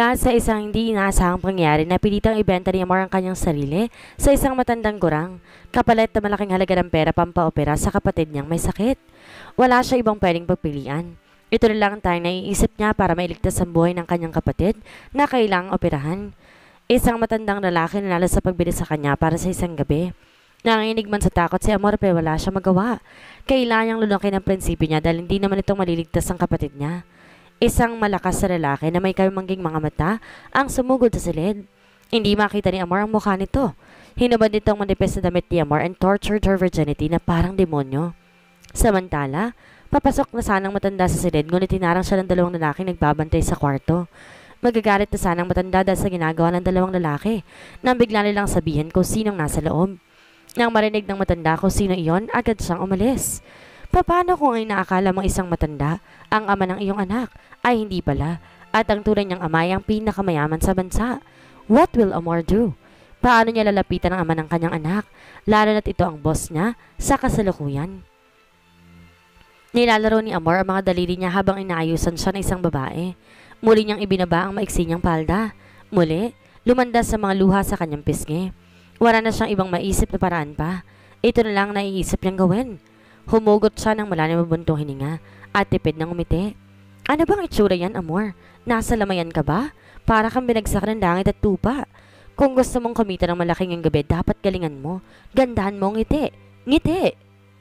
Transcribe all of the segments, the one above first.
Dahil sa isang hindi inaasahang pangyayari, napilitang ibenta ni Amor ang kanyang sarili sa isang matandang gurang, kapalit na malaking halaga ng pera pampaopera sa kapatid niyang may sakit. Wala siya ibang pwedeng pagpilian. Ito na lang ang tayong naiisip niya para mailigtas ang buhay ng kanyang kapatid na kailangang operahan. Isang matandang lalaki nanalo sa pagbili sa kanya para sa isang gabi. Nanginginig man sa takot si Amor pero wala siya magawa. Kailangan niyang lunukin ang prinsipyo niya dahil hindi naman itong maliligtas ang kapatid niya. Isang malakas na lalaki na may kamangging mga mata ang sumugod sa silid. Hindi makita ni Amor ang mukha nito. Hinubad nitong manipis na damit ni Amor and tortured her virginity na parang demonyo. Samantala, papasok na sanang matanda sa silid ngunit tinarang siya ng dalawang lalaki nagbabantay sa kwarto. Magagalit na sanang matanda dahil sa ginagawa ng dalawang lalaki nang bigla nilang sabihin kung sinong nasa loob. Nang marinig ng matanda kung sino iyon, agad siyang umalis. Paano kung ay naakala mong isang matanda, ang ama ng iyong anak, ay hindi pala, at ang tunay niyang ama ay ang pinakamayaman sa bansa? What will Amor do? Paano niya lalapitan ang ama ng kanyang anak, lalo na't ito ang boss niya sa kasalukuyan? Nilalaro ni Amor ang mga daliri niya habang inaayusan siya ng isang babae. Muli niyang ibinaba ang maiksi niyang palda. Muli, lumandas sa mga luha sa kanyang pisngi. Wala na siyang ibang maisip na paraan pa. Ito na lang naiisip niyang gawin. Humugot siya ng malalim mabuntong hininga at tipid ng umiti. Ano bang itsura yan, Amor? Nasa lamayan ka ba? Para kang binagsak ng langit at tupa. Kung gusto mong kumita ng malaking ang gabi, dapat galingan mo. Gandahan mo ngiti. Ngiti!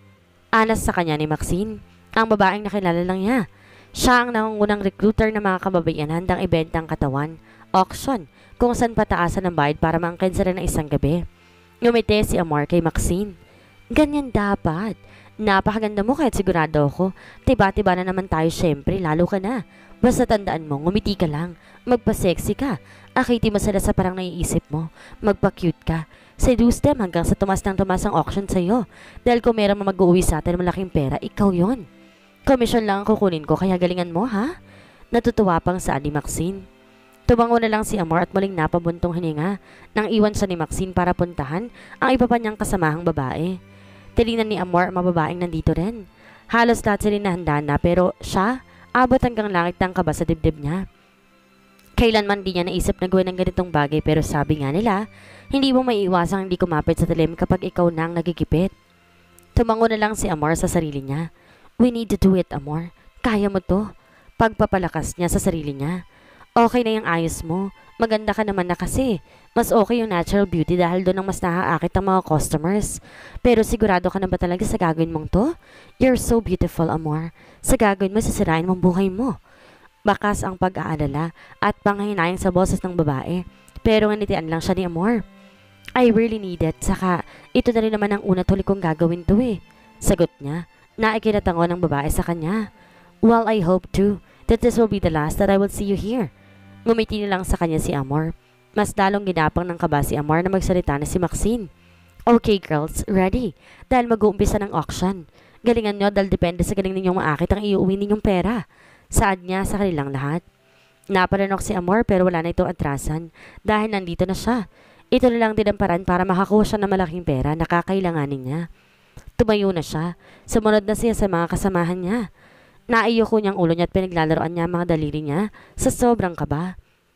Anas sa kanya ni Maxine, ang babaeng nakilala lang niya. Siya ang nangungunang recruiter ng mga kababaihan handang ibenta ang katawan, auction, kung saan pataasan ng bayad para maangkin sila ng isang gabi. Ngumiti si Amor kay Maxine. Ganyan dapat. Napakaganda mo kahit sigurado ako. Tiba-tiba na naman tayo syempre, lalo ka na. Basta tandaan mo, ngumiti ka lang. Magpa-sexy ka. Akiti mo sila sa parang naiisip mo. Magpa-cute ka. Seduce them hanggang sa tumas ng tumas ang auction sa'yo. Dahil kung meron mag-uwi sa atin malaking pera, ikaw yon. Komisyon lang ang kukunin ko kaya galingan mo ha? Natutuwa pang saan ni Maxine. Tumango na lang si Amor at muling napabuntong hininga nang iwan siya ni Maxine para puntahan ang iba pa niyang kasamahang babae. Tinignan ni Amor ang mga babaeng nandito rin. Halos lahat sila nahanda na pero siya, abot hanggang langit ng kaba sa dibdib niya. Kailanman di niya naisip na gawin ng ganitong bagay pero sabi nga nila, hindi mo maiiwasang hindi kumapit sa talim kapag ikaw na ang nagigipit. Tumango na lang si Amor sa sarili niya. We need to do it, Amor. Kaya mo to. Pagpapalakas niya sa sarili niya. Okay na yung ayos mo. Maganda ka naman na kasi. Mas okay yung natural beauty dahil doon ang mas naaakit ang mga customers. Pero sigurado ka na ba talaga sa gagawin mong to? You're so beautiful, Amor. Sa gagawin mo, sisirain mong buhay mo. Bakas ang pag-aalala at panghihinayang sa boses ng babae. Pero nganitian lang siya ni Amor. I really need it. Saka, ito na rin naman ang una tuloy kong gagawin to eh. Sagot niya, na ikinatango ng babae sa kanya. Well, I hope too, that this will be the last that I will see you here. Ngumiti na lang sa kanya si Amor. Mas lalong ginapang ng kaba si Amor na magsalita na si Maxine. Okay girls, ready? Dahil mag-uumpisa ng auction. Galingan nyo dahil depende sa galing ninyong maakit ang iuwi ninyong pera. Saad niya sa kanilang lahat. Napalanok si Amor pero wala na itong atrasan dahil nandito na siya. Ito na lang din ang paraan para makakuha siya ng malaking pera na kakailanganin niya. Tumayo na siya. Sumunod na siya sa mga kasamahan niya. Naiyoko niyang ulo niya at pinaglalaroan niya ang mga daliri niya sa sobrang kaba.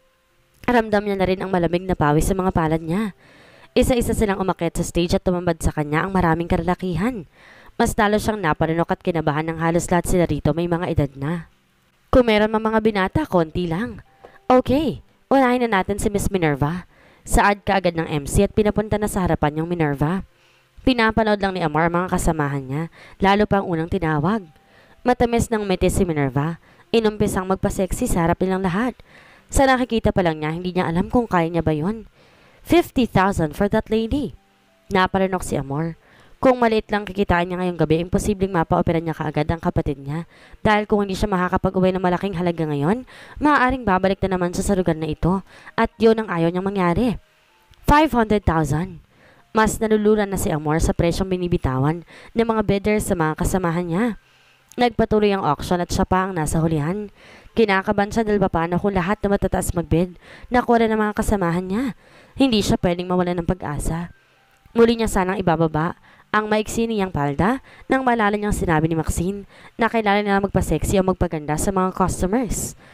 Ramdam niya na rin ang malamig na pawis sa mga palad niya. Isa-isa silang umakyat sa stage at tumambad sa kanya ang maraming kalalakihan. Mas lalo siyang napalinok at kinabahan ng halos lahat sila rito may mga edad na. Kung meron mga binata, konti lang. Okay, unahin na natin si Miss Minerva. Saad ka agad ng MC at pinapunta na sa harapan yung Minerva. Pinapanood lang ni Amor ang mga kasamahan niya, lalo pa ang unang tinawag. Matamis ng metis si Minerva, inumpisang magpa-sexy sa harap nilang lahat. Sa nakikita pa lang niya, hindi niya alam kung kaya niya ba yun. 50,000 for that lady. Napalinok si Amor. Kung maliit lang kikitain niya ngayong gabi, imposibleng mapa-opera niya kaagad ang kapatid niya. Dahil kung hindi siya makakapag-uwi ng malaking halaga ngayon, maaaring babalik na naman siya sa lugar na ito. At yun ang ayaw niyang mangyari. 500,000. Mas naluluran na si Amor sa presyong binibitawan ng mga bidders sa mga kasamahan niya. Nagpatuloy ang auction at siya pa ang nasa hulihan. Kinakaban siya dahil paano kung lahat na matataas magbid, nakuha ng mga kasamahan niya. Hindi siya pwedeng mawala ng pag-asa. Muli niya sanang ibababa ang maiksi niyang palda nang malala niyang sinabi ni Maxine na kailangan nila magpa-sexy o magpaganda sa mga customers.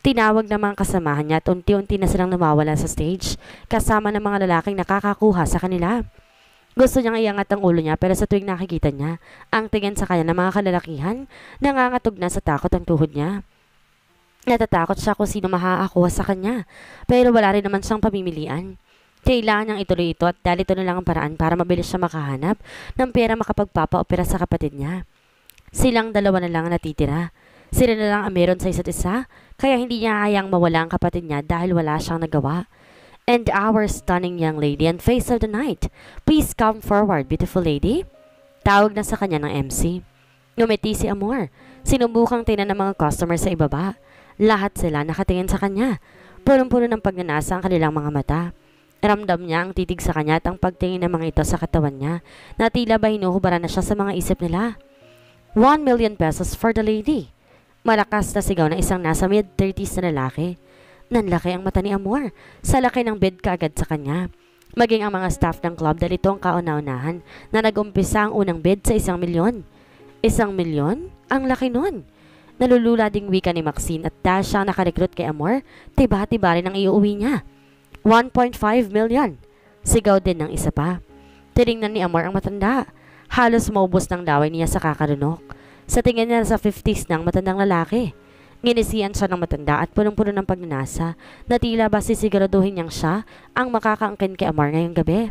Tinawag ng mga kasamahan niya at unti-unti na silang nawawala sa stage, kasama ng mga lalaking nakakakuha sa kanila. Gusto niyang iangat ang ulo niya pero sa tuwing nakikita niya ang tingin sa kanya ng mga kalalakihan, nangangatog na sa takot ang tuhod niya. Natatakot siya kung sino makakakuha sa kanya, pero wala rin naman siyang pamimilian. Kailangan niyang ituloy ito at dahil ito na lang ang paraan para mabilis siya makahanap ng pera makapagpapa-opera sa kapatid niya. Silang dalawa na lang ang natitira. Sila na lang ang meron sa isa't isa, kaya hindi niya hayang mawala ang kapatid niya dahil wala siyang nagawa. And our stunning young lady and face of the night, please come forward, beautiful lady. Tawag na sa kanya ng MC. Ngumiti si Amor. Sinubukang tingnan ng mga customer sa ibaba. Lahat sila nakatingin sa kanya. Punong-puno ng pagnanasa ang kanilang mga mata. Ramdam niya ang titig sa kanya at ang pagtingin ng mga ito sa katawan niya na tila ba hinuhubaran na siya sa mga isip nila. 1 million pesos for the lady. Malakas na sigaw ng isang nasa mid-30s na lalaki. Nanlaki ang mata ni Amor sa laki ng bid kaagad sa kanya. Maging ang mga staff ng club dahil ito ang kauna-unahan na nag-umpisa ang unang bid sa 1 milyon. 1 milyon? Ang laki nun. Nalulula ding wika ni Maxine at dahil siyang nakarekrut kay Amor, tiba-tiba rin ang iuwi niya. 1.5 million. Sigaw din ng isa pa. Tinignan ni Amor ang matanda. Halos maubos ng laway niya sa kakarunok. Sa tingin niya sa 50s ng matandang lalaki. Nginisian siya ng matanda at punong-puno ng pagnanasa na tila ba sisiguraduhin niyang siya ang makakaangkin kay Amor ngayong gabi.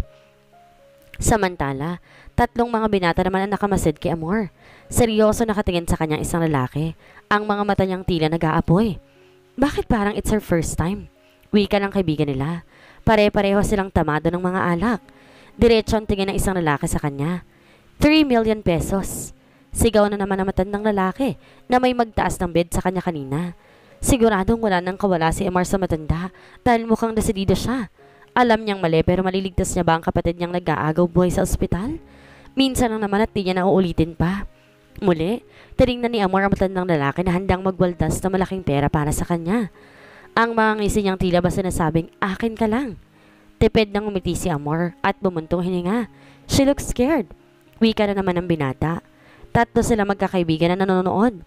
Samantala, 3 mga binata naman ang nakamasid kay Amor. Seryoso nakatingin sa kanyang isang lalaki. Ang mga mata niyang tila nag-aapoy. Bakit parang it's her first time? Wika ng kaibigan nila. Pare-pareho silang tamado ng mga alak. Diretso ang tingin ng isang lalaki sa kanya. 3 million pesos. Sigaw na naman ang matandang lalaki na may magtaas ng bid sa kanya kanina. Siguradong wala nang kawala si Amor sa matanda dahil mukhang desidido siya. Alam niyang mali pero maliligtas niya ba ang kapatid niyang nag-aagaw buhay sa ospital? Minsan lang naman at di niya na uulitin pa. Muli, tinignan ni Amor ang matandang lalaki na handang magwaldas na malaking pera para sa kanya. Ang mga ngisi niyang tila ba sinasabing, akin ka lang. Tipid nang umiti si Amor at bumuntong hininga. She looks scared. Wika na naman ang binata. 3 sila magkakaibigan na nanonood.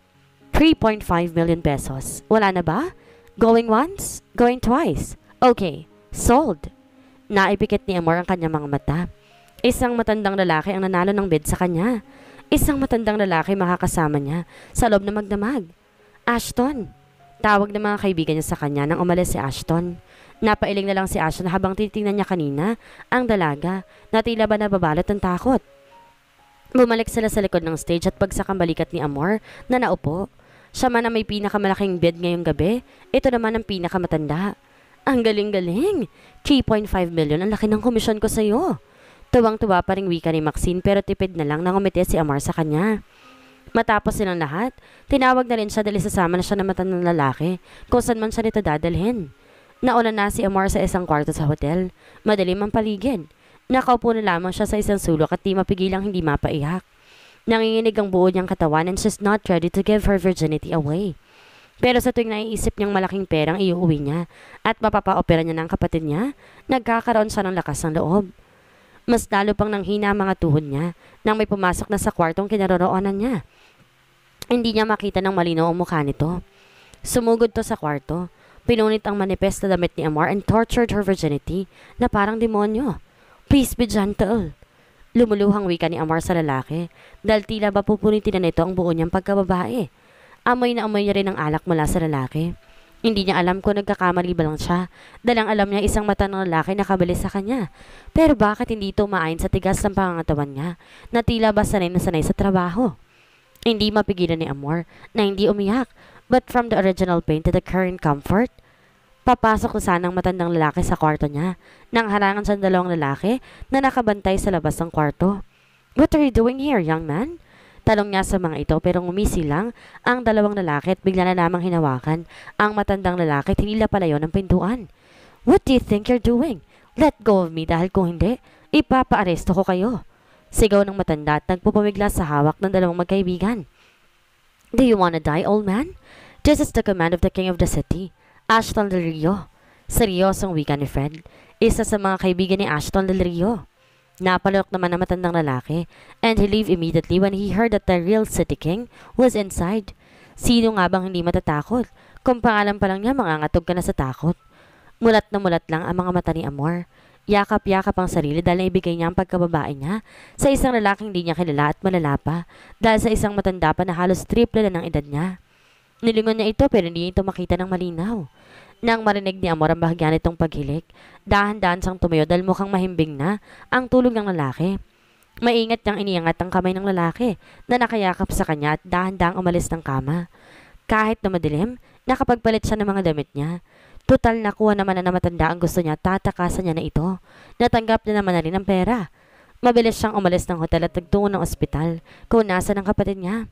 3.5 million pesos. Wala na ba? Going once? Going twice? Okay, sold. Naipikit ni Amor ang kanyang mga mata. Isang matandang lalaki ang nanalo ng bid sa kanya. Isang matandang lalaki makakasama niya sa loob na magdamag. Ashton. Tawag ng mga kaibigan niya sa kanya nang umalis si Ashton. Napailing na lang si Ashton habang titingnan niya kanina ang dalaga na tila ba nababalot ng takot. Bumalik sila sa likod ng stage at pagsakang balikat ni Amor na naupo. Siya man ang may pinakamalaking bid ngayong gabi, ito naman ang pinakamatanda. Ang galing-galing! 3.5 million ang laki ng komisyon ko sa'yo. Tuwang-tuwa pa ring wika ni Maxine pero tipid na lang nang umiti si Amor sa kanya. Matapos silang lahat, tinawag na rin siya dahil sasama na siya ng matandang lalaki kung saan man siya nito dadalhin. Nauna na si Amor sa isang kwarto sa hotel. Madilim ang paligid. Nakaupo na lamang siya sa isang sulok at di mapigilang hindi mapaiyak. Nanginginig ang buo niyang katawan and she's not ready to give her virginity away. Pero sa tuwing naiisip niyang malaking perang iuuwi niya at mapapa-opera niya ng kapatid niya, nagkakaroon siya ng lakas ng loob. Mas lalo pang nanghina ang mga tuhod niya nang may pumasok na sa kwartong kinaroroonan niya. Hindi niya makita ng malinaw ang mukha nito. Sumugod to sa kwarto. Pinunit ang manifest na damit ni Amor and tortured her virginity na parang demonyo. Please be gentle. Lumuluhang wika ni Amor sa lalaki dahil tila ba pupunitin na nito ang buo niyang pagkababae. Amoy na amoy niya rin ang alak mula sa lalaki. Hindi niya alam kung nagkakamali ba lang siya dahil ang alam niya isang mata ng lalaki nakabili sa kanya. Pero bakit hindi ito umaayon sa tigas ng pangangatawan niya na tila ba sanay na sanay sa trabaho? Hindi mapigilan ni Amor na hindi umiyak but from the original pain to the current comfort. Papasok na sana ang matandang lalaki sa kwarto niya nang harangan sa 2 lalaki na nakabantay sa labas ng kwarto. What are you doing here, young man? Talong niya sa mga ito pero ngumisi lang ang 2 lalaki at bigla na lamang hinawakan ang matandang lalaki at hinila palayo ng pintuan. What do you think you're doing? Let go of me dahil kung hindi, ipapa-aresto ko kayo. Sigaw ng matanda at nagpupumigla sa hawak ng 2 magkaibigan. Do you wanna die, old man? This is the command of the king of the city. Ashton Del Rio. Seryosong wika ni Fred, isa sa mga kaibigan ni Ashton Del Rio. Napalok naman ang matandang lalaki and he left immediately when he heard that the real city king was inside. Sino nga bang hindi matatakot Kung pangalan pa lang niya, mangangatog ka na sa takot. Mulat na mulat lang ang mga mata ni Amor. Yakap-yakap ang sarili dahil naibigay niya ang pagkababae niya sa isang lalaking di niya kilala at malala pa dahil sa isang matanda pa na halos triple na ng edad niya. Nilingon niya ito pero hindi niya ito makita ng malinaw. Nang marinig ni Amor ang bahagyan nitong paghilik, dahan-dahan siyang tumayo dahil mukhang mahimbing na ang tulog ng lalaki. Maingat niyang iniangat ang kamay ng lalaki na nakayakap sa kanya at dahan-dahang umalis ng kama. Kahit na madilim, nakapagpalit siya ng mga damit niya. Total nakuha naman na matanda ang gusto niya, tatakasan niya na ito. Natanggap niya naman na rin ang pera. Mabilis siyang umalis ng hotel at nagtungo ng ospital kung nasa ng kapatid niya.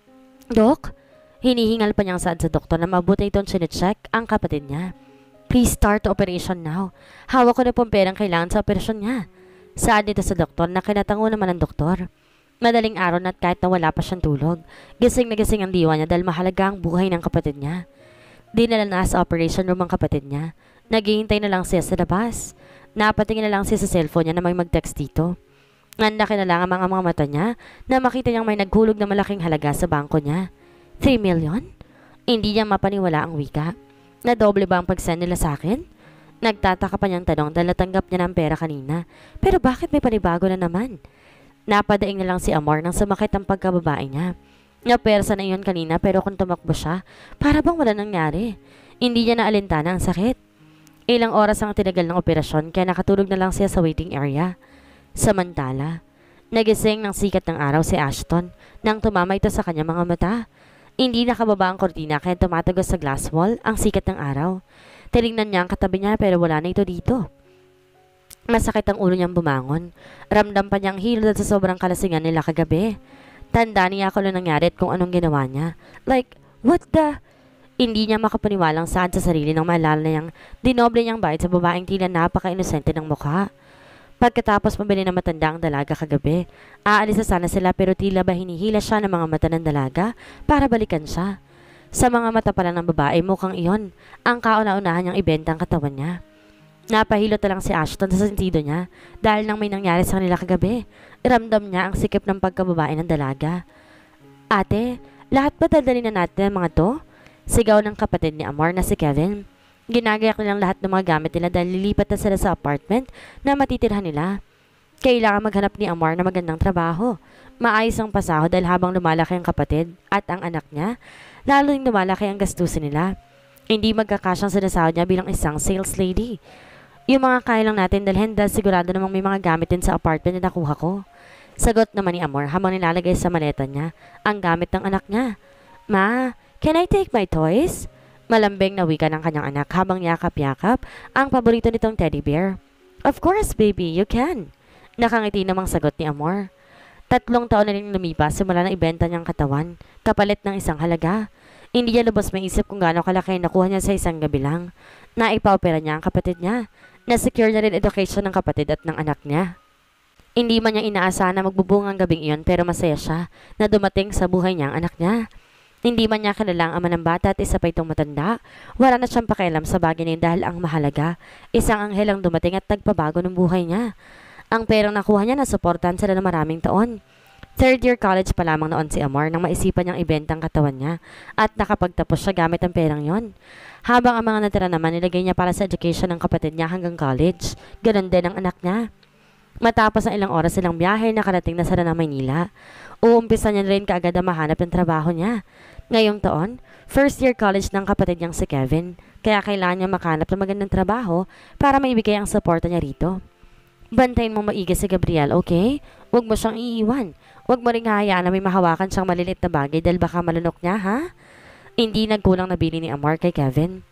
Dok? Hinihingal pa niyang saad sa doktor na mabuti itong chinecheck ang kapatid niya. Please start the operation now. Hawak ko na pong perang kailangan sa operasyon niya. Saad dito sa doktor na kinatango naman ng doktor. Madaling araw na at kahit na wala pa siyang tulog, gising na gising ang diwa niya dahil mahalaga ang buhay ng kapatid niya. Dinala na sa operation room ang kapatid niya. Naghihintay na lang siya sa labas. Napatingin na lang siya sa cellphone niya na may mag-text dito. Nganda na lang ang mga mata niya na makita niyang may naghulog na malaking halaga sa bangko niya. 3 million? Hindi niya mapaniwala ang wika. Nadoble ba ang pag-send nila sa akin? Nagtataka pa niyang tanong dahil natanggap niya ng pera kanina. Pero bakit may panibago na naman? Napadaing na lang si Amor nang sumakit ang pagkababae niya. Napersa na iyon kanina pero kung tumakbo siya, para bang wala nangyari. Hindi niya naalintana ang sakit. Ilang oras ang tinagal ng operasyon kaya nakatulog na lang siya sa waiting area. Samantala, nagising ng sikat ng araw si Ashton nang tumama ito sa kanyang mga mata. Hindi nakababa ang kortina kaya tumatagos sa glass wall ang sikat ng araw. Tinignan niya ang katabi niya pero wala na ito dito. Masakit ang ulo niyang bumangon. Ramdam pa niyang hilo sa sobrang kalasingan nila kagabi. Tanda niya kung ano nangyari at kung anong ginawa niya. Like, what the? Hindi niya makapaniwalang saan sa sarili nang maalala niyang dinoble niyang bayad sa babaeng tila napaka-inosente ng mukha. Pagkatapos mabili na matanda ang dalaga kagabi, aalis na sana sila pero tila ba hinihila siya ng mga mata ng dalaga para balikan siya. Sa mga mata pa lang ng babae, mukhang iyon ang kauna-unahan niyang ibenta ang katawan niya. Napahilot na lang si Ashton sa sentido niya dahil nang may nangyari sa kanila kagabi. Ramdam niya ang sikip ng pagkababae ng dalaga. Ate, lahat ba dadalhin na natin ang mga to? Sigaw ng kapatid ni Amor na si Kevin. Ginagayak nilang lahat ng mga gamit nila dahil lilipat na sila sa apartment na matitirhan nila. Kailangan maghanap ni Amor na magandang trabaho. Maayos ang pasahod dahil habang lumalaki ang kapatid at ang anak niya, lalo ring lumalaki ang gastusin nila. Hindi magkakasyang sinasahod niya bilang isang sales lady. Yung mga kaya lang natin dalhin dahil sigurado namang may mga gamit din sa apartment na nakuha ko. Sagot naman ni Amor habang nilalagay sa maleta niya ang gamit ng anak niya. Ma, can I take my toys? Malambing na wika ng kanyang anak habang yakap-yakap ang paborito nitong teddy bear. Of course, baby, you can. Nakangiti namang sagot ni Amor. 3 taon na rin lumipas simula na ibenta niyang katawan, kapalit ng isang halaga. Hindi niya lubos maisip kung gaano kalaki nakuha niya sa isang gabi lang. Naipa-opera niya ang kapatid niya. Na-secure na rin education ng kapatid at ng anak niya. Hindi man niya inaasahan na magbubunga ang gabing iyon pero masaya siya na dumating sa buhay niya ang anak niya. Hindi man niya kilala ang ama ng bata at isa pa itong matanda. Wala na siyang pakialam sa bagay niya dahil ang mahalaga, isang anghel ang dumating at nagpabago ng buhay niya. Ang perang nakuha niya na suportahan sila ng maraming taon. 3rd year college pa lamang noon si Amor nang maisipan niyang ibenta ang katawan niya at nakapagtapos siya gamit ang perang yon. Habang ang mga natira naman nilagay niya para sa education ng kapatid niya hanggang college, ganon din ang anak niya. Matapos ang ilang oras silang biyahe, nakarating na sila ng Maynila. Uumpisa niya rin kaagad ang mahanap ng trabaho niya. Ngayong taon, 1st year college ng kapatid niyang si Kevin, kaya kailangan niya makahanap ng magandang trabaho para maibigay ang suporta niya rito. Bantayin mo maigi si Gabriel, okay? Huwag mo siyang iiwan. Huwag mo ring hahayaan na may mahawakan siyang malilit na bagay dahil baka malunok niya, ha? Hindi nagkulang na bili ni Amor kay Kevin.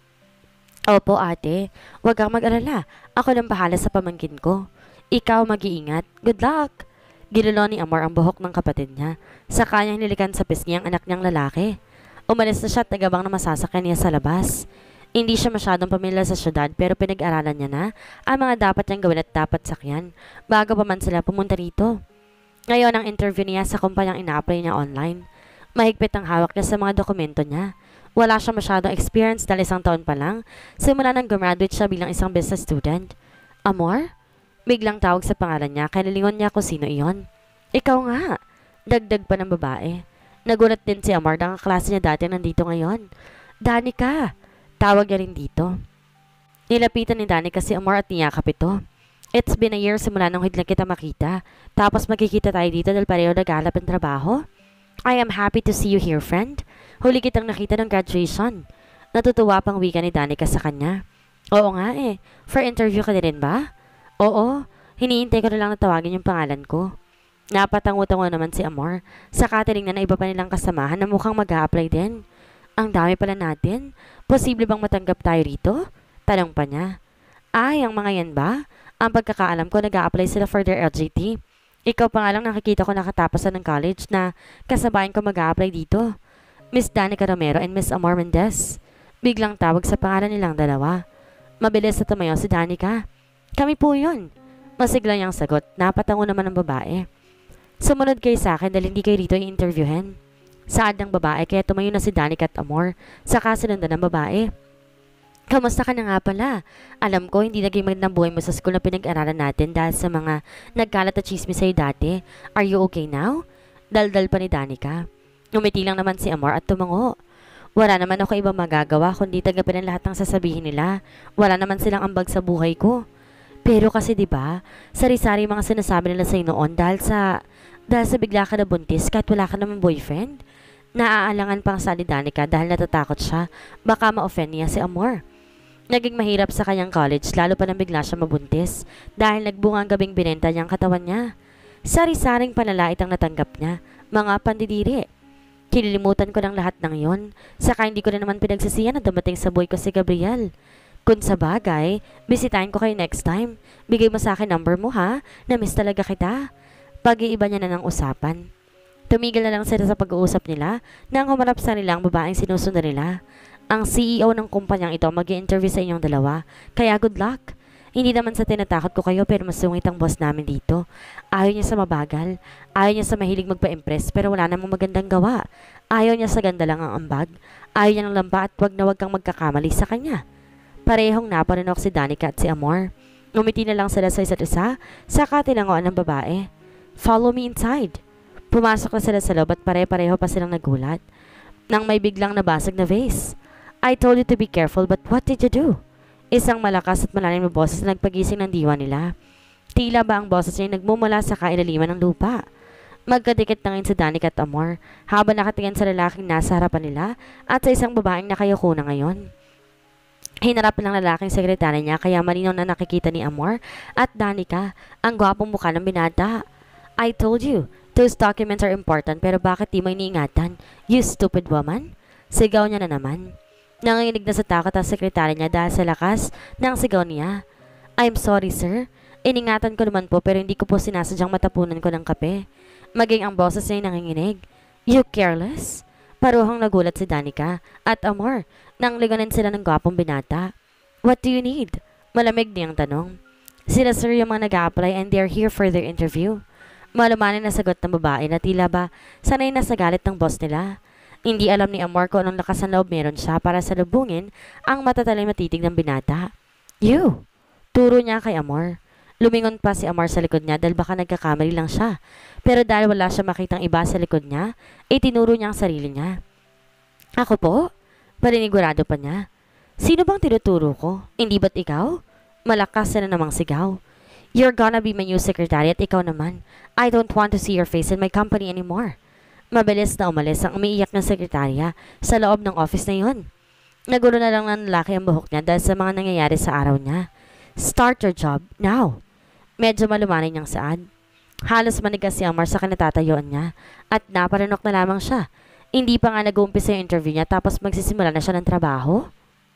Opo ate, huwag kang mag-alala. Ako nang bahala sa pamangkin ko. Ikaw mag-iingat. Good luck! Ginulo ni Amor ang buhok ng kapatid niya. Sa kanyang nilikan sa pisngi ang anak niyang lalaki. Umalis na siya at nagabang na masasakyan niya sa labas. Hindi siya masyadong pamilyar sa syudad pero pinag-aralan niya na ang mga dapat niyang gawin at dapat sakyan bago pa man sila pumunta rito. Ngayon ang interview niya sa kumpanyang ina-apply niya online. Mahigpit ang hawak niya sa mga dokumento niya. Wala siya masyadong experience dahil 1 taon pa lang simula nang gumraduate siya bilang isang business student. Amor? Biglang tawag sa pangalan niya kaya nalingon niya kung sino iyon. Ikaw nga! Dagdag pa ng babae. Nagulat din si Amor na ang klase niya dati nandito ngayon. Danica! Tawag niya rin dito. Nilapitan ni Danica si Amor at niyakap ito. It's been a year simula nung higlang kita makita. Tapos magkikita tayo dito dahil pareho naghahanap ng trabaho. I am happy to see you here, friend. Huli kitang nakita ng graduation. Natutuwa pang wika ni Danica sa kanya. Oo nga eh. For interview ka din ba? Oo. Hinihintay ko na lang na tawagin yung pangalan ko. Napatango-tango naman si Amor. Saka tinignan na iba pa nilang kasamahan na mukhang mag-a-apply din. Ang dami pala natin. Posible bang matanggap tayo rito? Tanong pa niya. Ay, ang mga yan ba? Ang pagkakaalam ko, nag-a-apply sila for their LGT. Ikaw pa nga lang nakikita ko nakatapos ng college na kasabayan ko mag-a-apply dito. Miss Danica Romero and Miss Amor Mendez. Biglang tawag sa pangalan nilang dalawa. Mabilis na tumayo si Danica. Kami po yun. Masigla niyang sagot. Napatango naman ang babae. Sumunod kayo sa akin dahil hindi kayo rito i-interviewin. Saad ng babae kaya tumayo na si Danica at Amor. Saka sinundan ng babae. Kamusta ka na nga pala? Alam ko, hindi naging magandang buhay mo sa school na pinag-aralan natin dahil sa mga nagkalat at chismis sa'yo dati. Are you okay now? Daldal pa ni Danica. Umiti lang naman si Amor at tumango. Wala naman ako ibang magagawa kundi tanggapin ang lahat ng sasabihin nila. Wala naman silang ambag sa buhay ko. Pero kasi 'di ba, sari-sari mga sinasabi nila sa'yo noon dahil sa bigla ka na buntis kahit wala ka naman boyfriend. Naaalangan pang sa ni Danica dahil natatakot siya. Baka ma-offend niya si Amor. Naging mahirap sa kanyang college lalo pa nang bigla siya mabuntis dahil nagbunga ang gabing binenta niyang katawan niya. Sari-saring panalait ang natanggap niya, mga pandidiri. Kililimutan ko ng lahat ng yon, saka hindi ko na naman pinagsisiyan na dumating sa buhay ko si Gabriel. Kung sa bagay, bisitahin ko kayo next time. Bigay mo sa akin number mo ha, na-miss talaga kita. Pag-iiba niya na ng usapan. Tumigil na lang sila sa pag-uusap nila nang humarap sa nila ang babaeng sinusundan nila. Ang CEO ng kumpanyang ito mag-i-interview sa inyong dalawa, kaya good luck. Hindi naman sa tinatakot ko kayo pero masungit ang boss namin dito. Ayaw niya sa mabagal, ayaw niya sa mahilig magpa-impress pero wala namang magandang gawa. Ayaw niya sa ganda lang ang ambag, ayaw niya ng lamba at wag na wag kang magkakamali sa kanya. Parehong naparinok si Danica at si Amor. Ngumiti na lang sila sa isa't isa, saka tinangoan ng babae. Follow me inside. Pumasok na sila sa loob at pare-pareho pa silang nagulat. Nang may biglang nabasag na vase. I told you to be careful but what did you do? Isang malakas at malalim na boses na nagpagising ng diwa nila. Tila ba ang boses niya nagmumula sa kailaliman ng lupa. Magkadikit na ngayon si Danica at Amor habang nakatingin sa lalaking nasa harapan nila at sa isang babaeng nakayuko na ngayon. Hinarap ng lalaking sekretary niya kaya malinaw na nakikita ni Amor at Danica ang gwapong mukha ng binata. I told you, those documents are important pero bakit di mo iniingatan? You stupid woman? Sigaw niya na naman. Nanginginig na sa takot ang sekretary niya dahil sa lakas ng sigaw niya. I'm sorry sir. Iningatan ko naman po pero hindi ko po sinasadyang matapunan ko ng kape. Maging ang boses niya ay nanginginig. You careless? Paruhang nagulat si Danica at Amor nang liganin sila ng gwapong binata. What do you need? Malamig niyang tanong. Sila sir yung mga nag-a-apply and they're here for their interview. Malumanin na sagot ng babae na tila ba sanay na sa galit ng boss nila. Hindi alam ni Amor kung anong lakas ng loob meron siya para salubungin ang matatalim na titig ng binata. You! Turo niya kay Amor. Lumingon pa si Amor sa likod niya dahil baka nagkakamali lang siya. Pero dahil wala siya makitang iba sa likod niya, tinuro niya ang sarili niya. Ako po? Paninigurado pa niya. Sino bang tinuturo ko? Hindi ba't ikaw? Malakas na namang sigaw. You're gonna be my new secretary at ikaw naman. I don't want to see your face in my company anymore. Mabilis na umalis ang umiiyak ng sekretarya sa loob ng office na yon. Nagulo na lang ng lalaki ang buhok niya dahil sa mga nangyayari sa araw niya. Start your job now. Medyo malumanay niyang saad. Halos manigas si Amor sa kinatatayuan niya at naparinok na lamang siya. Hindi pa nga nag-uumpisa yung interview niya tapos magsisimula na siya ng trabaho.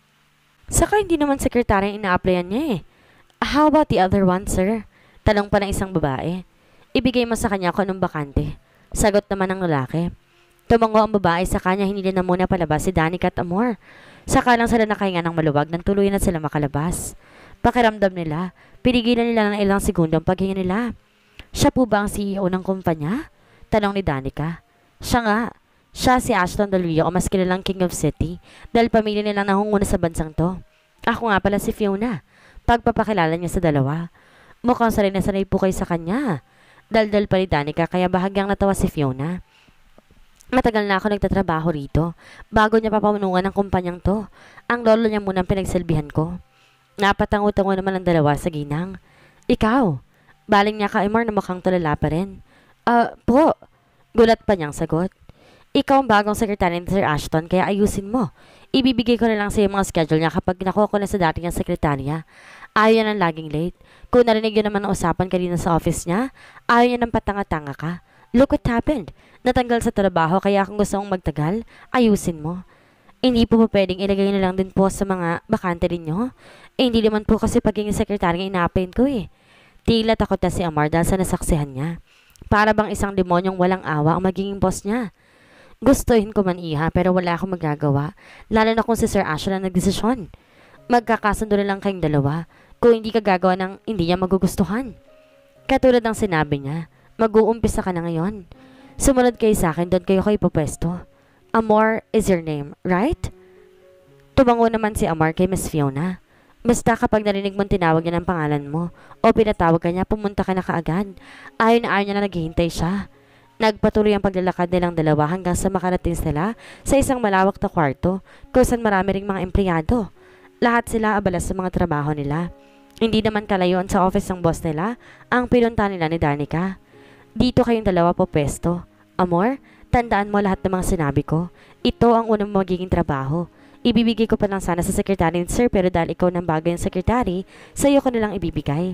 Saka hindi naman sekretary ang ina-applyan niya eh. How about the other one, sir? Tanong pa ng isang babae. Ibigay mo sa kanya kung anong bakante. Sagot naman ng lalaki. Tumango ang babae sa kanya, hindi na muna palabas si Danica at Amor. Saka lang sila nakahinga ng maluwag nang tuluyan na sila makalabas. Pakiramdam nila, pinigilan nila ng ilang segundo ang paghinga nila. Siya po ba ang CEO ng kumpanya? Tanong ni Danica. Siya nga. Siya si Ashton Del Rio o mas kilalang King of City dahil pamilya nilang nangunguna sa bansang to. Ako nga pala si Fiona. Pagpapakilala niya sa dalawa. Mukhang sanay na sanay po kayo sa kanya. Daldal pa ni Danica kaya bahagyang natawa si Fiona. Matagal na ako nagtatrabaho rito. Bago niya papamunungan ng kumpanyang to. Ang lolo niya munang pinagsilbihan ko. Napatango-tango naman ang dalawa sa ginang. Ikaw, baling niya ka Imar na mukhang tulala pa rin. Po. Gulat pa niyang sagot. Ikaw ang bagong sekretary ni Sir Ashton kaya ayusin mo. Ibibigay ko na lang sa iyo mga schedule niya kapag nakuha ko na sa dating niyang sekretarya. Ayaw niya ng laging late. Kung narinig yun naman ang usapan kanina sa office niya, ayaw niya ng patanga-tanga ka. Look what happened. Natanggal sa trabaho kaya kung gusto mong magtagal, ayusin mo. Hindi po pa pwedeng ilagay na lang din po sa mga bakante ninyo. Hindi naman po kasi pagiging sekretary ang ina-apply ko eh. Tila takot na si Amar dahil sa nasaksihan niya. Para bang isang demonyong walang awa ang magiging boss niya. Gustuhin ko man iha pero wala akong magagawa. Lalo na kung si Sir Ashton ang nagdesisyon. Magkakasundo na lang kayong dalawa kung hindi ka gagawa ng hindi niya magugustuhan. Katulad ng sinabi niya, mag-uumpisa ka na ngayon. Sumunod kayo sa akin, doon kayo ipapwesto. Amor is your name, right? Tumango naman si Amor kay Miss Fiona. Basta kapag narinig mong tinawag niya ng pangalan mo o pinatawag ka niya, pumunta ka na kaagad. Ayaw na ayaw niya na naghihintay siya. Nagpatuloy ang paglalakad nilang dalawa hanggang sa makarating sila sa isang malawak na kwarto kung saan marami ring mga empleyado. Lahat sila abala sa mga trabaho nila. Hindi naman kalayuan sa office ng boss nila ang pinunta nila ni Danica. Dito kayong dalawa po pwesto. Amor, tandaan mo lahat ng mga sinabi ko. Ito ang unang magiging trabaho. Ibibigay ko pa lang sana sa secretary ni Sir pero dahil ikaw ng bagay yung secretary, sa iyo ko nilang ibibigay.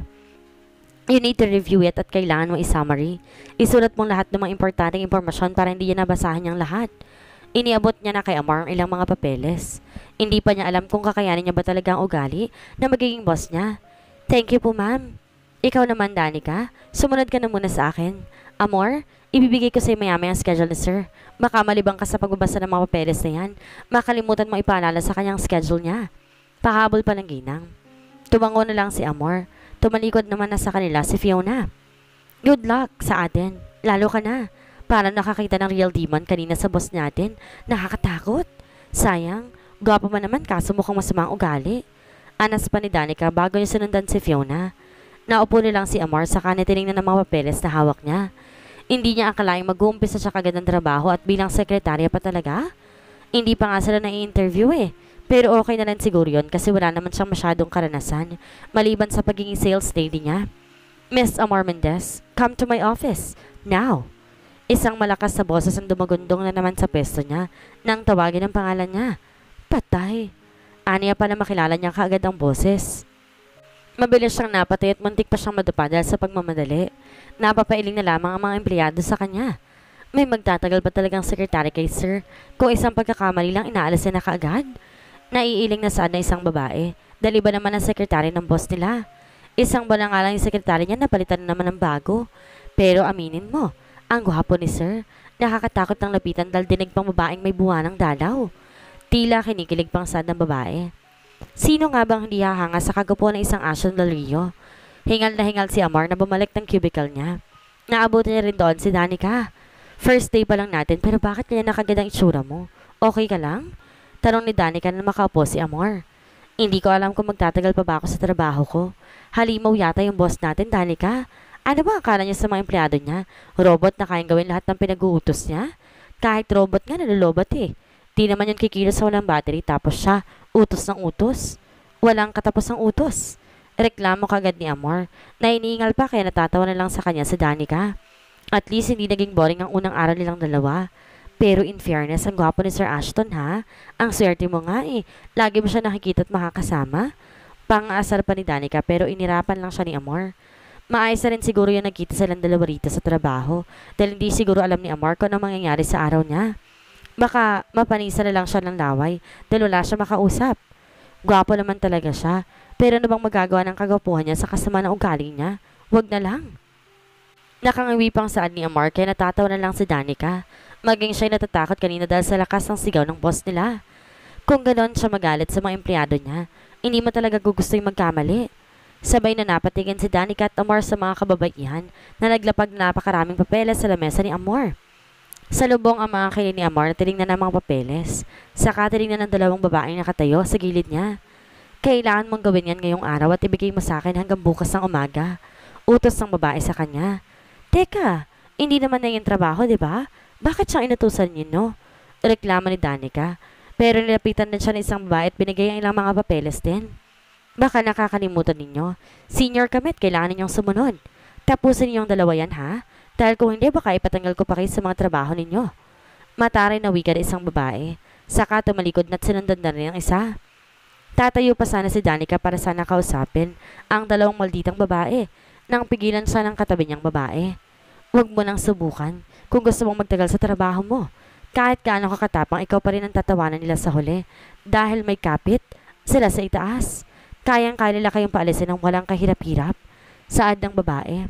You need to review it at kailangan mo i-summary. Isulat mong lahat ng mga importanteng impormasyon para hindi niya nabasahan niyang lahat. Iniabot niya na kay Amar ang ilang mga papeles. Hindi pa niya alam kung kakayanin niya ba talaga ang ugali na magiging boss niya. Thank you po ma'am. Ikaw naman Danica, sumunod ka na muna sa akin. Amor, ibibigay ko sa iyo maya-maya ang schedule ni Sir. Baka malibang ka sa pagbabasa ng mga papeles na yan. Makalimutan mo ipaalala sa kanyang schedule niya. Pahabol pa ng ginang. Tumango na lang si Amor. Tumalikod naman na sa kanila si Fiona. Good luck sa atin. Lalo ka na. Para nakakita ng real demon kanina sa boss natin. Nakakatakot. Sayang, gwapo man naman kaso mukhang masama ang ugali. Anas pa ni Danica bago niya sinundan si Fiona. Naupo nilang si Amar sa tinignan ng mga papeles na hawak niya. Hindi niya akalaing mag-uumpisa siya kagad ng trabaho at bilang sekretarya pa talaga. Hindi pa nga sila na-interview eh. Pero okay na lang siguro yun kasi wala naman siyang masyadong karanasan maliban sa pagiging sales lady niya. Miss Amor Mendez, come to my office. Now. Isang malakas na boses ang dumagundong na naman sa pesto niya nang tawagin ang pangalan niya. Patay. Aniya pa na makilala niya kaagad ang boses. Mabilis siyang napatay at muntik pa siyang madapa dahil sa pagmamadali. Napapailing na lamang ang mga empleyado sa kanya. May magtatagal ba talagang sekretary kay Sir kung isang pagkakamali lang inaalis niya na kaagad? Naiiling na saan na isang babae. Dali ba naman ang sekretary ng boss nila? Isang ba na nga lang yung sekretary niya napalitan na naman ng bago? Pero aminin mo, ang gwapo ni Sir. Nakakatakot ng lapitan dahil dinig pang babaeng may buwanang dalaw. Tila kinikilig pang sad ng babae. Sino nga bang hindi hahanga sa kagapo ng isang Ashton Del Rio? Hingal na hingal si Amar na bumalik ng cubicle niya. Naabuti niya rin doon si Danica. First day pa lang natin pero bakit kaya nakagad ang itsura mo? Okay ka lang? Tanong ni Danica na makaupo si Amor. Hindi ko alam kung magtatagal pa ba ako sa trabaho ko. Halimaw yata yung boss natin, Danica. Ano ba akala niya sa mga empleyado niya? Robot na kayang gawin lahat ng pinag-uutos niya? Kahit robot nga nalulobot eh. Di naman yun kikilos sa walang battery tapos siya, utos ng utos. Walang katapos ng utos. Reklamo kagad ni Amor. Nainiingal pa kaya natatawa na lang sa kanya si Danica. At least hindi naging boring ang unang araw nilang dalawa. Pero in fairness, ang gwapo ni Sir Ashton ha. Ang swerte mo nga eh. Lagi mo siya nakikita at makakasama. Pang-aasar pa ni Danica pero inirapan lang siya ni Amor. Maayos na rin siguro yung nagkita silang dalawa rito sa trabaho dahil hindi siguro alam ni Amor kung ano mangyayari sa araw niya. Baka mapanisa na lang siya ng laway dahil wala siya makausap. Gwapo naman talaga siya pero ano bang magagawa ng kagwapuhan niya sa kasama ng ugali niya? Wag na lang. Nakangiwi pang saan ni Amor kaya natatawa na lang si Danica. Maging siya'y natatakot kanina dahil sa lakas ng sigaw ng boss nila. Kung ganon siya magalit sa mga empleyado niya, hindi mo talaga gugusto yung magkamali. Sabay na napatingin si Danica at Amor sa mga kababaihan na naglapag na napakaraming papeles sa lamesa ni Amor. Salubong ang mga kilay ni Amor na tinignan ng mga papeles. Saka tinignan ng dalawang babaeng nakatayo sa gilid niya. Kailangan mong gawin yan ngayong araw at ibigay mo sa akin hanggang bukas ng umaga. Utos ng babae sa kanya. Teka, hindi naman na yung trabaho, di ba? Bakit siyang inutusan niyo, no? Reklamo ni Danica. Pero nilapitan din siya ng isang babae at binigay ang ilang mga papeles din. Baka nakakalimutan ninyo. Senior kami at kailangan ninyong sumunod. Tapusin ninyong dalawa yan, ha? Dahil kung hindi, baka ipatanggal ko pa kayo sa mga trabaho ninyo. Mataray na wika ng isang babae. Saka tumalikod na't sinundan na rin ang isa. Tatayo pa sana si Danica para sana kausapin ang dalawang malditang babae nang pigilan siya ng katabi niyang babae. Huwag mo nang subukan kung gusto mong magtagal sa trabaho mo. Kahit gaano kakatapang, ikaw pa rin ang tatawanan nila sa huli. Dahil may kapit sila sa itaas. Kayang-kaya nila kayong paalisin ng walang kahirap-hirap. Saad ng babae.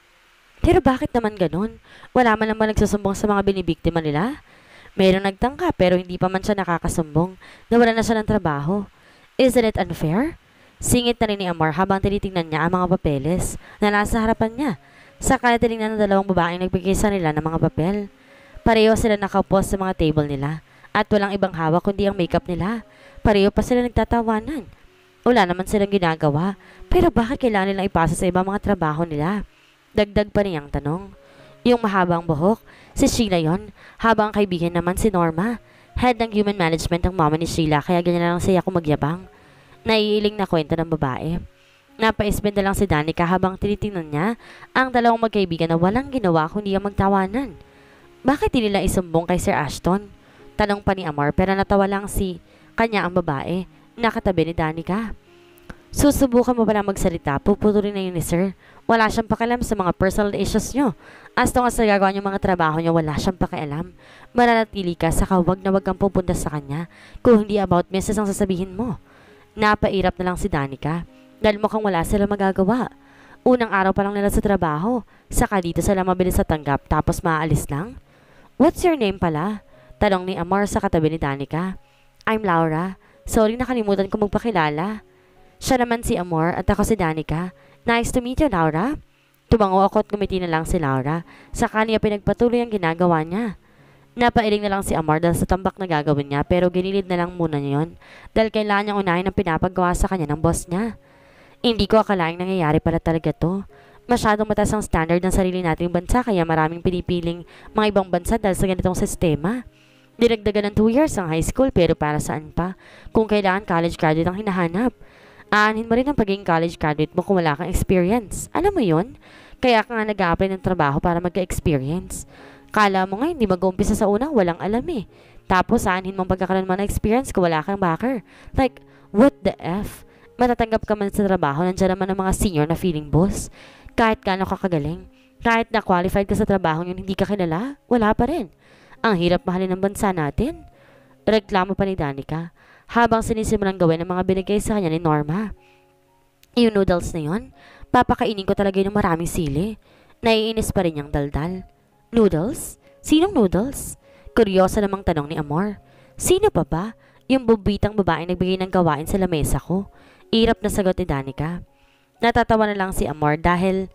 Pero bakit naman ganun? Wala man naman nagsusumbong sa mga binibiktima nila? Mayroong nagtangka pero hindi pa man siya nakakasumbong na wala na siya ng trabaho. Isn't it unfair? Singit na rin ni Amor habang tinitingnan niya ang mga papeles na nasa harapan niya. Saka tinignan ng dalawang babaeng nagbigay sa nila ng mga papel. Pareho sila nakaupo sa mga table nila at walang ibang hawak kundi ang makeup nila. Pareho pa sila nagtatawanan. Wala naman silang ginagawa, pero bakit kailangan nilang ipasa sa ibang mga trabaho nila? Dagdag pa niyang tanong. Yung mahabang buhok, si Sheila yon, habang kaibigan naman si Norma. Head ng human management ang mama ni Sheila kaya ganyan na lang siya kung magyabang. Naiiling na kwento ng babae. Napaisbin na lang si Danica habang tinitingnan niya ang dalawang magkaibigan na walang ginawa kundi ang magtawanan. Bakit di nila isumbong kay Sir Ashton? Tanong pa ni Amor pero natawa lang si kanya ang babae. Nakatabi ni Danica. Susubukan mo pala magsalita, puputulin na yun ni Sir. Wala siyang pakialam sa mga personal issues nyo. As long as nagagawa niyo mga trabaho niyo, wala siyang pakialam. Mananatili ka, saka wag na wag kang pupunta sa kanya. Kung hindi about Mrs. ang sasabihin mo. Napairap na lang si Danica. Dahil mukhang wala sila magagawa. Unang araw pa lang nila sa trabaho. Saka dito sila mabilis sa tanggap tapos maaalis lang. What's your name pala? Tanong ni Amor sa katabi ni Danica. I'm Laura. Sorry, nakalimutan ko magpakilala. Siya naman si Amor at ako si Danica. Nice to meet you, Laura. Tumango ako at kumiti na lang si Laura. Sa kanya pinagpatuloy ang ginagawa niya. Napailing na lang si Amor dahil sa tambak na gagawin niya pero ginilid na lang muna niya yun dahil kailangan niyang unahin ang pinapagawa sa kanya ng boss niya. Hindi ko akalaing nangyayari pala talaga to. Masyadong mataas ang standard ng sarili nating bansa kaya maraming pinipiling mga ibang bansa dahil sa ganitong sistema. Dinagdagan ng 2 years ang high school pero para saan pa? Kung kailangan college graduate ang hinahanap. Aanin mo rin ang pagiging college graduate mo kung wala kang experience. Alam mo yon? Kaya ka nga nag-a-apply ng trabaho para magka-experience. Kala mo nga hindi mag-uumpisa sa una, walang alam eh. Tapos aanin mong pagkakaroon mo ng experience kung wala kang backer. Like, what the F? Matatanggap ka man sa trabaho, nandiyan naman ang mga senior na feeling boss. Kahit gaano ka kagaling. Kahit na qualified ka sa trabaho yun, hindi ka kilala, wala pa rin. Ang hirap mahalin ng bansa natin. Reklamo pa ni Danica habang sinisimulang gawin ang mga binigay sa kanya ni Norma. Yung noodles na yun, papakainin ko talaga yung maraming sili. Naiinis pa rin niyang daldal. Noodles? Sinong noodles? Kuryosa namang tanong ni Amor. Sino pa ba? Yung bubitang babae nagbigay ng gawain sa lamesa ko. Irap na sagot ni Danica. Natatawa na lang si Amor dahil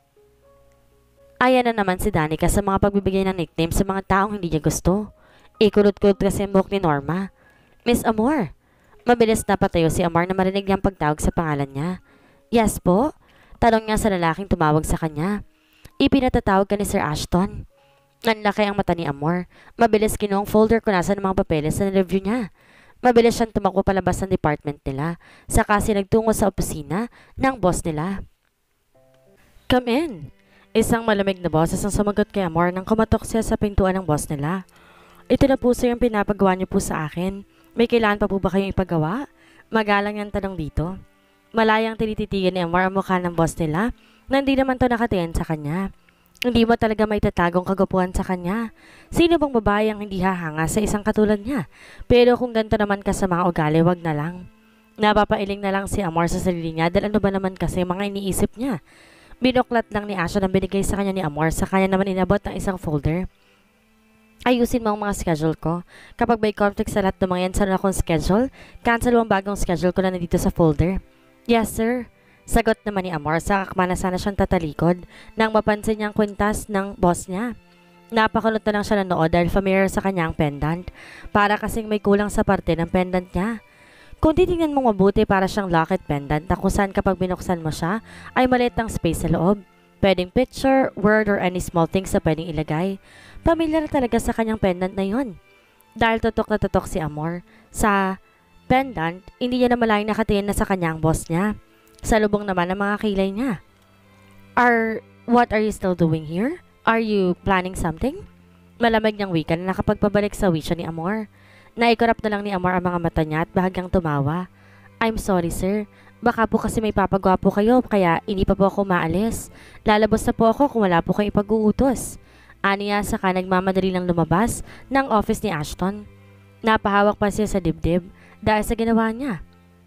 ayan na naman si Danica sa mga pagbibigay ng nickname sa mga taong hindi niya gusto. Ikulot-kulot kasi ang buhok ni Norma. Miss Amor. Mabilis na patayo si Amor na marinig niyang pagtawag sa pangalan niya. Yes po? Tanong niya sa lalaking tumawag sa kanya. Ipinatatawag ka ni Sir Ashton. Nanlaki ang mata ni Amor. Mabilis kinuha ang folder kung nasa ng mga papeles na review niya. Mabilis siyang tumakbo palabas ng department nila. Saka nagtungo sa opisina ng boss nila. Come in. Isang malamig na boses ang sumagot kay Amor nang kumatok siya sa pintuan ng boss nila. Ito na po sir yung pinapagawa niyo po sa akin. May kailangan pa po ba kayong ipagawa? Magalang yung tanong dito. Malayang tinititigan ni Amor ang mukha ng boss nila na hindi naman to nakatingin sa kanya. Hindi mo talaga may tatagong kagapuhan sa kanya. Sino bang babae ang hindi hahanga sa isang katulad niya? Pero kung ganito naman ka sa mga ugali, wag na lang. Napapailing na lang si Amor sa sarili niya dahil ano ba naman kasi mga iniisip niya. Binuklat lang ni Asha ang binigay sa kanya ni Amor sa kanya naman inabot ng isang folder. Ayusin mo ang mga schedule ko. Kapag may conflict sa lahat ng mga yan sa akong schedule, cancel mo ang bagong schedule ko na nandito sa folder. Yes, sir. Sagot naman ni Amor sa kakma na sana siyang tatalikod nang mapansin niyang kwintas ng boss niya. Napakulot na lang siya nanood dahil familiar sa kanyang pendant. Para kasing may kulang sa parte ng pendant niya. Kung titingnan mong mabuti para siyang locket pendant na kung saan kapag binuksan mo siya ay maliit ang space sa loob. Pwedeng picture, word, or any small things na pwedeng ilagay. Pamilyar talaga sa kanyang pendant na yon. Dahil tutok na tutok si Amor sa pendant, hindi niya na malayang nakatingin na sa kanyang boss niya. Sa lubong naman ng mga kilay niya. What are you still doing here? Are you planning something? Malamig niyang wika na nakapagpabalik sa wisyo ni Amor. Naikurap na lang ni Amor ang mga mata niya at bahagyang tumawa. I'm sorry sir. Baka po kasi may papagawa po kayo kaya hindi pa po ako maalis. Lalabas na po ako kung wala po kayong ipag-uutos. Aniya saka nagmamadali lang lumabas ng office ni Ashton. Napahawak pa siya sa dibdib dahil sa ginawa niya.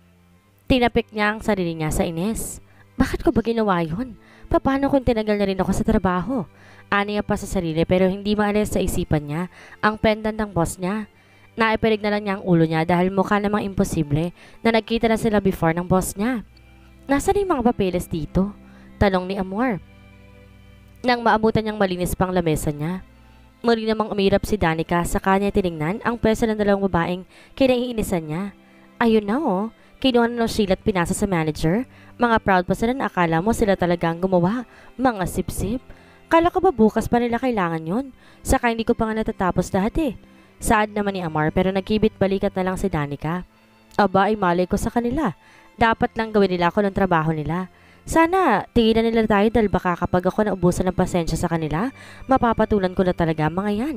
Tinapik niya ang sarili niya sa inis. Bakit ko ba ginawa yun? Paano kung tinagal na rin ako sa trabaho? Aniya pa sa sarili pero hindi maalis sa isipan niya ang pendant ng boss niya. Naipirig na lang niya ang ulo niya dahil mukha namang imposible na nagkita na sila before ng boss niya. Nasaan yung mga papeles dito? Tanong ni Amor. Nang maabutan niyang malinis pang lamesa niya. Muli namang umirap si Danica sa kanya tiningnan ang pwesto ng dalawang babaeng kinaiinisan niya. Ayun na oh, kinuha na ng Sheila at pinasa sa manager. Mga proud pa sila na akala mo sila talaga ang gumawa. Mga sip-sip. Kala ko ba bukas pa nila kailangan yun? Saka hindi ko pa nga natatapos lahat eh. Saad naman ni Amor pero nagkibit balikat na lang si Danica. Aba ay malay ko sa kanila. Dapat lang gawin nila ako ng trabaho nila. Sana tigilan nila tayo dahil baka kapag ako naubusan ng pasensya sa kanila, mapapatulan ko na talaga mga yan.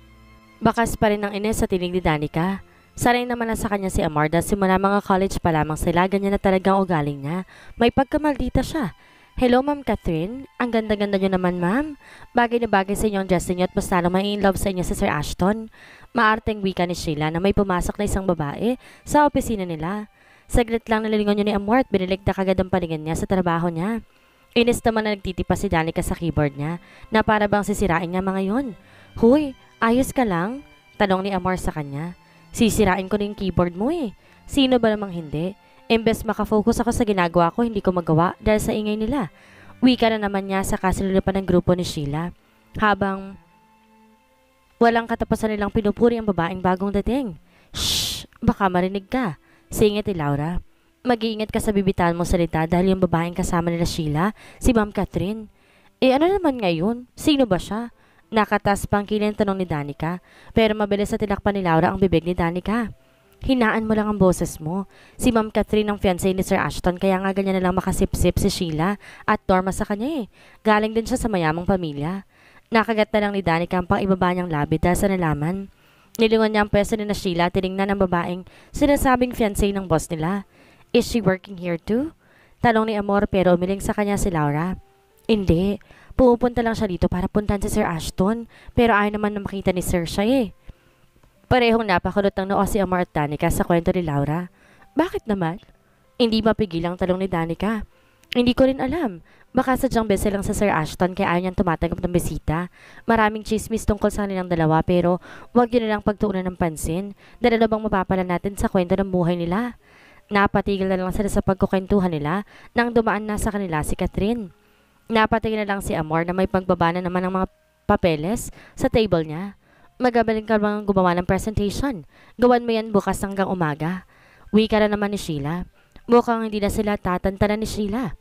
Bakas pa rin ang ines sa tinig ni Danica. Sanay naman na sa kanya si Amor dahil simula mga college pa lamang sila, ganyan na talagang ugaling niya. May pagkamaldita siya. Hello Ma'am Catherine, ang ganda-ganda niyo naman ma'am. Bagay na bagay sa inyo ang dress niyo at mas lalong may in love sa inyo si Sir Ashton. Maarteng wika ni Sheila na may pumasok na isang babae sa opisina nila. Saglit lang nalilingon niyo ni Amor at binilig na kagad ang palingan niya sa trabaho niya. Inis naman na nagtitipa si Danica sa keyboard niya na para bang sisirain niya mga yon. Huy, ayos ka lang? Tanong ni Amor sa kanya. Sisirain ko na yung keyboard mo eh. Sino ba namang hindi? Imbes makafocus ako sa ginagawa ko, hindi ko magawa dahil sa ingay nila. Wika na naman niya sa kasunod pa ng grupo ni Sheila. Habang walang katapusan nilang pinupuri ang babaeng bagong dating. Shh! Baka marinig ka. Singit ni Laura. Mag-iingat ka sa bibitawan mo salita dahil yung babaeng kasama nila Sheila, si Ma'am Catherine. Eh ano naman ngayon? Sino ba siya? Nakatas pang kileng tanong ni Danica, pero mabilis na tinakpan ni Laura ang bibig ni Danica. Hinaan mo lang ang boses mo. Si Ma'am Catherine ang fiancé ni Sir Ashton kaya nga ganyan na lang makasip-sip si Sheila at Norma sa kanya eh. Galing din siya sa mayamang pamilya. Nakagat na lang ni Danica ang pang ibaba niyang labi dahil sa nalaman. Nilingon niya ang pwesto ni na Sheila, tinignan ang babaeng sinasabing fiancé ng boss nila. Is she working here too? Tanong ni Amor pero umiling sa kanya si Laura. Hindi. Pumupunta lang siya dito para puntahan si Sir Ashton pero ayaw naman na makita ni Sir siya eh. Parehong napakulot ng noo si Amor at Danica sa kwento ni Laura. Bakit naman? Hindi mapigil ang talong ni Danica. Hindi ko rin alam. Baka sadyang bese lang sa Sir Ashton kaya ayaw niyang tumatanggap ng bisita. Maraming chismis tungkol sa kanilang dalawa pero huwag yun nilang pagtuunan ng pansin. Dahil ano bang mapapala natin sa kwento ng buhay nila? Napatigil na lang sila sa pagkukwentuhan nila nang dumaan na sa kanila si Catherine. Napatigil na lang si Amor na may pagbaba na naman ng mga papeles sa table niya. Magabaling ka bang gumawa ng presentation? Gawan mo yan bukas hanggang umaga. Wika na naman ni Sheila. Mukhang hindi na sila tatantanan ni Sheila.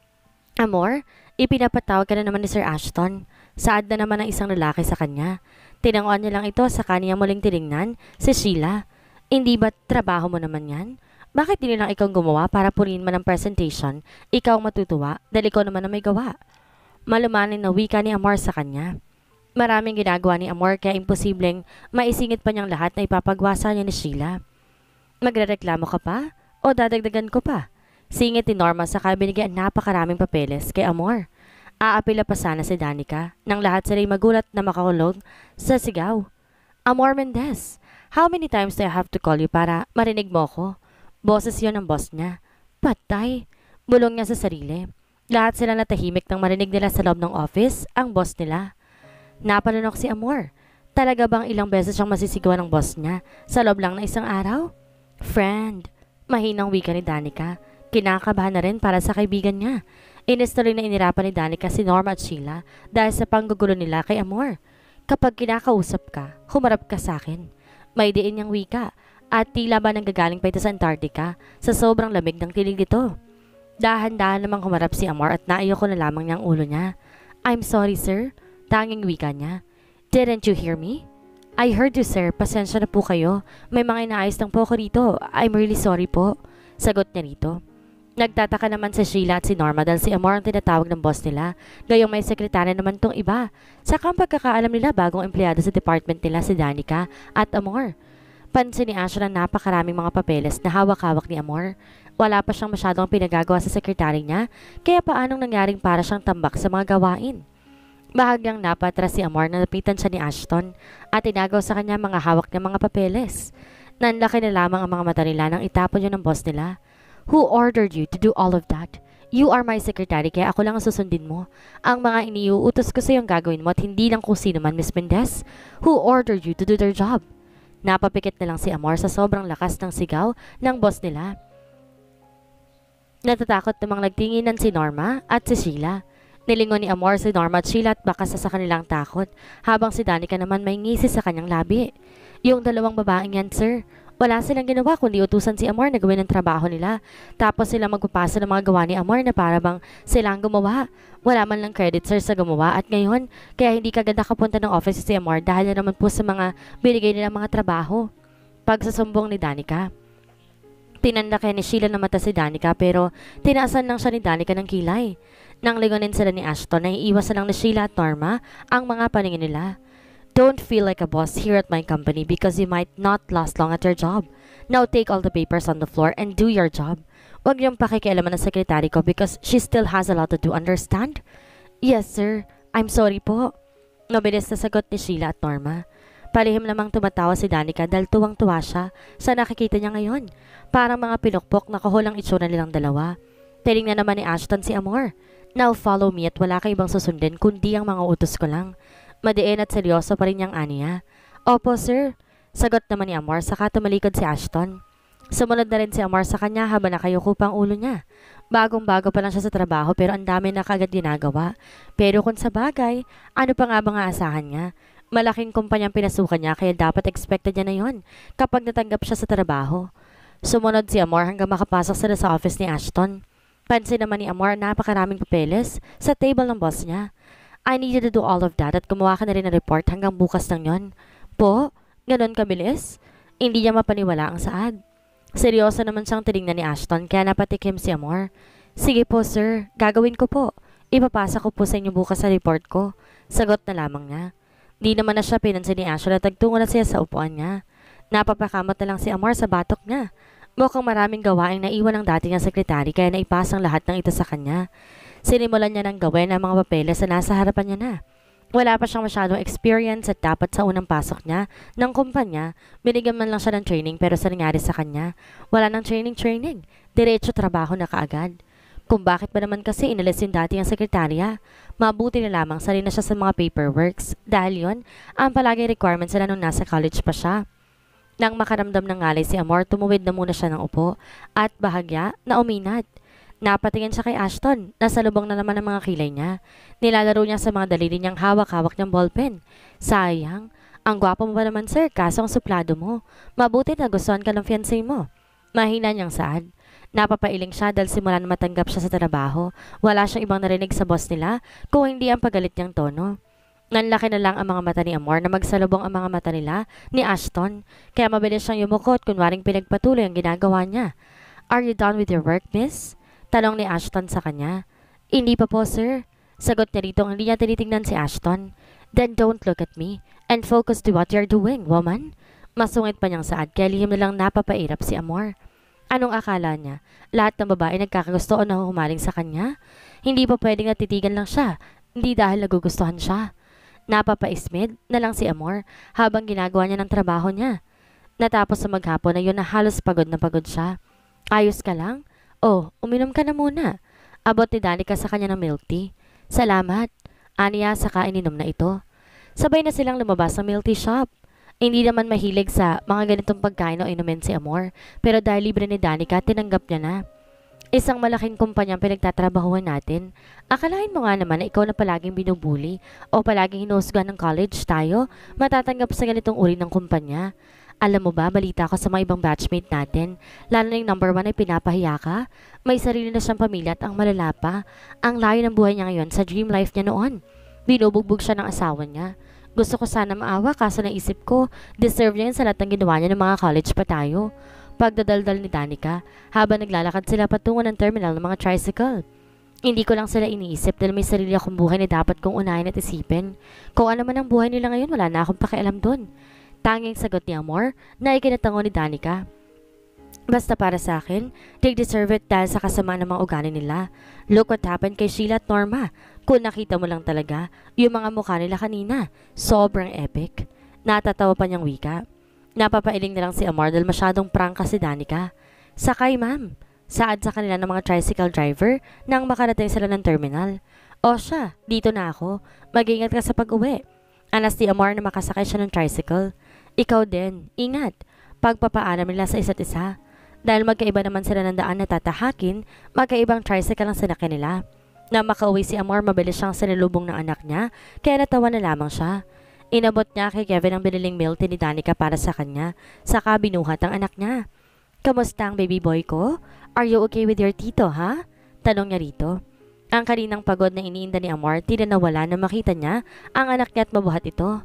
Amor, ipinapatawag ka na naman ni Sir Ashton. Saad na naman ang isang lalaki sa kanya. Tinanguan niya lang ito sa kanya muling tinignan si Sheila. Hindi ba trabaho mo naman yan? Bakit hindi lang ikaw gumawa para purihin man ang presentation? Ikaw matutuwa dahil ikaw naman na may gawa. Malumanin na wika ni Amor sa kanya. Maraming ginagawa ni Amor kaya imposibleng maisingit pa niyang lahat na ipapagwasa niya ni Sheila. Magrereklamo ka pa? O dadagdagan ko pa? Singit ni Norma sa binigyan napakaraming papeles kay Amor. Aapila pa sana si Danica nang lahat sila'y magulat na makakulog sa sigaw. Amor Mendez, how many times do I have to call you para marinig mo ko? Boses yon ng boss niya. Patay! Bulong niya sa sarili. Lahat sila natahimik nang marinig nila sa loob ng office ang boss nila. Napalunok si Amor. Talaga bang ilang beses siyang masisigawan ng boss niya sa loob lang na isang araw? Friend, mahinang wika ni Danica. Kinakabahan na rin para sa kaibigan niya. Inis na rin na inirapan ni Danica si Norma at Sheila dahil sa panggugulo nila kay Amor. Kapag kinakausap ka, humarap ka sa akin. May diin niyang wika at tila ba nanggagaling pa ito sa Antarctica sa sobrang lamig ng tinig nito. Dahan-dahan namang humarap si Amor at naiyoko na lamang niyang ulo niya. I'm sorry, sir. Tanging wika niya. Didn't you hear me? I heard you, sir. Pasensya na po kayo. May mga inaayos lang po ako rito. I'm really sorry po. Sagot niya rito. Nagtataka naman si Sheila at si Norma dahil si Amor ang tinatawag ng boss nila. Gayong may sekretary naman tong iba. Saka ang pagkakaalam nila bagong empleyado sa department nila si Danica at Amor. Pansin ni Asher ang napakaraming mga papeles na hawak-hawak ni Amor. Wala pa siyang masyadong pinagagawa sa sekretary niya, kaya paanong nangyaring para siyang tambak sa mga gawain. Bahagyang napatras si Amor na napitan siya ni Ashton at tinagaw sa kanya mga hawak niya mga papeles. Nanlaki na lamang ang mga mata nila nang itapon yun ng boss nila. Who ordered you to do all of that? You are my secretary kaya ako lang ang susundin mo. Ang mga iniuutos ko sa iyong gagawin mo at hindi lang kung sino man, Miss Mendez. Who ordered you to do their job? Napapikit na lang si Amor sa sobrang lakas ng sigaw ng boss nila. Natatakot namang nagtinginan si Norma at si Sheila. Nilingon ni Amor si Norma at Sheila at bakas sa kanilang takot, habang si Danica naman may ngisi sa kanyang labi. Yung dalawang babaeng yan, sir. Wala silang ginawa kundi utusan si Amor na gawin ang trabaho nila. Tapos sila magpapasa ng mga gawa ni Amor na para bang sila ang gumawa. Wala man lang credit, sir, sa gumawa at ngayon, kaya hindi kagad nakapunta ng office si Amor dahil na naman po sa mga binigay nilang mga trabaho. Pagsusumbong ni Danica. Tinanda kaya ni Sheila na mata si Danica pero tinaasan lang siya ni Danica ng kilay. Nang lingonin sila ni Ashton, naiiwasan lang ni Sheila at Norma ang mga paningin nila. Don't feel like a boss here at my company because you might not last long at your job. Now take all the papers on the floor and do your job. Huwag niyong pakikialaman ng sekretary ko because she still has a lot to do, understand? Yes, sir. I'm sorry po. Mabilis na sagot ni Sheila at Norma. Palihim namang tumatawa si Danica dahil tuwang-tuwa siya sa nakikita niya ngayon. Parang mga pinukpok na kahulang itsura nilang dalawa. Tinignan naman ni Ashton si Amor. Now follow me at wala ka ibang susundin kundi ang mga utos ko lang. Madiin at seryoso pa rin niyang aniya. Opo, sir. Sagot naman ni Amor saka tumalikod si Ashton. Sumunod na rin si Amor sa kanya habang nakayuko pa ang ulo niya. Bagong-bago pa lang siya sa trabaho pero ang dami na kagad ginagawa. Pero kung sa bagay, ano pa nga ba nga asahan niya? Malaking kumpanyang pinasukan niya kaya dapat expected niya na yon kapag natanggap siya sa trabaho. Sumunod si Amor hanggang makapasok sila sa office ni Ashton. Pansin naman ni Amor napakaraming papeles sa table ng boss niya. I need you to do all of that at gumawa ka na rin ng report hanggang bukas ng yon. Po? Ganon kabilis? Hindi niya mapaniwala ang saad. Seryoso naman siyang tinignan ni Ashton kaya napatikim si Amor. Sige po, sir. Gagawin ko po. Ipapasa ko po sa inyo bukas sa report ko. Sagot na lamang niya. Di naman na siya pinansin ni Ashton at tagtungo na siya sa upuan niya. Napapakamot na lang si Amor sa batok niya. Mukhang maraming gawaing naiwan ng dating ng sekretary kaya naipasang lahat ng ito sa kanya. Sinimulan niya ng gawin ang mga papeles na nasa harapan niya na. Wala pa siyang masyadong experience at dapat sa unang pasok niya ng kumpanya, binigyan man lang siya ng training pero sa nangyari sa kanya, wala ng training. Diretso trabaho na kaagad. Kung bakit ba naman kasi inalis yung dating ang sekretarya, mabuti na lamang sali na siya sa mga paperworks dahil yon ang palaging requirements nila nung nasa college pa siya. Nang makaramdam ng ngalay si Amor, tumuwid na muna siya ng upo at bahagya na uminat. Napatingin siya kay Ashton, nasalubong na naman ang mga kilay niya. Nilalaro niya sa mga daliri niyang hawak-hawak niyang ballpen. Sayang, ang gwapo mo ba naman sir, kaso ang suplado mo. Mabuti na gustuhan ka ng fiancé mo. Mahina niyang saad. Napapailing siya dahil simula na matanggap siya sa trabaho. Wala siyang ibang narinig sa boss nila kung hindi ang pagalit niyang tono. Nanlaki na lang ang mga mata ni Amor na magsalubong ang mga mata nila ni Ashton. Kaya mabilis siyang yumukot kunwaring pinagpatuloy ang ginagawa niya. Are you done with your work, miss? Tanong ni Ashton sa kanya. Hindi pa po, sir. Sagot niya rito hindi niya tinitingnan si Ashton. Then don't look at me and focus to what you're doing, woman. Masungit pa niyang saad kaya lihim na lang napapairap si Amor. Anong akala niya? Lahat ng babae nagkakagusto o nahuhumaling sa kanya? Hindi pa pwedeng natitigan lang siya. Hindi dahil nagugustuhan siya. Napapaismid na lang si Amor habang ginagawa niya ng trabaho niya. Natapos sa maghapon na yun na halos pagod na pagod siya. Ayos ka lang? Oh, uminom ka na muna. Abot ni Danica sa kanya ng milk tea. Salamat. Aniya saka ininom na ito. Sabay na silang lumabas sa milk tea shop. Hindi naman mahilig sa mga ganitong pagkain o inumin si Amor, pero dahil libre ni Danica, tinanggap niya na. Isang malaking kumpanyang pinagtatrabahuan natin. Akalain mo nga naman na ikaw na palaging binubuli o palaging hinuhusgahan ng college tayo, matatanggap sa ganitong uri ng kumpanya. Alam mo ba, balita ko sa mga ibang batchmate natin, lalo na yung number 1 ay pinapahiya ka. May sarili na siyang pamilya at ang malala pa, ang layo ng buhay niya ngayon sa dream life niya noon. Binubugbog siya ng asawa niya. Gusto ko sana maawa kaso naisip ko, deserve niya yun sa lahat ng ginawa niya ng mga college pa tayo. Pagdadaldal ni Danica, habang naglalakad sila patungo ng terminal ng mga tricycle. Hindi ko lang sila iniisip dahil may sarili akong buhay na dapat kong unahin at isipin. Kung ano man ang buhay nila ngayon, wala na akong pakialam dun. Tanging sagot ni Amor na ikinatango ni Danica. Basta para sa akin, they deserve it dahil sa kasamaan ng mga ugali nila. Look what happened kay Sheila at Norma. Kung nakita mo lang talaga, yung mga mukha nila kanina, sobrang epic. Natatawa pa niyang wika. Napapailing na lang si Amor dahil masyadong prangka si Danica. Sakay ma'am. Saad sa kanila ng mga tricycle driver nang makarating sila ng terminal. O siya, dito na ako. Mag-ingat ka sa pag-uwi. Anas ni Amor na makasakay siya ng tricycle. Ikaw din, ingat. Pagpapaalam nila sa isa't isa. Dahil magkaiba naman sila ng daan na tatahakin, magkaibang tricycle ang sinakyan nila. Na makauwi si Amor, mabilis siyang sinalubong ng anak niya, kaya natawa na lamang siya. Inabot niya kay Kevin ang biniling milk tea ni Danica para sa kanya, saka binuhat ang anak niya. Kamusta ang baby boy ko? Are you okay with your tito, ha? Tanong niya rito. Ang kaninang pagod na iniinda ni Amor, tila nawala na makita niya ang anak niya at mabuhat ito.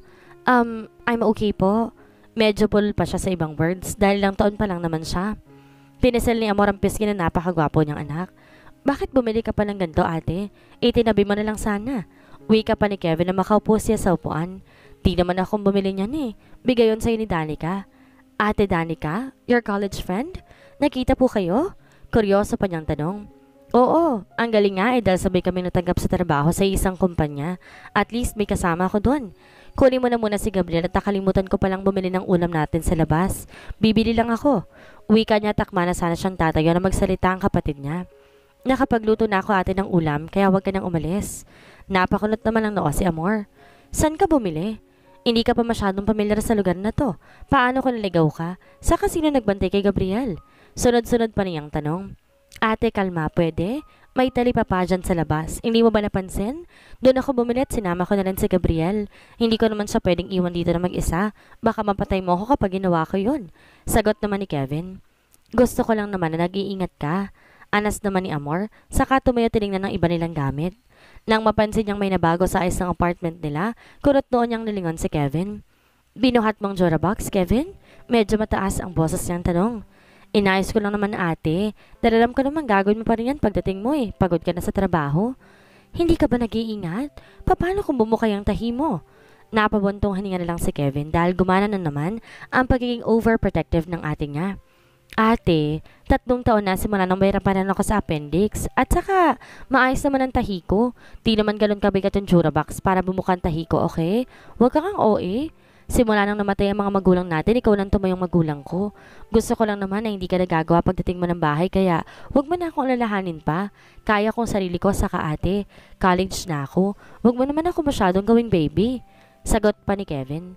I'm okay po. Medyo pulol pa siya sa ibang words dahil lang taon pa lang naman siya. Pinisal ni Amor ang pisngi na napakagwapo niyang anak. Bakit bumili ka pa ng ganito ate? Itinabi mo na lang sana. Uwi ka pa ni Kevin na makaupo siya sa upuan. Di naman akong bumili niyan eh. Bigay yun sa'yo ni Danica. Ate Danica? Your college friend? Nakita po kayo? Kuryoso pa niyang tanong. Oo, ang galing nga dahil sabay kami natanggap sa trabaho sa isang kumpanya. At least may kasama ako doon. Kunin mo na muna si Gabriel at nakalimutan ko palang bumili ng ulam natin sa labas. Bibili lang ako. Uwi ka niya takma na sana siyang tatayo na magsalita ang kapatid niya. Nakapagluto na ako ate ng ulam kaya huwag ka nang umalis. Napakunot naman ang noo si Amor. San ka bumili? Hindi ka pa masyadong pamilyar sa lugar na to. Paano kung naligaw ka? Saka sino nagbantay kay Gabriel? Sunod-sunod pa niyang tanong. Ate, kalma, pwede? May tali pa dyan sa labas. Hindi mo ba napansin? Doon ako bumili at sinama ko na rin si Gabriel. Hindi ko naman siya pwedeng iwan dito na mag-isa. Baka mapatay mo ako kapag ginawa ko yun. Sagot naman ni Kevin. Gusto ko lang naman na nag-iingat ka. Anas naman ni Amor, saka tumayo tinignan ng iba nilang gamit. Nang mapansin niyang may nabago sa ayos ng apartment nila, kurot noon niyang nilingon si Kevin. Binuhat mong Jorabox, Kevin? Medyo mataas ang boses niyang tanong. Inayos ko lang naman ate. Dalalam ko naman gagawin mo pa rin yan pagdating mo eh. Pagod ka na sa trabaho. Hindi ka ba nag-iingat? Paano kung bumukay ang tahi mo? Napabuntong hininga na lang si Kevin dahil gumana na naman ang pagiging overprotective ng ate niya. Ate, 3 taon na simula nang mahirapan ako sa appendix. At saka, maayos naman ang tahi ko. Di naman ganun kabigat yung Jorabox para bumukan tahi ko, okay? Huwag ka kang OA. Simula nang namatay ang mga magulang natin, ikaw nang tumayong magulang ko. Gusto ko lang naman na hindi ka nagagawa pagdating mo ng bahay, kaya huwag mo na akong alalahanin pa. Kaya kong sarili ko, saka ate. College na ako. Huwag mo naman ako masyadong gawing baby. Sagot pa ni Kevin.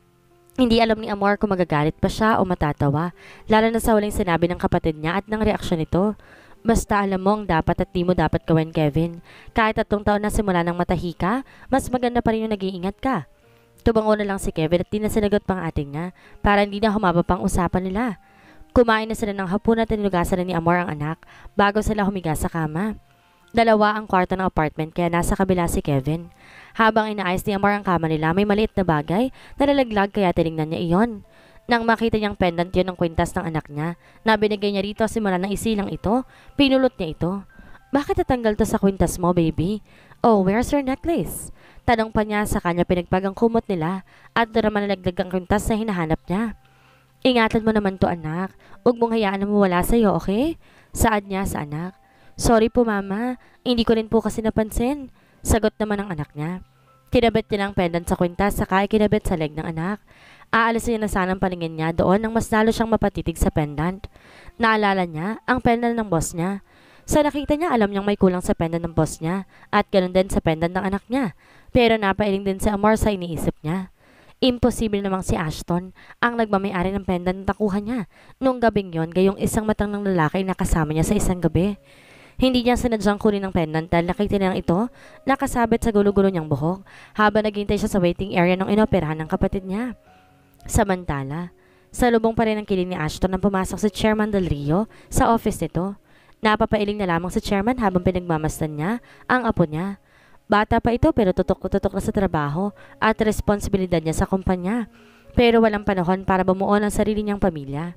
Hindi alam ni Amor kung magagalit pa siya o matatawa, lalo na sa huling sinabi ng kapatid niya at ng reaksyon nito. Basta alam mo ang dapat at di mo dapat gawin, Kevin. Kahit 3 taon na simula ng matahi ka, mas maganda pa rin yung nag-iingat ka. Tubango na lang si Kevin at di na sinagot pang ating niya para hindi na humaba pang usapan nila. Kumain na sila ng hapon at tinugasan na ni Amor ang anak bago sila humiga sa kama. 2 ang kwarto ng apartment kaya nasa kabila si Kevin. Habang inaayos ni Amor ang kama nila, may maliit na bagay na nalaglag kaya tinignan niya iyon. Nang makita niyang pendant yun ng kwintas ng anak niya na binigay niya rito simula ng isilang ito, pinulot niya ito. Bakit natanggal to sa kwintas mo, baby? Oh, where's your necklace? Tanong pa niya sa kanya pinagpagang kumot nila at doon naman nalaglag ang kwintas na hinahanap niya. Ingatan mo naman to anak. Huwag mong hayaan na mawala sa'yo, okay? Saad niya sa anak. Sorry po mama, hindi ko rin po kasi napansin. Sagot naman ng anak niya. Kinabit niya ng pendant sa kwintas saka kinabit sa leg ng anak. Aalisin niya na sana ang paningin niya doon nang mas lalo siyang mapatitig sa pendant. Naalala niya ang pendant ng boss niya. Sa nakita niya alam niyang may kulang sa pendant ng boss niya at ganoon din sa pendant ng anak niya. Pero napailing din si Amor sa iniisip niya. Imposible namang si Ashton ang nagmamayari ng pendant na nakuha niya. Noong gabing yon, gayong isang matang ng lalaki na kasama niya sa isang gabi. Hindi niya sinadyang kunin ng pendant dahil nakita niyang ito nakasabit sa gulo-gulo niyang buhok habang naghintay siya sa waiting area ng inoperahan ng kapatid niya. Samantala, Sa lubong pa rin ang kiling ni Ashton nang pumasok si Chairman Del Rio sa office nito. Napapailing na lamang si Chairman habang pinagmamasdan niya ang apo niya. Bata pa ito pero tutok na sa trabaho at responsibilidad niya sa kumpanya. Pero walang panahon para bumuo ng sarili niyang pamilya.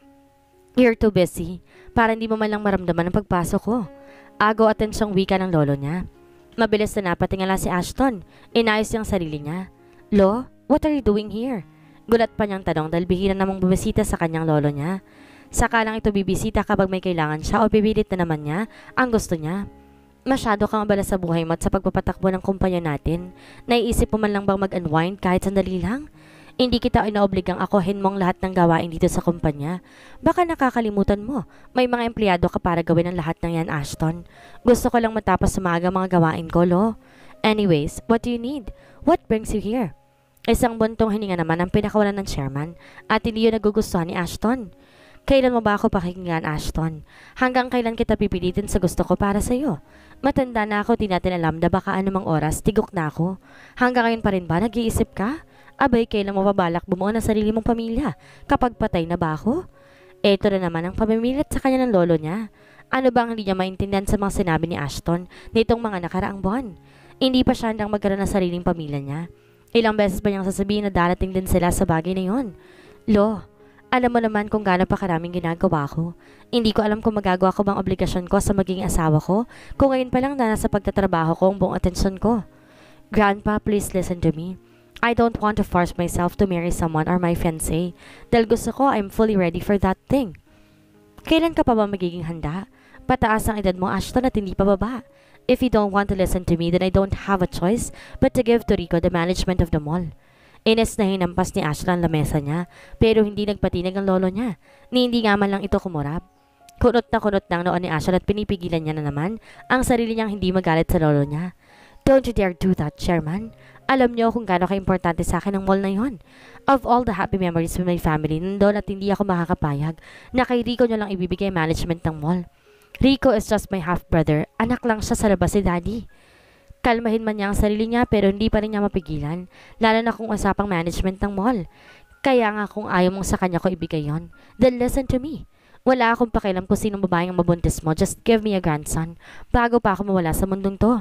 You're too busy para hindi mo man lang maramdaman ang pagpasok ko. Agaw atensyong wika ng lolo niya. Mabilis na napatingala si Ashton. Inayos niyang sarili niya. Lo, what are you doing here? Gulat pa niyang tanong dahil bihira namang bumisita sa kanyang lolo niya. Saka lang ito bibisita kapag may kailangan siya o pipilit na naman niya ang gusto niya. Masyado kang abala sa buhay mo at sa pagpapatakbo ng kumpanya natin. Naiisip mo man lang bang mag-unwind kahit sandali lang? Hindi kita inaobligang akuhin mo ang lahat ng gawain dito sa kumpanya. Baka nakakalimutan mo, may mga empleyado ka para gawin ang lahat ng yan, Ashton. Gusto ko lang matapos sa maaga mga gawain ko, lo. Anyways, what do you need? What brings you here? Isang buntong hininga naman ang pinakawalan ng chairman at hindi yun nagugustuhan ni Ashton. Kailan mo ba ako pakikinggan, Ashton? Hanggang kailan kita pipilitin sa gusto ko para sa'yo? Matanda na ako, di natin alam na baka anumang oras, tigok na ako. Hanggang ngayon pa rin ba nag-iisip ka? Abay, kailan mo pabalak bumuo ng sarili mong pamilya? Kapag patay na ba ako? Eto na naman ang pamimilit sa kanya ng lolo niya. Ano bang hindi niya maintindihan sa mga sinabi ni Ashton nitong mga nakaraang buwan? Hindi pa siya handang magkaroon ng sariling pamilya niya. Ilang beses ba niyang sasabihin na darating din sila sa bagay na yon? Lo, alam mo naman kung gaano pa karaming ginagawa ko. Hindi ko alam kung magagawa ko bang obligasyon ko sa magiging asawa ko kung ngayon pa lang na nasa pagtatrabaho ko ang buong atensyon ko. Grandpa, please listen to me. I don't want to force myself to marry someone or my fiancé dahil gusto ko I'm fully ready for that thing. Kailan ka pa ba magiging handa? Pataas ang edad mo, Ashton, at hindi pa baba. If you don't want to listen to me, then I don't have a choice but to give to Rico the management of the mall. Ines na hinampas ni Ashton ang lamesa niya, pero hindi nagpatinag ang lolo niya, ni hindi nga man lang ito kumurap. Kunot na ang noon ni Ashton at pinipigilan niya na naman ang sarili niyang hindi magalit sa lolo niya. Don't you dare do that, Chairman. Alam niyo kung gaano ka-importante sa akin ang mall na yon. Of all the happy memories with my family, nandun at hindi ako makakapayag na kay Rico niyo lang ibibigay management ng mall. Rico is just my half-brother. Anak lang siya sa labas si Daddy. Kalmahin man niya ang sarili niya pero hindi pa rin niya mapigilan, lalo na kung usapang management ng mall. Kaya nga kung ayaw mong sa kanya ko ibigay yon, then listen to me. Wala akong pakialam kung sinong babaeng ang mabuntis mo, just give me a grandson, bago pa ako mawala sa mundong to.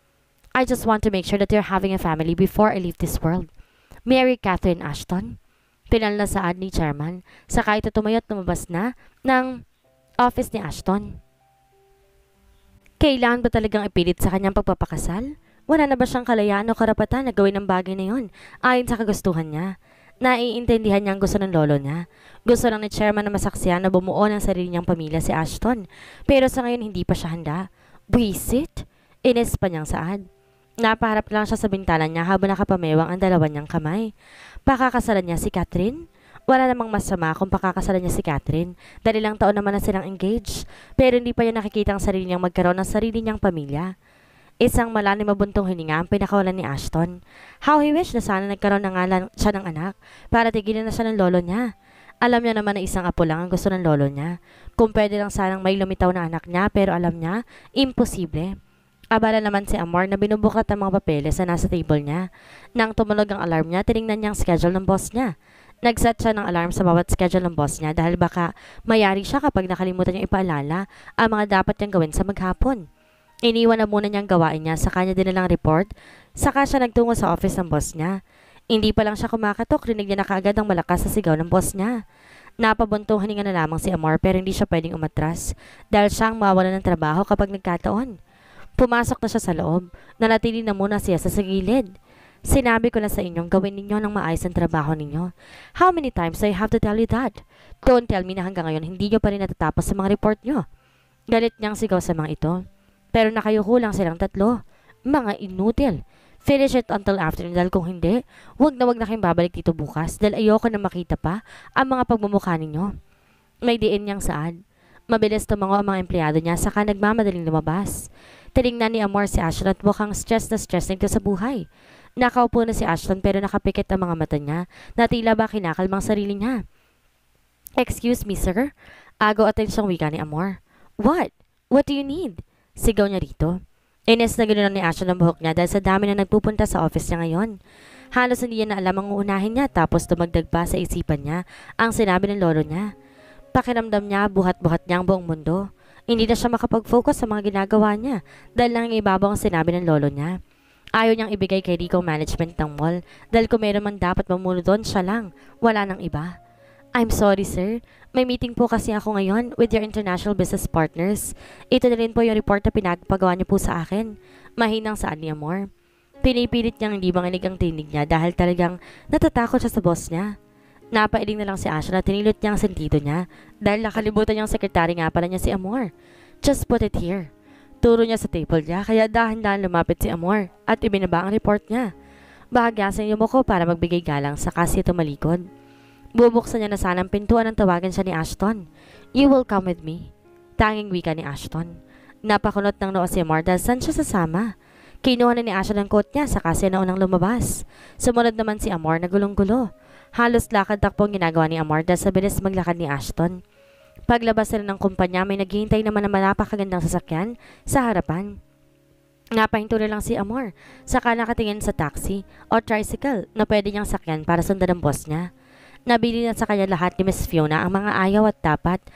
I just want to make sure that you're having a family before I leave this world. Mary Catherine Ashton. Pinalnasaad ni Chairman, saka ito tumayo at lumabas na ng office ni Ashton. Kailangan ba talagang ipilit sa kanyang pagpapakasal? Wala na ba siyang kalayaan o karapatan na gawin ang bagay na yon ayon sa kagustuhan niya? Naiintindihan niya ang gusto ng lolo niya. Gusto lang ni Chairman na masaksiyan na bumuo ng sarili niyang pamilya si Ashton. Pero sa ngayon hindi pa siya handa. Buisit? Ines pa niyang saad. Napaharap lang siya sa bintana niya habang nakapamewang ang dalawa niyang kamay. Pakakasalan niya si Catherine? Wala namang masama kung pakakasalan niya si Catherine dahil ilang taon naman na silang engaged pero hindi pa niya nakikita ang sarili niyang magkaroon ng sarili niyang pamilya. Isang malalim mabuntong hininga ang pinakawalan ni Ashton. How he wish na sana nagkaroon na nga lang siya ng anak para tigilan na siya ng lolo niya. Alam niya naman na isang apo lang ang gusto ng lolo niya. Kung pwede lang sanang may lumitaw na anak niya pero alam niya, imposible. Abala naman si Amor na binubuklat ang mga papeles na nasa table niya. Nang tumunog ang alarm niya, tinignan niya ang schedule ng boss niya. Nag-set siya ng alarm sa bawat schedule ng boss niya dahil baka mayari siya kapag nakalimutan niyang ipaalala ang mga dapat niyang gawin sa maghapon. Iniwan na muna niyang gawain niya sa kanya dinalang report, saka siya nagtungo sa office ng boss niya. Hindi pa lang siya kumakatok, rinig niya na kaagad ang malakas sa sigaw ng boss niya. Napabuntong hininga na lamang si Amor pero hindi siya pwedeng umatras dahil siya ang mawawalan ng trabaho kapag nagkataon. Pumasok na siya sa loob, nanatili na muna siya sa gilid. Sinabi ko na sa inyong gawin ninyo ng maayos ang trabaho ninyo. How many times do I have to tell you that? Don't tell me na hanggang ngayon hindi nyo pa rin natatapos sa mga report nyo. Galit niyang sigaw sa mga ito. Pero nakayuko lang silang tatlo. Mga inutil. Finish it until afternoon dahil kung hindi, wag na kayong babalik dito bukas dahil ayoko na makita pa ang mga pagmumukha ninyo. May diin niyang saad. Mabilis tumango ang mga empleyado niya saka nagmamadaling lumabas. Tinignan ni Amor si Ashton at mukhang stress na ito sa buhay. Nakaupo na si Ashton pero nakapikit ang mga mata niya na tila ba kinakalmang sarili niya. Excuse me, sir? Agaw atensyong wika ni Amor. What? What do you need? Sigaw niya rito. Ines na ganoon ni Ashton ang buhok niya dahil sa dami na nagpupunta sa office niya ngayon. Halos hindi niya na alam ang uunahin niya tapos dumagdag pa sa isipan niya ang sinabi ng lolo niya. Pakiramdam niya buhat-buhat niya ang buong mundo. Hindi na siya makapag-focus sa mga ginagawa niya dahil lang ibabaw ang sinabi ng lolo niya. Ayaw niyang ibigay kay Rico management ng mall dahil kung meron man dapat mamuno doon siya lang, wala nang iba. I'm sorry sir, may meeting po kasi ako ngayon with your international business partners. Ito na rin po yung report na pinagpagawa niyo po sa akin. Mahinang saan ni Amor. Pinipilit niyang hindi manginig ang tinig niya dahil talagang natatakot siya sa boss niya. Napailing na lang si Asha na tinilot niya ang sentido niya dahil nakalimutan niyang sekretary nga pala niya si Amor. Just put it here. Turo niya sa table niya kaya dahan-dahan lumapit si Amor at ibinaba ang report niya. Bahagyasan niyo mo ko para magbigay galang sa kasi tumalikod. Bubuksan niya na sana ang pintuan ng tawagan siya ni Ashton. You will come with me. Tanging wika ni Ashton. Napakunot ng noo si Amor dahil saan siya sasama. Kinuha na ni Ashton ang coat niya saka siya naunang lumabas. Sumunod naman si Amor na gulong-gulo. Halos lakad-takpo ang ginagawa ni Amor dahil sa bilis maglakad ni Ashton. Paglabas nila ng kumpanya may naghihintay naman na napakagandang sasakyan sa harapan. Napahinto na lang si Amor saka nakatingin sa taxi o tricycle na pwede niyang sakyan para sundan ang boss niya. Nabili na sa kanya lahat ni Miss Fiona ang mga ayaw at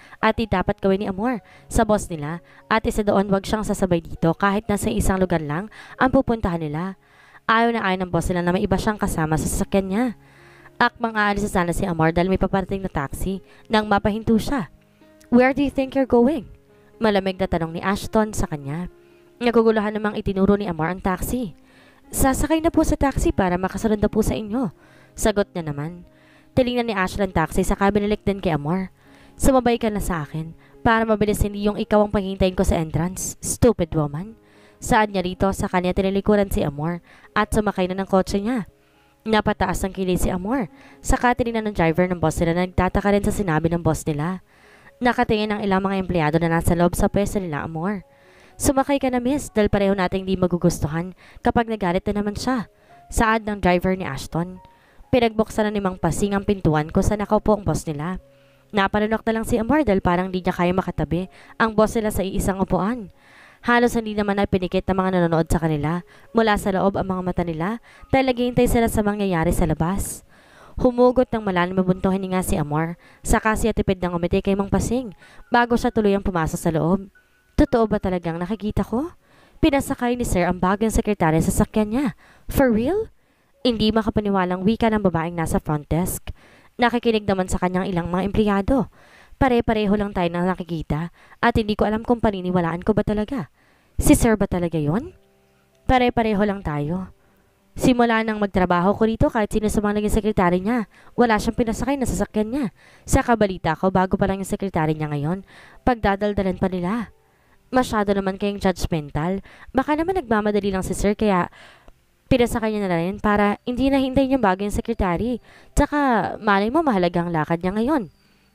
di dapat gawin ni Amor sa boss nila at isa doon wag siyang sasabay dito kahit nasa isang lugar lang ang pupuntahan nila. Ayaw na ayaw ng boss nila na may iba siyang kasama sa sasakyan niya. Akmang aalis na sana si Amor dahil may paparating na taxi nang mapahinto siya. Where do you think you're going? Malamig na tanong ni Ashton sa kanya. Naguguluhan namang itinuro ni Amor ang taxi. Sasakay na po sa taxi para makasunod na po sa inyo. Sagot niya naman. Tinignan ni Ashley ang taxi saka binalik din kay Amor. Sumabay ka na sa akin para mabilis hindi yung ikaw ang paghintayin ko sa entrance. Stupid woman. Saan niya rito sa kanya tinilikuran si Amor at sumakay na ng kotse niya. Napataas ang kilay si Amor. Saka tinignan ng driver ng boss nila na nagtataka rin sa sinabi ng boss nila. Nakatingin ang ilang mga empleyado na nasa loob sa pwesto nila Amor. Sumakay ka na miss dahil pareho nating di magugustuhan kapag nagalit na naman siya. Saad ng driver ni Ashton. Pinagbuksan na ni Mang Pasing ang pintuan kung saan nakaupo ang boss nila. Napanunok na lang si Amor dahil parang di niya kaya makatabi ang boss nila sa iisang upuan. Halos hindi naman na pinikit ng mga nanonood sa kanila mula sa loob ang mga mata nila dahil naghihintay sila sa mangyayari sa labas. Humugot ng malalim mabuntong hininga si Amor saka siya tipid ng umiti kay Mang Pasing bago siya tuluyang pumasok sa loob. Totoo ba talagang nakikita ko? Pinasakay ni Sir ang bagong sekretary sa sakyan niya. For real? Hindi makapaniwalang wika ng babaeng nasa front desk. Nakikinig naman sa kanyang ilang mga empleyado. Pare-pareho lang tayo nang nakikita at hindi ko alam kung paniniwalaan ko ba talaga. Si Sir ba talaga yon? Pare-pareho lang tayo. Simula nang magtrabaho ko rito kahit sino sa mga naging sekretary niya, wala siyang pinasakay na sasakyan niya. Sa kabalita ko bago pa lang yung sekretary niya ngayon, pagdadaldalan pa nila. Masyado naman kayong judgmental. Baka naman nagmamadali lang si Sir kaya pinasakay niya na rin para hindi na hintayin yung bagong sekretary. Tsaka malay mo mahalagang lakad niya ngayon.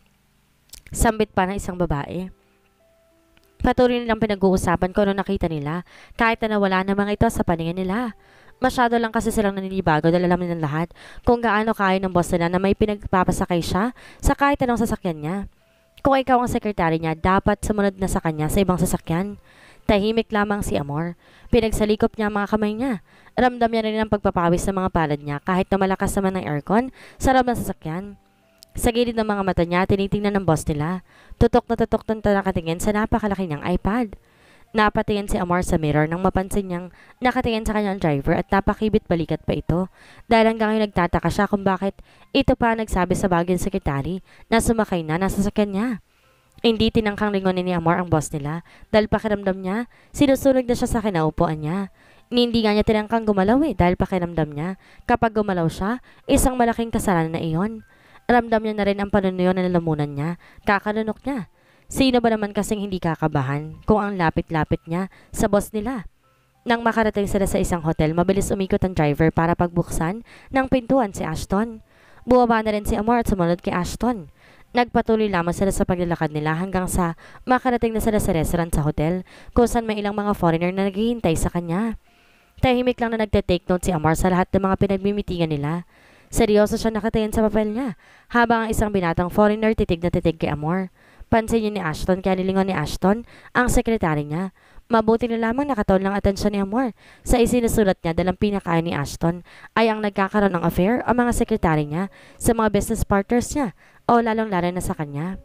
Sambit pa ng isang babae. Patuloy nilang pinag-uusapan kung ano nakita nila kahit na nawala na mga ito sa paningin nila. Masyado lang kasi silang naninibago dahil alam nilang lahat kung gaano kaya ng boss nila na may pinagpapasakay siya sa kahit anong sasakyan niya. Kung ikaw ang sekretary niya, dapat sumunod na sa kanya sa ibang sasakyan. Tahimik lamang si Amor. Pinagsalikop niya ang mga kamay niya. Ramdam niya rin ang pagpapawis ng mga palad niya kahit na malakas naman ng aircon sa loob ng sasakyan. Sa gilid ng mga mata niya, tinitingnan ng boss nila. Tutok na nakatingin sa napakalaki niyang iPad. Napatingin si Amor sa mirror nang mapansin niyang nakatingin sa kanyang driver at napakibit balikat pa ito. Dahil hanggang ngayon nagtataka siya kung bakit ito pa nagsabi sa bagong sekretary na sumakay na nasa sasakyan niya. Hindi tinangkang lingonin ni Amor ang boss nila dahil pakiramdam niya, sinusunog na siya sa kinaupuan niya. Hindi nga niya tinangkang gumalaw dahil pakiramdam niya, kapag gumalaw siya, isang malaking kasalanan na iyon. Ramdam niya na rin ang panunuyo na nalamunan niya, kakalunok niya. Sino ba naman kasing hindi kakabahan kung ang lapit-lapit niya sa boss nila? Nang makarating sila sa isang hotel, mabilis umikot ang driver para pagbuksan ng pintuan si Ashton. Bumaba na rin si Amor at sumunod kay Ashton. Nagpatuloy lamang sila sa paglalakad nila hanggang sa makarating na sila sa restaurant sa hotel kung saan may ilang mga foreigner na naghihintay sa kanya. Tahimik lang na nagte-take note si Amor sa lahat ng mga pinagmimitingan nila. Seryoso siya nakatingin sa papel niya habang ang isang binatang foreigner titig na titig kay Amor. Pansin niyo ni Ashton kaya nilingon ni Ashton ang sekretary niya. Mabuti na lamang nakataon lang atensyon ni Amor sa isinusulat niya dahil ang pinakain ni Ashton ay ang nagkakaroon ng affair ang mga sekretary niya sa mga business partners niya o lalong-lalo na sa kanya.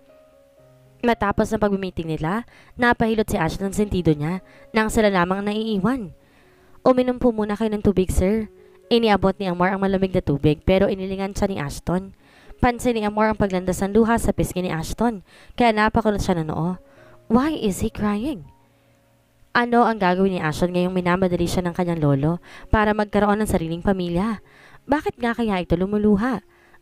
Matapos ng pag-meeting nila, napahilot si Ashton ng sentido niya nang sila lamang naiiwan. Uminom po muna kayo ng tubig, sir. Iniabot ni Amor ang malamig na tubig pero inilingan siya ni Ashton. Pansin ni Amor ang paglandas ng luha sa pisngi ni Ashton kaya napakulot siya ng noo. Why is he crying? Ano ang gagawin ni Ashton ngayong minamadali siya ng kanyang lolo para magkaroon ng sariling pamilya? Bakit nga kaya ito lumuluha?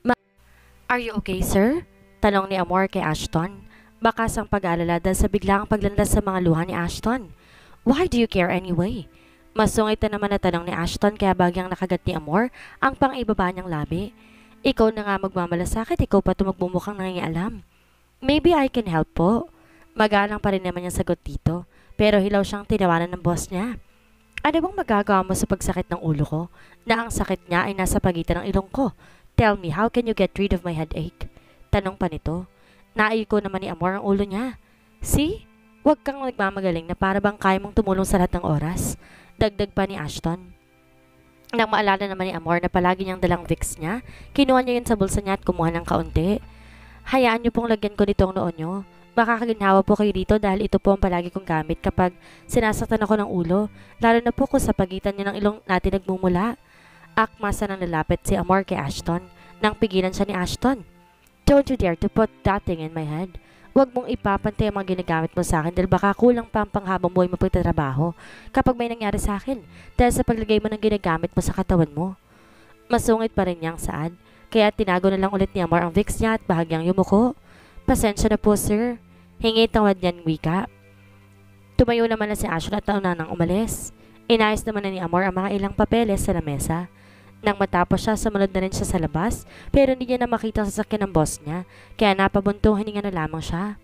Are you okay, sir? Tanong ni Amor kay Ashton. Bakas ang pag-aalala dahil sa biglang paglandas sa mga luha ni Ashton. Why do you care anyway? Masungit na naman na tanong ni Ashton kaya bagyang nakagat ni Amor ang pang-ibaba niyang labi. Ikaw na nga magmamalasakit, ikaw pa ito magmumukhang nangingialam. Maybe I can help po. Magalang pa rin naman yung sagot dito, pero hilaw siyang tinawanan ng boss niya. Ano bang magagawa mo sa pagsakit ng ulo ko, na ang sakit niya ay nasa pagitan ng ilong ko? Tell me, how can you get rid of my headache? Tanong pa nito. Naayiko naman ni Amor ang ulo niya. See? Huwag kang nagmamagaling na para bang kaya mong tumulong sa lahat ng oras. Dagdag pa ni Ashton. Nang maalala naman ni Amor na palagi niyang dalang Vicks niya, kinuha niya yun sa bulsa niya at kumuha ng kaunti. Hayaan niyo pong lagyan ko nito ang noon niyo. Baka kaginhawa po kayo dito dahil ito po ang palagi kong gamit kapag sinasaktan ako ng ulo, lalo na po kung sa pagitan niya ng ilong natin nagmumula. Akmasa nang lalapit si Amor kay Ashton nang pigilan siya ni Ashton. Don't you dare to put that thing in my head. Huwag mong ipapantay ang mga ginagamit mo sa akin dahil baka kulang pa ang panghabang buhay mo pagtatrabaho kapag may nangyari sa akin dahil sa paglagay mo ng ginagamit mo sa katawan mo. Masungit pa rin niyang saad, kaya tinago na lang ulit ni Amor ang Vicks niya at bahagyang yumuko. Pasensya na po, sir. Hingi tawad niyan wika. Tumayo naman na si Ashton at nauna nang umalis. Inayos naman na ni Amor ang mga ilang papeles sa lamesa. Nang matapos siya, sumunod na rin siya sa labas pero hindi niya na makita ang sasakyan ng boss niya kaya napabuntong hininga na lamang siya.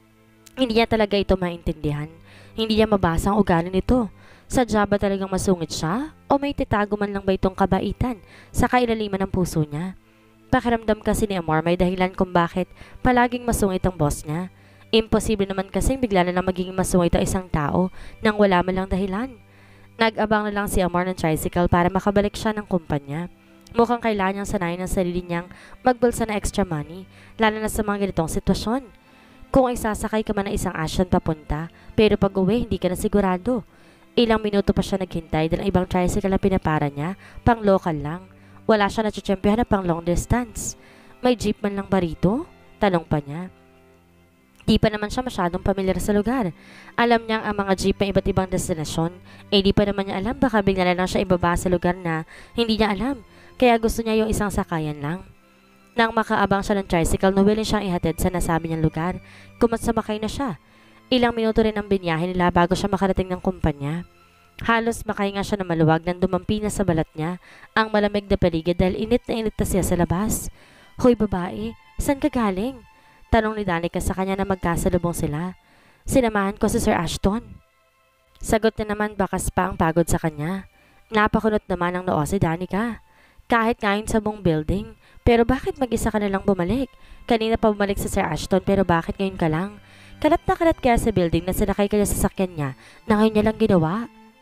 Hindi niya talaga ito maintindihan. Hindi niya mabasa ang ugali nito. Sadya ba talagang masungit siya o may titago man lang ba itong kabaitan sa kailaliman ng puso niya? Pakiramdam kasi ni Amor may dahilan kung bakit palaging masungit ang boss niya. Imposible naman kasing bigla na lang magiging masungit ang isang tao nang wala man lang dahilan. Nag-abang na lang si Amor ng tricycle para makabalik siya ng kumpanya. Mukhang kailangan niyang sanayin ang sarili niyang magbulsa na extra money, lalo na sa mga ganitong sitwasyon. Kung isasakay ka man ng isang Ashton papunta, pero pag uwi hindi ka na sigurado. Ilang minuto pa siya naghintay dahil ang ibang tricycle na pinapara niya, pang local lang. Wala siya natsyempohan na pang long distance. May jeep man lang ba rito? Tanong pa niya. Di pa naman siya masyadong pamilyar sa lugar. Alam niyang ang mga jeep ng iba't ibang destinasyon, di pa naman niya alam baka bigla na lang siya ibaba sa lugar na hindi niya alam. Kaya gusto niya yung isang sakayan lang. Nang makaabang siya ng tricycle, willing siyang ihatid sa nasabi niyang lugar. Kumatsamakay na siya. Ilang minuto rin ang binyahe nila bago siya makarating ng kumpanya. Halos makahinga siya na maluwag nang dumampi na sa balat niya ang malamig na paligid dahil init na siya sa labas. Hoy babae, saan ka galing? Tanong ni Danica sa kanya na magkasalubong sila. Sinamahan ko si Sir Ashton. Sagot na naman bakas pa ang pagod sa kanya. Napakunot naman ang noo si Danica. Kahit ngayon sa buong building, pero bakit mag-isa ka na lang bumalik? Kanina pa bumalik si Sir Ashton pero bakit ngayon ka lang? Kalat na kalat kaya sa building na sinakay ka niya sa sasakyan niya na ngayon niya lang ginawa?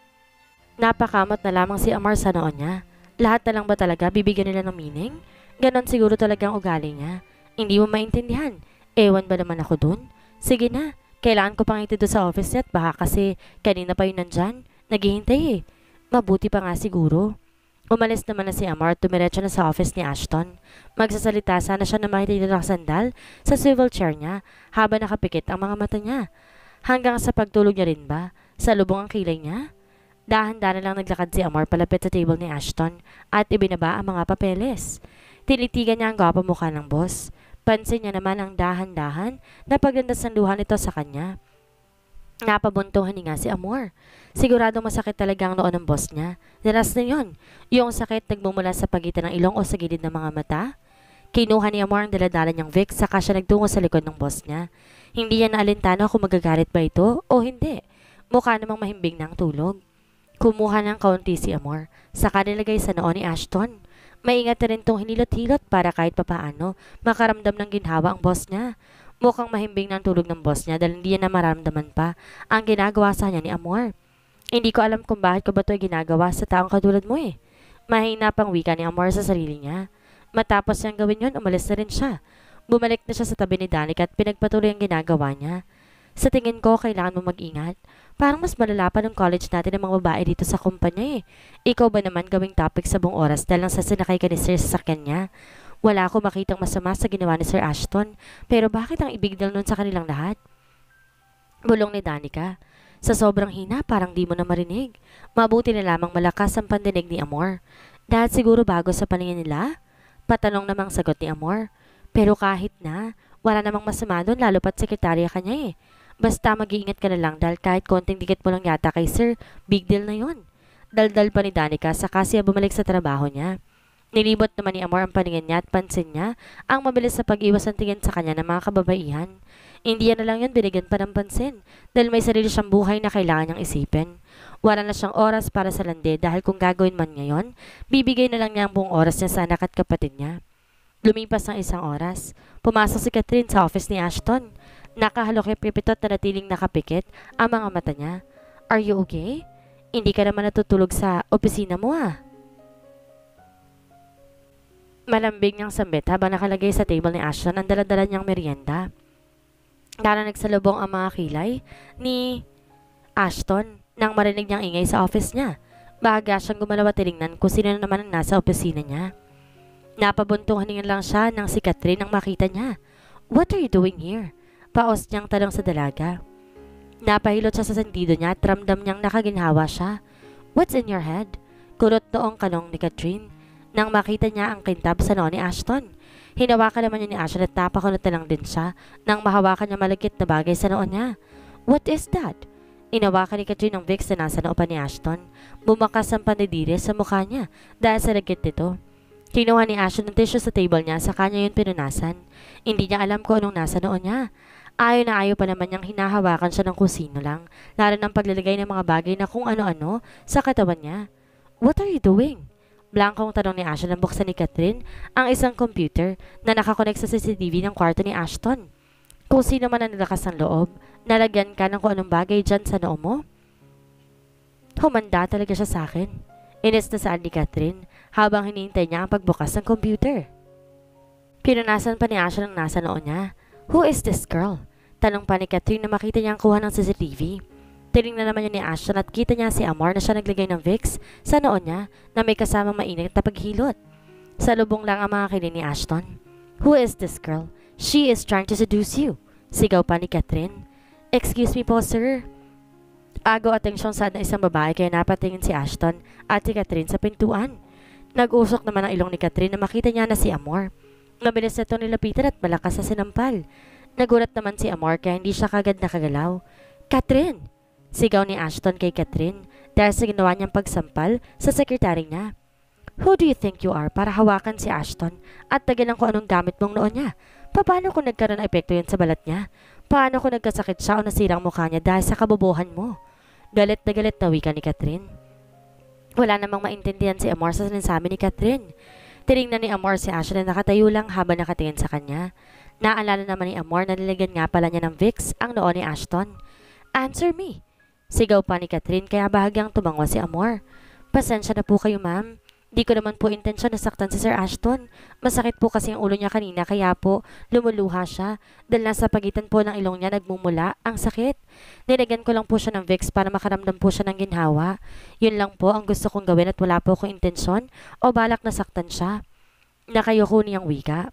Napakamot na lamang si Amor sa noo niya. Lahat na lang ba talaga bibigyan nila ng meaning? Ganon siguro talagang ugali niya. Hindi mo maintindihan. Ewan ba naman ako dun? Sige na, kailangan ko pang ito sa office net baka kasi kanina pa yun nandyan. Naghihintay eh. Mabuti pa nga siguro. Umalis naman na si Amor at tumiretso na sa office ni Ashton. Magsasalita sana siya na makitito ng sandal sa swivel chair niya habang nakapikit ang mga mata niya. Hanggang sa pagtulog niya rin ba? Sa lubong ang kilay niya? Dahan-dahan lang naglakad si Amor palapit sa table ni Ashton at ibinaba ang mga papeles. Tinitigan niya ang gwapa mukha ng boss. Pansin niya naman ang dahan-dahan na paglandas ng luha nito sa kanya. Napabuntong hininga si Amor. Siguradong masakit talaga ang noo ng boss niya. Naras na yun. Yung sakit nagmumula sa pagitan ng ilong o sa gilid ng mga mata. Kinuha ni Amor ang daladala niyang Vicks saka siya nagtungo sa likod ng boss niya. Hindi niya naalintana kung magagalit ba ito o hindi. Mukha namang mahimbing na ang tulog. Kumuha ng kaunti si Amor. Saka nilagay sa noo ni Ashton. Maingat na rin itong hinilot-hilot para kahit papaano makaramdam ng ginhawa ang boss niya. Mukhang mahimbing ng tulog ng boss niya dahil hindi niya na maramdaman pa ang ginagawa sa kanya ni Amor. Hindi ko alam kung bakit ko ba ito ginagawa sa taong katulad mo eh. Mahina pang wika ni Amor sa sarili niya. Matapos niyang gawin yun, umalis na rin siya. Bumalik na siya sa tabi ni Danica at pinagpatuloy ang ginagawa niya. Sa tingin ko, kailangan mo mag-ingat. Parang mas malala pa ng college natin ng mga babae dito sa kumpanya eh. Ikaw ba naman gawing topic sa buong oras dahil lang sa sinakay ka ni Sir sa sakyan niya? Wala ako makitang masama sa ginawa ni Sir Ashton, pero bakit ang ibigdal nun sa kanilang lahat? Bulong ni Danica. Sa sobrang hina, parang di mo na marinig. Mabuti na lamang malakas ang pandinig ni Amor. Dahil siguro bago sa paningin nila? Patanong namang sagot ni Amor. Pero kahit na, wala namang masama doon lalo pat sekretarya ka niya eh. Basta mag-iingat ka na lang dahil kahit konting dikit mo lang yata kay Sir, big deal na yon. Daldal pa ni Danica saka siya bumalik sa trabaho niya. Nilibot naman ni Amor ang paningin niya at pansin niya ang mabilis sa pag-iwas ng tingin sa kanya ng mga kababaihan. Hindi na lang yun binigyan pa ng pansin dahil may sarili siyang buhay na kailangan niyang isipin. Wala na siyang oras para sa lande dahil kung gagawin man ngayon, bibigay na lang niya ang buong oras niya sa anak at kapatid niya. Lumipas ng isang oras, pumasok si Catherine sa office ni Ashton. Nakahalokip-pipitot na natiling nakapikit ang mga mata niya. Are you okay? Hindi ka naman natutulog sa opisina mo ah. Malambing niyang sambit habang nakalagay sa table ni Ashton ang daladala niyang merienda. Narinig sa lubong ang mga kilay ni Ashton nang marinig niyang ingay sa office niya. Bahaga siyang gumalaw at tinignan kung sino na naman ang nasa opisina niya. Napabuntong haningin lang siya nang si Catherine nang makita niya. What are you doing here? Paos niyang tanong sa dalaga. Napahilot siya sa sentido niya at ramdam niyang nakaginhawa siya. What's in your head? Kulot noong kanong ni Catherine nang makita niya ang kintab sa noo ni Ashton. Hinawakan naman niya ni Ashton at napakunot na lang din siya nang mahawakan niya malagkit na bagay sa noo niya. What is that? Inawakan ni Catherine ang Vicks na nasa noo pa ni Ashton. Bumakas ang pandidiri sa mukha niya dahil sa lagkit nito. Kinuha ni Ashton ng tissue sa table niya sa kanya yun pinunasan. Hindi niya alam kung anong nasa noo niya. Ayaw na ayaw pa naman niyang hinahawakan siya ng kusino lang, lalo ng paglalagay ng mga bagay na kung ano-ano sa katawan niya. What are you doing? Blankong tanong ni Ashton nang buksan ni Catherine ang isang computer na nakakonect sa CCTV ng kwarto ni Ashton. Kung sino man ang nilakas ng loob, nalagyan ka ng kung anong bagay dyan sa noo mo? Humanda talaga siya sa akin. Inis na saan ni Catherine habang hinihintay niya ang pagbukas ng computer. Pinunasan pa ni Ashton ang nasa noo niya. Who is this girl? Tanong pa ni Catherine na makita niya ang kuha ng CCTV. Tinignan naman niya ni Ashton at kita niya si Amor na siya naglagay ng Vicks sa noo niya na may kasamang mainit na paghilot. Sa lubong lang ang mga kilay ni Ashton. Who is this girl? She is trying to seduce you. Sigaw pa ni Catherine. Excuse me po, sir. Agaw atensyon sa na isang babae kaya napatingin si Ashton at si Catherine sa pintuan. Nag-usok naman ang ilong ni Catherine na makita niya na si Amor. Mabilis na ito nilapitan at malakas na sinampal. Nagulat naman si Amor kaya hindi siya kagad nakagalaw. Catherine! Sigaw ni Ashton kay Catherine dahil sa ginawa niyang pagsampal sa sekretary niya. Who do you think you are para hawakan si Ashton at tagalan ko anong gamit mong noon niya? Paano kung nagkaroon ng epekto yun sa balat niya? Paano kung nagkasakit siya o nasirang mukha niya dahil sa kabobohan mo? Galit na wika ni Catherine. Wala namang maintindihan si Amor sa sinasabi ni Catherine. Tinignan ni Amor si Ashton na nakatayo lang habang nakatingin sa kanya. Naalala naman ni Amor na nilagyan nga pala niya ng Vicks ang noo ni Ashton. Answer me! Sigaw pa ni Catherine kaya bahagyang tumangwa si Amor. Pasensya na po kayo ma'am. Di ko naman po intensyon na saktan si Sir Ashton. Masakit po kasi ang ulo niya kanina kaya po lumuluha siya dahil nasa pagitan po ng ilong niya nagmumula ang sakit. Nilagyan ko lang po siya ng Vicks para makaramdam po siya ng ginhawa. Yun lang po ang gusto kong gawin at wala po akong intensyon o balak na saktan siya. Nakayoko niyang wika.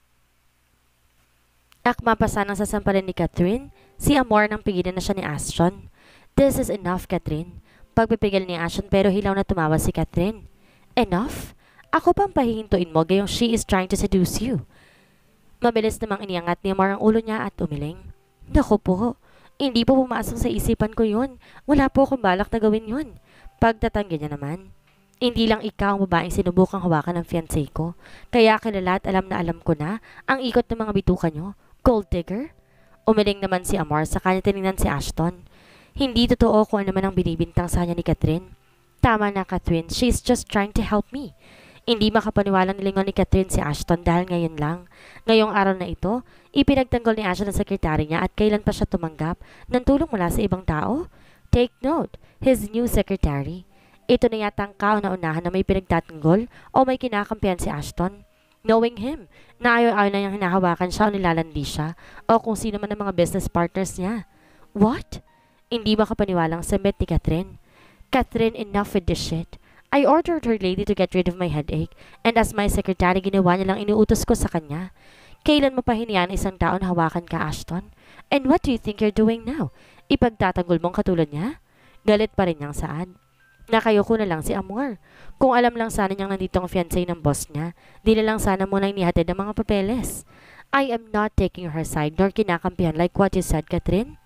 Akma pa sanang sasampalin ni Catherine, si Amor nang pigilan na siya ni Ashton. This is enough, Catherine. Pagpipigil ni Ashton pero hilaw na tumawa si Catherine. Enough? Ako pang pahihintuin mo gayong she is trying to seduce you. Mabilis namang iniangat ni Amor ang ulo niya at umiling. Naku po, hindi po pumasok sa isipan ko yun. Wala po akong balak na gawin yun. Pagtatanggi niya naman. Hindi lang ikaw ang babaeng sinubukang hawakan ng fiancé ko. Kaya kilala at alam na alam ko na ang ikot ng mga bituka niyo. Gold digger? Umiling naman si Amor sa kanya tinignan si Ashton. Hindi totoo kung ano man ang binibintang sa kanya ni Catherine. Tama na Catherine, she's just trying to help me. Hindi makapaniwalang nilingon ni Catherine si Ashton dahil ngayon lang. Ngayong araw na ito, ipinagtanggol ni Ashton ang sekretary niya at kailan pa siya tumanggap ng tulong mula sa ibang tao? Take note, his new secretary. Ito na yata ang kauna-unahan na may pinagtatanggol o may kinakampihan si Ashton. Knowing him, na ayaw-ayaw na niyang hinahawakan siya o nilalandi siya o kung sino man ang mga business partners niya. What? Hindi makapaniwalang sambit ni Catherine. Catherine, enough with this shit. I ordered her lady to get rid of my headache and as my secretary ginawa niya lang inuutos ko sa kanya. Kailan mo pa hinayaan isang taon hawakan ka, Ashton? And what do you think you're doing now? Ipagtatanggol mong katulad niya? Galit pa rin niyang saad. Nakayoko na lang si Amor. Kung alam lang sana niyang nandito ang fiancé ng boss niya, di na lang sana muna inihatid ang mga papeles. I am not taking her side nor kinakampihan like what you said, Catherine.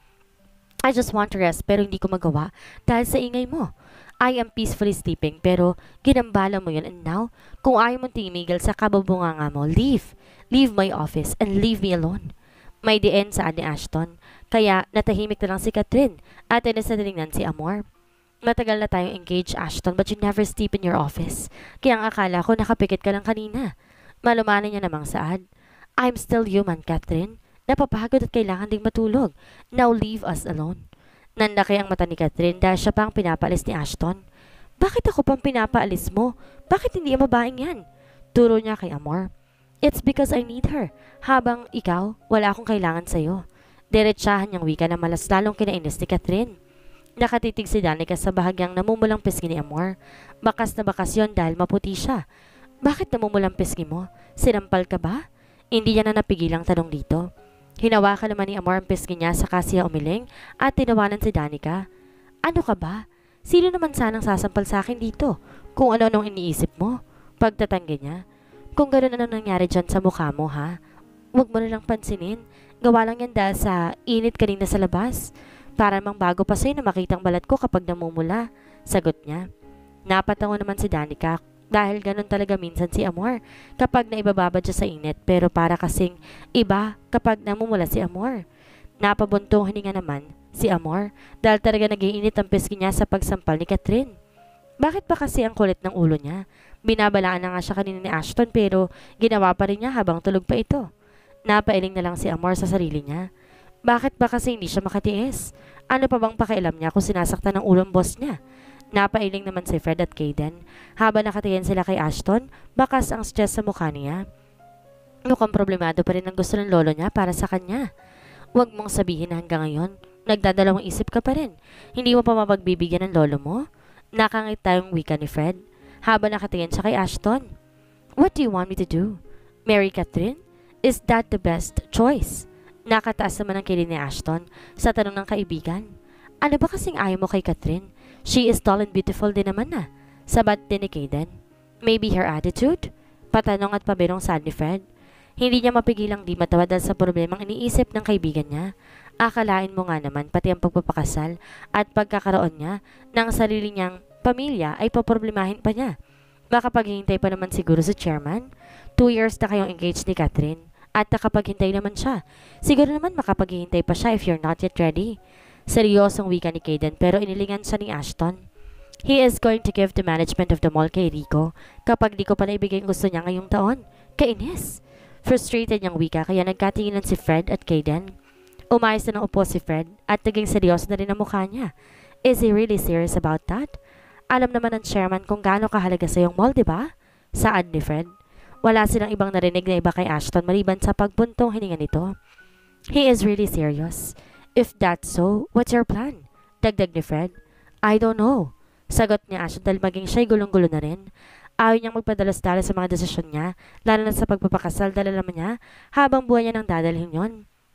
I just want to rest pero hindi ko magawa dahil sa ingay mo. I am peacefully sleeping pero ginambala mo yun and now, kung ayaw mong tumigil sa kababunganga mo, leave. Leave my office and leave me alone. May diin sa ni Ashton, kaya natahimik na lang si Catherine at inasalingan si Amor. Matagal na tayong engaged, Ashton, but you never sleep in your office. Kaya ang akala ko nakapikit ka lang kanina. Malumanan niya namang saad. I'm still human, Catherine. Napapagod at kailangan ding matulog. Now leave us alone. Nanlaki ang mata ni Catherine dahil siya pang pinapaalis ni Ashton. Bakit ako pang pinapaalis mo? Bakit hindi ang babaeng yan? Turo niya kay Amor. It's because I need her. Habang ikaw, wala akong kailangan sa'yo. Diretsahan niyang wika na malas lalong kinainis ni Catherine. Nakatitig si Danica sa bahagyang namumulang pisngi ni Amor. Bakas na bakas yon dahil maputi siya. Bakit namumulang pisngi mo? Sinampal ka ba? Hindi niya na napigilang tanong dito. Hinawakan naman ni Amor ang pisngi niya saka siya umiling at tinawanan si Danica. Ano ka ba? Sino naman sanang sasampal sa akin dito? Kung ano-anong iniisip mo? Pagtatanggi niya. Kung gano'n ano nangyari dyan sa mukha mo, ha? Huwag mo nalang pansinin. Gawa lang yan dahil sa init kanina sa labas. Para mang bago pa sa'yo na makitang balat ko kapag namumula. Sagot niya. Napatango naman si Danica dahil ganun talaga minsan si Amor kapag naibababad siya sa init pero para kasing iba kapag namumula si Amor. Napabuntong hininga naman si Amor dahil talaga nag-iinit ang pisngi niya sa pagsampal ni Catherine. Bakit ba kasi ang kulit ng ulo niya? Binabalaan na nga siya kanina ni Ashton pero ginawa pa rin niya habang tulog pa ito. Napailing na lang si Amor sa sarili niya. Bakit ba kasi hindi siya makatiis? Ano pa bang pakialam niya kung sinasaktan ng ulong boss niya? Napailing naman si Fred at Kayden. Habang nakatingin sila kay Ashton, bakas ang stress sa mukha niya. Mukhang problemado pa rin ang gusto ng lolo niya para sa kanya. Huwag mong sabihin na hanggang ngayon, nagdadalawang isip ka pa rin. Hindi mo pa mapagbibigyan ng lolo mo? Nakangit tayong wika ni Fred. Habang nakatingin siya kay Ashton. What do you want me to do? Marry Catherine? Is that the best choice? Nakataas naman ang kilid ni Ashton sa tanong ng kaibigan. Ano ba kasing ayaw mo kay Catherine? She is tall and beautiful din naman na. Sabat din ni Kayden. Maybe her attitude? Patanong at pabirong sad ni Fred. Hindi niya mapigilang di matawa dahil sa problemang iniisip ng kaibigan niya. Akalain mo nga naman pati ang pagpapakasal at pagkakaroon niya ng sarili niyang pamilya ay paproblemahin pa niya. Baka paghihintay pa naman siguro sa chairman. 2 years na kayong engaged ni Catherine at nakapaghintay naman siya. Siguro naman makapaghihintay pa siya if you're not yet ready. Seryosong wika ni Kayden pero inilingan siya ni Ashton. He is going to give the management of the mall kay Rico kapag di ko pa naibigay ang gusto niya ngayong taon. Kainis! Frustrated niyang wika kaya nagkatinginan si Fred at Kayden. Umayos na ng upo si Fred at naging seryoso na rin ang mukha niya. Is he really serious about that? Alam naman ng chairman kung gaano kahalaga sa iyong mall, di ba? Saad ni Fred. Wala silang ibang narinig na iba kay Ashton maliban sa pagbuntong hininga nito. He is really serious. If that's so, what's your plan? Dagdag ni Fred. I don't know. Sagot ni Ashton dahil maging siya'y gulong-gulo na rin. Ayaw niyang magpadalos-dalos sa mga desisyon niya, lalo na sa pagpapakasal dahil alam niya habang buhay niya nang dadalhin yon.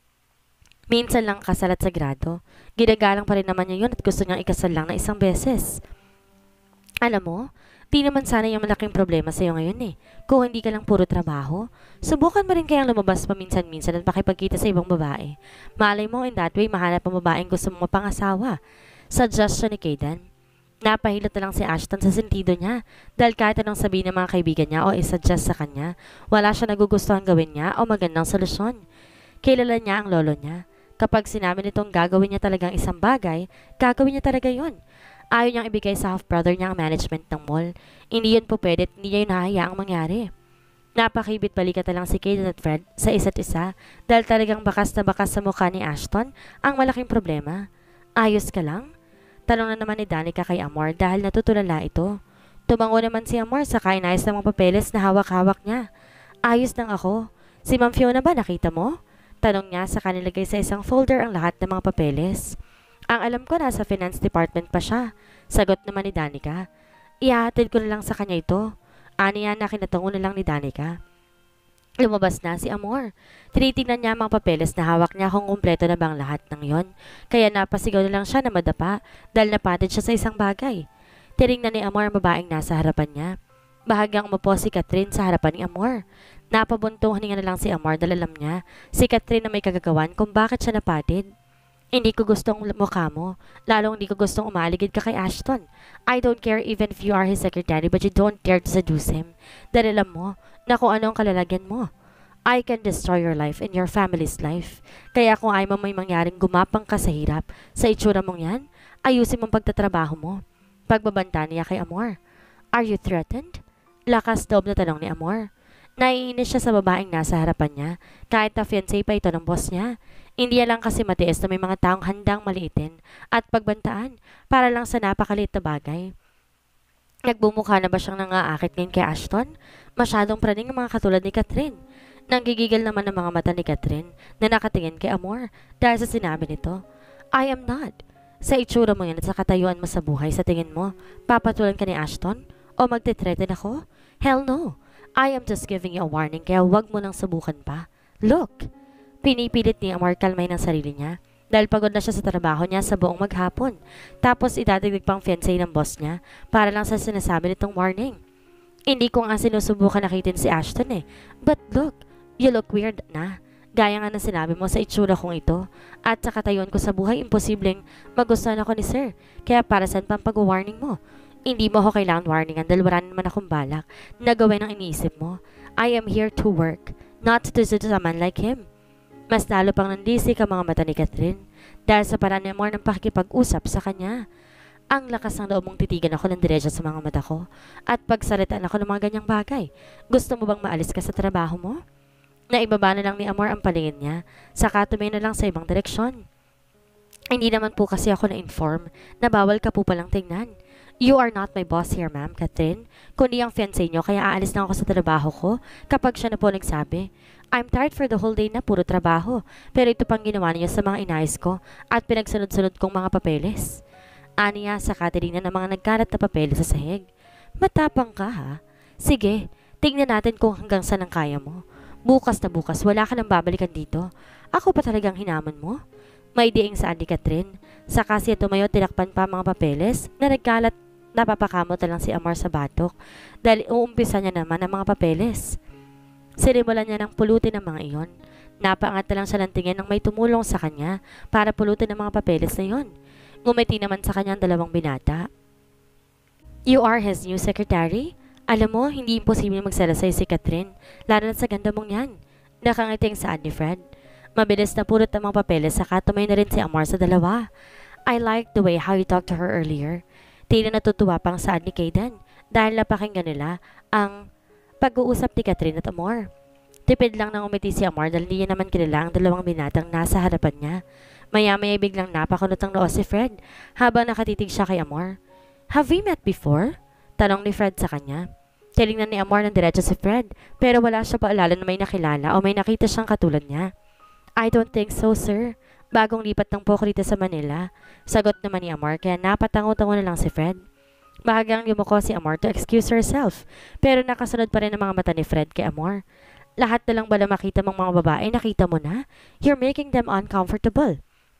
Minsan lang kasal at sagrado. Ginagalang pa rin naman niya yun at gusto niyang ikasal lang na isang beses. Alam mo, di naman sana yung malaking problema sa iyo ngayon eh. Kung hindi ka lang puro trabaho, subukan mo rin kayang lumabas paminsan-minsan at makipagkita sa ibang babae. Malay mo in that way mahanap ang babaeng gusto mong mapangasawa. Suggestion ni Kayden. Napahilot na lang si Ashton sa sentido niya dahil kahit anong sabihin ng mga kaibigan niya o isuggest sa kanya, wala siya nagugustuhan gawin niya o magandang solusyon. Kilala niya ang lolo niya. Kapag sinabi nitong gagawin niya talagang isang bagay, gagawin niya talaga yon. Ayaw niyang ibigay sa half-brother niya ang management ng mall. Hindi yun po pwede at hindi niya yun nahahayaang mangyari. Napakibit balikat na lang si Kaden at Fred sa isa't isa dahil talagang bakas na bakas sa mukha ni Ashton ang malaking problema. Ayos ka lang? Tanong na naman ni Danica kay Amor dahil natutulala ito. Tumango naman si Amor sa kainayos ng mga papeles na hawak-hawak niya. Ayos lang ako. Si Ma'am Fiona ba nakita mo? Tanong niya sa kanilagay sa isang folder ang lahat ng mga papeles. Ang alam ko nasa finance department pa siya. Sagot naman ni Danica. Ihahatid ko na lang sa kanya ito. Aniya na kinatungo na lang ni Danica. Lumabas na si Amor. Tinitingnan niya ang mga papeles na hawak niya kung kumpleto na bang lahat ng yon. Kaya napasigaw na lang siya na madapa dahil napatid siya sa isang bagay. Tinignan ni Amor ang babaeng nasa harapan niya. Bahagyang umupo si Catherine sa harapan ni Amor. Napabuntong hininga na lang si Amor dahil alam niya si Catherine na may kagagawan kung bakit siya napatid. Hindi ko gustong mukha mo. Lalong hindi ko gustong umaligid ka kay Ashton. I don't care even if you are his secretary but you don't dare to seduce him. Dahil alam mo na kung ano ang kalalagyan mo. I can destroy your life and your family's life. Kaya kung ay mo may mangyaring gumapang ka sa hirap, sa itsura mong yan, ayusin mong pagtatrabaho mo. Pagbabanta niya kay Amor. Are you threatened? Lakas loob na tanong ni Amor. Naiinis siya sa babaeng nasa harapan niya, kahit na fiancé pa ito ng boss niya. Hindi lang kasi matiis na may mga taong handang maliitin at pagbantaan para lang sa napakaliit na bagay. Nagbumukha na ba siyang nangaakit ngayon kay Ashton? Masyadong praning ang mga katulad ni Catherine. Nanggigigil naman ang mga mata ni Catherine na nakatingin kay Amor dahil sa sinabi nito. I am not. Sa itsura mo yan at sa katayuan mo sa buhay, sa tingin mo, papatulan ka ni Ashton? O magte-threaten ako? Hell no. I am just giving you a warning kaya wag mo nang subukan pa. Look! Pinipilit ni Amor kalmay ng sarili niya dahil pagod na siya sa trabaho niya sa buong maghapon. Tapos idadagdag pang fiancé ng boss niya para lang sa sinasabi nitong warning. Hindi ko nga sinusubukan nakitin si Ashton eh. But look, you look weird na. Gaya nga na sinabi mo sa itsura kong ito. At sa katayuan ko sa buhay, imposibleng magustuhan ako ni sir. Kaya para saan pang pag-warning mo? Hindi mo ako kailangan warningan dahil wala naman akong balak na gawin ang iniisip mo. I am here to work, not to seduce a man like him. Mas lalo pang nandisik ang mga mata ni Catherine dahil sa paraan ni Amor ng pakikipag-usap sa kanya. Ang lakas ng loob mong titigan ako ng diretso sa mga mata ko at pagsalitaan ako ng mga ganyang bagay. Gusto mo bang maalis ka sa trabaho mo? Naibaba na lang ni Amor ang palingin niya, saka tumingin na lang sa ibang direksyon. Hindi naman po kasi ako na-inform na bawal ka po palang tingnan. You are not my boss here, ma'am, Catherine. Kundi ang fiancé niyo, kaya aalis lang ako sa trabaho ko kapag siya na po nagsabi. I'm tired for the whole day na puro trabaho, pero ito pang ginawa niya sa mga inayos ko at pinagsunod-sunod kong mga papeles. Aniya sa katiling na ng mga nagkalat na papeles sa sahig. Matapang ka ha? Sige, tignan natin kung hanggang saan ang kaya mo. Bukas na bukas, wala ka nang babalikan dito. Ako pa talagang hinaman mo? May diing saan ni Catherine. Saka siya tumayo tinakpan pa mga papeles na nagkalat. Napapakamot na lang si Amor sa batok dahil uumpisa niya naman ang mga papeles. Sinimulan niya ng pulutin ang mga iyon. Napaangat na lang siya ng tingin ng may tumulong sa kanya para pulutin ang mga papeles na iyon. Ngumiti naman sa kanya ang dalawang binata. You are his new secretary? Alam mo, hindi imposible magsalasay si Catherine, lalo na sa ganda mong yan. Nakangiting saan ni Fred. Mabilis na pulot ang mga papeles saka tumay na rin si Amor sa dalawa. I like the way how you talked to her earlier. Tila natutuwa pang saan ni Kaden dahil napakinggan nila ang pag-uusap ni Catherine at Amor. Tipid lang nang umiti si Amor dahil hindi niya naman kilala ang dalawang binatang nasa harapan niya. Maya-maya biglang napakunot ang noo si Fred habang nakatitig siya kay Amor. Have we met before? Tanong ni Fred sa kanya. Tinignan ni Amor ng diretso si Fred pero wala siya paalala na may nakilala o may nakita siyang katulad niya. I don't think so, sir. Bagong lipat ng po dito sa Manila. Sagot naman ni Amor kaya napatango-tango na lang si Fred. Bahagyang yumuko si Amor to excuse herself pero nakasunod pa rin ang mga mata ni Fred kay Amor. Lahat na lang bala makita mong mga babae, nakita mo na? You're making them uncomfortable.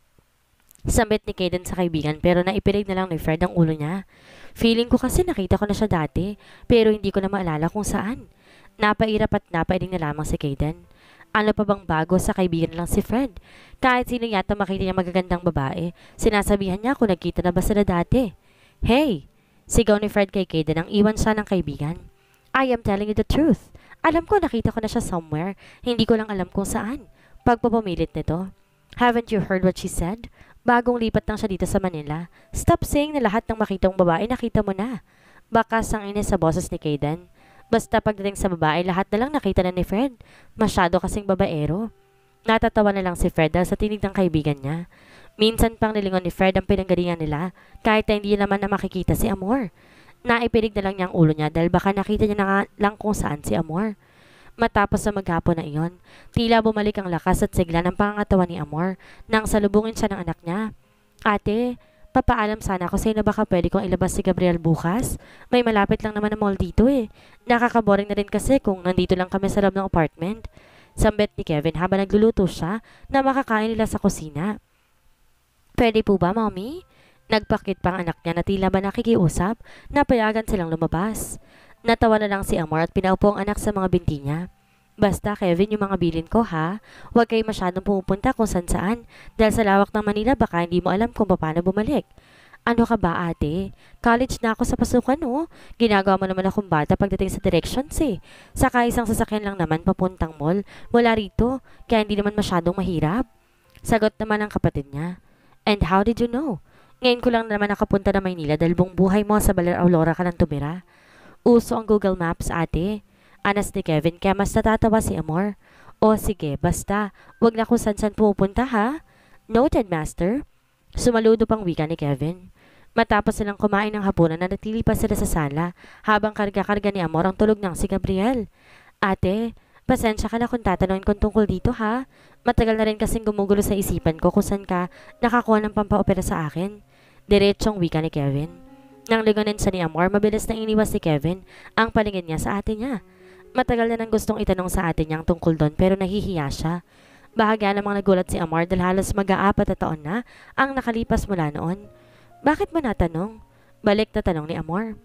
Sambit ni Kaden sa kaibigan pero naipilig na lang ni Fred ang ulo niya. Feeling ko kasi nakita ko na siya dati pero hindi ko na maalala kung saan. Napairap at napailing na lamang si Kaden. Ano pa bang bago sa kaibigan lang si Fred? Kahit sino yata makita niya magagandang babae, sinasabihan niya kung nagkita na ba sila dati. Hey! Sigaw ni Fred kay Kaden ang iwan siya ng kaibigan. I am telling you the truth. Alam ko nakita ko na siya somewhere, hindi ko lang alam kung saan. Pagpapamilit nito. Haven't you heard what she said? Bagong lipat lang siya dito sa Manila. Stop saying na lahat ng makitang babae nakita mo na. Bakas ang inis sa boses ni Kayden. Basta pagdating sa babae, lahat na lang nakita na ni Fred. Masyado kasing babaero. Natatawa na lang si Fred dahil sa tinig ng kaibigan niya. Minsan pang nilingon ni Fred ang pinanggalingan nila kahit na hindi naman na makikita si Amor. Naipinig na lang niya ang ulo niya dahil baka nakita niya na nga lang kung saan si Amor. Matapos sa maghapon na iyon, tila bumalik ang lakas at sigla ng pangangatawan ni Amor nang salubungin siya ng anak niya. Ate, papaalam sana ako sa'yo na baka pwede kong ilabas si Gabriel bukas. May malapit lang naman na mall dito eh. Nakakaboring na rin kasi kung nandito lang kami sa loob ng apartment. Sambet ni Kevin habang nagluluto siya na makakain nila sa kusina. Pwede po ba, Mommy? Nagpakit pang anak niya na tila ba nakikiusap na payagan silang lumabas. Natawa na lang si Amor at pinaupo ang anak sa mga binti niya. Basta, Kevin, yung mga bilin ko ha. Huwag kayo masyadong pumupunta kung saan. Dahil sa lawak ng Manila, baka hindi mo alam kung paano bumalik. Ano ka ba, ate? College na ako sa pasukan, no? Ginagawa mo naman akong bata pagdating sa directions eh. Saka isang sasakyan lang naman papuntang mall mula rito, kaya hindi naman masyadong mahirap. Sagot naman ng kapatid niya. And how did you know? Ngayon ko lang naman nakapunta na Maynila dahil buong buhay mo sa Baler Aurora ka lang tumira. Uso ang Google Maps, ate. Anas ni Kevin kaya mas natatawa si Amor. O sige, basta, wag na kung saan pupunta ha. Noted, master. Sumaludo pang wika ni Kevin. Matapos silang kumain ng hapunan na natili pa sila sa sala habang karga-karga ni Amor ang tulog ng si Gabriel. Ate, pasensya ka na kung tatanungin kong tungkol dito ha. Matagal na rin kasing gumugulo sa isipan ko kung saan ka nakakuha ng pampaopera sa akin. Diretsong wika ni Kevin. Nang ligonin sa ni Amor, mabilis na iniwas ni Kevin ang paningin niya sa ate niya. Matagal na nang gustong itanong sa ate niyang tungkol doon pero nahihiya siya. Bahagya namang nagulat si Amor dahil halos mag-aapat na taon na ang nakalipas mula noon. Bakit mo natanong? Balik na tanong ni Amor.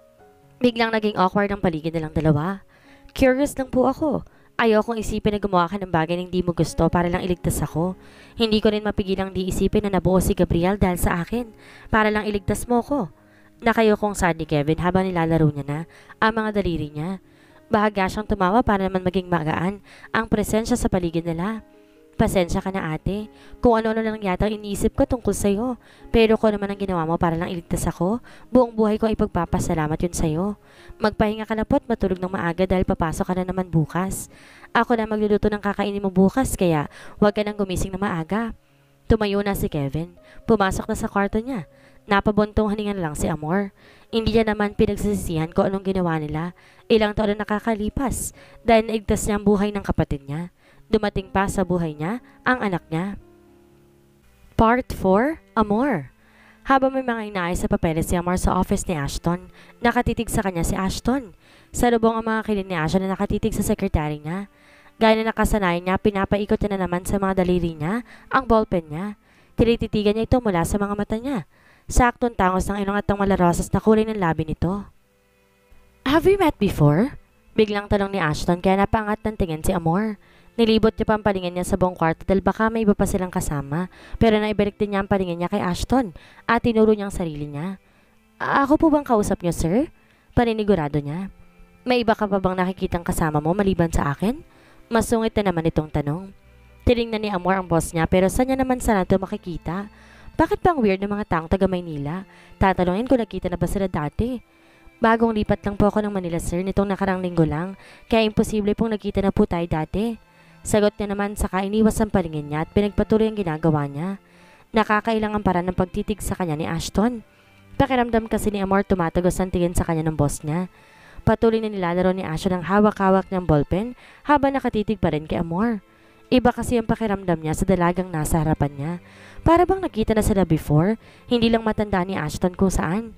Biglang naging awkward ang paligid nilang dalawa. Curious lang po ako. Ayokong isipin na gumawa ka ng bagay na hindi mo gusto para lang iligtas ako. Hindi ko rin mapigilang di isipin na nabuo si Gabriel dahil sa akin para lang iligtas mo ko. Nakayokong sad ni Kevin habang nilalaro niya na ang mga daliri niya. Bahagya siyang tumawa para naman maging magaan ang presensya sa paligid nila. Pasensya ka na ate, kung ano-ano lang yata iniisip ko tungkol sa'yo. Pero kung naman ang ginawa mo para lang iligtas ako, buong buhay ko ay ipagpapasalamat yun sa'yo. Magpahinga ka na po't matulog ng maaga dahil papasok ka na naman bukas. Ako na magluluto ng kakainin mo bukas kaya huwag ka nang gumising na maaga. Tumayo na si Kevin. Pumasok na sa kwarto niya. Napabuntong haningan lang si Amor. Hindi niya naman pinagsisisihan kung anong ginawa nila. Ilang taon na nakakalipas dahil naigtas niya ang buhay ng kapatid niya. Dumating pa sa buhay niya ang anak niya. Part 4, Amor. Habang may mga inaayos sa papeles si Amor sa office ni Ashton, nakatitig sa kanya si Ashton. Sa lubong ang mga kilid ni Ashton na nakatitig sa sekretary niya. Gaya na nakasanayan niya, pinapaikot niya na naman sa mga daliri niya ang ballpen niya. Tinititigan niya ito mula sa mga mata niya. Saktong tangos ng ilong at ang malarosas na kulay ng labi nito. Have we met before? Biglang tanong ni Ashton kaya napaangat ng tingin si Amor. Nilibot niya pa ang paningin niya sa buong kwarto dahil baka may iba pa silang kasama. Pero naibalik din niya ang paningin niya kay Ashton at tinuro niya ang sarili niya. Ako po bang kausap niyo, sir? Paninigurado niya. May iba ka pa bang nakikitang kasama mo maliban sa akin? Masungit na naman itong tanong. Tinignan ni Amor ang boss niya pero saan niya naman sana ito makikita? Bakit bang weird ng mga taong taga Maynila? Tatanungin kung nakita na ba sila dati? Bagong lipat lang po ako ng Manila, sir, nitong nakarang linggo lang. Kaya imposible pong nakita na po tayo dati. Sagot niya naman saka iniwas ang paningin niya at pinagpatuloy ang ginagawa niya. Nakakailangan para ng pagtitig sa kanya ni Ashton. Pakiramdam kasi ni Amor tumatagos ang tingin sa kanya ng boss niya. Patuloy na nilalaro ni Ashton ang hawak-hawak niyang ballpen habang nakatitig pa rin kay Amor. Iba kasi ang pakiramdam niya sa dalagang nasa harapan niya. Para bang nakita na sila before, hindi lang matanda ni Ashton kung saan.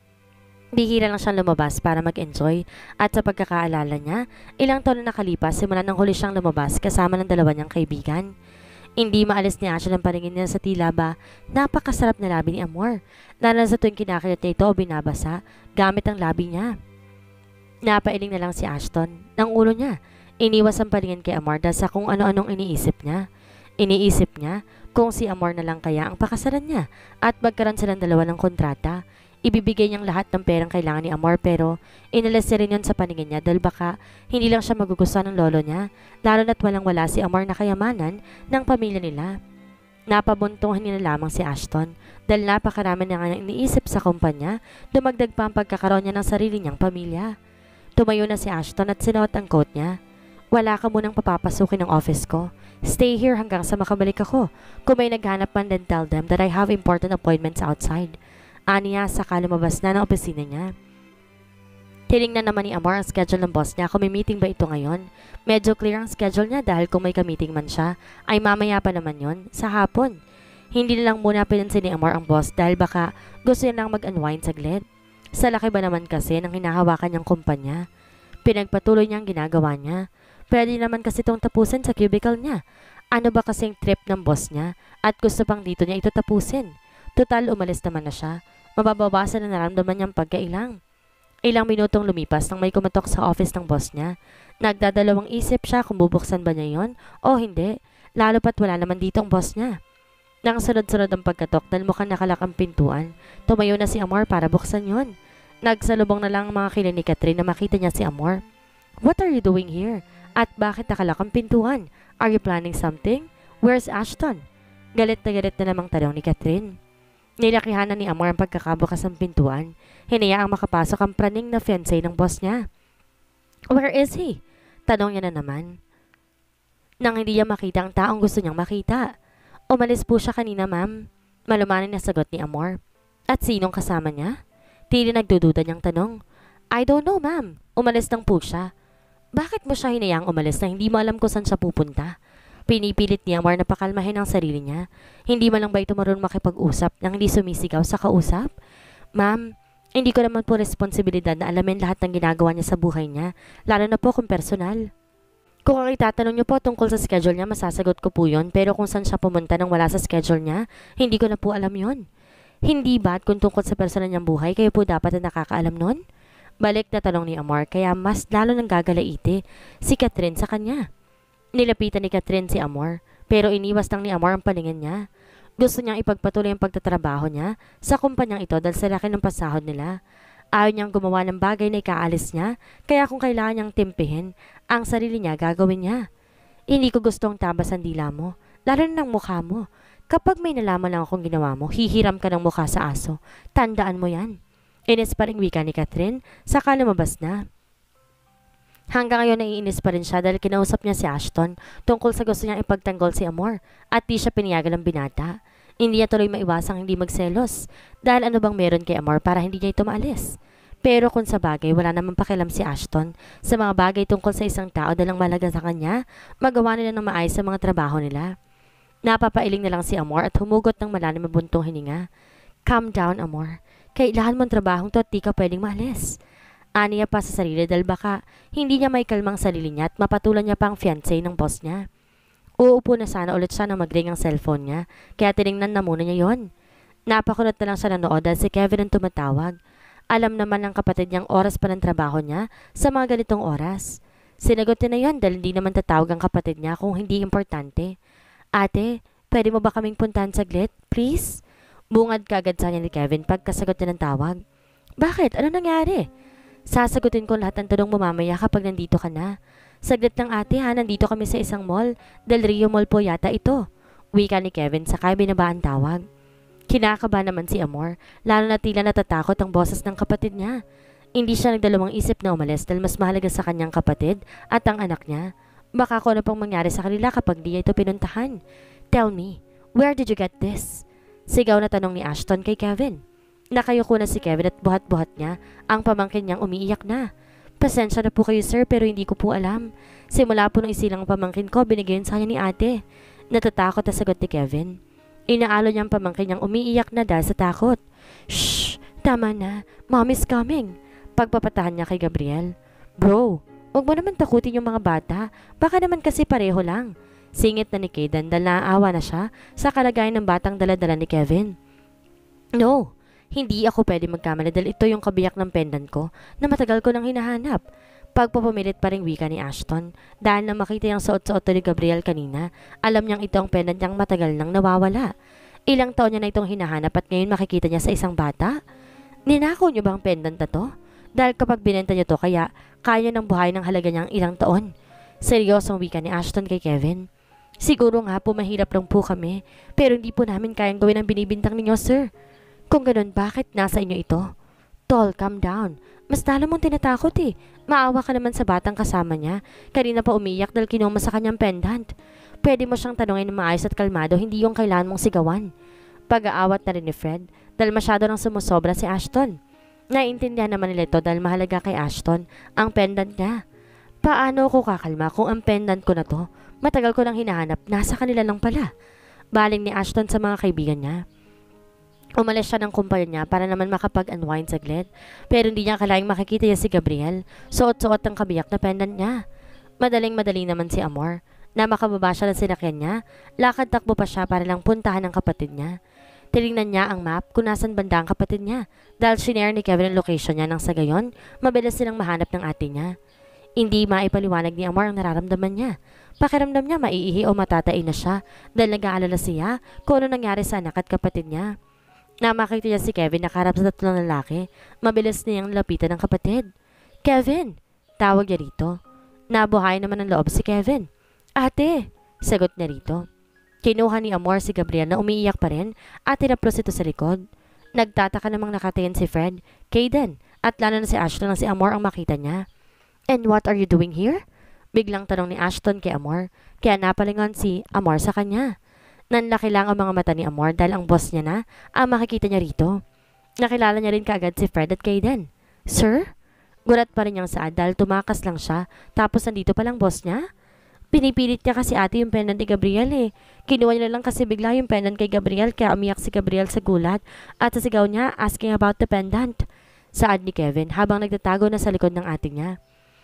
Bihira lang siyang lumabas para mag-enjoy at sa pagkakaalala niya, ilang taon na nakalipas simula nang huli siyang lumabas kasama ng dalawa niyang kaibigan. Hindi maalis ni Ashton ang paningin niya sa tila ba napakasarap na labi ni Amor, lalo sa tuwing kinakayot niya ito o binabasa gamit ang labi niya. Napailing na lang si Ashton ng ulo niya. Iniwas ang paningin kay Amor dahil sa kung ano-anong iniisip niya. Iniisip niya kung si Amor na lang kaya ang pakasalan niya at magkaroon silang dalawa ng kontrata. Ibibigay niyang lahat ng perang kailangan ni Amor pero inalis niya rin yun sa paningin niya dahil baka hindi lang siya magugustuhan ng lolo niya lalo na't walang wala si Amor na kayamanan ng pamilya nila. Napabuntungan niya na lamang si Ashton dahil napakarami na nga niyang iniisip sa kumpanya, dumagdag pa ang pagkakaroon niya ng sarili niyang pamilya. Tumayo na si Ashton at sinuot ang coat niya. Wala ka munang papapasukin ng office ko. Stay here hanggang sa makabalik ako. Kung may naghanap man, then tell them that I have important appointments outside. Aniya, saka lumabas na ng opisina niya. Tinignan naman ni Amor ang schedule ng boss niya kung may meeting ba ito ngayon. Medyo clear ang schedule niya dahil kung may ka-meeting man siya, ay mamaya pa naman yon sa hapon. Hindi na lang muna pinansin ni Amor ang boss dahil baka gusto niya lang mag-unwind saglit. Sa laki ba naman kasi ng hinahawakan niyang kumpanya? Pinagpatuloy niyang ginagawa niya. Pwede naman kasi itong tapusin sa cubicle niya. Ano ba kasing trip ng boss niya at gusto pang dito niya ito tapusin? Total, umalis naman na siya. Mababawasan na naramdaman niyang pagkailang. Ilang minutong lumipas nang may kumatok sa office ng boss niya. Nagdadalawang isip siya kung bubuksan ba niya yon o hindi, lalo pat wala naman dito ang boss niya. Nang sunod-sunod ang pagkatok dahil mukhang nakalak ang pintuan, tumayo na si Amor para buksan yon. Nagsalubong na lang ang mga kilay ni Catherine na makita niya si Amor. What are you doing here? At bakit nakalak ang pintuan? Are you planning something? Where's Ashton? Galit na namang tanong ni Catherine. Nilakihan na ni Amor ang pagkakabukas ng pintuan. Hinayaang makapasok ang praning na fiancé ng boss niya. Where is he? Tanong niya na naman. Nang hindi niya makita ang taong gusto niyang makita. Umalis po siya kanina, ma'am. Malumanin na sagot ni Amor. At sinong kasama niya? Tili nagdududa niyang tanong. I don't know, ma'am. Umalis lang po siya. Bakit mo siya hinayaang umalis na hindi mo alam kung saan siya pupunta? Pinipilit ni Amor na pakalmahin ang sarili niya. Hindi man lang ba ito marunong makipag-usap nang hindi sumisigaw sa kausap? Ma'am, hindi ko naman po responsibilidad na alamin lahat ng ginagawa niya sa buhay niya, lalo na po kung personal. Kung ang itatanong niyo po tungkol sa schedule niya, masasagot ko po yun, pero kung saan siya pumunta nang wala sa schedule niya, hindi ko na po alam yon. Hindi ba at kung tungkol sa personal niyang buhay, kayo po dapat na nakakaalam nun? Balik na tanong ni Amor, kaya mas lalo nang gagalaiti si Catherine sa kanya. Nilapitan ni Catherine si Amor, pero iniwas lang ni Amor ang paningin niya. Gusto niyang ipagpatuloy ang pagtatrabaho niya sa kumpanyang ito dahil sa laki ng pasahod nila. Ayaw niyang gumawa ng bagay na ikaalis niya, kaya kung kailangan niyang timpihin, ang sarili niya gagawin niya. Hindi ko gustong tabas ang dila mo, lalo na ng mukha mo. Kapag may nalaman lang akong ginawa mo, hihiram ka ng mukha sa aso. Tandaan mo yan. Inis pa ring wika ni Catherine, saka lumabas na. Hanggang ngayon naiinis pa rin siya dahil kinausap niya si Ashton tungkol sa gusto niyang ipagtanggol si Amor at di siya piniyagan ng binata. Hindi niya tuloy maiwasang hindi magselos dahil ano bang meron kay Amor para hindi niya ito maalis. Pero kung sa bagay wala naman pakialam si Ashton sa mga bagay tungkol sa isang tao dalang malaga sa kanya, magawa nila ng maayos sa mga trabaho nila. Napapailing na lang si Amor at humugot ng malalim na buntong hininga. Calm down, Amor. Kailangan mong trabahong to at di ka pwedeng maalis. Aniya pa sa sarili dahil baka hindi niya may kalmang sarili niya at mapatulan niya pa ang fiancé ng boss niya. Uupo na sana ulit siya na mag-ring ang cellphone niya, kaya tinignan na muna niya yon. Napakunot na lang siya nanood dahil si Kevin ang tumatawag. Alam naman ng kapatid niyang oras pa ng trabaho niya sa mga ganitong oras. Sinagot niya na yon dahil hindi naman tatawag ang kapatid niya kung hindi importante. Ate, pwede mo ba kaming puntahan saglit, please? Bungad kagad sa niya ni Kevin pagkasagot niya ng tawag. Bakit? Ano nangyari? Sasagutin ko lahat ng tanong mo mamaya kapag nandito ka na. Saglit lang ate ha, nandito kami sa isang mall. Del Rio Mall po yata ito. Wika ni Kevin sakay binaba ang tawag. Kinakaba naman si Amor, lalo na tila natatakot ang boses ng kapatid niya. Hindi siya nagdalawang isip na umalis dahil mas mahalaga sa kanyang kapatid at ang anak niya. Baka kung ano pang mangyari sa kanila kapag di niya ito pinuntahan. Tell me, where did you get this? Sigaw na tanong ni Ashton kay Kevin. Nakayuko na si Kevin at buhat-buhat niya ang pamangkin niyang umiiyak na. Pasensya na po kayo sir pero hindi ko po alam. Simula po nung isilang pamangkin ko binigyan sa kanya ni ate. Natatakot na sagot ni Kevin. Inaalo niya ang pamangkin niyang umiiyak na dahil sa takot. Shh! Tama na. Mom is coming. Pagpapatahan niya kay Gabriel. Bro, huwag mo naman takutin yung mga bata. Baka naman kasi pareho lang. Singit na ni Kayden dahil naaawa na siya sa kalagayan ng batang dala-dala ni Kevin. No! Hindi ako pwede magkamali dahil ito yung kabiyak ng pendant ko na matagal ko nang hinahanap. Pagpapumilit pa ring wika ni Ashton dahil na makita yung suot-suot ni Gabriel kanina, alam niyang ito ang pendant niyang matagal nang nawawala. Ilang taon niya na itong hinahanap at ngayon makikita niya sa isang bata? Ninakaw niyo ba ang pendant na to? Dahil kapag binenta niyo to kaya kaya nang buhay ng halaga niyang ilang taon. Seryosong wika ni Ashton kay Kevin. Siguro nga po mahirap lang po kami, pero hindi po namin kayang gawin ang binibintang ninyo, sir. Kung ganun, bakit nasa inyo ito? Tol, calm down. Mas lalo mong tinatakot eh. Maawa ka naman sa batang kasama niya. Kanina pa umiyak dahil kinoma sa kanyang pendant. Pwede mo siyang tanungin ng maayos at kalmado, hindi yung kailangan mong sigawan. Pag-aawat na rin ni Fred dahil masyado nang sumusobra si Ashton. Naiintindihan naman nila ito dahil mahalaga kay Ashton ang pendant niya. Paano ako kakalma kung ang pendant ko na to, matagal ko nang hinahanap, nasa kanila lang pala. Baling ni Ashton sa mga kaibigan niya. Umalis siya ng kumpanya niya para naman makapag-unwind saglit. Pero hindi niya akalaing makikita niya si Gabriel. Suot-suot ang kabiyak na pendant niya. Madaling-madali naman si Amor. Na makababa siya ng sinakyan niya, lakad-takbo pa siya para lang puntahan ang kapatid niya. Tinignan niya ang map kung nasan banda ang kapatid niya. Dahil shinare ni Kevin ang location niya nang sa gayon, mabilis silang mahanap ng ate niya. Hindi maipaliwanag ni Amor ang nararamdaman niya. Pakiramdam niya maiihi o matatain na siya dahil nag-aalala siya kung ano nangyari sa anak at kapatid niya. Na makita niya si Kevin nakaharap sa tatlong lalaki, mabilis niyang lapitan ng kapatid. Kevin! Tawag niya rito. Nabuhay naman ang loob si Kevin. Ate! Sagot niya rito. Kinuha ni Amor si Gabriel na umiiyak pa rin at tinaplos ito sa likod. Nagtataka namang nakatingin si Fred, Kaden, at lalo na si Ashton nang si Amor ang makita niya. And what are you doing here? Biglang tanong ni Ashton kay Amor, kaya napalingon si Amor sa kanya. Nanlaki lang ang mga mata ni Amor dahil ang boss niya na ang makikita niya rito. Nakilala niya rin kaagad si Fred at Kaden. Sir? Gulat pa rin niyang saad dahil tumakas lang siya tapos nandito palang boss niya. Pinipilit niya kasi ate yung pendant ni Gabriel eh. Kinuha niya lang kasi bigla yung pendant kay Gabriel kaya umiyak si Gabriel sa gulat at sa sigaw niya asking about the pendant. Saad ni Kevin habang nagtatago na sa likod ng ate niya.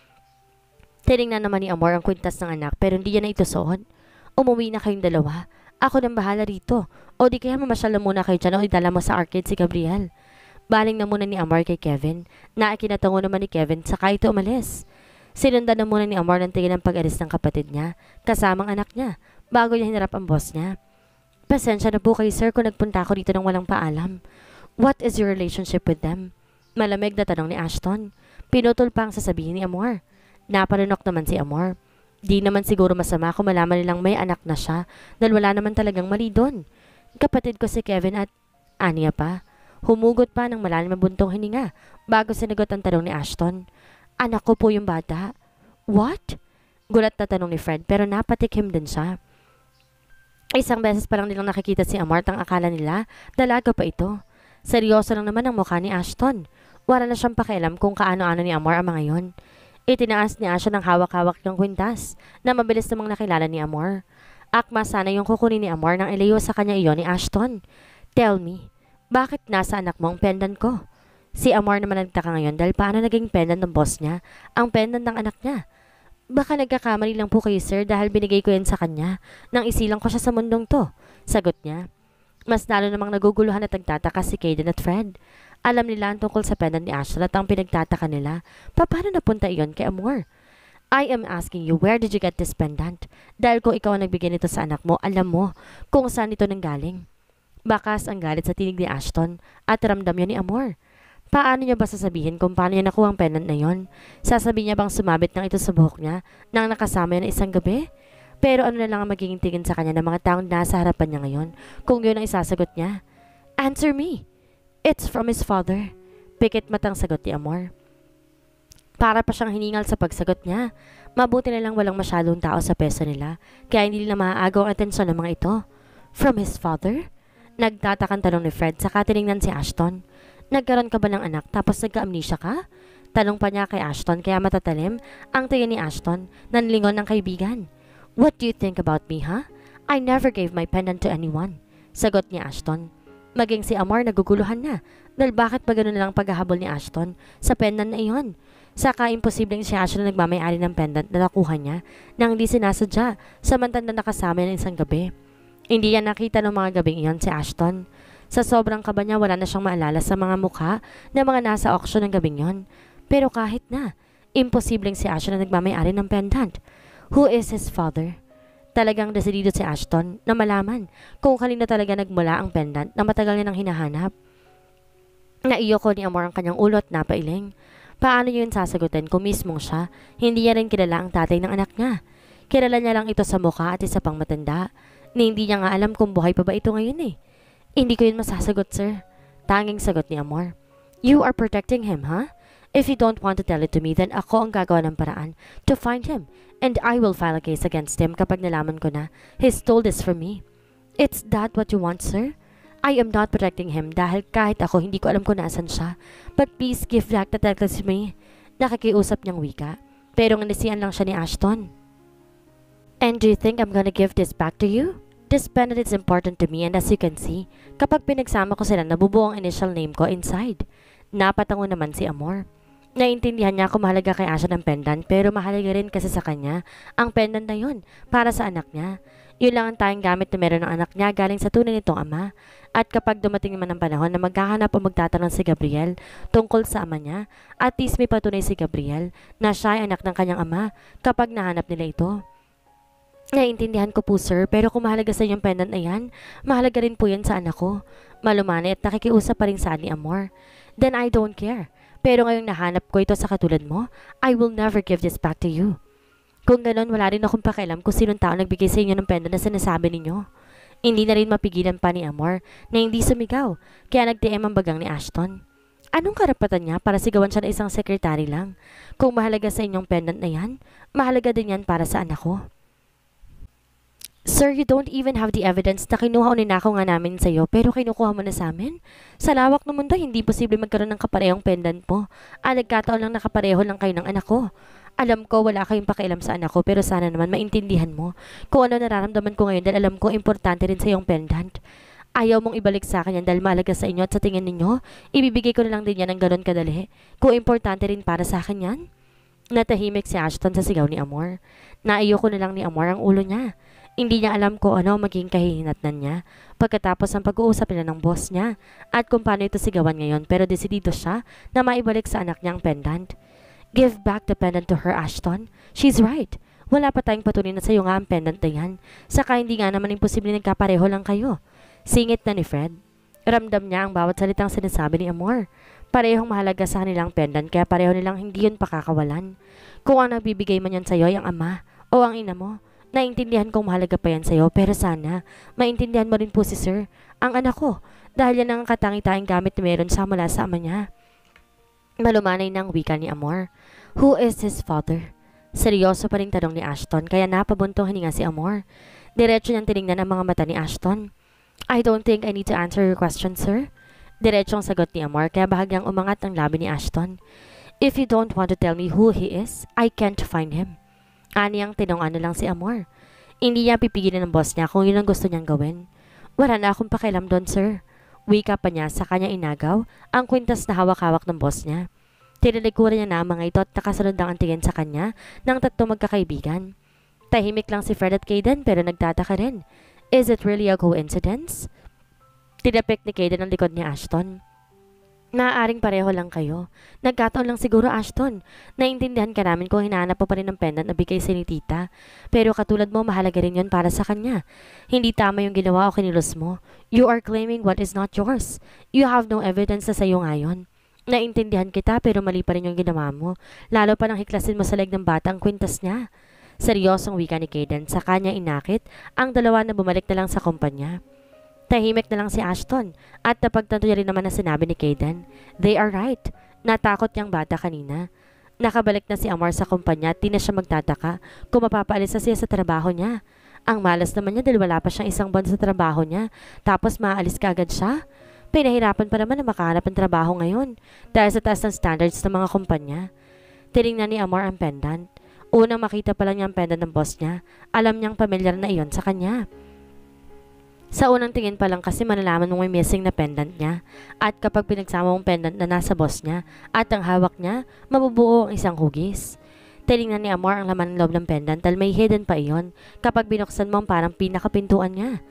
Tinignan naman ni Amor ang kwintas ng anak pero hindi niya na ito suot. Umuwi na kayong dalawa. Ako nang bahala rito. O di kaya mamasyal na muna kayo dyan o idala mo sa arcade si Gabriel. Baling na muna ni Amor kay Kevin na ikinatango naman ni Kevin saka ito umalis. Sinundan na muna ni Amor ng tingin ng pag-alis ng kapatid niya kasamang anak niya bago niya hinarap ang boss niya. Pasensya na po kayo sir kung nagpunta ako dito ng walang paalam. What is your relationship with them? Malamig na tanong ni Ashton. Pinutol pa ang sasabihin ni Amor. Napalinok naman si Amor. Di naman siguro masama kung malaman nilang may anak na siya dahil wala naman talagang mali doon. Kapatid ko si Kevin at Anya pa. Humugot pa ng malalim na buntong hininga bago sinagot ang tanong ni Ashton. Anak ko po yung bata. What? Gulat na tanong ni Fred pero napatikim din siya. Isang beses pa lang nilang nakikita si Amart ang akala nila dalaga pa ito. Seryoso lang naman ang mukha ni Ashton. Wala na siyang pakialam kung kaano-ano ni Amor ang mga yon. Itinaas niya siya ng hawak-hawak ng kwintas na mabilis namang nakilala ni Amor. Akma sana yung kukunin ni Amor nang ilayo sa kanya iyon ni Ashton. Tell me, bakit nasa anak mo ang pendant ko? Si Amor naman nagtaka ngayon dahil paano naging pendant ng boss niya ang pendant ng anak niya. Baka nagkakamali lang po kayo sir dahil binigay ko yan sa kanya nang isilang ko siya sa mundong to. Sagot niya. Mas lalo namang naguguluhan at nagtataka si Kaden at Fred. Alam nila ang tungkol sa pendant ni Ashton at ang pinagtataka nila. Paano napunta iyon kay Amor? I am asking you, where did you get this pendant? Dahil kung ikaw ang nagbigay nito sa anak mo, alam mo kung saan ito nanggaling. Bakas ang galit sa tinig ni Ashton at ramdam niya ni Amor. Paano niya ba sasabihin kung paano niya nakuha ang pendant na yon? Sasabihin niya bang sumabit ng ito sa buhok niya nang nakasama niya ng isang gabi? Pero ano na lang ang magiging tingin sa kanya ng mga taong nasa harapan niya ngayon kung yun ang isasagot niya? Answer me! It's from his father. Pikit matang sagot ni Amor. Para pa siyang hiningal sa pagsagot niya. Mabuti na lang walang masyadong tao sa peso nila kaya hindi nila maaagaw ang atensyon ng mga ito. From his father? Nagtatakang tanong ni Fred saka tinignan si Ashton. Nagkaroon ka ba ng anak tapos nagka-amnesia ka? Tanong pa niya kay Ashton kaya matatalim ang tingin ni Ashton ng lingon ng kaibigan. What do you think about me, ha? I never gave my pendant to anyone. Sagot ni Ashton. Maging si Amor naguguluhan na dahil bakit pa gano'n na lang paghahabol ni Ashton sa pendant na iyon. Saka imposibleng si Ashton na nagmamayari ng pendant na nakuha niya nang hindi sinasadya samantala na nakasama ng isang gabi. Hindi yan nakita ng mga gabing iyon si Ashton. Sa sobrang kaba niya wala na siyang maalala sa mga mukha ng mga nasa auction ng gabing yon. Pero kahit na, imposibleng si Ashton na nagmamayari ng pendant. Who is his father? Talagang desidido si Ashton na malaman kung kanina talaga nagmula ang pendant na matagal niya nang hinahanap. Naiyoko ni Amor ang kanyang ulo at napailing. Paano yun sasagutin kung mismong siya, hindi niya rin kilala ang tatay ng anak niya? Kilala niya lang ito sa mukha at isa pang matanda, na hindi niya nga alam kung buhay pa ba ito ngayon eh. Hindi ko yun masasagot, sir. Tanging sagot ni Amor. You are protecting him, huh? If you don't want to tell it to me, then ako ang gagawa ng paraan to find him, and I will file a case against him kapag nalaman ko na he stole this from me. It's that what you want, sir? I am not protecting him dahil kahit ako hindi ko alam kung nasan siya. But please give back the necklace to me. Nakikiusap niyang wika. Pero nganisian lang siya ni Ashton. And do you think I'm gonna give this back to you? This pendant is important to me, and as you can see, kapag pinagsama ko sila, nabubuo ang initial name ko inside. Napatango naman si Amor. Naintindihan niya kung mahalaga kay Asha ng pendant, pero mahalaga rin kasi sa kanya ang pendant na yun para sa anak niya. Yun lang ang tayong gamit na meron ng anak niya galing sa tunay nitong ama. At kapag dumating naman ang panahon na maghahanap o magtatanong si Gabriel tungkol sa ama niya, at least may patunay si Gabriel na siya ay anak ng kanyang ama kapag nahanap nila ito. Naiintindihan ko po, sir, pero kung mahalaga sa inyong pendant na yan, mahalaga rin po yan sa anak ko. Malumani at nakikiusap pa rin sa ni Amor. Then I don't care. Pero ngayong nahanap ko ito sa katulad mo, I will never give this back to you. Kung ganon, wala rin akong pakialam kung sinong tao nagbigay sa inyo ng pendant na sinasabi ninyo. Hindi na rin mapigilan pa ni Amor na hindi sumigaw, kaya nag-DM ang bagang ni Ashton. Anong karapatan niya para sigawan siya na isang sekretary lang? Kung mahalaga sa inyong pendant na yan, mahalaga din yan para sa anak ko. Sir, you don't even have the evidence na kinuha o ninakaw nga namin sa'yo pero kinukuha mo na sa amin? Sa lawak ng mundo, hindi posible magkaroon ng kaparehong pendant mo. Nagkataon lang nakapareho lang kayo ng anak ko. Alam ko wala kayong pakialam sa anak ko pero sana naman maintindihan mo kung ano nararamdaman ko ngayon dahil alam ko importante rin sa iyong pendant. Ayaw mong ibalik sa akin yan dahil mahalaga sa inyo at sa tingin ninyo, ibibigay ko na lang din yan ng ganon kadali. Kung importante rin para sa akin yan? Natahimik si Ashton sa sigaw ni Amor. Naiyoko na lang ni Amor ang ulo niya. Hindi niya alam kung ano maging kahihinatnan niya pagkatapos ng pag-uusap nila ng boss niya at kung paano ito sigawan ngayon pero desidido siya na maibalik sa anak niyang pendant. Give back the pendant to her, Ashton. She's right. Wala pa tayong patunay na sa'yo nga ang pendant na yan. Saka hindi nga naman imposible nagkapareho lang kayo. Singit na ni Fred. Ramdam niya ang bawat salitang sinasabi ni Amor. Parehong mahalaga sa kanilang pendant kaya pareho nilang hindi yun pakakawalan. Kung ang nagbibigay man yan sa'yo ay ang ama o ang ina mo, naintindihan kong mahalaga pa yan sa'yo pero sana maintindihan mo rin po si sir, ang anak ko, dahil yan ang katangi-tanging gamit na meron sa mula sa ama niya. Malumanay ng wika ni Amor. Who is his father? Seryoso pa rin tanong ni Ashton kaya napabuntong hininga si Amor. Diretso niyang tinignan ang mga mata ni Ashton. I don't think I need to answer your question, sir. Diretsong sagot ni Amor kaya bahagyang umangat ang labi ni Ashton. If you don't want to tell me who he is, I can't find him. Aniyang tinong-ano lang si Amor. Hindi niya pipigilan ng boss niya kung yun ang gusto niyang gawin. Wala na akong pakialam doon, sir. Wika pa niya sa kanya inagaw ang kwintas na hawak-hawak ng boss niya. Tinalikuran niya na ang mga ito at nakasunod ang tingin sa kanya ng tatlong magkakaibigan. Tahimik lang si Fred at Kaden pero nagtataka rin. Is it really a coincidence? Tinapik ni Kaden ang likod ni Ashton. Naaaring pareho lang kayo. Nagkataon lang siguro, Ashton. Naintindihan ka namin kung hinahanap mo pa rin ng pendant na bigay sa ni tita. Pero katulad mo, mahalaga rin yun para sa kanya. Hindi tama yung ginawa o kinilos mo. You are claiming what is not yours. You have no evidence na sa'yo ngayon. Naintindihan kita pero mali pa rin yung ginawa mo. Lalo pa nang hiklasin mo sa leg ng bata ang kwintas niya. Seryosong wika ni Kaden sa kanya inakit ang dalawa na bumalik na lang sa kumpanya. Tahimik na lang si Ashton at napagtanto niya rin naman na sinabi ni Kaden. They are right. Natakot niyang bata kanina. Nakabalik na si Amor sa kumpanya at di na siya magtataka kung mapapaalis na siya sa trabaho niya. Ang malas naman niya dahil wala pa siyang isang buwan sa trabaho niya tapos maaalis ka agad siya. Pinahirapan pa naman na makahanap ng trabaho ngayon dahil sa taas ng standards ng mga kumpanya. Tinignan ni Amor ang pendant. Unang makita pa lang niya ang pendant ng boss niya. Alam niyang pamilyar na iyon sa kanya. Sa unang tingin pa lang kasi malalaman mong may missing na pendant niya at kapag pinagsama mong pendant na nasa boss niya at ang hawak niya, mabubuo ang isang hugis. Tinignan ni Amor ang laman ng loob ng pendant dahil may hidden pa iyon kapag binuksan mo ang parang pinakapintuan niya.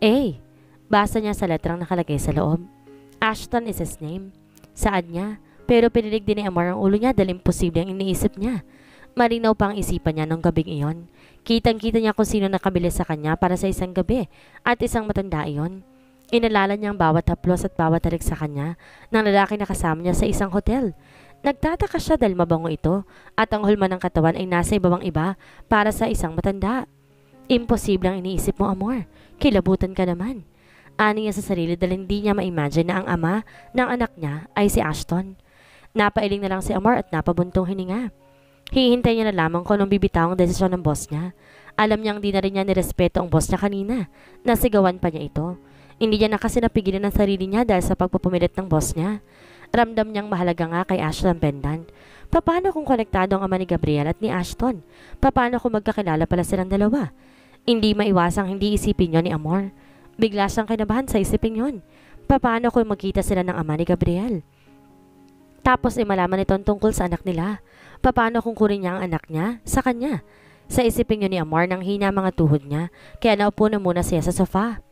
Basa niya sa letrang nakalagay sa loob. Ashton is his name. Saad niya, pero pinilig din ni Amor ang ulo niya dahil imposible ang iniisip niya. Malinaw pa ang isipan niya nung gabing iyon. Kitang-kita niya kung sino nakabili sa kanya para sa isang gabi at isang matanda iyon. Inalala niya ang bawat haplos at bawat tarik sa kanya ng lalaki na kasama niya sa isang hotel. Nagtataka siya dahil mabango ito at ang hulma ng katawan ay nasa ibabang iba para sa isang matanda. Imposible ang iniisip mo, Amor. Kilabutan ka naman. Ani niya sa sarili dahil hindi niya ma-imagine na ang ama ng anak niya ay si Ashton. Napailing na lang si Amor at napabuntong hininga. Hihintay niya na lamang kung anong bibitaw ang desisyon ng boss niya. Alam niyang di na rin niya nirespeto ang boss niya kanina. Nasigawan pa niya ito. Hindi niya na kasi napigilan ang sarili niya dahil sa pagpapumilit ng boss niya. Ramdam niyang mahalaga nga kay Ashton ang pendant. Paano kung konektado ang ama ni Gabriel at ni Ashton? Paano kung magkakilala pala silang dalawa? Hindi maiwasang hindi isipin yon ni Amor. Bigla siyang kinabahan sa isipin yon. Paano kung magkita sila ng ama ni Gabriel? Tapos ay malaman nito tungkol sa anak nila. Paano kung kunin niya ang anak niya sa kanya? Sa isipin yon ni Amor nang hina mga tuhod niya, kaya naupo na muna siya sa sofa.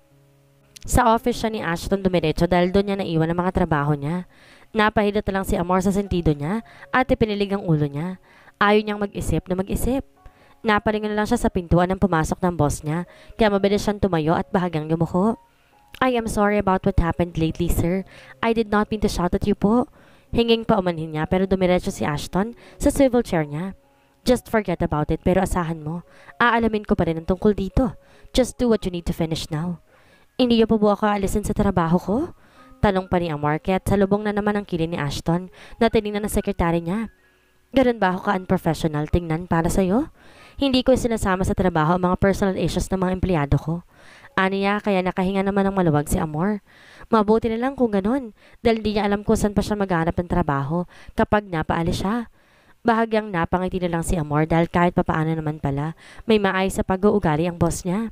Sa office siya ni Ashton dumiretso dahil doon niya naiwan ang mga trabaho niya. Napahilot na lang si Amor sa sentido niya at ipinilig ang ulo niya. Ayaw niyang mag-isip na mag-isip. Napalingon na lang siya sa pintuan nang pumasok ng boss niya, kaya mabilis siyang tumayo at bahagyang yumuko. I am sorry about what happened lately, sir. I did not mean to shout at you po. Hinging pa umanhin niya pero dumiretso si Ashton sa swivel chair niya. Just forget about it pero asahan mo. Aalamin ko pa rin ang tungkol dito. Just do what you need to finish now. Hindi niyo po ba ako aalisin sa trabaho ko? Tanong pa ni Amor at salubong na naman ang kilin ni Ashton na tinignan ng sekretary niya. Ganun ba ako ka-unprofessional tingnan para sa'yo? Hindi ko sinasama sa trabaho ang mga personal issues ng mga empleyado ko. Aniya kaya nakahinga naman ng maluwag si Amor. Mabuti na lang kung ganun dahil di niya alam kung saan pa siya maghanap ng trabaho kapag napaalis siya. Bahagyang napangiti na lang si Amor dahil kahit papaano naman pala may maayos sa pag-uugali ang boss niya.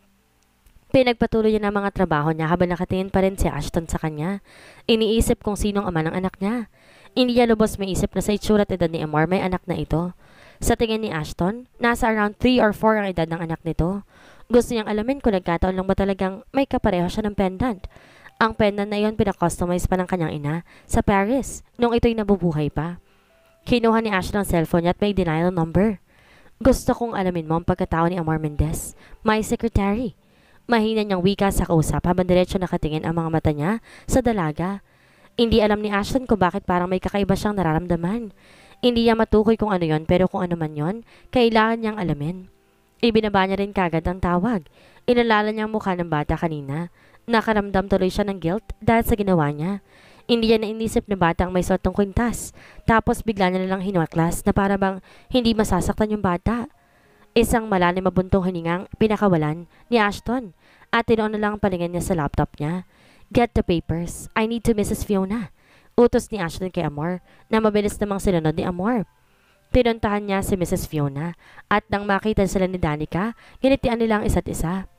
Pinagpatuloy niya ng mga trabaho niya habang nakatingin pa rin si Ashton sa kanya. Iniisip kung sinong ama ng anak niya. Hindi niya lubos may isip na sa itsura at edad ni Amor may anak na ito. Sa tingin ni Ashton, nasa around 3 or 4 ang edad ng anak nito. Gusto niyang alamin kung nagkataon lang ba talagang may kapareho siya ng pendant. Ang pendant na iyon pinakustomize pa ng kanyang ina sa Paris nung ito'y nabubuhay pa. Kinuha ni Ashton ang cellphone niya at may denial number. Gusto kong alamin mo ang pagkatao ni Amor Mendez, my secretary. Mahina niyang wika sa kausap habang diretso nakatingin ang mga mata niya sa dalaga. Hindi alam ni Ashton kung bakit parang may kakaiba siyang nararamdaman. Hindi niya matukoy kung ano yon pero kung ano man yon, kailangan niyang alamin. Ibinaba niya rin kagad ang tawag. Inalala niya ang mukha ng bata kanina. Nakaramdam tuloy siya ng guilt dahil sa ginawa niya. Hindi niya nainisip na batang may suot ng kwintas. Tapos bigla niya nalang hinwaklas na para bang hindi masasaktan yung bata. Isang malalim mabuntong hiningang pinakawalan ni Ashton at tinoon na lang ang palingin niya sa laptop niya. Get the papers. I need to Mrs. Fiona. Utos ni Ashton kay Amor na mabilis namang sinunod ni Amor. Pinuntahan niya si Mrs. Fiona at nang makita sila ni Danica, ginitian nila ang isa't isa.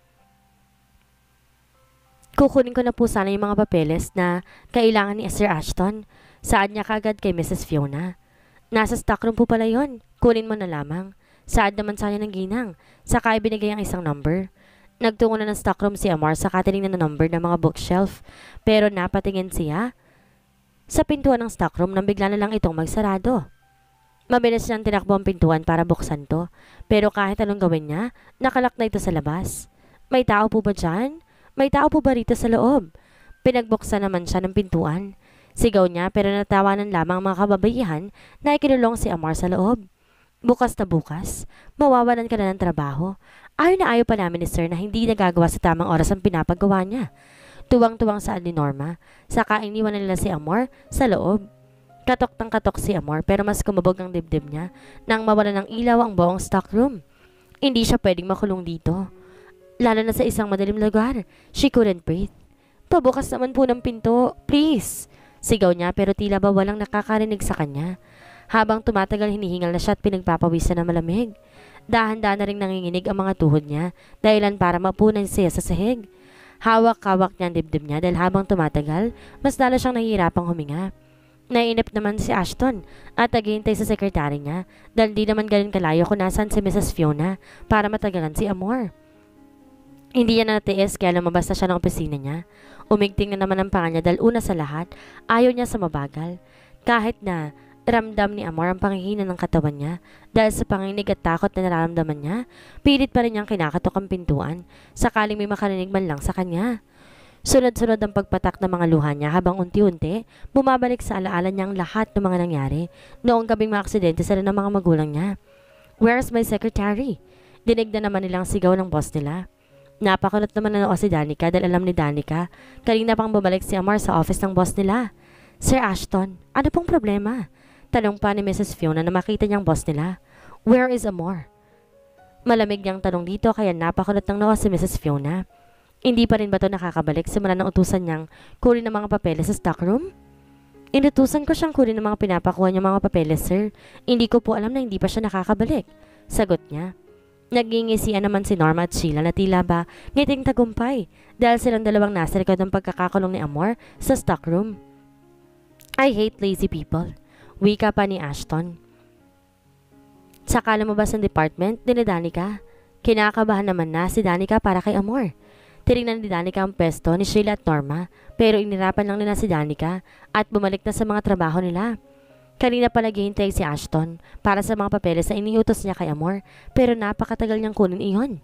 Kukunin ko na po sana yung mga papeles na kailangan ni Sir Ashton. Saad niya kagad kay Mrs. Fiona. Nasa stockroom po pala yon. Kunin mo na lamang. Saad naman sa kanya ng ginang. Saka ibinigay ang isang number. Nagtungo na ng stockroom si Amor sa tinignan na number ng mga bookshelf. Pero napatingin siya sa pintuan ng stockroom nang bigla na lang itong magsarado. Mabilis niyang tinakbo ang pintuan para buksan to. Pero kahit anong gawin niya, nakalak na ito sa labas. May tao po ba dyan? May tao po ba rito sa loob? Pinagbuksan naman siya ng pintuan. Sigaw niya pero natawanan lamang ang mga kababaihan na ikinulong si Amor sa loob. Bukas na bukas, mawawalan ka na ng trabaho. Ayaw na ayaw pa namin ni Sir na hindi nagagawa sa tamang oras ang pinapagawa niya. Tuwang-tuwang saan ni Norma, saka iniwan nila si Amor sa loob. Katok ng katok si Amor pero mas kumabog ang dibdib niya nang mawala ng ilaw ang buong stockroom. Hindi siya pwedeng makulong dito. Lalo na sa isang madilim lugar. She couldn't breathe. Pabukas naman po ng pinto, please. Sigaw niya pero tila ba walang nakakarinig sa kanya. Habang tumatagal hinihingal na siya at pinagpapawisan na malamig. Dahan-dahan na rin nanginginig ang mga tuhod niya dahilan para mapunan siya sa sahig. Hawak-hawak niya ang dibdib niya dahil habang tumatagal, mas lalo siyang nahihirapang huminga. Naiinip naman si Ashton at naghihintay sa sekretary niya dahil di naman galing kalayo kung nasaan si Mrs. Fiona para matagalan si Amor. Hindi niya natiis kaya lumabas na siya ng opisina niya. Umigting na naman ang panga niya dahil una sa lahat, ayaw niya sa mabagal. Kahit na ramdam ni Amor ang panghihina ng katawan niya dahil sa panginig at takot na nararamdaman niya, pilit pa rin niyang kinakatok ang pintuan sakaling may makarinig man lang sa kanya. Sunod-sunod ang pagpatak ng mga luha niya habang unti-unti bumabalik sa alaala niyang lahat ng mga nangyari noong gabing maaksidente sila ng mga magulang niya. "Where's my secretary?" Dinig na naman nilang sigaw ng boss nila. Napakulot naman na si Danica dahil alam ni Danica kanina pang bumalik si Amor sa office ng boss nila. "Sir Ashton, ano pong problema?" Tanong pa ni Mrs. Fiona na makita niyang boss nila. "Where is Amor?" Malamig niyang tanong dito kaya napakulot ng noo si Mrs. Fiona. Hindi pa rin ba ito nakakabalik simula ng utusan niyang kunin ang mga papeles sa stockroom? "Inutusan ko siyang kunin ang mga pinapakuha niyang mga papeles, sir. Hindi ko po alam na hindi pa siya nakakabalik," sagot niya. Nagingisian naman si Norma at Sheila na tila ba ngiting tagumpay dahil silang dalawang nasa likod ng pagkakakulong ni Amor sa stockroom. "I hate lazy people," wika pa ni Ashton. Saka lumabas ng department ni Danica. Kinakabahan naman na si Danica para kay Amor. Tinignan ni Danica ang pesto ni Sheila at Norma pero inirapan lang nila si Danica at bumalik na sa mga trabaho nila. Kanina pa naghihintay si Ashton para sa mga papeles na iniutos niya kay Amor pero napakatagal niyang kunin iyon.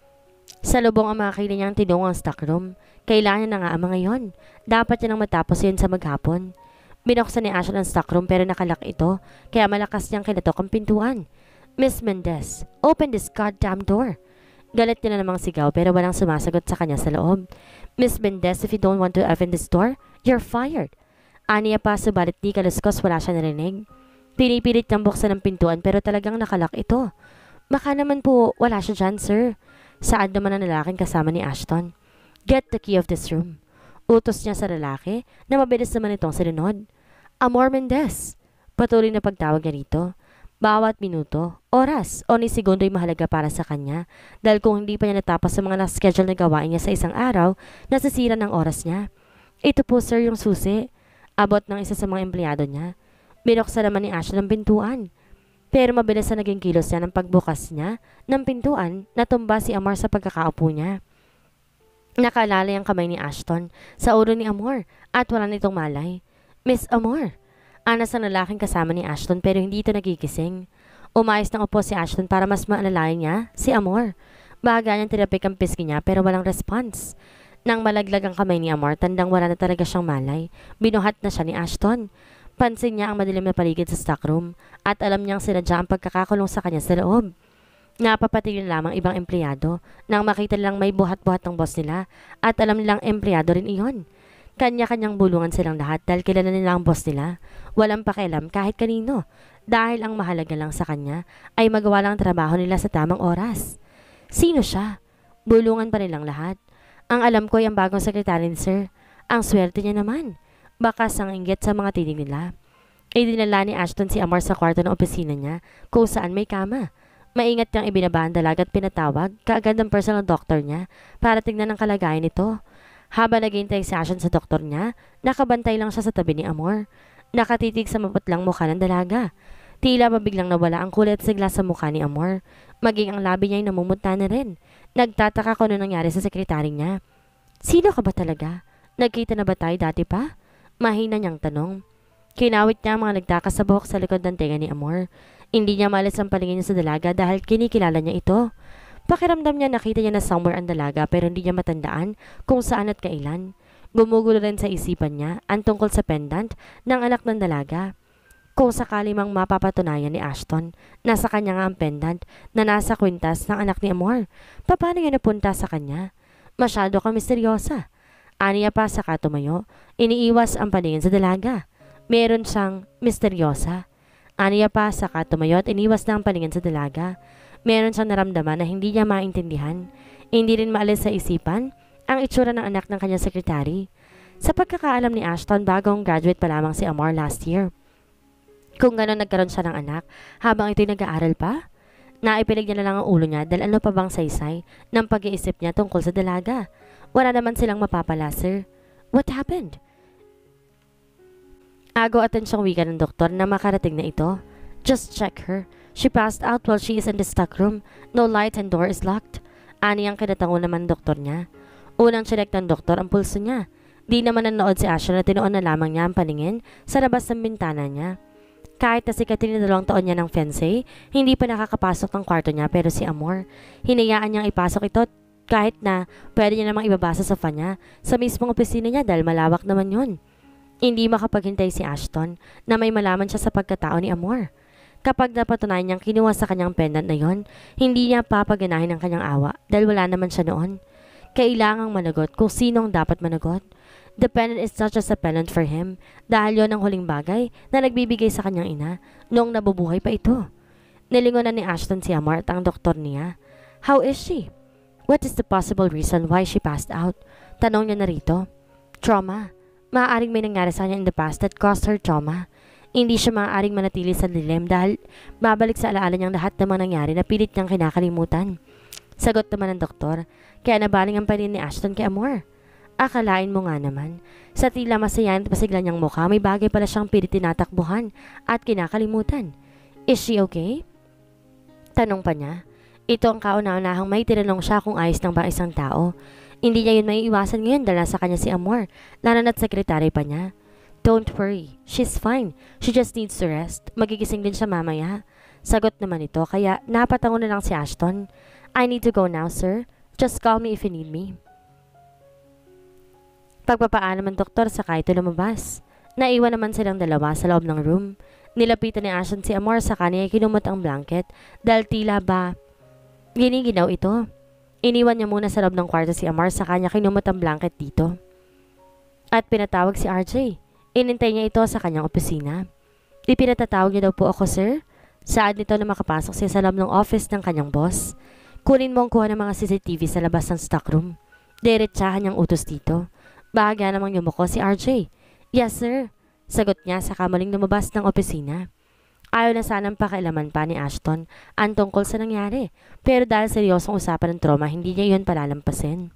Sa lubong ang mga kailan niyang tinungo ang stockroom. Kailangan niya na nga ang mga iyon. Dapat niya nang matapos yun sa maghapon. Binuksan ni Ashton ang stockroom pero nakalak ito kaya malakas niyang kinatok ang pintuan. "Miss Mendez, open this goddamn door." Galit niya na namang sigaw pero walang sumasagot sa kanya sa loob. "Miss Mendez, if you don't want to open this door, you're fired." Aniya pa subalit di kaluskos wala siya narinig. Pinipilit niyang buksan ang pintuan pero talagang nakalak ito. "Baka naman po wala siya dyan, sir." Saad naman ang lalaking kasama ni Ashton. "Get the key of this room." Utos niya sa lalaki na mabilis naman itong sinunod. "Amor Mendez." Patuloy na pagtawag niya rito. Bawat minuto, oras o ni segundo ay mahalaga para sa kanya dahil kung hindi pa niya natapos sa mga na-schedule na gawain niya sa isang araw, nasisira ng oras niya. "Ito po sir yung susi." Abot ng isa sa mga empleyado niya. Binuksan naman ni Ashton ang pintuan. Pero mabilis na naging kilos niya ng pagbukas niya ng pintuan, natumba si Amor sa pagkakaupo niya. Nakalalay ang kamay ni Ashton sa ulo ni Amor at wala nitong malay. "Miss Amor." Anas ang lalaking kasama ni Ashton pero hindi ito nagigising. Umayos ng upo si Ashton para mas maalalayan niya si Amor. Baga niyang tinapik ang pisngi niya pero walang response. Nang malaglag ang kamay ni Amor, tandang wala na talaga siyang malay. Binuhat na siya ni Ashton. Pansin niya ang madilim na paligid sa stockroom at alam niyang sinadya ang pagkakakulong sa kanya sa loob. Napapatigil lamang ibang empleyado nang makita nilang may buhat-buhat ng boss nila at alam nilang empleyado rin iyon. Kanya-kanyang bulungan silang lahat dahil kilala nila ang boss nila. Walang pakialam kahit kanino dahil ang mahalaga lang sa kanya ay magawa lang ang trabaho nila sa tamang oras. Sino siya? Bulungan pa nilang lahat. "Ang alam ko ay ang bagong sekretary ni sir. Ang swerte niya naman." Bakas ang inggit sa mga tinig nila. Idinala ni Ashton si Amor sa kwarto ng opisina niya kung saan may kama. Maingat niyang ibinaba ang dalaga at pinatawag kaagad ang personal doctor niya para tignan ang kalagayan nito. Habang naghihintay si Ashton sa doktor niya, nakabantay lang siya sa tabi ni Amor. Nakatitig sa maputlang mukha ng dalaga. Tila mabiglang nawala ang kulay at sigla sa mukha ni Amor. Maging ang labi niya ay namumuta na rin. Nagtataka kung ano nangyari sa sekretary niya. "Sino ka ba talaga? Nagkita na ba tayo dati pa?" Mahina niyang tanong. Kinawit niya ang mga nagtakas sa buhok sa likod ng tenga ni Amor. Hindi niya malis ang palingin niya sa dalaga dahil kinikilala niya ito. Pakiramdam niya nakita niya na somewhere ang dalaga pero hindi niya matandaan kung saan at kailan. Gumugulo rin sa isipan niya ang tungkol sa pendant ng anak ng dalaga. Kung sakali mang mapapatunayan ni Ashton, nasa kanya nga ang pendant na nasa kwintas ng anak ni Amor. Paano niya napunta sa kanya? "Masyado kang misteryosa." Aniya pa sa katumayo, iniiwas ang paningin sa dalaga. Meron siyang misteryosa. Aniya pa sa katumayo at iniwas na ang paningin sa dalaga. Meron siyang naramdaman na hindi niya maintindihan. Hindi rin maalis sa isipan ang itsura ng anak ng kanyang sekretary. Sa pagkakaalam ni Ashton, bagong graduate pa lamang si Amor last year. Kung gano'n nagkaroon siya ng anak habang ito'y nag-aaral pa, naipinig niya na lang ang ulo niya dahil ano pa bang saysay ng pag-iisip niya tungkol sa dalaga. Wala naman silang mapapala, sir. "What happened?" Agaw atensyong wika ng doktor na makarating na ito. "Just check her. She passed out while she is in the stockroom. No light and door is locked." Ani ang kinatango naman ng doktor niya. Unang check ng doktor ang pulso niya. Di naman nanood si Asher na tinuon na lamang niya ang paningin sa labas ng bintana niya. Kahit na si Catherine na 2 taon niya ng fiancé, hindi pa nakakapasok ng kwarto niya pero si Amor, hinayaan niyang ipasok ito Kahit na pwede niya namang ibabasa sa kanya sa mismong opisina niya dahil malawak naman yun. Hindi makapaghintay si Ashton na may malaman siya sa pagkatao ni Amor. Kapag napatunayan niyang kinuha sa kanyang pendant na yon, hindi niya papaganahin ang kanyang awa dahil wala naman siya noon. Kailangang managot kung sino ang dapat managot. The pendant is not just a pendant for him dahil yon ang huling bagay na nagbibigay sa kanyang ina noong nabubuhay pa ito. Nilingonan ni Ashton si Amor at ang doktor niya. How is she? What is the possible reason why she passed out? Tanong niya na rito. Trauma. Maaaring may nangyari sa kanya in the past that caused her trauma. Hindi siya maaaring manatili sa dilim dahil babalik sa alaala niyang lahat ng mga nangyari na pilit niyang kinakalimutan. Sagot naman ng doktor, kaya nabaling ang panin ni Ashton kay Amor. Akalain mo nga naman, sa tila masayahin at pasigla niyang mukha, may bagay pala siyang pilit tinatakbuhan at kinakalimutan. Is she okay? Tanong pa niya. Ito ang kauna-unahang may tinanong siya kung ayos ng ba isang tao. Hindi niya yun may iwasan ngayon dahil nasa kanya si Amor, lalo na't sekretary pa niya. Don't worry, she's fine. She just needs to rest. Magigising din siya mamaya. Sagot naman ito, kaya napatango na lang si Ashton. I need to go now, sir. Just call me if you need me. Pagpapaalam ng doktor saka ito lumabas. Naiwan naman silang dalawa sa loob ng room. Nilapitan ni Ashton si Amor sa kanya ay kinumot ang blanket dahil tila ba giniginaw ito. Iniwan niya muna sa loob ng kwarto si Amor sa kanya kinumot ang blanket dito. At pinatawag si RJ. Inintay niya ito sa kanyang opisina. Ipinatatawag niya daw po ako, sir. Saad nito na makapasok siya sa loob ng office ng kanyang boss. Kunin mo ang kuha ng mga CCTV sa labas ng stockroom. Diretsahan niyang utos dito. Bahagya namang yumuko si RJ. Yes, sir. Sagot niya sa kamaling lumabas ng opisina. Ayaw na sanang pakialaman pa ni Ashton ang tungkol sa nangyari. Pero dahil seryosong usapan ng trauma, hindi niya yun palalampasin.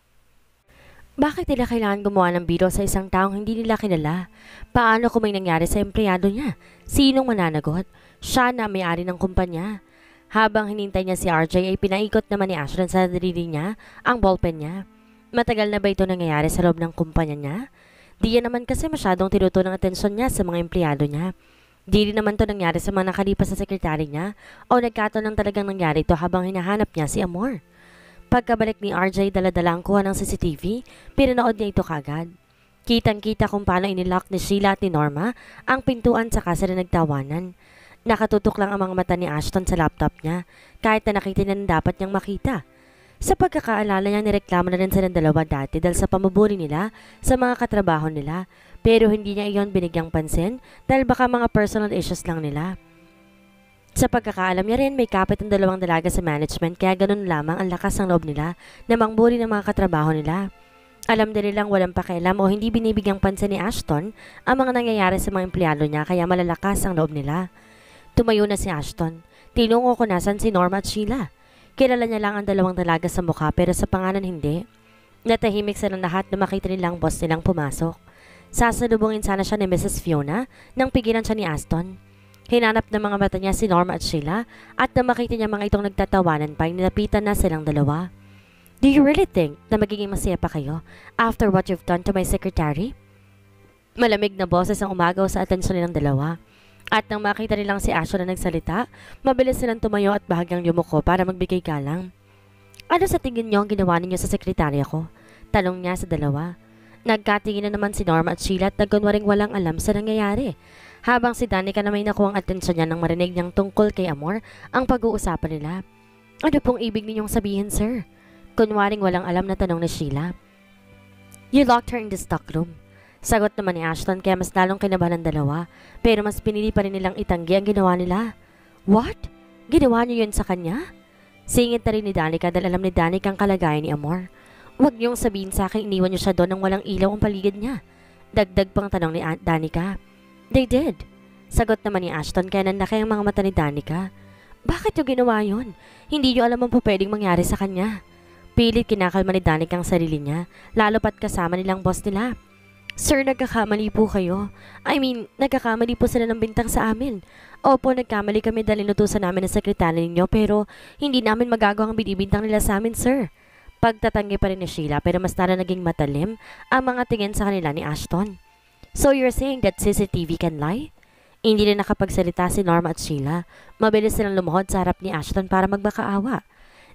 Bakit nila kailangan gumawa ng biro sa isang taong hindi nila kilala? Paano kung may nangyari sa empleyado niya? Sinong mananagot? Siya na may-ari ng kumpanya. Habang hinintay niya si RJ ay pinaikot naman ni Ashton sa sarili niya ang ballpen niya. Matagal na ba ito nangyayari sa loob ng kumpanya niya? Di yan naman kasi masyadong tinutuon ng atensyon niya sa mga empleyado niya. Di rin naman ito nangyari sa mga nakalipas sa sekretary niya o nagkataon ng talagang nangyari ito habang hinahanap niya si Amor. Pagkabalik ni RJ, dala-dala ang kuha ng CCTV, pinanood niya ito kagad. Kitang-kita kung paano inilock ni Sheila at ni Norma ang pintuan saka sila nagtawanan. Nakatutok lang ang mga mata ni Ashton sa laptop niya kahit na nakita niya na dapat niyang makita. Sa pagkakaalala niya, nireklamo na rin silang dalawa dati dahil sa pamubuli nila sa mga katrabaho nila, pero hindi niya iyon binigyang pansin dahil baka mga personal issues lang nila. Sa pagkakaalam niya rin, may kapit ang dalawang dalaga sa management kaya ganun lamang ang lakas ng loob nila na mangbuli ng mga katrabaho nila. Alam din nilang walang pakialam o hindi binibigyang pansin ni Ashton ang mga nangyayari sa mga empleyado niya kaya malalakas ang loob nila. Tumayo na si Ashton. Tinungo ko nasan si Norma at Sheila. Kilala niya lang ang dalawang dalaga sa mukha pero sa pangalan hindi. Natahimik silang lahat na makita nilang boss nilang pumasok. Sasalubungin sana siya ni Mrs. Fiona nang pigilan siya ni Ashton. Hinanap ng mga mata niya si Norma at Sheila at nang makita niya mga itong nagtatawanan pa ay nilapitan na silang dalawa. Do you really think na magiging masaya pa kayo after what you've done to my secretary? Malamig na boses ang umagaw sa atensyon nilang dalawa. At nang makita nilang si Ashton na nagsalita, mabilis silang tumayo at bahagyang yumuko para magbigay galang. Ano sa tingin niyo ang ginawa ninyo sa sekretarya ko? Tanong niya sa dalawa. Nagkatingin na naman si Norma at Sheila at nagkunwaring walang alam sa nangyayari. Habang si Danica na may nakuhang atensyon niya nang marinig niyang tungkol kay Amor ang pag-uusapan nila. Ano pong ibig ninyong sabihin, sir? Kunwaring walang alam na tanong ni Sheila. You locked her in the stockroom. Sagot naman ni Ashton kaya mas lalong kinabahan ng dalawa pero mas pinili pa rin nilang itanggi ang ginawa nila. What? Ginawa niyo yun sa kanya? Singit na rin ni Danica dahil alam ni Danica ang kalagayan ni Amor. Huwag niyong sabihin sa akin iniwan niyo siya doon nang walang ilaw ang paligid niya. Dagdag pang tanong ni Danica. They did. Sagot naman ni Ashton kaya nanlaki ang mga mata ni Danica. Bakit niyo ginawa yun? Hindi niyo alam ang pwedeng mangyari sa kanya. Pilit kinakalma ni Danica ang sarili niya lalo pat kasama nilang boss nila. Sir, nagkakamali po kayo. Nagkakamali po sila ng bintang sa amin. Opo, nagkamali kami dahil inutusan namin ang sekretary ninyo pero hindi namin magagawa ang binibintang nila sa amin, sir. Pagtatanggi pa rin ni Sheila pero mas tala naging matalim ang mga tingin sa kanila ni Ashton. So you're saying that CCTV can lie? Hindi rin nakapagsalita si Norma at Sheila. Mabilis silang lumuhod sa harap ni Ashton para magbakaawa.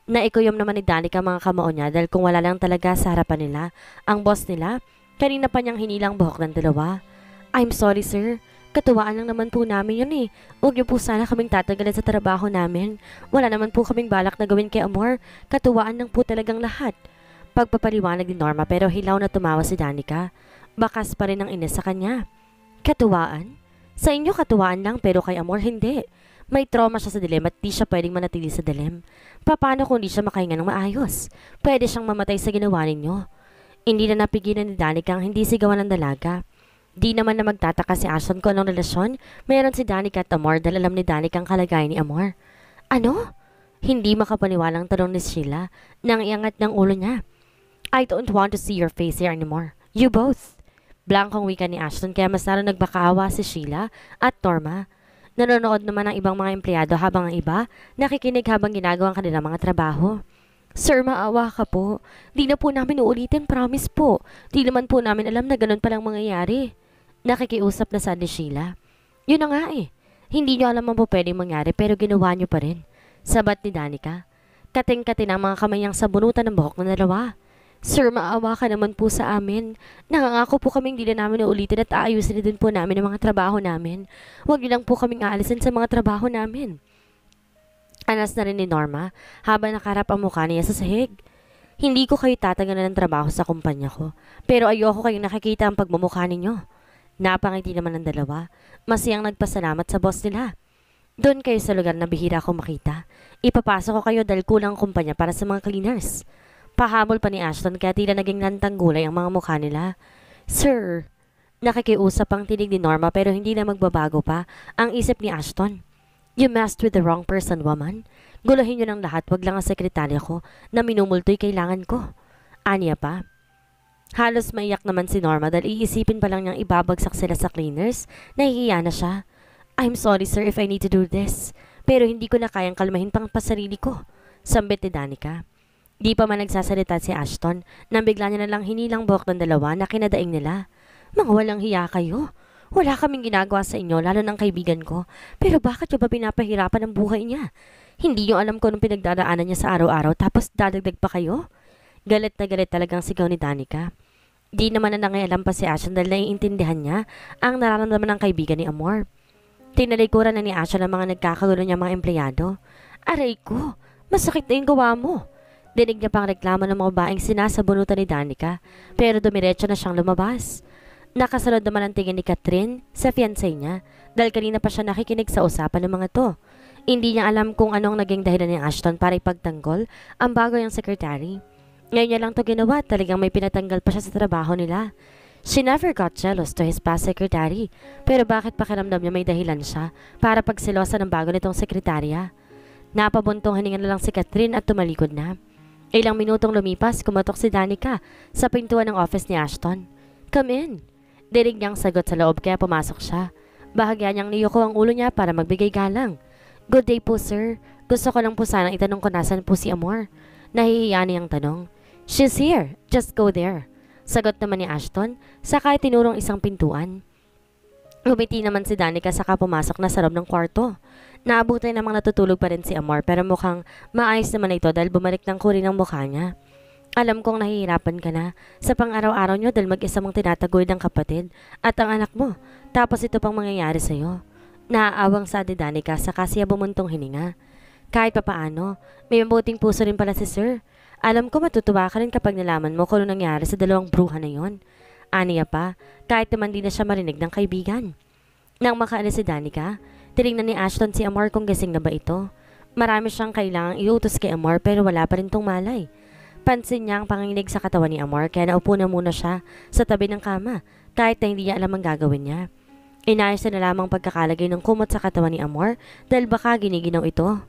Naikuyom naman ni Danica mga kamao niya dahil kung wala lang talaga sa harapan nila, ang boss nila, kanina pa niyang hinilang buhok ng dalawa. I'm sorry sir, katuwaan lang naman po namin yun eh. Huwag niyo po sana kaming tatagalan sa trabaho namin. Wala naman po kaming balak na gawin kay Amor, katuwaan lang po talagang lahat. Pagpapaliwanag ni Norma pero hilaw na tumawa si Danica. Bakas pa rin ang ina sa kanya. Katuwaan? Sa inyo katuwaan lang pero kay Amor hindi. May trauma siya sa dilim at di siya pwedeng manatili sa dilim. Paano kung di siya makahinga ng maayos? Pwede siyang mamatay sa ginawa ninyo. Hindi na napigilan ni Danica ang hindi sigawan ng dalaga. Di naman na magtataka si Ashton kung anong relasyon meron si Danica at Amor dahil alam ni Danica ang kalagayan ni Amor. Ano? Hindi makapaniwalang tanong ni Sheila nang iangat ng ulo niya. I don't want to see your face here anymore. You both. Blankong wika ni Ashton kaya mas lalo nagbakaawa si Sheila at Norma. Nanonood naman ang ibang mga empleyado habang ang iba nakikinig habang ginagawa ang kanilang mga trabaho. Sir, maawa ka po. Di na po namin uulitin, promise po. Di naman po namin alam na ganun palang mangyayari. Nakikiusap na sa ni Sheila. Yun na nga eh. Hindi nyo alam ang po pwedeng mangyari pero ginawa nyo pa rin. Sabat ni Danica. Kating-kating ang mga kamay niyang sabunutan ng buhok ng dalawa. Sir, maawa ka naman po sa amin. Nangangako po kaming di na namin uulitin at aayusin din po namin ang mga trabaho namin. Huwag niyo lang po kaming aalisin sa mga trabaho namin. Anas na rin ni Norma habang nakaharap ang mukha niya sa sahig. Hindi ko kayo tatanggalan ng trabaho sa kumpanya ko, pero ayoko kayong nakikita ang pagmumukha ninyo. Napangiti naman ng dalawa. Masiyang nagpasalamat sa boss nila. Doon kayo sa lugar na bihira akong makita. Ipapasok ko kayo dahil kulang ang kumpanya para sa mga cleaners. Pahabol pa ni Ashton kaya tila naging lantang gulay ang mga mukha nila. Sir, nakikiusap ang tinig ni Norma pero hindi na magbabago pa ang isip ni Ashton. You messed with the wrong person, woman. Guluhin niyo ng lahat, wag lang ang sekretarya ko na minumulto'y kailangan ko. Aniya pa. Halos maiyak naman si Norma dahil iisipin pa lang niyang ibabagsak sila sa cleaners. Nahihiya na siya. I'm sorry sir if I need to do this. Pero hindi ko na kayang kalmahin pang pasarili ko. Sambit ni Danica. Di pa man nagsasalita si Ashton nang bigla niya nalang hinilang buhok ng dalawa na kinadaing nila. Mga walang hiya kayo. Wala kaming ginagawa sa inyo lalo ng kaibigan ko. Pero bakit niyo ba pinapahirapan ang buhay niya? Hindi niyo alam kung anong pinagdaraanan niya sa araw-araw tapos dadagdag pa kayo? Galit na galit talagang sigaw ni Danica. Di naman na nangyayalam pa si Ashton dahil naiintindihan niya ang nararamdaman ng kaibigan ni Amor. Tinalikuran na ni Ashton ang mga nagkakagulo niya mga empleyado. Aray ko, masakit na yung gawa mo. Dinig niya pang reklamo ng mga babaeng sinasabunutan ni Danica, pero dumiretso na siyang lumabas. Nakasunod naman ang tingin ni Catherine sa fiancé niya dahil kanina pa siya nakikinig sa usapan ng mga to. Hindi niya alam kung anong naging dahilan ni Ashton para ipagtanggol ang bago niyang secretary. Ngayon niya lang to ginawa, talagang may pinatanggal pa siya sa trabaho nila. She never got jealous to his past secretary, pero bakit pakiramdam niya may dahilan siya para pagsilosa ng bago nitong sekretarya? Napabuntong hininga na lang si Catherine at tumalikod na. Ilang minutong lumipas, kumatok si Danica sa pintuan ng office ni Ashton. Come in. Dinig niyang sagot sa loob kaya pumasok siya. Bahagya niyang niyuko ang ulo niya para magbigay galang. Good day po sir. Gusto ko lang po sanang itanong kung nasan po si Amor. Nahihiya niyang tanong. She's here. Just go there. Sagot naman ni Ashton, saka tinurong isang pintuan. Umiti naman si Danica saka pumasok na sa loob ng kwarto. Naabutan namang natutulog pa rin si Amor pero mukhang maayos naman ito dahil bumalik ng kulay ng mukha niya. Alam kong nahihirapan ka na sa pang-araw-araw niyo dahil mag-isa mong tinataguyod ng kapatid at ang anak mo. Tapos ito pang mangyayari sa'yo. Naaawang sa Danica saka siya bumuntong hininga. Kahit papaano, may mabuting puso rin pala si Sir. Alam ko matutuwa ka rin kapag nalaman mo kung ano nangyari sa dalawang bruha na yon. Aniya pa, kahit naman di na siya marinig ng kaibigan. Nang makaalis si Danica, tinignan ni Ashton si Amor kung gising na ba ito. Marami siyang kailangang iutos kay Amor pero wala pa rin tong malay. Pansin niya ang panginginig sa katawan ni Amor kaya naupo na muna siya sa tabi ng kama kahit na hindi niya alam ang gagawin niya. Inayos na lamang pagkakalagay ng kumot sa katawan ni Amor dahil baka giniginaw ito.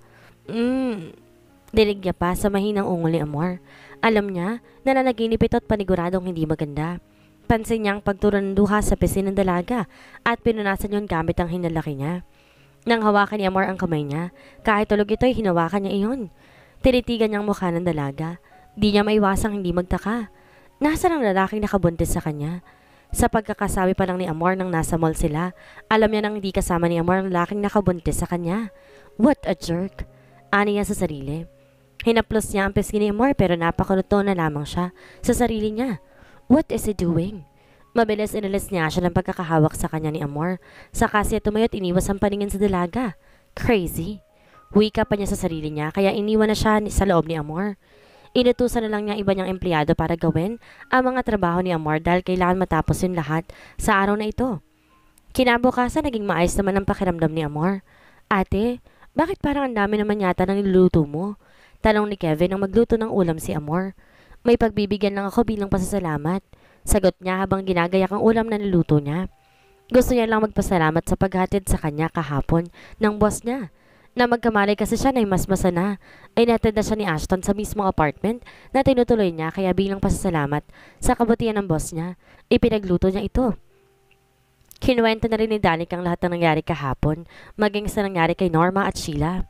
Dinig niya pa sa mahinang ungol ni Amor. Alam niya na nanaginip ito at paniguradong hindi maganda. Pansin niya ang pagturo ng duha sa pisin ng dalaga at pinunasan yon gamit ang hinalaki niya. Nang hawakan ni Amor ang kamay niya, kahit tulog ito'y hinawakan niya iyon. Tinitigan niyang mukha ng dalaga. Di niya maiwasang hindi magtaka. Nasaan ang lalaking nakabuntis sa kanya? Sa pagkakasabi pa lang ni Amor nang nasa mall sila, alam niya nang hindi kasama ni Amor ang lalaking nakabuntis sa kanya. What a jerk! Ani niya sa sarili. Hinaplos niya ang pisngi ni Amor pero napakunuto na lamang siya sa sarili niya. What is he doing? Mabilis inalis niya siya ng pagkakahawak sa kanya ni Amor. Saka siya tumayo at iniwas ang paningin sa dalaga. Crazy. Wika pa niya sa sarili niya kaya iniwan na siya sa loob ni Amor. Inutusan na lang niya iba niyang empleyado para gawin ang mga trabaho ni Amor dahil kailangan matapos yung lahat sa araw na ito. Kinabukasan naging maayos naman ang pakiramdam ni Amor. Ate, bakit parang ang dami naman yata ng niluluto mo? Tanong ni Kevin nang magluto ng ulam si Amor. May pagbibigyan lang ako bilang pasasalamat. Sagot niya habang ginagayak ang ulam na niluto niya. Gusto niya lang magpasalamat sa paghatid sa kanya kahapon ng boss niya. Na magkamalay kasi siya na mas masana, ay natid na siya ni Ashton sa mismong apartment na tinutuloy niya kaya bilang pasasalamat sa kabutihan ng boss niya, ipinagluto niya ito. Kinuwento na rin ni Danica ang lahat ng nangyari kahapon, maging sa nangyari kay Norma at Sheila.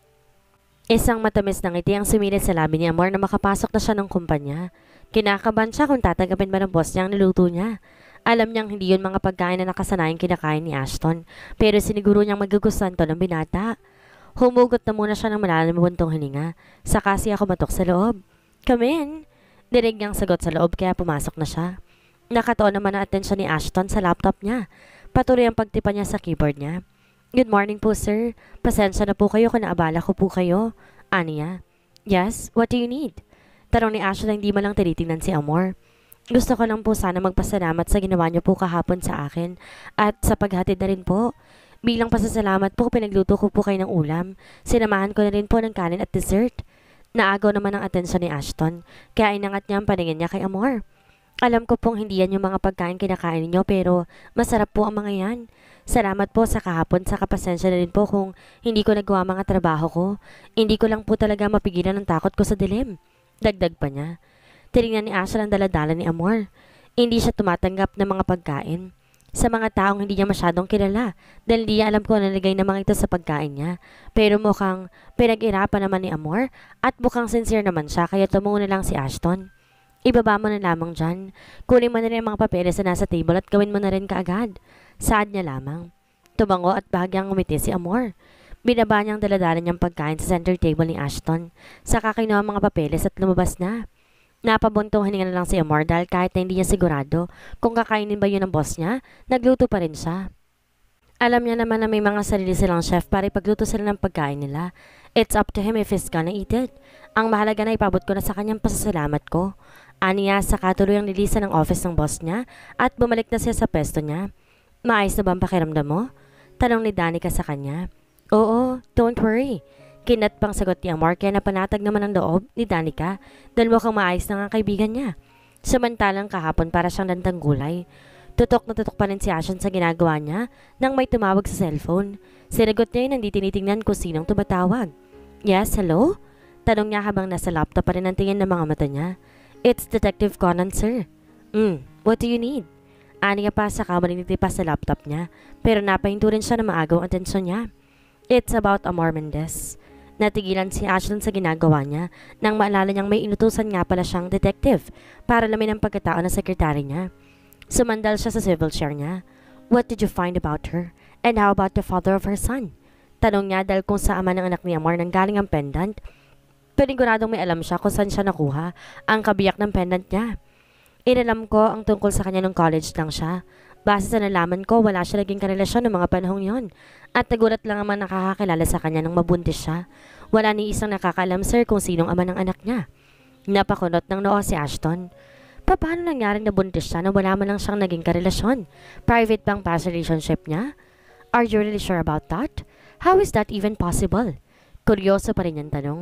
Isang matamis na ngiti ang sumilid sa labi ni Amor na makapasok na siya ng kumpanya. Kinakabahan siya kung tatanggapin ba ng boss niya ang niluto niya. Alam niyang hindi yun mga pagkain na nakasanayang kinakain ni Ashton, pero siniguro niyang magugustuhan to ng binata. Humugot na muna siya ng malalim na buntong hininga, saka siya kumatok sa loob. Come in! Dinig niyang sagot sa loob kaya pumasok na siya. Nakatoon naman ang atensyon ni Ashton sa laptop niya. Patuloy ang pagtipa niya sa keyboard niya. Good morning po, sir. Pasensya na po kayo kung naabala ko po kayo. Aniya? Yes, what do you need? Tanong ni Ashton na hindi man lang tinitingnan si Amor. Gusto ko lang po sana magpasalamat sa ginawa niyo po kahapon sa akin at sa paghatid na rin po. Bilang pasasalamat po, pinagluto ko po kayo ng ulam. Sinamahan ko na rin po ng kanin at dessert. Naagaw naman ang atensyon ni Ashton, kaya inangat niya ang paningin niya kay Amor. Alam ko pong hindi yan yung mga pagkain kinakain ninyo pero masarap po ang mga yan. Salamat po sa kahapon sa kapasensya na rin po kung hindi ko nagawa mga trabaho ko. Hindi ko lang po talaga mapigilan ang takot ko sa dilim. Dagdag pa niya. Tinignan ni Asha ang daladala ni Amor. Hindi siya tumatanggap ng mga pagkain. Sa mga taong hindi niya masyadong kilala dahil hindi niya alam kung ano nalagay na mga ito sa pagkain niya. Pero mukhang pinag-irapan naman ni Amor at mukhang sincere naman siya kaya tumungo na lang si Ashton. Ibaba mo na lamang dyan. Kunin mo na rin ang mga papeles na nasa table at gawin mo na rin kaagad. Saad niya lamang. Tumango at bahagyang umiti si Amor. Binaba niyang daladala niyang pagkain sa center table ni Ashton. Saka kinuha ang mga papeles at lumabas na. Napabuntong hininga na lang si Amor dahil kahit na hindi niya sigurado kung kakainin ba yun ng boss niya, nagluto pa rin siya. Alam niya naman na may mga sarili silang chef para ipagluto sila ng pagkain nila. It's up to him if he's gonna eat it. Ang mahalaga na ipabot ko na sa kanyang pasasalamat ko. Aniya sa katuloy ang nilisan ng office ng boss niya at bumalik na siya sa pwesto niya. Maayos na ba ang pakiramdam mo? Tanong ni Danica sa kanya. Oo, don't worry. Kinat pang sagot ni Amor kaya napanatag naman ang loob ni Danica dahil mukhang maayos na ang kaibigan niya. Samantalang kahapon para siyang lantang gulay. Tutok na tutok pa rin si Ashton sa ginagawa niya nang may tumawag sa cellphone. Sinagot niya yun hindi tinitingnan kung sinong tumatawag. Yes, hello? Tanong niya habang nasa laptop pa rin ang tingin ng mga mata niya. It's Detective Conan, sir. What do you need? Aniya pa sa mariniti pa sa laptop niya pero napahinto rin siya na maagaw ang atensyon niya. It's about Amor Mendez. Natigilan si Ashton sa ginagawa niya nang maalala niyang may inutusan nga pala siyang detective para lamin ang pagkatao ng sekretary niya. Sumandal siya sa civil chair niya. What did you find about her? And how about the father of her son? Tanong niya dahil kung sa ama ng anak ni Amor nang galing ang pendant. Paniguradong may alam siya kung saan siya nakuha ang kabiyak ng pendant niya. Inalam ko ang tungkol sa kanya nung college lang siya. Base sa nalaman ko, wala siya naging karelasyon ng mga panahong yon. At nagulat lang ang mga nakakakilala sa kanya nang mabuntis siya. Wala ni isang nakakaalam sir kung sinong ama ng anak niya. Napakunot ng noo si Ashton. Paano nangyaring nabuntis siya na wala man lang siyang naging karelasyon? Private bang past relationship niya? Are you really sure about that? How is that even possible? Kuryoso pa rin yung tanong.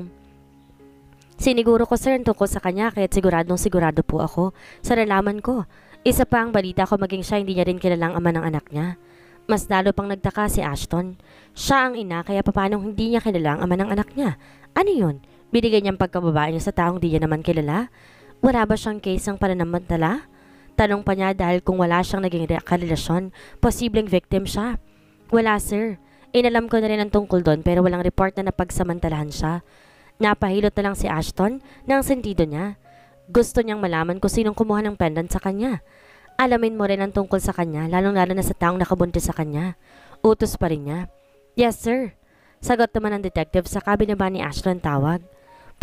Siniguro ko sir ang tungkol sa kanya kaya't sigurado po ako sa nalaman ko. Isa pa ang balita ko maging siya hindi niya rin kilalang ama ng anak niya. Mas lalo pang nagtaka si Ashton. Siya ang ina kaya paano hindi niya kilalang ama ng anak niya? Ano yun? Binigay niyang pagkababae niya sa taong di niya naman kilala? Wala ba siyang case ng pananamantala? Tanong pa niya dahil kung wala siyang naging karelasyon, posibleng victim siya. Wala sir. Inalam ko na rin ang tungkol doon pero walang report na napagsamantalahan siya. Napahilot na lang si Ashton ng sentido niya. Gusto niyang malaman kung sinong kumuha ng pendant sa kanya. Alamin mo rin ang tungkol sa kanya, lalong-lalo na sa taong nakabuntis sa kanya. Utos pa rin niya. Yes, sir. Sagot naman ng detective sa kabinaba ni Ashton tawag.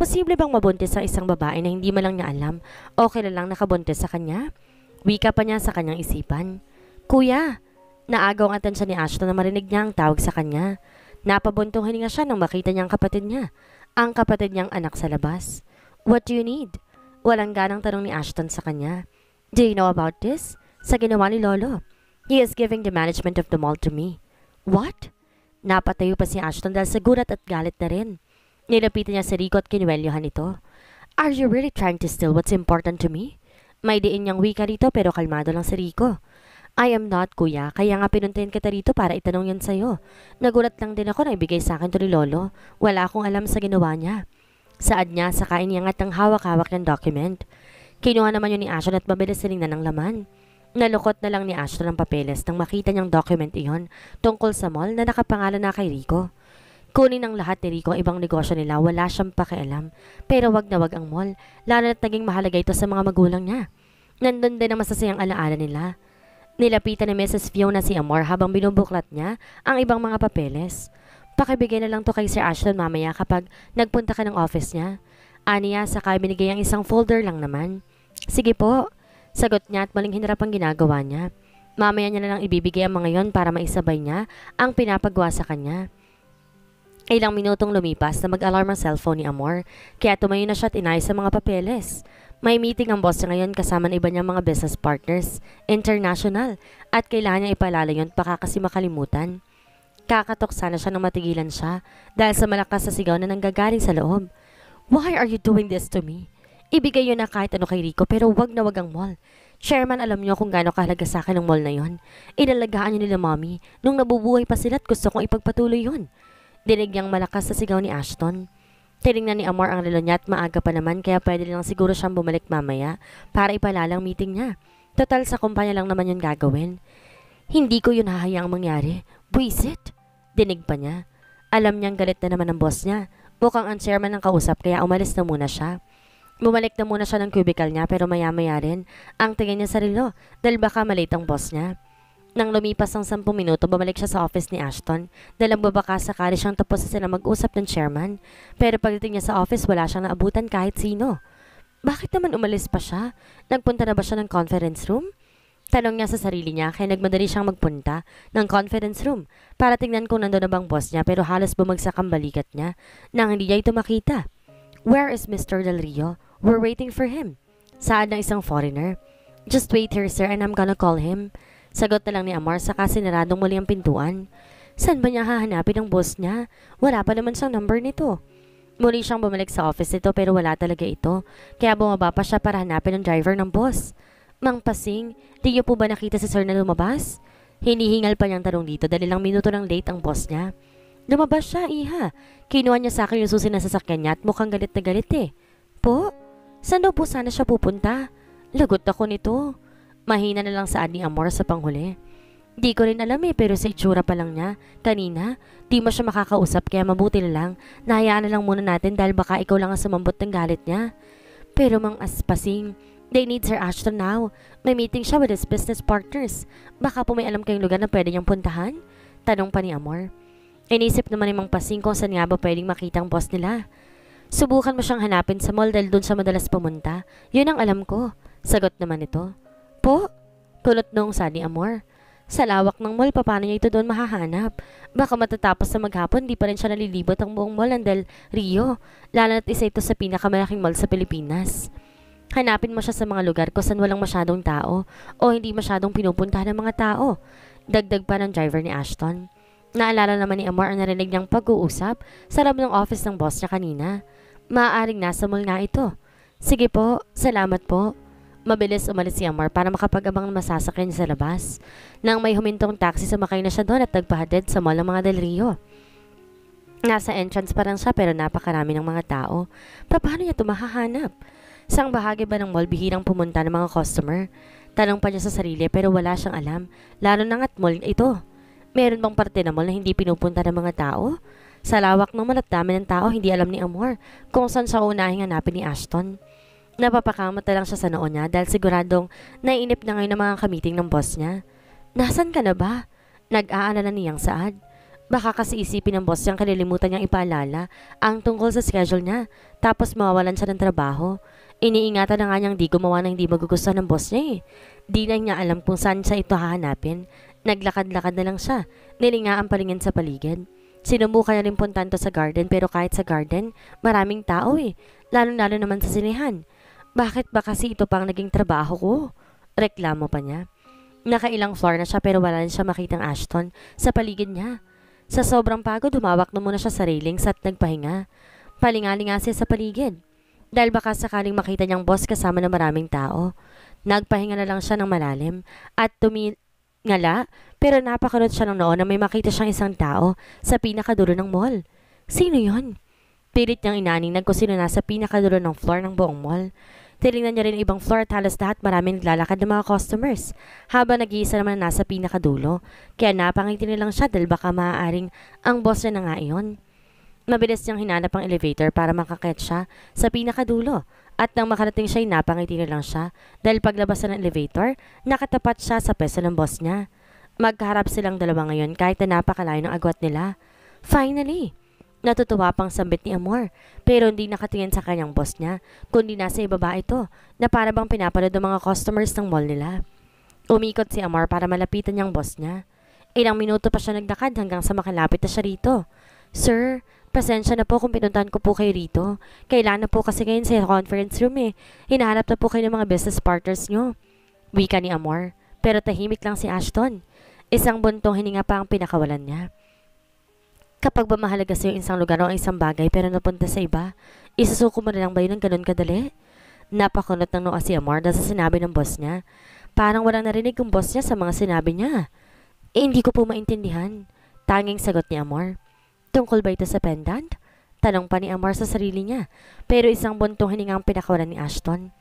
Posible bang mabuntis ang isang babae na hindi man lang niya alam o kilalang nakabuntis sa kanya? Wika pa niya sa kanyang isipan. Kuya! Naagaw ang atensya ni Ashton na marinig niya ang tawag sa kanya. Napabuntong hininga siya nang makita niya ang kapatid niya. Ang kapatid niyang anak sa labas. What do you need? Walang ganang tanong ni Ashton sa kanya. Do you know about this? Sa ginawa ni Lolo. He is giving the management of the mall to me. What? Napatayo pa si Ashton dahil sa gulat at galit na rin. Nilapitan niya si Rico at kinuwelyohan ito. Are you really trying to steal what's important to me? May diin niyang wika rito pero kalmado lang si Rico. I am not, kuya. Kaya nga pinuntahin kita rito para itanong yan sa'yo. Nagulat lang din ako na ibigay sa akin to ni Lolo. Wala akong alam sa ginawa niya. Saad niya sa kainiangat ng hawak-hawak ng document. Kinuha naman yun ni Ashton at mabilis siningnan ng laman. Nalukot na lang ni Ashton ang papeles nang makita niyang document iyon tungkol sa mall na nakapangalan na kay Rico. Kunin ng lahat ni Rico ang ibang negosyo nila, wala siyang pakialam. Pero wag na wag ang mall, lalo na't naging mahalaga ito sa mga magulang niya. Nandun din ang masasayang alaala nila. Nilapitan ni Mrs. Fiona si Amor habang binubuklat niya ang ibang mga papeles. Pakibigay na lang to kay Sir Ashton mamaya kapag nagpunta ka ng office niya. Aniya, saka binigay ang isang folder lang naman. Sige po, sagot niya at maling hinarap ang ginagawa niya. Mamaya niya na lang ibibigay ang mga yon para maisabay niya ang pinapagawa sa kanya. Ilang minutong lumipas na mag-alarm ang cellphone ni Amor, kaya tumayo na siya at inayos sa mga papeles. May meeting ang boss niya ngayon kasama ng iba niyang mga business partners, international, at kailangan niya ipalala yun baka kasi makalimutan. Kakatok sana siya nang matigilan siya dahil sa malakas na sigaw na nanggagaling sa loob. Why are you doing this to me? Ibigay yun na kahit ano kay Rico pero wag na wag ang mall. Chairman, alam niyo kung gaano kahalaga sa akin ang mall na yon. Inalagaan niyo nila mommy nung nabubuhay pa sila at gusto kong ipagpatuloy yun. Dinig niyang malakas sa sigaw ni Ashton. Tinignan ni Amor ang relo niya at maaga pa naman kaya pwede lang siguro siyang bumalik mamaya para ipalalang meeting niya. Total sa kumpanya lang naman yun gagawin. Hindi ko yun hahayaang mangyari. Buisit! Dinig pa niya. Alam niyang galit na naman ang boss niya. Mukhang ang chairman ang kausap kaya umalis na muna siya. Bumalik na muna siya ng cubicle niya pero maya-maya rin ang tingin niya sa relo dahil baka malate ang boss niya. Nang lumipas ang 10 minuto, bumalik siya sa office ni Ashton dahil nagbabaka sakali siyang tapos na sila mag-usap ng chairman. Pero pagdating niya sa office, wala siyang naabutan kahit sino. Bakit naman umalis pa siya? Nagpunta na ba siya ng conference room? Tanong niya sa sarili niya kaya nagmadali siyang magpunta ng conference room para tingnan kung nandun na bang boss niya pero halos bumagsak ang balikat niya nang hindi niya ito makita. Where is Mr. Del Rio? We're waiting for him. Saad ng isang foreigner. Just wait here, sir, and I'm gonna call him. Sagot na lang ni Amor saka sinaradong muli ang pintuan. Saan ba niya hahanapin ang boss niya? Wala pa naman siyang number nito. Muli siyang bumalik sa office nito pero wala talaga ito. Kaya bumaba pa siya para hanapin ang driver ng boss. Mang Pasing, di niyo po ba nakita si sir na lumabas? Hinihingal pa niyang tanong dito dahil ilang minuto lang late ang boss niya. Lumabas siya, iha. Kinuha niya sa akin yung susi na sasakyan niya at mukhang galit na galit eh. Po? Saan daw po sana siya pupunta? Lagot ako nito. Mahina na lang saad ni Amor sa panghuli. Di ko rin alam pero sa itsura pa lang niya, kanina, di mo siya makakausap kaya mabuti na lang, nahayaan na lang muna natin dahil baka ikaw lang ang sumambot ng galit niya. Pero Mang Pasing, they need Sir Ashton now. May meeting siya with his business partners. Baka po may alam kayong lugar na pwede niyang puntahan? Tanong pa ni Amor. Inisip naman ni Mang Pasing kung saan nga ba pwedeng makita ang boss nila. Subukan mo siyang hanapin sa mall dahil doon siya madalas pumunta. Yun ang alam ko. Sagot naman ito. Po? Kulot noong saad ni Amor. Sa lawak ng mall, paano niya ito doon mahahanap? Baka matatapos sa maghapon, di pa rin siya nalilibot ang buong mall ng Del Rio. Lalo na't isa ito sa pinakamalaking mall sa Pilipinas. Hanapin mo siya sa mga lugar kung saan walang masyadong tao o hindi masyadong pinupuntahan ng mga tao. Dagdag pa ng driver ni Ashton. Naalala naman ni Amor ang narinig niyang pag-uusap sa loob ng office ng boss niya kanina. Maaaring nasa mall nga ito. Sige po, salamat po. Mabilis umalis si Amor para makapag-abang ng masasakyan niya sa labas. Nang may humintong taxi, sumakay na siya doon at nagpahatid sa mall ng mga Del Rio. Nasa entrance pa lang siya pero napakarami ng mga tao. Paano niya ito mahahanap? Saang bahagi ba ng mall bihirang pumunta ng mga customer? Tanong pa niya sa sarili pero wala siyang alam. Lalo na nga't mall ito. Meron bang parte ng mall na hindi pinupunta ng mga tao? Sa lawak ng mall at dami ng tao, hindi alam ni Amor kung saan siya unahing hanapin ni Ashton. Napapakamot na lang siya sa noo niya dahil siguradong naiinip na ngayon ng mga kamiting ng boss niya. Nasaan ka na ba? Nag-aalala niyang saad. Baka kasi isipin ng boss niyang kalilimutan niyang ipaalala ang tungkol sa schedule niya, tapos mawawalan siya ng trabaho. Iniingatan na nga niyang di gumawa ng hindi magugustuhan ng boss niya eh. Di na niya alam kung saan siya ito hahanapin. Naglakad-lakad na lang siya, nilinga ang palingin sa paligid. Sinubukan na rin puntan to sa garden, pero kahit sa garden, maraming tao eh, lalo-lalo naman sa sinehan. Bakit ba kasi ito pang naging trabaho ko? Reklamo pa niya. Nakailang floor na siya pero wala rin siya makitang Ashton sa paligid niya. Sa sobrang pagod, humawak na muna siya sa railings at nagpahinga. Palingalinga siya sa paligid. Dahil baka sakaling makita niyang boss kasama ng maraming tao. Nagpahinga na lang siya ng malalim at tumingala, pero napakarot siya ng noon na may makita siyang isang tao sa pinakadulo ng mall. Sino yon? Pilit niyang inaninag kung sino nasa pinakadulo ng floor ng buong mall. Tinignan niya rin ibang floor at halos lahat maraming naglalakad ng mga customers, habang nag-iisa naman na nasa pinakadulo. Kaya napangiti nilang siya dahil baka maaaring ang boss niya na nga iyon. Mabilis niyang hinanap ang elevator para makakit siya sa pinakadulo. At nang makarating siya, napangiti na lang siya dahil paglabas ng elevator, nakatapat siya sa peso ng boss niya. Magkaharap silang dalawa ngayon kahit na napakalayo ng agwat nila. Finally! Natutuwa pang sambit ni Amor, pero hindi nakatingin sa kanyang boss niya, kundi nasa ibaba ito, na para bang pinapanood ng mga customers ng mall nila. Umikot si Amor para malapitan niyang boss niya. Ilang minuto pa siya nagdakad hanggang sa makalapit na siya rito. Sir, pasensya na po kung pinuntahan ko po kayo rito. Kailan na po kasi ngayon sa conference room eh. Hinahanap na po kayo ng mga business partners niyo. Wika ni Amor, pero tahimik lang si Ashton. Isang buntong hininga pa ang pinakawalan niya. Kapag ba mahalaga sa'yo isang lugar o isang bagay pero napunta sa iba, isusuko mo na lang ba yun ng ganun kadali? Napakunot ng noo si Amor dahil sa sinabi ng boss niya. Parang walang narinig yung boss niya sa mga sinabi niya. Hindi ko po maintindihan. Tanging sagot ni Amor. Tungkol ba ito sa pendant? Tanong pa ni Amor sa sarili niya, pero isang buntong hininga ang pinakawalan ni Ashton.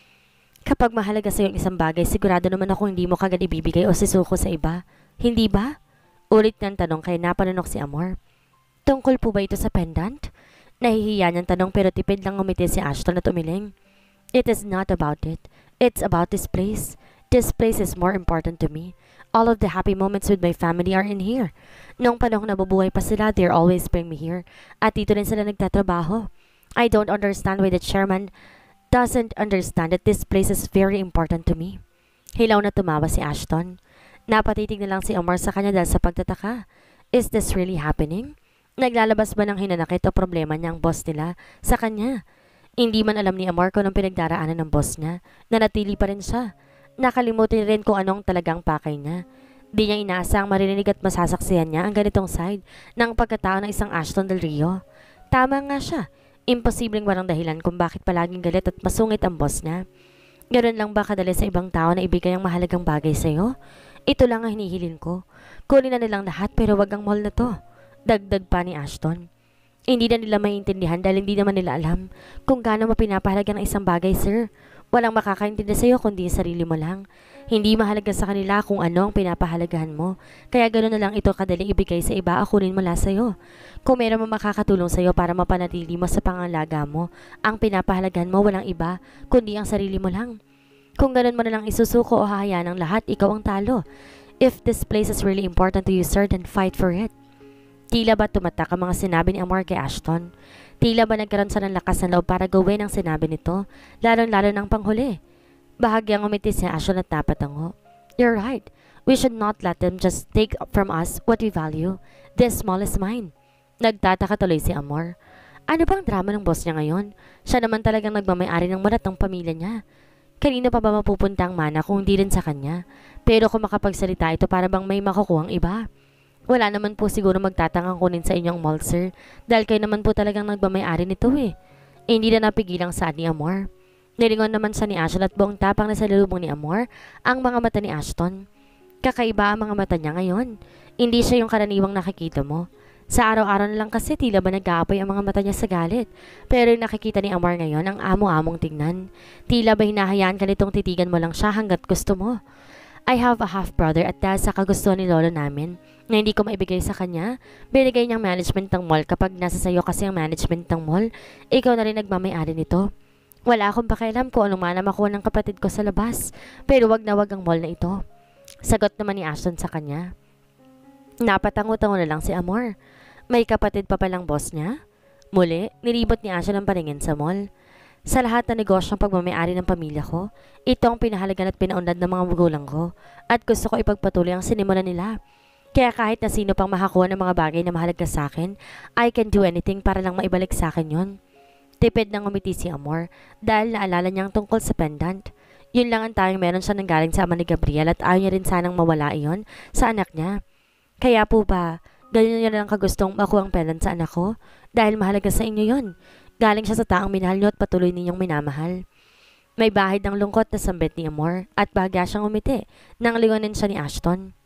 Kapag mahalaga sa'yo isang bagay, sigurado naman ako hindi mo kagad ibibigay o sisuko sa iba. Hindi ba? Ulit ng tanong kaya napanunok si Amor. Tungkol po ba ito sa pendant? Nahihiya niyang tanong pero tipid lang ngumiti si Ashton at umiling. It is not about it. It's about this place. This place is more important to me. All of the happy moments with my family are in here. Noong panahong nabubuhay pa sila, they always bring me here. At dito rin sila nagtatrabaho. I don't understand why the chairman doesn't understand that this place is very important to me. Hilaw na tumawa si Ashton. Napatitig na lang si Omar sa kanya dahil sa pagtataka. Is this really happening? Naglalabas ba ng hinanakit o problema niya ang boss nila sa kanya? Hindi man alam ni Amor kung anong pinagdaraanan ng boss niya, nanatili pa rin siya. Nakalimutin rin kung anong talagang pakay niya. Di niya inaasang maririnig at masasaksihan niya ang ganitong side ng pagkatao ng isang Ashton Del Rio. Tama nga siya, imposibleng walang dahilan kung bakit palaging galit at masungit ang boss niya. Ganoon lang ba kadali sa ibang tao na ibigay ang mahalagang bagay sa'yo? Ito lang ang hinihilin ko. Kunin na nilang lahat pero wag ang mall na to. Dagdag pa ni Ashton. Hindi na nila maintindihan dahil hindi naman nila alam kung gaano mapinapahalaga ng isang bagay, sir. Walang makakaintindi sa iyo kundi sarili mo lang. Hindi mahalaga sa kanila kung ano ang pinapahalagahan mo. Kaya gano'n na lang ito kadali ibigay sa iba o kunin mula sa iyo. Kung meron mo makakatulong sa iyo para mapanatili mo sa pangalaga mo, ang pinapahalagahan mo walang iba kundi ang sarili mo lang. Kung gano'n mo na lang isusuko o hahayaan ng lahat, ikaw ang talo. If this place is really important to you, sir, then fight for it. Tila ba tumatak ang mga sinabi ni Amor kay Ashton? Tila ba nagkaroon sa ng lakas ng loob para gawin ang sinabi nito, lalong-lalo ng panghuli? Bahagyang umiti si Ashton at napatango. You're right. We should not let them just take from us what we value. This small is mine. Nagtataka tuloy si Amor. Ano bang drama ng boss niya ngayon? Siya naman talagang nagmamayari ng mulat ng pamilya niya. Kanina pa ba mapupunta ang mana kung hindi rin sa kanya? Pero kung makapagsalita ito para bang may makukuhang iba? Wala naman po siguro magtatangang kunin sa inyong mall, sir. Dahil kayo naman po talagang nagmamayari nito eh. Hindi na napigilang saan ni Amor. Nilingon naman siya ni Ashton at buong tapang na sa lulubong ni Amor ang mga mata ni Ashton. Kakaiba ang mga mata niya ngayon. Hindi siya yung karaniwang nakikita mo. Sa araw-araw na lang kasi tila ba nag-aapoy ang mga mata niya sa galit. Pero yung nakikita ni Amor ngayon ang amo-among tingnan. Tila ba hinahayaan ka nitong titigan mo lang siya hanggat gusto mo. I have a half-brother at dahil sa kagustuhan ni lolo namin na hindi ko maibigay sa kanya, binigay niyang management ng mall kapag nasa sayo kasi ang management ng mall, ikaw na rin nagmamayari nito. Wala akong pakialam kung anong mana makuha ng kapatid ko sa labas, pero wag na wag ang mall na ito. Sagot naman ni Ashton sa kanya. Napatango-tango na lang si Amor. May kapatid pa palang boss niya? Muli, nilibot ni Asha ng paningin sa mall. Sa lahat ng negosyong pagmamayari ng pamilya ko, ito ang pinahalagan at pinaunlad ng mga magulang ko at gusto ko ipagpatuloy ang sinimulan nila. Kaya kahit na sino pang makakuha ng mga bagay na mahalaga sa akin, I can do anything para lang maibalik sa akin yon. Tipid nang umiti si Amor dahil naalala niyang tungkol sa pendant. Yun lang ang tayong meron siya nang galing sa ama ni Gabriel at ayaw niya rin sanang mawala iyon sa anak niya. Kaya po ba, ganyan niyo lang kagustong makuha ang pendant sa anak ko? Dahil mahalaga sa inyo yon. Galing siya sa taong minahal niyo at patuloy ninyong minamahal. May bahid ng lungkot na sambit ni Amor at bahagya siyang umiti nang lingonin siya ni Ashton.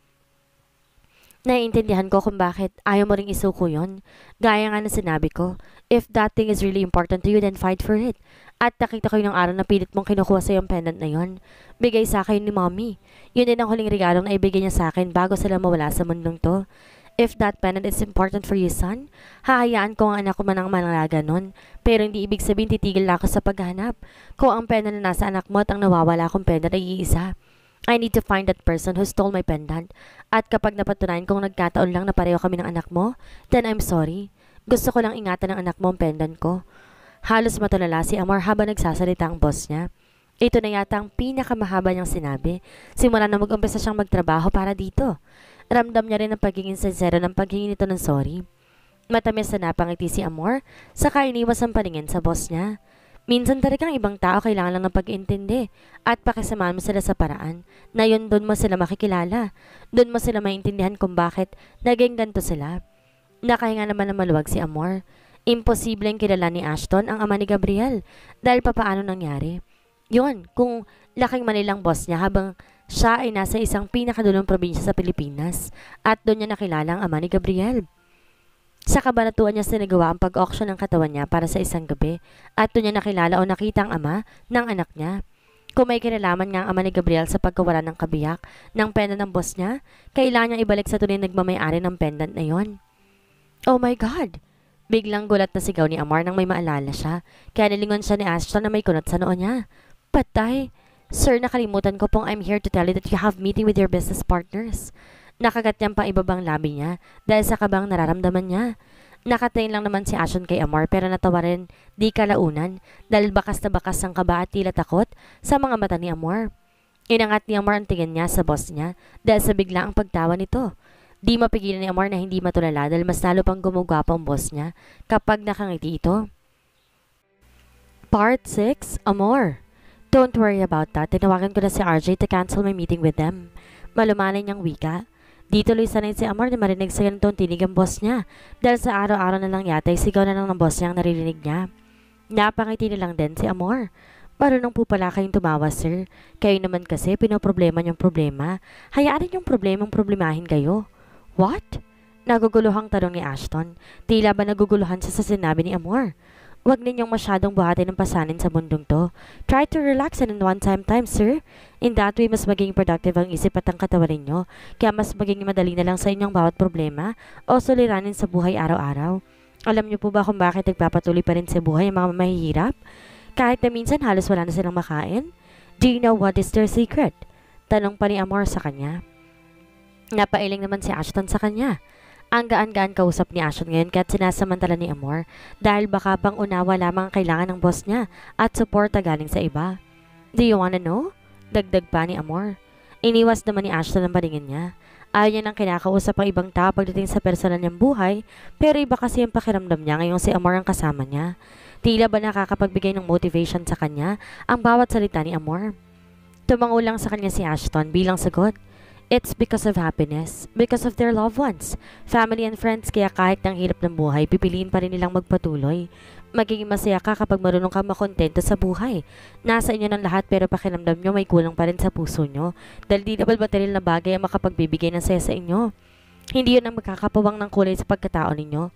Naiintindihan ko kung bakit ayaw mo ring isuko yon. Gaya nga na sinabi ko, if that thing is really important to you, then fight for it. At nakita ko yung araw na pilit mong kinukuha sa yung pendant na yon. Bigay sa akin ni Mommy. Yun din ang huling regalong na ibigay niya sa akin bago sila mawala sa mundong to. If that pendant is important for you, son, hahayaan ko ang anak ko man ang manalaga nun. Pero hindi ibig sabihin titigil na ako sa paghahanap. Kung ang pendant na nasa anak mo at ang nawawala kong pendant ay iisa. I need to find that person who stole my pendant. At kapag napatunayan kong nagkataon lang na pareho kami ng anak mo, then I'm sorry. Gusto ko lang ingatan ng anak mo ang pendant ko. Halos matulala si Amor habang nagsasalita ang boss niya. Ito na yata ang pinakamahaba niyang sinabi. Simula na mag-umpisa siyang magtrabaho para dito. Ramdam niya rin ang pagiging sincero ng paghingi nito ng sorry. Matamis na napangiti si Amor, saka iniwas ang paningin sa boss niya. Minsan talagang ibang tao kailangan lang ng pag-iintindi at pakisamahan mo sila sa paraan na yun doon mo sila makikilala. Doon mo sila maintindihan kung bakit naging ganito sila. Nakahinga naman ng maluwag si Amor. Imposibleng kilala ni Ashton ang ama ni Gabriel dahil papaano nangyari. Yun, kung laking Manilang boss niya habang siya ay nasa isang pinakadulong probinsya sa Pilipinas at doon niya nakilala ang ama ni Gabriel. Sa kabanatuan niya sinagawa ang pag-auction ng katawan niya para sa isang gabi at doon niya nakilala o nakita ang ama ng anak niya. Kung may kinalaman nga ang ama ni Gabriel sa pagkawala ng kabiyak ng pendant ng boss niya, kailangan niyang ibalik sa tunay nagmamayari ng pendant na yon. Oh my God! Biglang gulat na sigaw ni Amar nang may maalala siya, kaya nilingon siya ni Ashton na may kunot sa noo niya. Patay! Sir, nakalimutan ko pong I'm here to tell you that you have meeting with your business partners. Nakagat niyang pang ibabang labi niya dahil sa kabang nararamdaman niya. Nakatingin lang naman si Ashton kay Amar pero natawa rin di kalaunan dahil bakas na bakas ang kaba at tila takot sa mga mata ni Amar. Inangat ni Amar ang tingin niya sa boss niya dahil sa biglaang pagtawa nito. Di mapigilan ni Amar na hindi matulala dahil mas lalo pang gumugwapo ang boss niya kapag nakangiti ito. Part 6, Amor. Don't worry about that. Tinawagan ko na si RJ to cancel my meeting with them. Malumanay niyang wika. Di tuloy sanay si Amor na marinig sa ganitong tinig ang boss niya dahil sa araw-araw na lang yata sigaw na lang ng boss niya ang naririnig niya. Napangiti na lang din si Amor. Marunong po pala kayong tumawa, sir. Kayo naman kasi pinoproblema niyong problema. Hayaan niyong problemang problemahin kayo. What? Naguguluhang tanong ni Ashton. Tila ba naguguluhan siya sa sinabi ni Amor? Huwag ninyong masyadong buhatin ng pasanin sa mundong to. Try to relax and in one time, sir. In that way, mas maging productive ang isip at ang katawan ninyo. Kaya mas maging madali na lang sa inyong bawat problema o suliranin sa buhay araw-araw. Alam niyo po ba kung bakit nagpapatuloy pa rin sa buhay ang mga mahihirap? Kahit na minsan halos wala na silang makain? Do you know what is their secret? Tanong pa ni Amor sa kanya. Napailing naman si Ashton sa kanya. Ang gaan-gaan kausap ni Ashton ngayon kaya't sinasamantala ni Amor dahil baka pang unawa lamang ang kailangan ng boss niya at suporta galing sa iba. Do you wanna know? Dagdag pa ni Amor. Iniwas naman ni Ashton ang paningin niya. Ayaw niya nang kinakausap ang ibang tao pagdating sa personal niyang buhay pero iba kasi ang pakiramdam niya ngayong si Amor ang kasama niya. Tila ba nakakapagbigay ng motivation sa kanya ang bawat salita ni Amor? Tumango lang sa kanya si Ashton bilang sagot. It's because of happiness, because of their loved ones, family and friends, kaya kahit ng hirap ng buhay, pipiliin pa rin nilang magpatuloy. Magiging masaya ka kapag marunong kang makontento sa buhay. Nasa inyo ng lahat pero pakiramdam nyo may kulang pa rin sa puso nyo dahil di naman material na bagay ang makapagbibigay ng saya sa inyo. Hindi yun ang magkakapawang ng kulay sa pagkatao ninyo.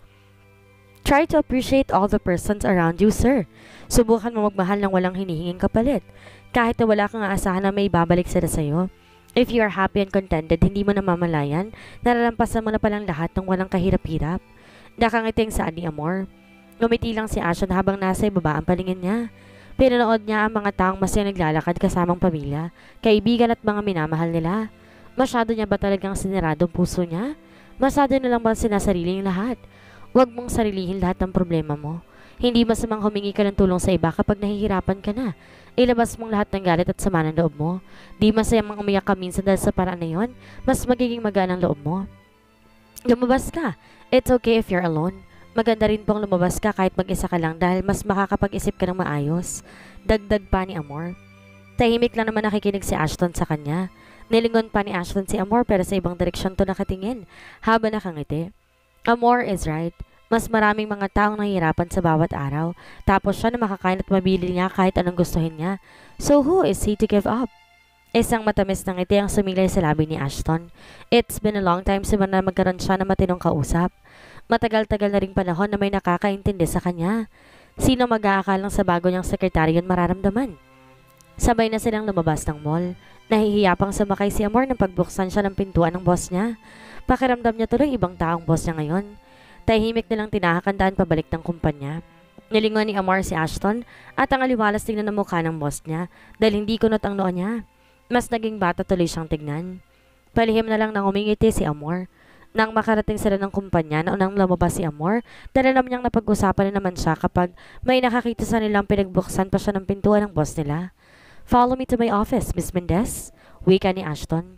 Try to appreciate all the persons around you, sir. Subukan mo magmahal ng walang hinihinging kapalit. Kahit na wala kang aasahan na may babalik sila sa'yo. If you are happy and contented, hindi mo namamalayan, naralampasan mo na palang lahat ng walang kahirap-hirap. Nakangiting saan ni Amor. Ngumiti lang si Ashton habang nasa ibaba ang palingin niya. Pinanood niya ang mga taong masaya naglalakad kasamang pamilya, kaibigan at mga minamahal nila. Masyado niya ba talagang siniradong puso niya? Masyado na lang bang sinasarili yung lahat? Huwag mong sarilihin lahat ng problema mo. Hindi masamang humingi ka ng tulong sa iba kapag nahihirapan ka na. Ilabas mong lahat ng galit at sama ng loob mo. Di masayang umiyak ka minsan dahil sa paraan na yon, mas magiging magaan ang loob mo. Lumabas ka. It's okay if you're alone. Maganda rin pong lumabas ka kahit mag-isa ka lang dahil mas makakapag-isip ka ng maayos. Dagdag pa ni Amor. Tahimik lang naman nakikinig si Ashton sa kanya. Nilingon pa ni Ashton si Amor pero sa ibang direksyon to nakatingin habang nakangiti. Amor is right. Mas maraming mga taong nahihirapan sa bawat araw. Tapos siya na makakain at mabili niya kahit anong gustuhin niya. So who is he to give up? Isang matamis na ngiti ang sumilay sa labi ni Ashton. It's been a long time simula na magkaroon siya ng matinong kausap. Matagal-tagal na ring panahon na may nakakaintindi sa kanya. Sino mag-aakalang sa bago niyang sekretaryo yun mararamdaman? Sabay na silang lumabas ng mall. Nahihiya pang sumakay si Amor nang pagbuksan siya ng pintuan ng boss niya. Pakiramdam niya tuloy ibang taong boss niya ngayon. Tahimik nilang tinahakandaan pabalik ng kumpanya. Nilingon ni Amor si Ashton at ang aliwalas tingnan ng mukha ng boss niya dahil hindi kunot ang noo niya. Mas naging bata tuloy siyang tignan. Palihim na lang nang umingiti si Amor. Nang makarating sila ng kumpanya na unang lumabas si Amor, dahil alam niyang napag-usapan na naman siya kapag may nakakita sa nilang pinagbuksan pa siya ng pintuan ng boss nila. Follow me to my office, Miss Mendez, wika ni Ashton.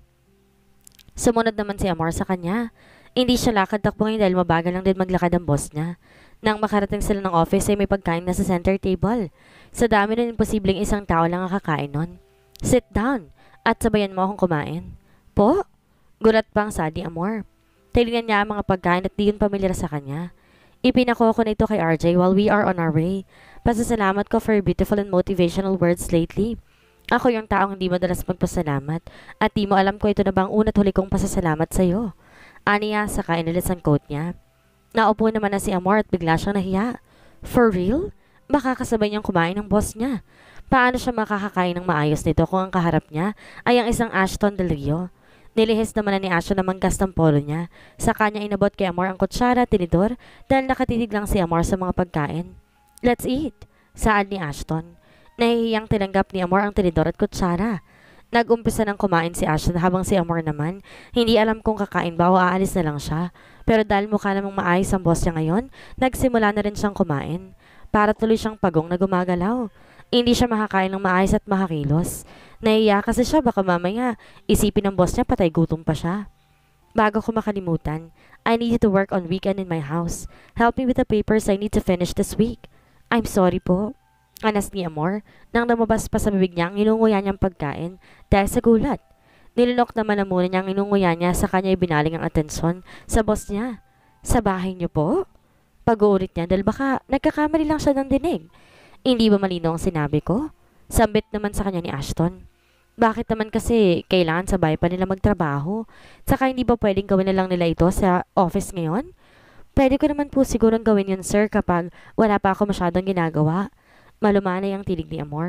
Sumunod naman si Amor sa kanya. Hindi siya lakad-takbo ngayon dahil mabagal lang din maglakad ang boss niya. Nang makarating sila ng office ay may pagkain na sa center table. Sa dami na imposibleng isang tao lang ang kakain nun. Sit down at sabayan mo akong kumain. Po? Gulat pang saad ni Amor. Tinignan niya ang mga pagkain at di yun pamilyar sa kanya. Ipinako ko na ito kay RJ while we are on our way. Pasasalamat ko for your beautiful and motivational words lately. Ako yung taong hindi madalas magpasalamat at di mo alam ko ito na bang una't huli kong pasasalamat sa iyo. Aniya saka inalis ang coat niya. Naupo naman na si Amor at bigla siyang nahiya. For real? Makakasabay niyang kumain ng boss niya. Paano siya makakakain ng maayos nito kung ang kaharap niya ay ang isang Ashton Del Rio? Nilihis naman na ni Ashton na manggas ng polo niya. Sa kanya inabot kay Amor ang kutsara at tinidor dahil nakatitig lang si Amor sa mga pagkain. Let's eat, saad ni Ashton. Nahihiyang tinanggap ni Amor ang tinidor at kutsara. Nag-umpisa ng kumain si Ashton habang si Amor naman, hindi alam kung kakain ba o aalis na lang siya. Pero dahil mukha namang maayos ang boss niya ngayon, nagsimula na rin siyang kumain. Para tuloy siyang pagong na gumagalaw. Hindi siya makakain ng maayos at makakilos. Nahiya kasi siya baka mamaya isipin ng boss niya patay gutom pa siya. Bago ko makalimutan, I need you to work on weekend in my house. Help me with the papers I need to finish this week. I'm sorry po. Anas ni Amor nang lumabas pa sa bibig niya ang inunguya niyang pagkain dahil sa gulat. Nilunok naman na muna niya ang inunguya niya sa kanya ibinaling ang atensyon sa boss niya. Sa bahay niyo po? Pag-uulit niya dahil baka nagkakamali lang siya ng dinig. Hindi ba malinaw ang sinabi ko? Sambit naman sa kanya ni Ashton. Bakit naman kasi kailangan sa bahay pa nila magtrabaho? Tsaka hindi ba pwedeng gawin na lang nila ito sa office ngayon? Pwede ko naman po sigurong gawin yun sir kapag wala pa ako masyadong ginagawa. Malumanay ang tinig ni Amor.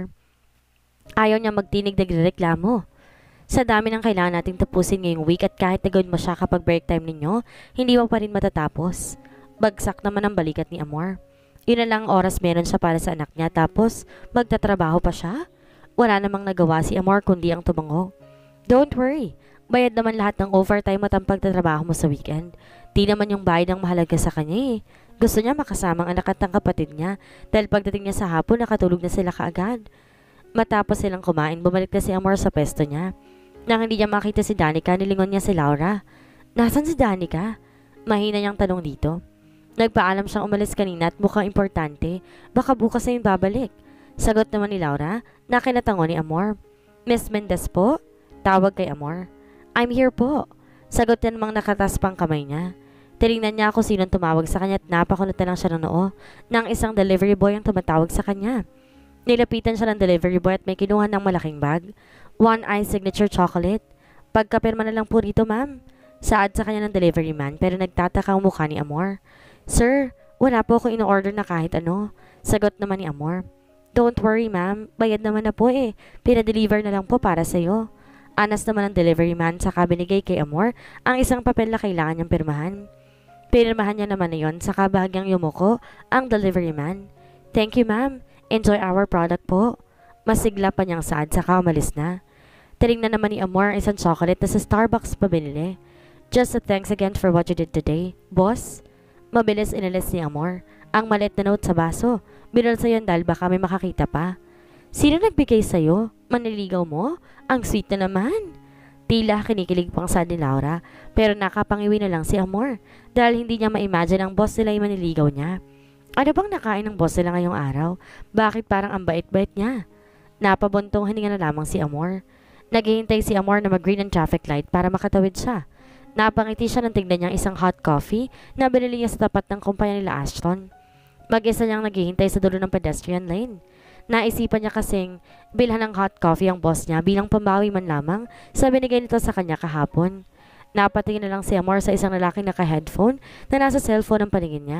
Ayaw niya magtinig nagrereklamo. Sa dami ng kailangan nating tapusin ngayong week at kahit nagawin mo siya kapag break time ninyo, hindi mo pa rin matatapos. Bagsak naman ang balikat ni Amor. Yun na lang oras meron siya para sa anak niya tapos magtatrabaho pa siya? Wala namang nagawa si Amor kundi ang tumango. Don't worry, bayad naman lahat ng overtime at ang pagtatrabaho mo sa weekend. Di naman yung bayad ang mahalaga sa kanya eh. Gusto niya makasama ang anak at ang kapatid niya dahil pagdating niya sa hapon nakatulog na sila kaagad. Matapos silang kumain, bumalik na si Amor sa pesto niya. Nang hindi niya makita si Danica, nilingon niya si Laura. Nasaan si Danica? Mahina niyang tanong dito. Nagpaalam siyang umalis kanina at mukhang importante. Baka bukas na yung babalik. Sagot naman ni Laura na kinatango ni Amor. Miss Mendez po? Tawag kay Amor. I'm here po. Sagot niya namang nakatas pang kamay niya. Tinignan niya kung sinong tumawag sa kanya at napakunot na lang siya ng noo nang isang delivery boy ang tumatawag sa kanya. Nilapitan siya ng delivery boy at may kinuha ng malaking bag. One Eye Signature Chocolate. Pagkapirma na lang po rito ma'am. Saad sa kanya ng delivery man pero nagtataka ang mukha ni Amor. Sir, wala po akong in-order na kahit ano. Sagot naman ni Amor. Don't worry ma'am, bayad naman na po eh. Pinadeliver na lang po para sa'yo. Anas naman ang delivery man saka binigay kay Amor ang isang papel na kailangan niyang pirmahan. Pinirmahan niya naman na yon saka bahagyang yumuko ang delivery man. Thank you ma'am, enjoy our product po. Masigla pa niyang saad saka umalis na. Tinignan naman ni Amor ang isang chocolate na sa Starbucks pa binili. Just a thanks again for what you did today, boss. Mabilis inalis ni Amor ang maliit na note sa baso. Binulsa yun dahil baka may makakita pa. Sino nagbigay sa'yo? Maniligaw mo? Ang sweet na naman. Tila kinikilig pang sad ni Laura, pero nakapangiwi na lang si Amor dahil hindi niya ma-imagine ang boss nila ay maniligaw niya. Ano bang nakain ng boss nila ngayong araw? Bakit parang ang bait-bait niya? Napabuntong hininga na lamang si Amor. Naghihintay si Amor na mag-green ang traffic light para makatawid siya. Napangiti siya nang tignan niyang isang hot coffee na binili niya sa tapat ng kumpanya nila Ashton. Mag-isa niyang naghihintay sa dulo ng pedestrian lane. Naisipan niya kasing bilhan ng hot coffee ang boss niya bilang pambawi man lamang sa binigay nito sa kanya kahapon. Napatingin na lang si Amor sa isang lalaking naka-headphone na nasa cellphone ang paningin niya.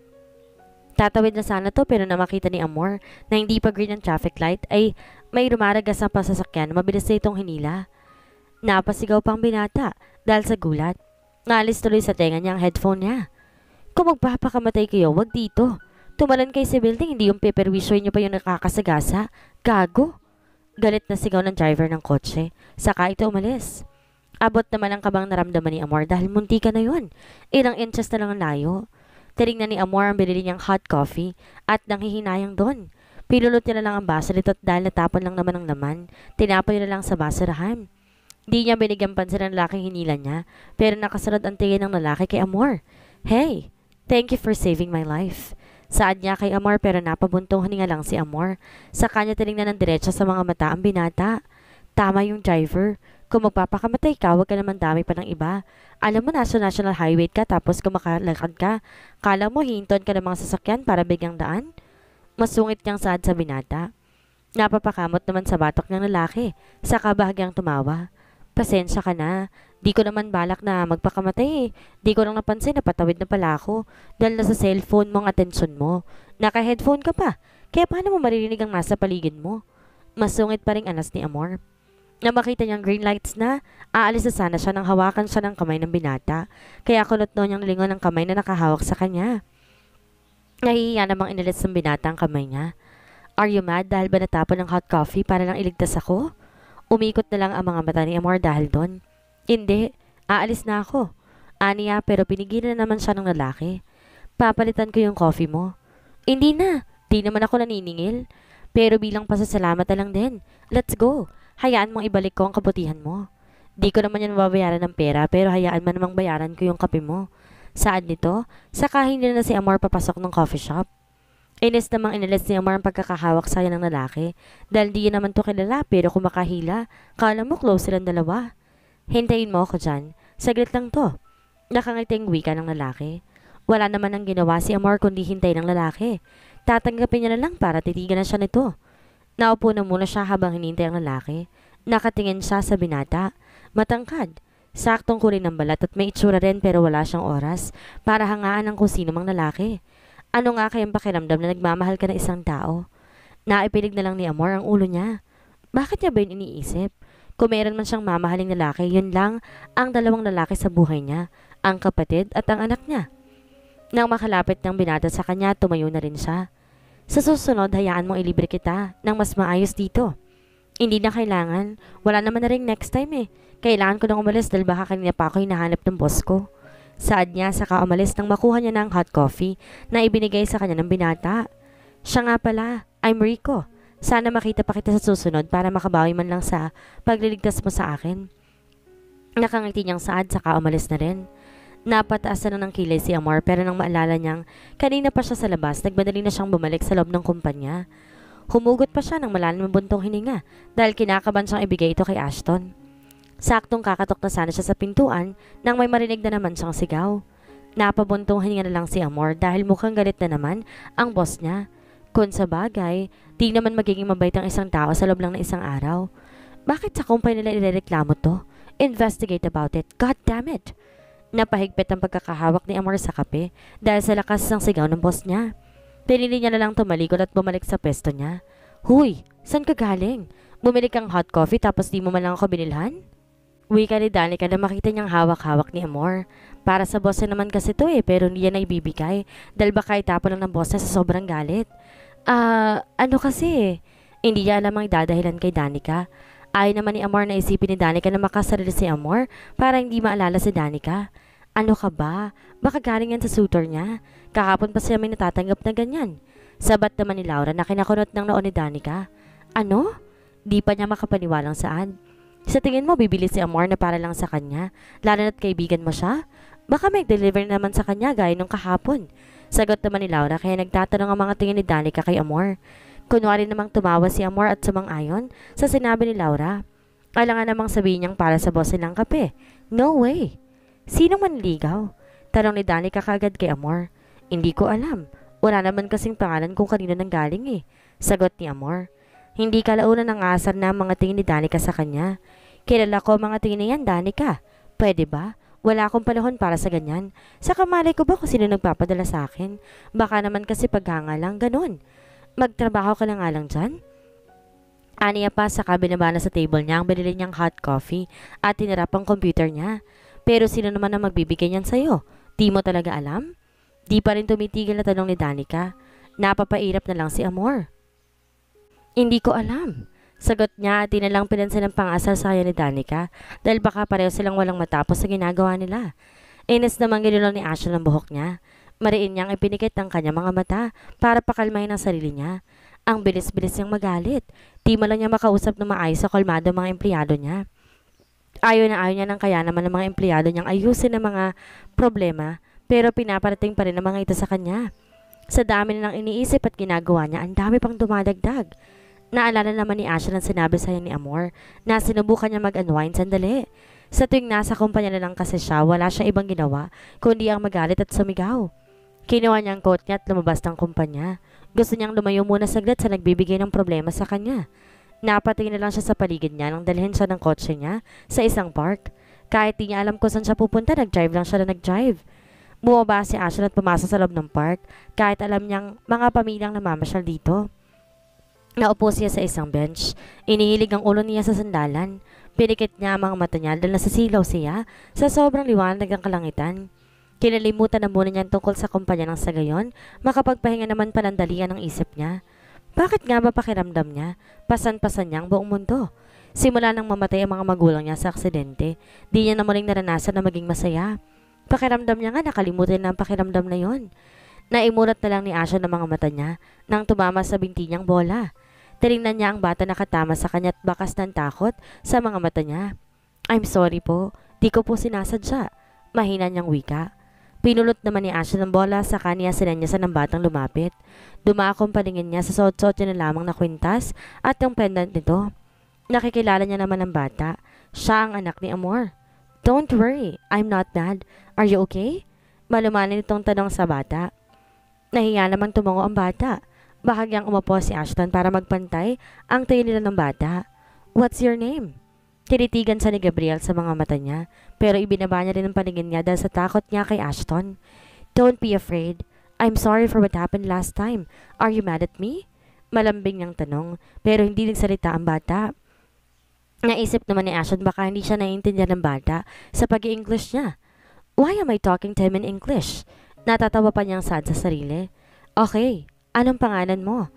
Tatawid na sana to pero namakita ni Amor na hindi pa green ang traffic light ay may rumaragas na pasasakyan na mabilis na itong hinila. Napasigaw pang binata dahil sa gulat. Ngalis tuloy sa tenga niya ang headphone niya. Kung magpapakamatay kayo, wag dito. Tumalan kayo sa building, hindi yung paperwisyo niyo pa yung nakakasagasa. Gago! Galit na sigaw ng driver ng kotse. Saka ito umalis. Abot naman ang kabang naramdaman ni Amor dahil munti ka na yun. Ilang inches na lang ang layo. Tinignan ni Amor ang binili niyang hot coffee at nanghihinayang doon. Pinulot niya na lang ang baso nito at dahil natapon lang naman ang laman, tinapon niya na lang sa basurahan. Di niya binigyan pansin ang lalaking hinila niya, pero nakasunod ang tingin ng lalaki kay Amor. Hey, thank you for saving my life. Saad niya kay Amor pero napabuntong hininga lang si Amor. Sa kanya tinignan ng diretso sa mga mata ang binata. Tama yung driver. Kung magpapakamatay ka, huwag ka naman dami pa ng iba. Alam mo, nasa national highway ka tapos kumakalakad ka. Kala mo, hinton ka ng mga sasakyan para bigyang daan? Masungit niyang saad sa binata. Napapakamot naman sa batok ng lalaki. Saka bahagyang tumawa. Pasensya ka na. Di ko naman balak na magpakamatay eh. Di ko lang napansin na patawid na pala ako. Dahil nasa cellphone mo ang atensyon mo. Naka-headphone ka pa. Kaya paano mo maririnig ang nasa paligid mo? Masungit pa ring anas ni Amor. Na makita niyang green lights na, aalis na sana siya nang hawakan siya ng kamay ng binata. Kaya kulot noon niyang lingon ng kamay na nakahawak sa kanya. Nahihiya namang inilis ng binata ang kamay niya. Are you mad dahil ba natapon ng hot coffee para lang iligtas ako? Umikot na lang ang mga mata ni Amor dahil doon. Hindi, aalis na ako. Aniya pero pinigilan na naman siya ng lalaki. Papalitan ko yung coffee mo. Hindi na, di naman ako naniningil. Pero bilang pasasalamat na lang din. Let's go. Hayaan mong ibalik ko ang kabutihan mo. Di ko naman yan mababayaran ng pera pero hayaan man namang bayaran ko yung kape mo. Saan nito? Saka hindi na si Amor papasok ng coffee shop. Inis namang inalis ni Amor ang pagkakahawak sa'yo ng lalaki dahil di naman to kilala pero kung makahila, kala mo close silang dalawa. Hintayin mo ako dyan. Saglit lang to. Nakangiting wika ng lalaki. Wala naman ang ginawa si Amor kundi hintay ng lalaki. Tatanggapin niya na lang para titigan na siya nito. Naupo na muna siya habang hinintay ang lalaki. Nakatingin siya sa binata. Matangkad. Saktong kurin ng balat at may itsura rin pero wala siyang oras para hangaan ng kung sino mang lalaki. Ano nga kayang pakiramdam na nagmamahal ka ng isang tao? Naipilig na lang ni Amor ang ulo niya. Bakit niya ba yun iniisip? Kung meron man siyang mamahaling lalaki, yun lang ang dalawang lalaki sa buhay niya, ang kapatid at ang anak niya. Nang makalapit ng binata sa kanya, tumayo na rin siya. Sa susunod, hayaan mong ilibre kita ng mas maayos dito. Hindi na kailangan. Wala naman na rin next time eh. Kailangan ko nang umalis dahil baka kanina pa ako hinahanap ng boss ko. Saad niya saka umalis nang makuha niya ng hot coffee na ibinigay sa kanya ng binata. Siya nga pala, I'm Rico. Sana makita pa kita sa susunod para makabawi man lang sa pagliligtas mo sa akin. Nakangiti niyang saad saka umalis na rin. Napataas na ng kilay si Amor pero nang maalala niyang kanina pa siya sa labas, nagmadali na siyang bumalik sa loob ng kumpanya. Humugot pa siya ng malalim na buntong hininga dahil kinakaban siyang ibigay ito kay Ashton. Saktong kakatok na sana siya sa pintuan nang may marinig na naman siyang sigaw. Napabuntong hininga na lang si Amor dahil mukhang galit na naman ang boss niya. Kung sa bagay, di naman magiging mabait ang isang tao sa loob lang ng isang araw. Bakit sa kumpanya nila irereklamo to? Investigate about it. God damn it! Napahigpit ang pagkakahawak ni Amor sa kape dahil sa lakas ng sigaw ng boss niya. Pinili niya na lang tumalikod at bumalik sa pwesto niya. Huy, saan ka galing? Bumili kang hot coffee tapos di mo man lang ako binilhan? Wika ni Danica na makita niyang hawak-hawak ni Amor. Para sa boss naman kasi to eh pero hindi niya na ibibigay dahil baka itapon lang ng boss niya sa sobrang galit. Ano kasi eh. Hindi niya alam ang dadahilan kay Danica. Ayaw naman ni Amor na isipin ni Danica na makasarili si Amor para hindi maalala si Danica. Ano ka ba? Baka galing yan sa suitor niya. Kahapon pa siya may natatanggap na ganyan. Sabat naman ni Laura na kinakunot ng noon ni Danica. Ano? Di pa niya makapaniwalang saan. Sa tingin mo bibili si Amor na para lang sa kanya, lalo na't kaibigan mo siya? Baka may deliver naman sa kanya gaya nung kahapon. Sagot naman ni Laura kaya nagtatanong ang mga tingin ni Danica kay Amor. Kunwari namang tumawa si Amor at sumang-ayon sa sinabi ni Laura. Kailangan namang sabihin niyang para sa boss nilang kape. No way! Sinong manligaw? Tanong ni Danica kagad kay Amor. Hindi ko alam. Wala naman kasing pangalan kung kanino nang galing eh. Sagot ni Amor. Hindi kalaunan ng asar na mga tingin ni Danica sa kanya. Kilala ko mga tingin na yan, Danica. Pwede ba? Wala akong panahon para sa ganyan. Saka malay ko ba kung sino nagpapadala sa akin? Baka naman kasi paghanga lang, ganun. Magtrabaho ka na nga lang dyan? Aniya pa sa binaba na sa table niya ang binili niyang hot coffee at tinirap ang computer niya. Pero sino naman ang magbibigay niyan sa'yo? Di mo talaga alam? Di pa rin tumitigil na tanong ni Danica. Napapairap na lang si Amor. Hindi ko alam. Sagot niya at tinalang pinansin ng pang-asar sa kanya ni Danica dahil baka pareho silang walang matapos sa ginagawa nila. Inis naman ginulong ni Ashley ng buhok niya. Mariin niyang ipinikit ang kanyang mga mata para pakalmahin ang sarili niya. Ang bilis-bilis niyang magalit. Di mo lang niya makausap na maayos sa kalmado mga empleyado niya. Ayaw niya nang kaya naman ng mga empleyado niyang ayusin ang mga problema pero pinaparating pa rin ang mga ito sa kanya. Sa dami nilang iniisip at ginagawa niya, ang dami pang dumadagdag. Naalala naman ni Ashley ang sinabi sa ni Amor na sinubukan niya mag-unwind sandali. Sa tuwing nasa kumpanya na lang kasi siya, wala siyang ibang ginawa kundi ang magalit at sumigaw. Kinuha niya ang coat niya at lumabas ng kumpanya. Gusto niyang lumayo muna saglit sa nagbibigay ng problema sa kanya. Napatingin na lang siya sa paligid niya nang dalhin siya ng kotse niya sa isang park. Kahit di niya alam kung saan siya pupunta, nag-drive lang siya na nag-drive. Bumaba si Ashley at pumasok sa loob ng park kahit alam niyang mga pamilyang namamasyal dito. Naupo siya sa isang bench. Inihilig ang ulo niya sa sandalan. Pinikit niya ang mga mata niya dahil nasasilaw siya sa sobrang liwanag ng kalangitan. Kinalimutan na muna niya tungkol sa kumpanya ng sa gayon, makapagpahinga naman panandalian ng isip niya. Bakit nga ba pakiramdam niya? Pasan-pasan niya ang buong mundo. Simula nang mamatay ang mga magulang niya sa aksidente, di niya na muling naranasan na maging masaya. Pakiramdam niya nga nakalimutan na ang pakiramdam na yon. Naimulat na lang ni Asha ng mga mata niya nang tumama sa binti niyang bola. Tinignan niya ang bata na katama sa kanya at bakas ng takot sa mga mata niya. I'm sorry po, di ko po sinasadya. Mahina niyang wika. Pinulot naman ni Asha ng bola sa kanya sinanyasan ng batang lumapit. Dumakong paningin niya sa suot-suot niya na lamang na kwintas at yung pendant nito. Nakikilala niya naman ang bata. Siya ang anak ni Amor. Don't worry, I'm not mad. Are you okay? Malumanin itong tanong sa bata. Nahiya namang tumango ang bata. Bahagyang umapo si Ashton para magpantay ang tayo nila ng bata. What's your name? Tinitigan sa ni Gabriel sa mga mata niya, pero ibinaba niya rin ang paningin niya dahil sa takot niya kay Ashton. Don't be afraid. I'm sorry for what happened last time. Are you mad at me? Malambing niyang tanong, pero hindi nagsalita ang bata. Naisip naman ni Ashton baka hindi siya naiintindihan ng bata sa pag-i-English niya. Why am I talking to him in English? Natatawa pa niyang sad sa sarili. Okay, anong pangalan mo?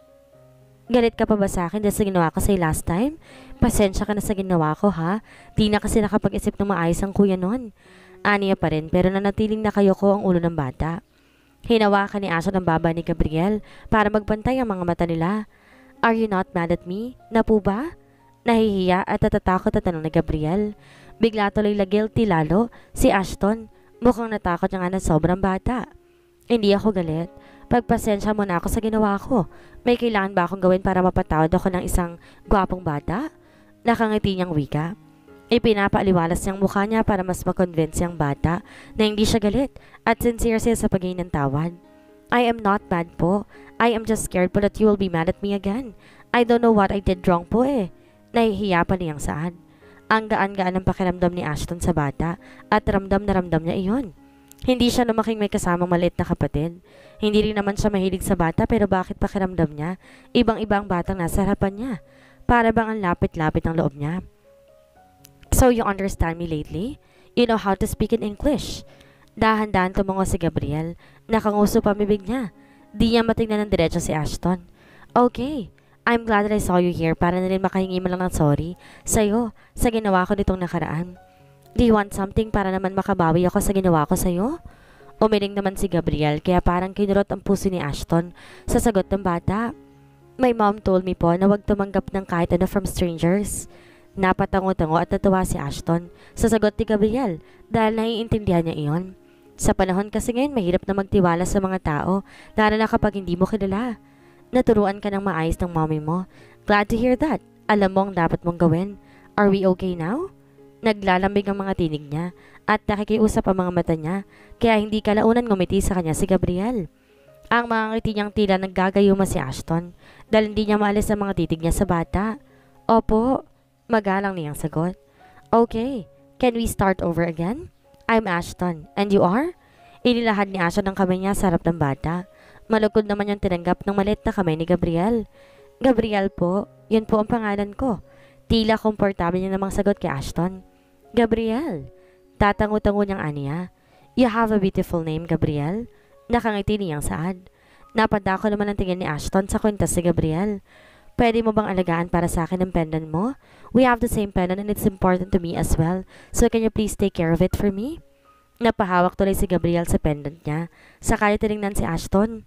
Galit ka pa ba sa akin dahil sa ginawa ko sa'yo last time? Pasensya ka na sa ginawa ko ha. Di na kasi nakapag-isip ng maayos ang kuya nun. Aniya pa rin pero nanatiling nakayoko ang ulo ng bata. Hinawakan ni Asha ng baba ni Gabriel para magbantay ang mga mata nila. Are you not mad at me? Na po ba? Nahihiya at natatakot na tanong ni Gabriel. Bigla tuloy la guilty lalo si Ashton. Mukhang natakot niya nga na sobrang bata. Hindi ako galit. Pagpasensya mo na ako sa ginawa ko. May kailangan ba akong gawin para mapatawad ako ng isang gwapong bata? Nakangiti niyang wika. Ipinapaaliwalas niyang mukha niya para mas makonvince ang bata na hindi siya galit at sincere siya sa paghingi ng tawad. I am not mad po. I am just scared po that you will be mad at me again. I don't know what I did wrong po eh. Nahihiya pa niyang saan. Ang gaan-gaan ng pakiramdam ni Ashton sa bata at ramdam na ramdam niya iyon. Hindi siya lumaking may kasamang maliit na kapatid. Hindi rin naman siya mahilig sa bata pero bakit pakiramdam niya? Ibang-ibang batang nasa harapan niya. Para bang ang lapit-lapit ng loob niya. So you understand me lately? You know how to speak in English? Dahan-dahan tumango si Gabriel. Nakanguso pa bibig niya. Di niya matignan ng diretso si Ashton. Okay, I'm glad that I saw you here para na rin makahingi mo lang ng sorry sa'yo sa ginawa ko nitong nakaraan. Do you want something para naman makabawi ako sa ginawa ko sa'yo? Umiling naman si Gabriel kaya parang kinurot ang puso ni Ashton sa sagot ng bata. My mom told me po na huwag tumanggap ng kahit ano from strangers. Napatango-tango at natuwa si Ashton sa sagot ni Gabriel dahil naiintindihan niya iyon. Sa panahon kasi ngayon mahirap na magtiwala sa mga tao lalo na kapag hindi mo kilala. Naturuan ka ng maayos ng mommy mo. Glad to hear that. Alam mo ang dapat mong gawin. Are we okay now? Naglalambing ang mga tinig niya at nakikiusap ang mga mata niya kaya hindi kalaunan ngumiti sa kanya si Gabriel. Ang mga ngiti niyang tila naggagayuma si Ashton dahil hindi niya maalis ang mga titig niya sa bata. Opo, magalang niyang sagot. Okay, can we start over again? I'm Ashton, and you are? Inilahad ni Ashton ang kamay niya sa harap ng bata. Malukod naman yung tinanggap ng maliit na kamay ni Gabriel. Gabriel po, yun po ang pangalan ko. Tila komportable niya namang sagot kay Ashton. Gabriel, tatango-tango niyang aniya. You have a beautiful name, Gabriel. Nakangiti niyang saad. Napadako naman ang tingin ni Ashton sa kwintas si Gabriel. Pwede mo bang alagaan para sa akin ang pendant mo? We have the same pendant and it's important to me as well. So can you please take care of it for me? Napahawak tuloy si Gabriel sa pendant niya. Saka niya tinignan si Ashton.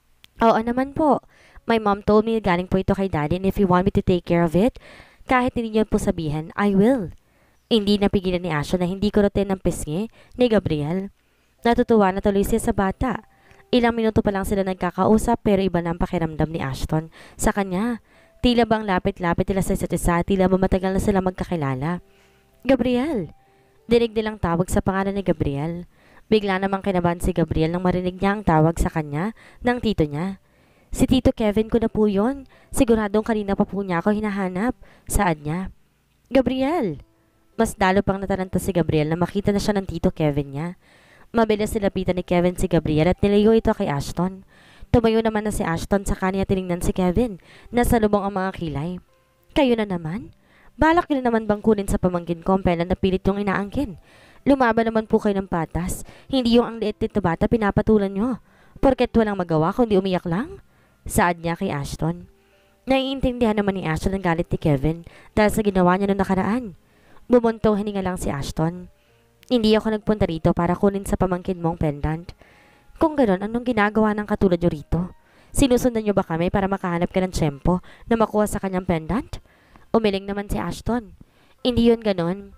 Oo naman po. My mom told me galing po ito kay daddy and if you want me to take care of it, kahit hindi niyo po sabihin, I will. Hindi napigilan ni Ashton na hindi kurutin ng pisngi ni Gabriel. Natutuwa na tuloy siya sa bata. Ilang minuto pa lang sila nagkakausap pero iba na ang pakiramdam ni Ashton sa kanya. Tila bang lapit-lapit nila sa isa't isa, tila ba matagal na sila magkakilala. Gabriel! Dinig nilang tawag sa pangalan ni Gabriel. Bigla namang kinabahan si Gabriel nang marinig niya ang tawag sa kanya ng tito niya. Si Tito Kevin ko na po yun. Siguradong kanina pa po niya ako hinahanap. Saad niya. Gabriel! Mas lalo pang nataranta si Gabriel na makita na siya ng Tito Kevin niya. Mabilis nilapitan ni Kevin si Gabriel at nilayo ito kay Ashton. Tumayo naman na si Ashton sa kanya tinignan si Kevin. Nasa lubong ang mga kilay. Kayo na naman? Balak nyo na naman bang kunin sa pamangkin ko ang pela na pilit yung inaangkin? Lumaban naman po kayo ng patas. Hindi yung ang liit-lit na bata pinapatulan nyo. Porket walang magawa kundi umiyak lang? Saad niya kay Ashton. Naiintindihan naman ni Ashton ang galit ni Kevin dahil sa ginawa niya noong nakaraan. Bumuntong hininga lang si Ashton. Hindi ako nagpunta rito para kunin sa pamangkin mong pendant. Kung gano'n, anong ginagawa ng katulad nyo rito? Sinusundan nyo ba kami para makahanap ka ng tiyempo na makuha sa kanyang pendant? Umiling naman si Ashton. Hindi yun gano'n.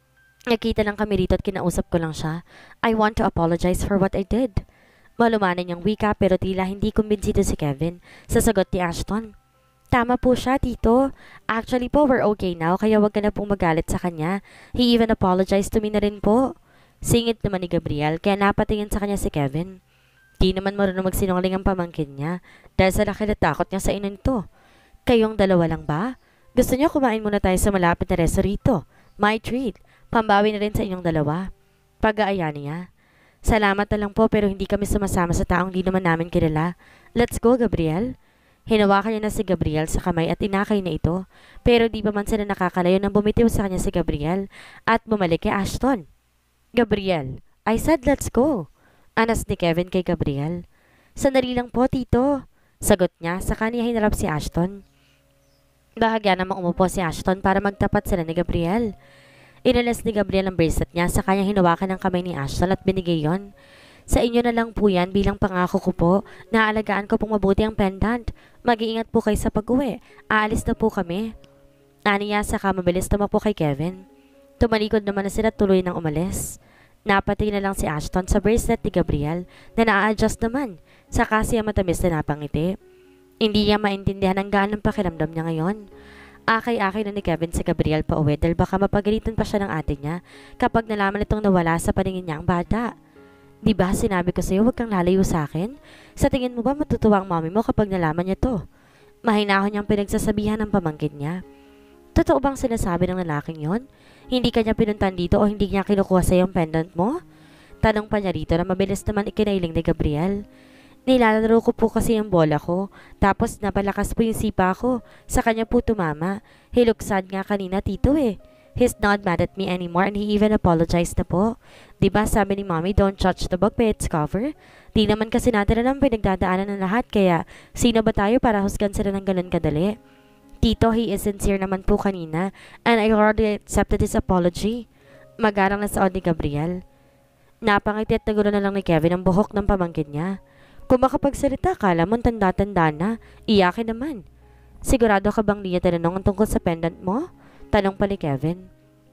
Nakita lang kami rito at kinausap ko lang siya. I want to apologize for what I did. Malumanan niyang wika pero tila hindi kumbinsido si Kevin sa sagot ni Ashton. Tama po siya, Tito. Actually po, we're okay now kaya wag ka na pong magalit sa kanya. He even apologized to me na rin po. Singit naman ni Gabriel kaya napatingin sa kanya si Kevin. Di naman marunong magsinungaling ang pamangkin niya dahil sa laki na takot niya sa inon to. Kayong dalawa lang ba? Gusto niyo kumain muna tayo sa malapit na resto rito. My treat. Pambawi na rin sa inyong dalawa. Pag-aaya niya. Salamat na lang po pero hindi kami sumasama sa taong di naman namin kilala. Let's go, Gabriel. Hinawakan niya na si Gabriel sa kamay at inakay na ito. Pero di pa man sila nakakalayo nang bumitiw sa kanya si Gabriel at bumalik kay Ashton. Gabriel, I said let's go. Anas ni Kevin kay Gabriel. Sandali lang po, Tito. Sagot niya sa kanya hinarap si Ashton. Bahagya namang umupo si Ashton para magtapat sila ni Gabriel. Inalas ni Gabriel ang bracelet niya sa kanya hinawakan ng kamay ni Ashton at binigay yon. Sa inyo na lang po yan bilang pangako ko po na aalagaan ko pong mabuti ang pendant. Mag-iingat po kayo sa pag-uwi. Aalis na po kami. Aniya saka mabilis tumakbo kay Kevin. Tumalikod naman na sila tuloy nang umalis. Napatingin na lang si Ashton sa bracelet ni Gabriel na naa-adjust naman. Saka siya matamis na napangiti. Hindi niya maintindihan ang gaan ng pakiramdam niya ngayon. Akay-akay na ni Kevin sa Gabriel pa uwi dahil baka mapagalitan pa siya ng ate niya kapag nalaman itong nawala sa paningin niya ang bata. Diba sinabi ko sa'yo huwag kang lalayo sa akin? Sa tingin mo ba matutuwa ang mami mo kapag nalaman niya to? Mahinahon niyang pinagsasabihan ng pamangkin niya. Totoo bang sinasabi ng lalaking yon? Hindi ka niya pinuntan dito o hindi niya kinukuha sa yung pendant mo? Tanong pa niya rito na mabilis naman ikinailing ni Gabriel. Nilalaro ko po kasi yung bola ko, tapos napalakas po yung sipa ko. Sa kanya po tumama. Hiluksad nga kanina, Tito eh. He's not mad at me anymore and he even apologized na po. Diba sabi ni Mommy, don't judge the book by its cover? Di naman kasi natin alam pinagdadaanan ng lahat kaya sino ba tayo para husgan sila ng ganun kadali? Tito, he is sincere naman po kanina and I already accepted his apology. Magarang na saod ni Gabriel. Napangiti at nagulo na lang ni Kevin ang buhok ng pamangkin niya. Kung makapagsalita, kala mo tanda-tanda na, iyakin naman. Sigurado ka bang niya tinanong ang tungkol sa pendant mo? Tanong pa ni Kevin.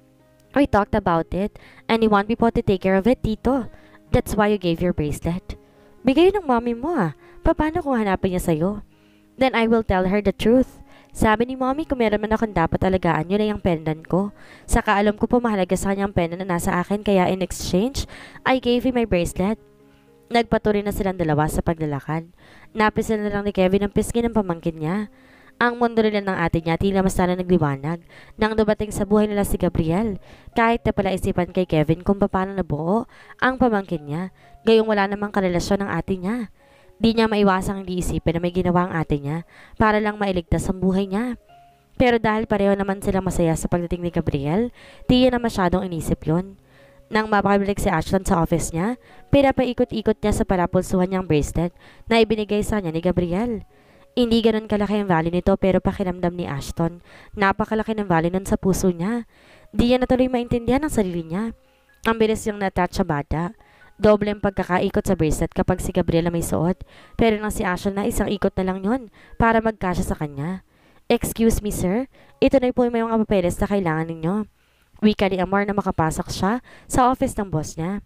We talked about it and you want me po to take care of it, Tito. That's why you gave your bracelet. Bigay ng mommy mo Paano kung hanapin niya sa'yo? Then I will tell her the truth. Sabi ni mommy kung meron man akong dapat alagaan, yun ay ang pendant ko. Saka alam ko po mahalaga sa kanya ang pendant na nasa akin kaya in exchange, I gave him my bracelet. Nagpatuloy na silang dalawa sa paglalakad. Napisil na lang ni Kevin ang pisngi ng pamangkin niya. Ang mundo nila ng ate niya tila mas na nagliwanag nang dumating sa buhay nila si Gabriel. Kahit na pala isipan kay Kevin kung paano nabuo ang pamangkin niya, gayong wala namang karelasyon ng ate niya. Di niya maiwasang hindi isipin na may ginawa ang ate niya para lang mailigtas ang buhay niya. Pero dahil pareho naman silang masaya sa pagdating ni Gabriel, di niya na masyadong inisip yun. Nang mapakabalik si Ashton sa office niya, pinapaikot-ikot niya sa parapulsuhan niyang bracelet na ibinigay sa niya ni Gabriel. Hindi ganun kalaki ang value nito pero pakiramdam ni Ashton, napakalaki ng value nun sa puso niya. Di niya natuloy maintindihan ang sarili niya. Ang bilis niyang na-attach sa bata. Doble ang pagkakaikot sa bracelet kapag si Gabriela may suot, pero nang si Ashton na isang ikot na lang yun para magkasya sa kanya. Excuse me sir, ito na po yung may mga papeles na kailangan ninyo. Wika ni Amor na makapasok siya sa office ng boss niya.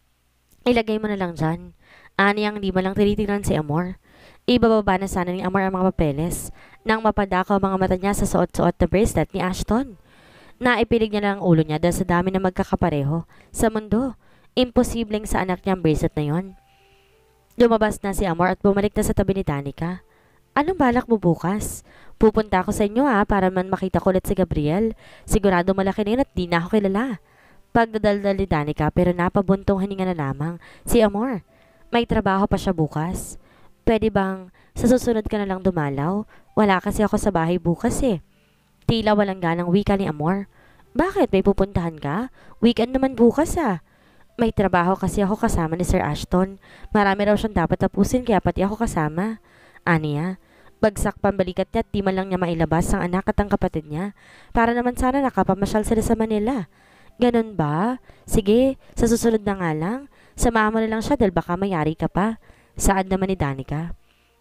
Ilagay mo na lang dyan. Ani ang di mo lang tinitingnan si Amor. Ibababa na sana ni Amor ang mga papeles nang mapadakaw ang mga mata niya sa suot-suot na bracelet ni Ashton. Naipilig niya lang ang ulo niya dahil sa dami na magkakapareho sa mundo. Imposibleng sa anak niya ang bracelet na yon. Lumabas na si Amor at bumalik na sa tabi ni Danica. Anong balak mo bukas? Pupunta ako sa inyo para man makita ko ulit si Gabriel. Sigurado malaki na yun at di na ako kilala. Pagdadaldal ni Danica pero napabuntong hininga na lamang si Amor. May trabaho pa siya bukas. Pwede bang sa susunod ka na lang dumalaw? Wala kasi ako sa bahay bukas Tila walang ganang wika ni Amor. Bakit? May pupuntahan ka? Weekend naman bukas May trabaho kasi ako kasama ni Sir Ashton. Marami raw siyang dapat tapusin kaya pati ako kasama. Aniya, bagsak pambalikat niya at di man lang niya mailabas ang anak at ang kapatid niya. Para naman sana nakapamasyal sila sa Manila. Ganon ba? Sige, sa susunod na nga lang. Samahan mo na lang siya dahil baka mayari ka pa. Saad naman ni Danica.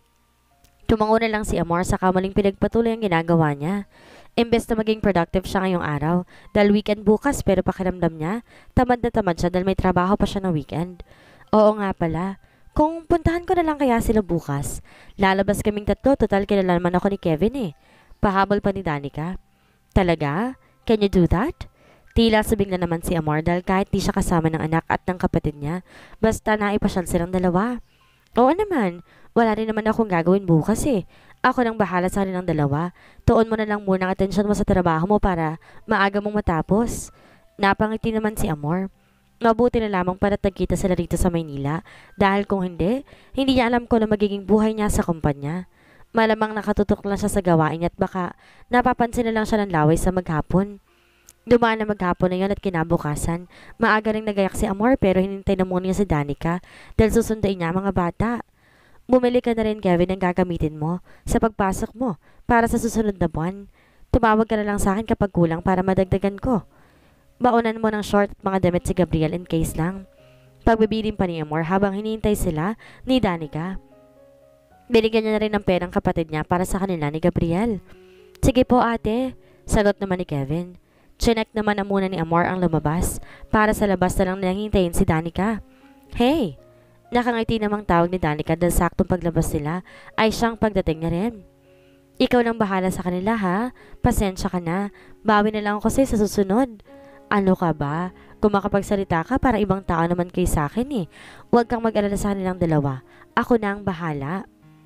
Tumango na lang si Amor sa kamaling pinagpatuloy ang ginagawa niya. Imbes na maging productive siya ngayong araw dahil weekend bukas pero pakiramdam niya, tamad na tamad siya dahil may trabaho pa siya ng weekend. Oo nga pala, kung puntahan ko na lang kaya sila bukas, lalabas kaming tatlo, total kilala naman ako ni Kevin Pahabol pa ni Danica. Talaga? Can you do that? Tila sabing na naman si Amor dahil kahit di siya kasama ng anak at ng kapatid niya, basta naipasyal silang dalawa. Oo naman, wala rin naman akong gagawin bukas Ako nang bahala sa kanilang dalawa. Tuon mo na lang muna ang atensyon mo sa trabaho mo para maaga mong matapos. Napangiti naman si Amor. Mabuti na lamang para tagkita sila rito sa Maynila dahil kung hindi, hindi niya alam ko na magiging buhay niya sa kumpanya. Malamang nakatutok lang siya sa gawain niya at baka napapansin na lang siya ng laway sa maghapon. Dumaan na maghapon na yun at kinabukasan. Maaga ring nagayak si Amor pero hinintay na muna niya si Danica dahil susunduin niya ang mga bata. Bumili ka na rin, Kevin, ang gagamitin mo sa pagpasok mo para sa susunod na buwan. Tumawag ka na lang sa akin kapag kulang para madagdagan ko. Baunan mo ng short at mga damit si Gabriel in case lang. Pagbibiling pa ni Amor habang hinihintay sila ni Danica. Binigyan niya na rin ng perang kapatid niya para sa kanila ni Gabriel. Sige po ate, sagot naman ni Kevin. Chinek naman na muna ni Amor ang lumabas para sa labas na lang nilang si Danica. Hey! Nakangiti namang tawag ni Danica dahil saktong paglabas nila ay siyang pagdating na rin. Ikaw nang bahala sa kanila pasensya ka na, bawi na lang ako sa susunod. Ano ka ba? Kung makapagsalita ka para ibang tao naman kayo sa akin Huwag kang mag-alala sa kanilang dalawa, ako na ang bahala.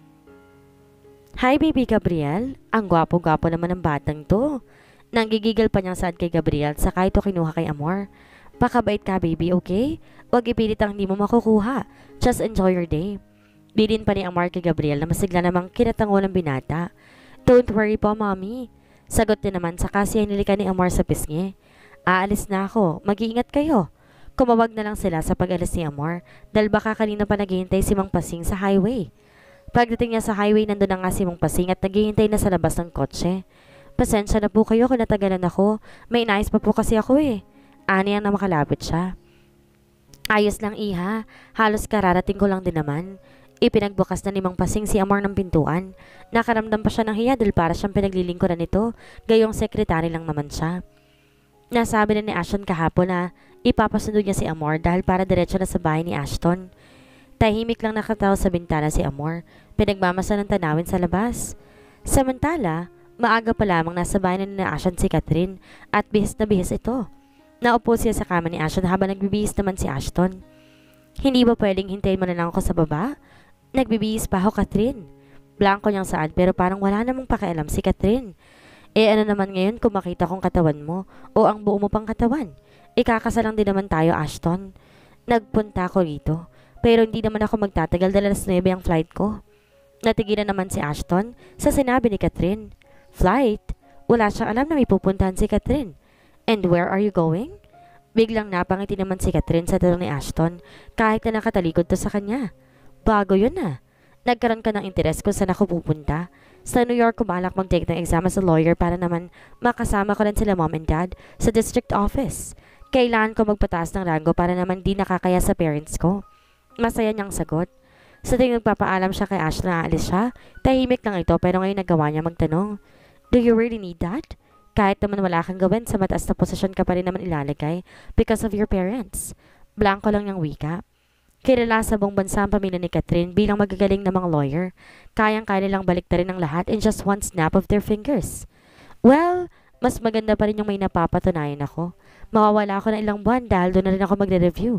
Hi baby Gabriel, ang gwapo-gwapo naman ng batang to. Nanggigigil pa niyang saad kay Gabriel saka ito kinuha kay Amor. Pakabait ka baby, okay? Huwag ipilit ang hindi mo makukuha. Just enjoy your day. Bilin pa ni Amor kay Gabriel na masigla namang kinatango ng binata. Don't worry po, mommy. Sagot din naman sa kasi nilika ni Amor sa pisngi. Aalis na ako. Mag-iingat kayo. Kumawag na lang sila sa pag-alis ni Amor dahil baka kanina pa naghihintay si Mang Pasing sa highway. Pagdating niya sa highway, nandun na nga si Mang Pasing at naghihintay na sa labas ng kotse. Pasensya na po kayo kung natagalan ako. May inayos pa po kasi ako eh. Ani ang na makalapit siya. Ayos lang iha, halos kararating ko lang din naman. Ipinagbukas na ni Mang Pasing si Amor ng pintuan. Nakaramdam pa siya ng hiya dahil para siyang pinaglilingkuran nito, gayong sekretary lang naman siya. Nasabi na ni Ashton kahapon na ipapasundo niya si Amor dahil para diretso na sa bahay ni Ashton. Tahimik lang nakatawa sa bintana si Amor, pinagmamasa ng tanawin sa labas. Samantala, maaga pa lamang nasa bahay na ni Ashton si Catherine at bihis na bihis ito. Naupo siya sa kama ni Ashton habang nagbibihis naman si Ashton. Hindi ba pwedeng hintayin mo na lang ako sa baba? Nagbibihis pa ako, Catherine. Blanco niyang saad pero parang wala namang pakialam si Catherine. Ano naman ngayon kung makita kong katawan mo o ang buo mo pang katawan? Ikakasalang din naman tayo, Ashton. Nagpunta ako rito pero hindi naman ako magtatagal dahil alas 9 ang flight ko. Natigilan naman si Ashton sa sinabi ni Catherine. Flight? Wala siyang alam na may pupuntahan si Catherine. And where are you going? Biglang napangiti naman si Catherine sa tanong ni Ashton kahit na nakatalikod to sa kanya. Bago yun ah. Nagkaroon ka ng interes kung saan ako pupunta. Sa New York ko balak mag-take ng exam as a lawyer para naman makasama ko rin sila mom and dad sa district office. Kailangan ko magpataas ng rango para naman di nakakaya sa parents ko. Masaya niyang sagot. Sa tingin nagpapaalam siya kay Ashton na aalis siya, tahimik lang ito pero ngayon nagawa niya magtanong. Do you really need that? Kahit naman wala kang gawin, sa mataas na posisyon ka pa rin naman ilalagay because of your parents. Blanco lang niyang wika. Kilala sa buong bansa ang pamilya ni Catherine bilang magagaling na mga lawyer. Kayang-kaya nilang baliktarin ang lahat in just one snap of their fingers. Well, mas maganda pa rin yung may napapatunayan ako. Mawawala ako ng ilang buwan dahil doon na rin ako magre-review.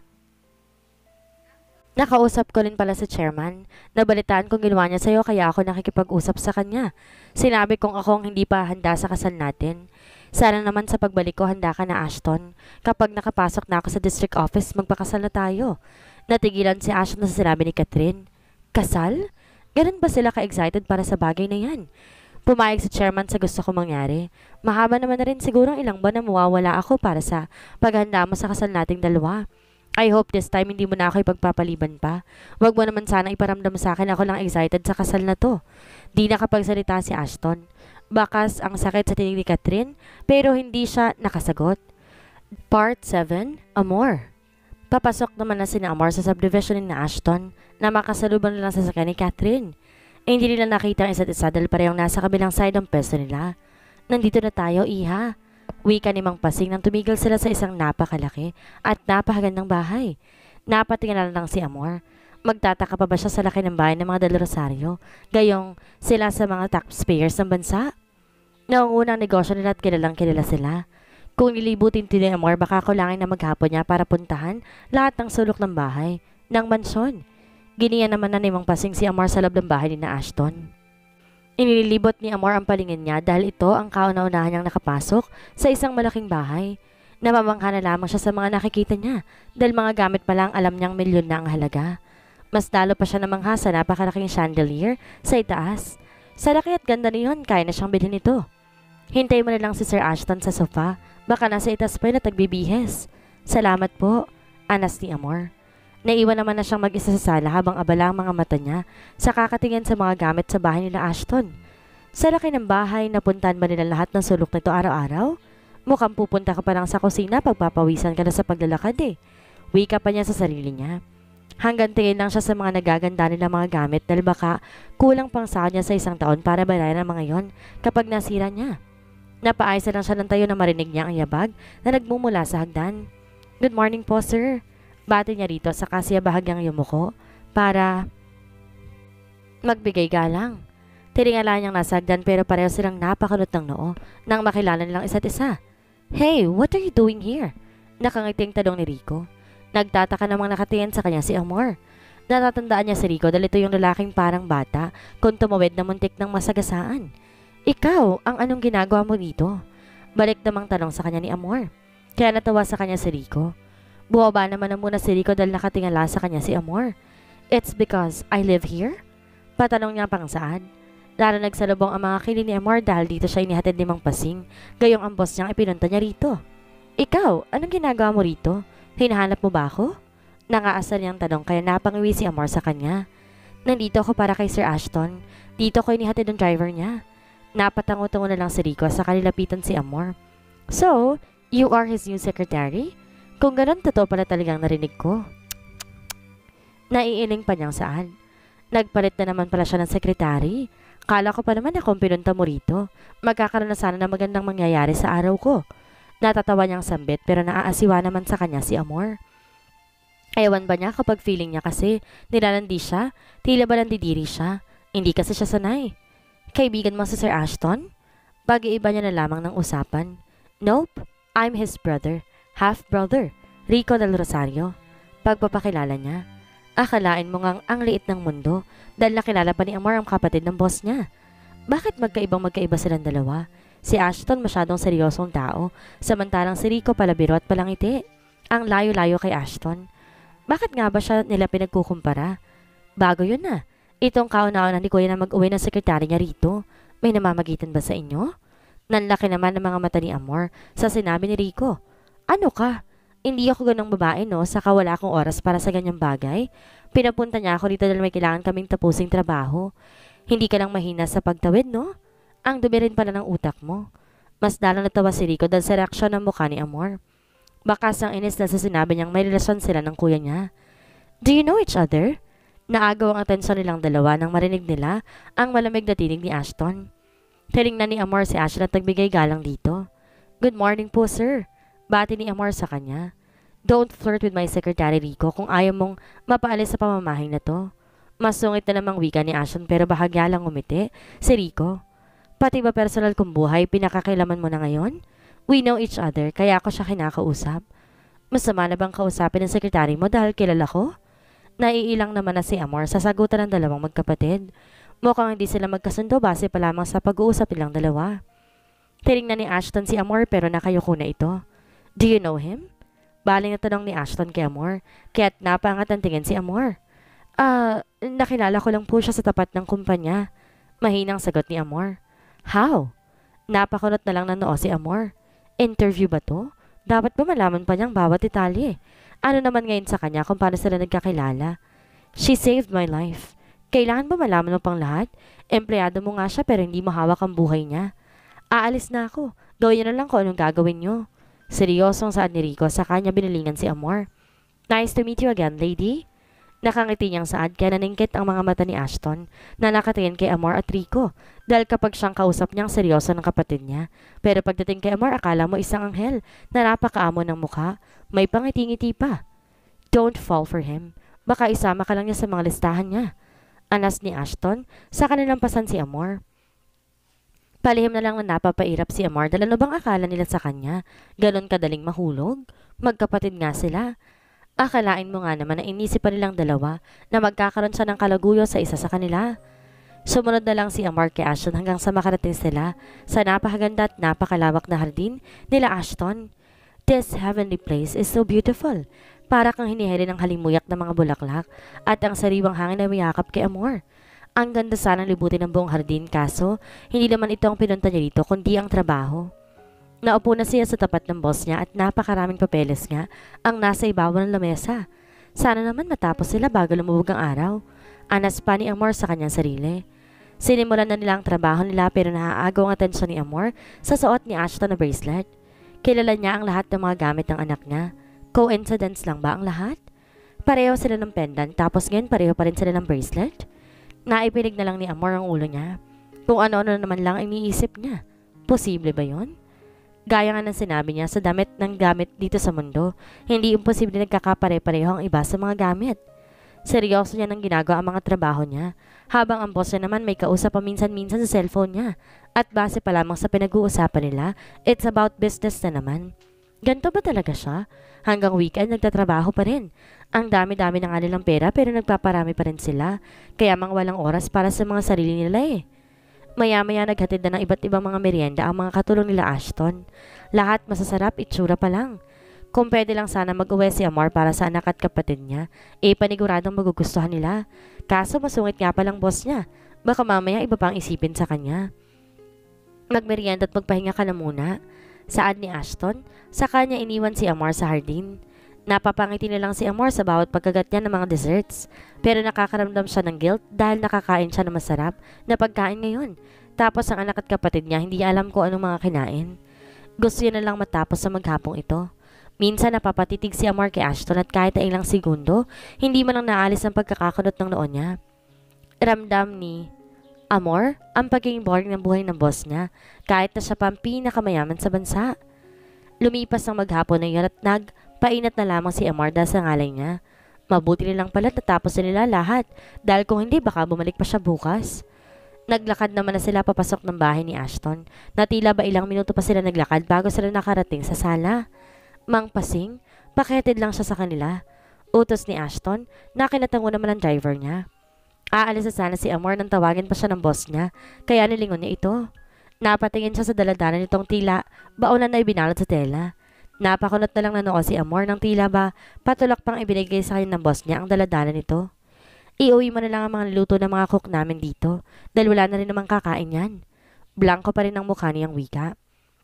Nakausap ko rin pala sa chairman. Nabalitaan kong ginawa niya sa'yo kaya ako nakikipag-usap sa kanya. Sinabi kong ako ang hindi pa handa sa kasal natin. Sana naman sa pagbalik ko handa ka na, Ashton. Kapag nakapasok na ako sa district office, magpakasal na tayo. Natigilan si Ashton sa sinabi ni Catherine. Kasal? Ganun ba sila ka-excited para sa bagay na yan? Pumayag si chairman sa gusto ko mangyari. Mahaba naman na rin siguro ilang buwan na mawawala ako para sa paghanda mo sa kasal nating dalawa. I hope this time hindi mo na ako ipagpapaliban pa. Huwag mo naman sana iparamdam sa akin ako lang excited sa kasal na to. Di nakapagsalita si Ashton. Bakas ang sakit sa tinig ni Catherine pero hindi siya nakasagot. Part 7, Amor. Papasok naman na sina Amor sa subdivision ni Ashton na makasalubong lang sa sasakyan ni Catherine. Hindi nila nakita ang isa't isa dahil parehong nasa kabilang side ang pwesto nila. Nandito na tayo, iha. Wika ni Mang Pasing nang tumigil sila sa isang napakalaki at napakagandang bahay. Napatingnan lang si Amor. Magtataka pa ba siya sa laki ng bahay ng mga Del Rosario? Gayong sila sa mga taxpayers ng bansa? Naungunang negosyo nila at kilalang kilala sila. Kung nilibutin ni Amor, baka kulangin na maghapon niya para puntahan lahat ng sulok ng bahay, ng mansyon. Giniyan naman na ni Mang Pasing si Amor sa loob ng bahay ni na Ashton. Inililibot ni Amor ang palingin niya dahil ito ang kauna-unahan niyang nakapasok sa isang malaking bahay. Namamangha na lamang siya sa mga nakikita niya dahil mga gamit pa lang alam niyang milyon na ang halaga. Mas lalo pa siya namangha sa napakalaking chandelier sa itaas. Sa laki at ganda niyon, kaya na siyang bilhin ito. Hintay mo na lang si Sir Ashton sa sofa. Baka nasa itaas pa yun at nagbibihes. Salamat po, anas ni Amor. Naiwan naman na siyang mag-isa sa sala habang abala ang mga mata niya sa kakatingin sa mga gamit sa bahay nila Ashton. Sa laki ng bahay, napuntahan ba nila lahat ng sulok nito araw-araw? Mukhang pupunta ka pa lang sa kusina pagpapawisan ka na sa paglalakad eh. Wika pa niya sa sarili niya. Hanggang tingin lang siya sa mga nagaganda nila mga gamit dahil baka kulang pang sahod niya sa isang taon para bayaran ang mga yon kapag nasira niya. Napaayos lang siya ng tayo na marinig niya ang yabag na nagmumula sa hagdan. Good morning po, sir. Bati niya rito sa kasya bahagyang yumuko para magbigay galang. Tiningala niyang nasa hagdan pero pareho silang napakalot ng noo nang makilala nilang isa't isa. Hey, what are you doing here? Nakangiting tanong ni Rico. Nagtataka namang nakatingin sa kanya si Amor. Natatandaan niya si Rico dahil ito yung lalaking parang bata kung tumawid na muntik ng masagasaan. Ikaw, ang anong ginagawa mo dito? Balik namang tanong sa kanya ni Amor. Kaya natawa sa kanya si Rico. Buwaba naman na muna si Rico dahil nakatingala sa kanya si Amor. It's because I live here? Patanong niya pang saan. Lalo nagsalubong ang mga kilig ni Amor dahil dito siya inihatid ni Mang Pasing, gayong ang boss niyang ipinunta niya rito. Ikaw, anong ginagawa mo rito? Hinahanap mo ba ako? Nangaasar niyang tanong kaya napangiwi si Amor sa kanya. Nandito ako para kay Sir Ashton. Dito ko inihatid ng driver niya. Napatango-tango na lang si Rico sa kanilapitan si Amor. So, you are his new secretary? Kung ganun, totoo pala talagang narinig ko. Naiiling pa niyang saan. Nagpalit na naman pala siya ng sekretary. Kala ko pa naman na kung pinunta mo rito, magkakaroon na sana ng magandang mangyayari sa araw ko. Natatawa niyang sambit pero naaasiwa naman sa kanya si Amor. Ewan ba niya kapag feeling niya kasi nilalandi siya, tila ba nandidiri siya, hindi kasi siya sanay. Kaibigan mo si Sir Ashton? Pag-iiba niya na lamang ng usapan. Nope, I'm his brother, half-brother, Rico del Rosario. Pagpapakilala niya. Akalain mo ngang ang liit ng mundo dahil nakilala pa ni Amor ang kapatid ng boss niya. Bakit magkaiba silang dalawa? Si Ashton masyadong seryosong tao, samantalang si Rico palabiro at palangiti. Ang layo-layo kay Ashton. Bakit nga ba siya nila pinagkukumpara? Bago yun na. Itong kauna-una ni Kuya na mag-uwi ng sekretary niya rito. May namamagitan ba sa inyo? Nanlaki naman ang mga mata ni Amor sa sinabi ni Rico. Ano ka? Hindi ako ganong babae no, saka wala akong oras para sa ganyang bagay. Pinapunta niya ako dito dahil may kailangan kaming tapusing trabaho. Hindi ka lang mahina sa pagtawid no? Ang dumi rin pala ng utak mo. Mas lalo natawa si Rico dahil sa reaksyon ng mukha ni Amor. Bakas ang inis na sa sinabi niyang may relasyon sila ng kuya niya. Do you know each other? Naagaw ang atensyon nilang dalawa nang marinig nila ang malamig na tinig ni Ashton. Tinignan ni Amor si Ashton at nagbigay galang dito. Good morning po sir. Bati ni Amor sa kanya. Don't flirt with my secretary Rico kung ayaw mong mapaalis sa pamamahay na to. Masungit na namang wika ni Ashton pero bahagya lang umiti si Rico. Pati ba personal kong buhay pinakakailaman mo na ngayon? We know each other kaya ako siya kinakausap. Masama na bang kausapin ng sekretary mo dahil kilala ko? Naiilang naman na si Amor sa sagutan ng dalawang magkapatid. Mukhang hindi sila magkasundo base pa lamang sa pag-uusap nilang dalawa. Tinignan ni Ashton si Amor pero nakayuko na ito. Do you know him? Baling na tanong ni Ashton kay Amor, kaya't napaangat ang tingin si Amor. Nakilala ko lang po siya sa tapat ng kumpanya. Mahinang sagot ni Amor. How? Napakunot na lang ng noo si Amor. Interview ba to? Dapat ba malaman pa niyang bawat detalye? Ano naman ngayon sa kanya kung paano sila nagkakilala? She saved my life. Kailangan ba malaman mo pang lahat? Empleyado mo nga siya pero hindi mo hawak ang buhay niya. Aalis na ako. Gawin niyo na lang kung anong gagawin niyo. Seryosong saad ni Rico sa kanya binilingan si Amor. Nice to meet you again, lady. Nakangiti niyang saad kaya naningkit ang mga mata ni Ashton na nakatingin kay Amor at Rico dahil kapag siyang kausap niyang seryoso ng kapatid niya. Pero pagdating kay Amor akala mo isang anghel na napakaamo ng mukha. May pangiti-ngiti pa. Don't fall for him. Baka isama ka lang niya sa mga listahan niya. Anas ni Ashton sa kanilang pasan si Amor. Palihim na lang na napapairap si Amor dahil ano bang akala nila sa kanya? Ganon kadaling mahulog? Magkapatid nga sila. Akalain mo nga naman na inisip pa nilang dalawa na magkakaroon siya ng kalaguyo sa isa sa kanila. Sumunod na lang si Amor kay Ashton hanggang sa makarating sila sa napakaganda at napakalawak na hardin nila Ashton. This heavenly place is so beautiful. Para kang hinihili ng halimuyak ng mga bulaklak at ang sariwang hangin na mayakap kay Amor. Ang ganda sanang libutin ng buong hardin kaso hindi naman ito ang pinunta niya dito kundi ang trabaho. Naupo na siya sa tapat ng boss niya at napakaraming papeles nga ang nasa ibabaw ng lamesa. Sana naman matapos sila bago lumubog ang araw. Anas pa ni Amor sa kanyang sarili. Sinimulan na nila ang trabaho nila pero naaagaw ang atensyon ni Amor sa suot ni Ashton na bracelet. Kilala niya ang lahat ng mga gamit ng anak niya. Coincidence lang ba ang lahat? Pareho sila ng pendant tapos ngayon pareho pa rin sila ng bracelet? Naipinig na lang ni Amor ang ulo niya. Kung ano-ano naman lang iniisip niya. Posible ba yon? Gaya nga ng sinabi niya sa damit ng gamit dito sa mundo, hindi imposible nagkakapare-pareho ang iba sa mga gamit. Seryoso niya nang ginagawa ang mga trabaho niya, habang ang boss niya naman may kausap paminsan-minsan sa cellphone niya. At base pa lamang sa pinag-uusapan nila, it's about business na naman. Ganto ba talaga siya? Hanggang weekend nagtatrabaho pa rin. Ang dami-dami na nga nilang pera pero nagpaparami pa rin sila, kaya mang walang oras para sa mga sarili nila eh. Maya-maya naghatid na ng iba't ibang mga merienda ang mga katulong nila Ashton. Lahat masasarap, itsura pa lang. Kung pwede lang sana mag-uwi si Amor para sa anak at kapatid niya, paniguradong magugustuhan nila. Kaso masungit nga palang boss niya. Baka mamaya iba pang isipin sa kanya. Magmerienda at magpahinga ka na muna. Saad ni Ashton, sa kanya iniwan si Amor sa hardin. Napapangiti na lang si Amor sa bawat pagkagat niya ng mga desserts. Pero nakakaramdam siya ng guilt dahil nakakain siya ng masarap na pagkain ngayon. Tapos ang anak at kapatid niya hindi alam kung anong mga kinain. Gusto niya na lang matapos sa maghapong ito. Minsan napapatitig si Amor kay Ashton at kahit na ilang segundo, hindi man lang naalis ang pagkakakunot ng noon niya. Ramdam ni Amor ang pagiging boring ng buhay ng boss niya kahit na siya pa ang pinakamayaman sa bansa. Lumipas ang maghapon na yun at nagpainat na lamang si Amor dahil sa ngalay niya. Mabuti nilang pala natapos na nila lahat dahil kung hindi baka bumalik pa siya bukas. Naglakad naman na sila papasok ng bahay ni Ashton na tila ba ilang minuto pa sila naglakad bago sila nakarating sa sala. Mang Pasing, pakihatid lang siya sa kanila. Utos ni Ashton na kinatango naman ang driver niya. Aalis na sana si Amor nang tawagin pa siya ng boss niya kaya nilingon niya ito. Napatingin siya sa daladanan nitong tila baonan na ibinalot sa tela. Napakunot na lang na noo si Amor nang tila ba patulak pang ibinigay sa kanya ng boss niya ang daladanan nito. Iuwi mo na lang ang mga niluto ng mga cook namin dito dahil wala na rin namang kakain yan. Blanco pa rin ang mukha niyang wika.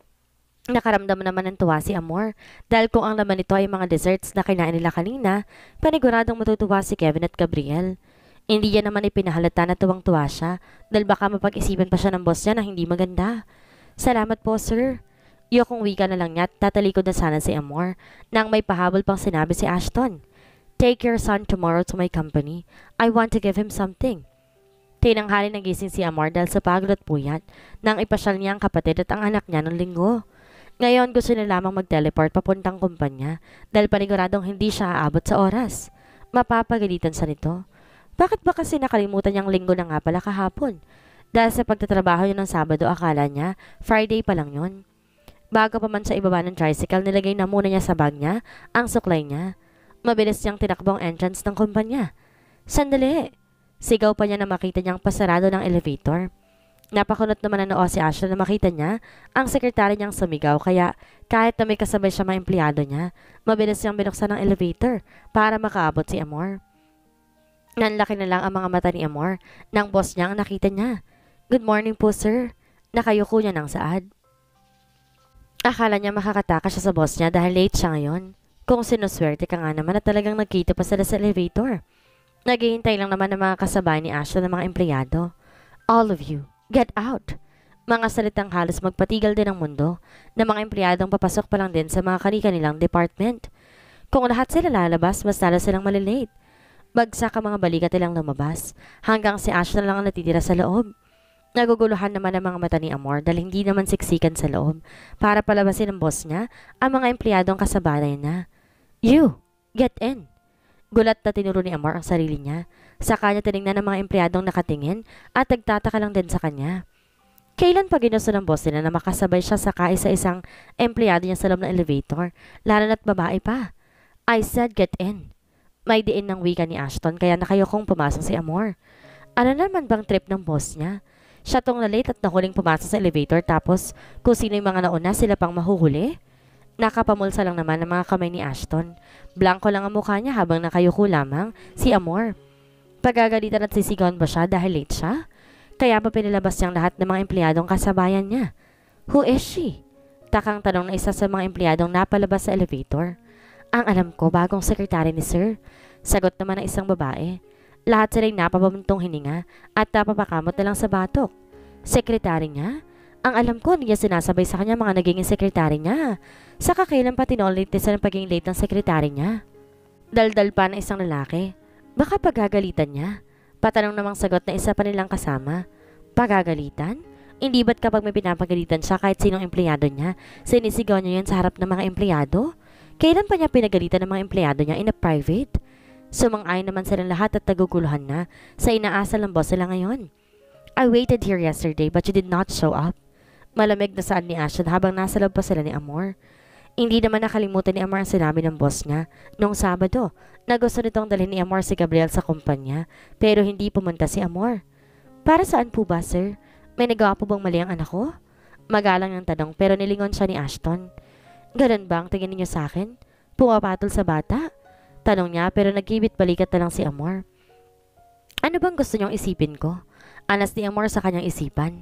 Nakaramdam naman ng tuwa si Amor dahil kung ang laman nito ay mga desserts na kinain nila kanina, paniguradong matutuwa si Kevin at Gabriel. Hindi niya naman ipinahalata na tuwang-tuwa siya dahil baka mapag-isipan pa siya ng boss niya na hindi maganda. Salamat po, sir. Yokong wika na lang niya at tatalikod na sana si Amor nang may pahabol pang sinabi si Ashton. Take your son tomorrow to my company. I want to give him something. Tinanghali nagising si Amor dahil sa pagod at puyat nang ipasyal niya ang kapatid at ang anak niya noong linggo. Ngayon gusto niya lamang mag-teleport papuntang kumpanya dahil paniguradong hindi siya aabot sa oras. Mapapagalitan sa nito. Bakit ba kasi nakalimutan niyang linggo na nga pala kahapon? Dahil sa pagtatrabaho niya ng Sabado akala niya Friday pa lang yun. Bago pa man siya ibaba ng tricycle, nilagay na muna niya sa bag niya ang suklay niya. Mabilis niyang tinakbong entrance ng kumpanya. Sandali! Sigaw pa niya na makita niyang pasarado ng elevator. Napakunot naman na noo si Ashton na makita niya ang sekretary niyang sumigaw kaya kahit na may kasabay siya mga empleyado niya, mabilis niyang binuksan ang elevator para makaabot si Amor. Nanlaki na lang ang mga mata ni Amor nang boss niya ang nakita niya. Good morning po, sir. Nakayuko niya ng saad. Akala niya makakatakas siya sa boss niya dahil late siya ngayon. Kung sinuswerte ka nga naman na talagang nagkita pa sila sa elevator. Naghihintay lang naman ng mga kasabay ni Ashton ng mga empleyado. All of you. Get out! Mga salitang halos magpatigal din ang mundo na mga empleyadong papasok pa lang din sa mga kani-kanilang department. Kung lahat sila lalabas, mas lalo silang malilate. Bagsak ang mga balikat nilang lumabas hanggang si Ash na lang ang natitira sa loob. Naguguluhan naman ang mga mata ni Amor dahil hindi naman siksikan sa loob para palabasin ng boss niya ang mga empleyadong kasabay na. You! Get in! Gulat na tinuro ni Amor ang sarili niya. Sa kanya tinignan ng mga empleyadong nakatingin at nagtataka lang din sa kanya. Kailan pa ginusto ng boss nila na makasabay siya sa kaisa-isang empleyado niya sa loob ng elevator, lalo na't babae pa? I said get in. May diin ng wika ni Ashton kaya nakayokong pumasok si Amor. Ano naman bang trip ng boss niya? Siya tong na-late at nahuling pumasok sa elevator tapos kung sino yung mga nauna sila pang mahuhuli? Nakapamulsa lang naman ang mga kamay ni Ashton. Blanco lang ang mukha niya habang nakayuko lamang si Amor. Pagagalitan at sisigawan ba siya dahil late siya? Kaya pa pinilabas niyang lahat ng mga empleyadong kasabayan niya. Who is she? Takang tanong na isa sa mga empleyadong napalabas sa elevator. Ang alam ko, bagong sekretary ni sir. Sagot naman ng isang babae. Lahat sila'y napapabuntong hininga at napapakamot na lang sa batok. Sekretary niya? Ang alam ko, hindi niya sinasabay sa kanya mga naging sekretary niya. Saka kailan pa tinolerate niya ng pagiging late ng sekretary niya? Daldal pa ng isang lalaki. Baka pagagalitan niya. Patanong namang sagot na isa pa nilang kasama. Pagagalitan? Hindi ba't kapag may pinapagalitan siya kahit sinong empleyado niya, sinisigaw niya yan sa harap ng mga empleyado? Kailan pa niya pinagalitan ng mga empleyado niya in a private? Sumang-ayon naman silang lahat at naguguluhan na sa inaasal ng boss nila ngayon. I waited here yesterday but you did not show up. Malamig na saan ni Ashton habang nasa loob pa sila ni Amor. Hindi naman nakalimutan ni Amor ang sinabi ng boss niya noong Sabado na gusto nitong dalhin ni Amor si Gabriel sa kumpanya pero hindi pumunta si Amor. Para saan po ba, sir? May nagawa po bang mali ang anak ko? Magalang ang tanong pero nilingon siya ni Ashton. Ganun ba ang tingin ninyo sa akin? Pumapatol sa bata? Tanong niya pero nagkibit balikat na lang si Amor. Ano bang gusto niyong isipin ko? Anas ni Amor sa kanyang isipan.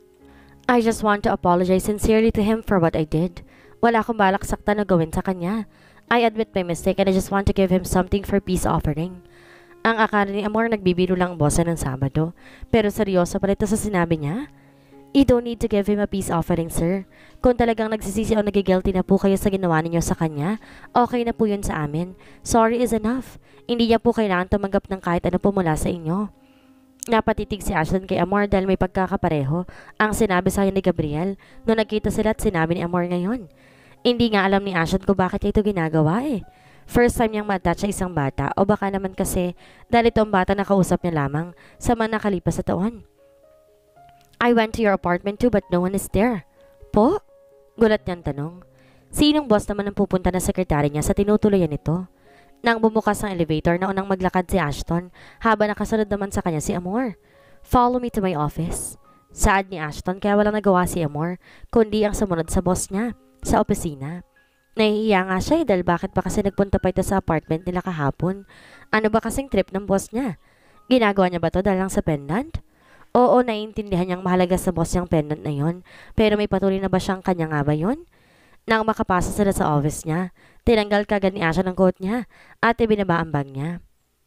I just want to apologize sincerely to him for what I did. Wala akong balak sakta na gawin sa kanya. I admit my mistake and I just want to give him something for peace offering. Ang akala ni Amor nagbibiro lang ang bosa ng Sabado, pero seryoso pala ito sa sinabi niya. You don't need to give him a peace offering, sir. Kung talagang nagsisisi o nagigilty na po kayo sa ginawa ninyo sa kanya, okay na po yun sa amin. Sorry is enough. Hindi niya po kailangan tumanggap ng kahit ano po mula sa inyo. Napatitig si Ashton kay Amor dahil may pagkakapareho ang sinabi sa kanya ni Gabriel noong nagkita sila at sinabi ni Amor ngayon. Hindi nga alam ni Ashton kung bakit niya ito ginagawa eh. First time niyang ma-attach sa isang bata o baka naman kasi dahil itong bata na kausap niya lamang sa mga nakalipas na taon. I went to your apartment too but no one is there. Po? Gulat niyang tanong. Sinong boss naman ang pupunta na sekretary niya sa tinutuluyan nito? Nang bumukas ang elevator na unang maglakad si Ashton habang nakasunod naman sa kanya si Amor. Follow me to my office. Saad ni Ashton kaya walang nagawa si Amor kundi ang sumunod sa boss niya sa opisina. Nahihiya nga siya dahil bakit pa kasi nagpunta pa ito sa apartment nila kahapon? Ano ba kasing trip ng boss niya? Ginagawa niya ba to dahil lang sa pendant? Oo, naiintindihan niyang mahalaga sa boss niyang pendant na yon, pero may patuloy na ba siyang kanya nga ba yun? Nang makapasa sila sa office niya, tinanggal kagad ni Asha ng coat niya at ibinaba ang bag niya.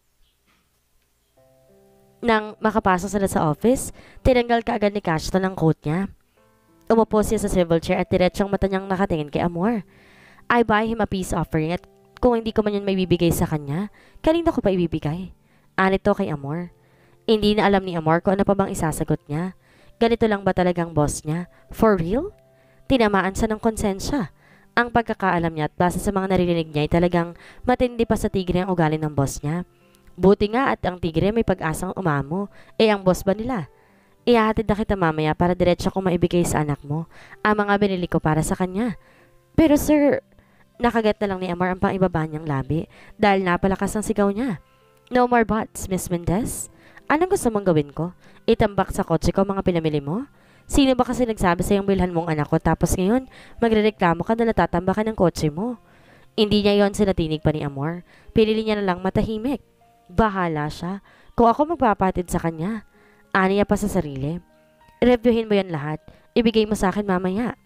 Nang makapasa sila sa office, tinanggal kaagad ni Ashton ang coat niya. Umupo siya sa swivel chair at diretsong mata niyang nakatingin kay Amor. I buy him a peace offering at kung hindi ko man yun may bibigay sa kanya, kanina ko pa ibibigay. Anito kay Amor. Hindi na alam ni Amor kung ano pa bang isasagot niya. Ganito lang ba talagang boss niya? For real? Tinamaan siya ng konsensya. Ang pagkakaalam niya at base sa mga naririnig niya ay talagang matindi pa sa tigre ang ugali ng boss niya. Buti nga at ang tigre may pag-asang umamo. Ang boss ba nila? Ihahatid na kita mamaya para diretso kong maibigay sa anak mo ang mga binili ko para sa kanya. Pero sir, nakagat na lang ni Amor ang pang-ibaba niyang labi dahil napalakas ang sigaw niya. No more buts, Miss Mendez. Anong gusto mong gawin ko? Itambak sa kotse ko mga pinamili mo? Sino ba kasi nagsabi sa iyong bilhan mong anak ko tapos ngayon magrereklamo ka na natatambakan ng kotse mo? Hindi niya yon sinatinig pa ni Amor. Pinili niya na lang matahimik. Bahala siya. Kung ako magpapatid sa kanya. Aniya pa sa sarili. Reviewin mo yan lahat. Ibigay mo sa akin mamaya.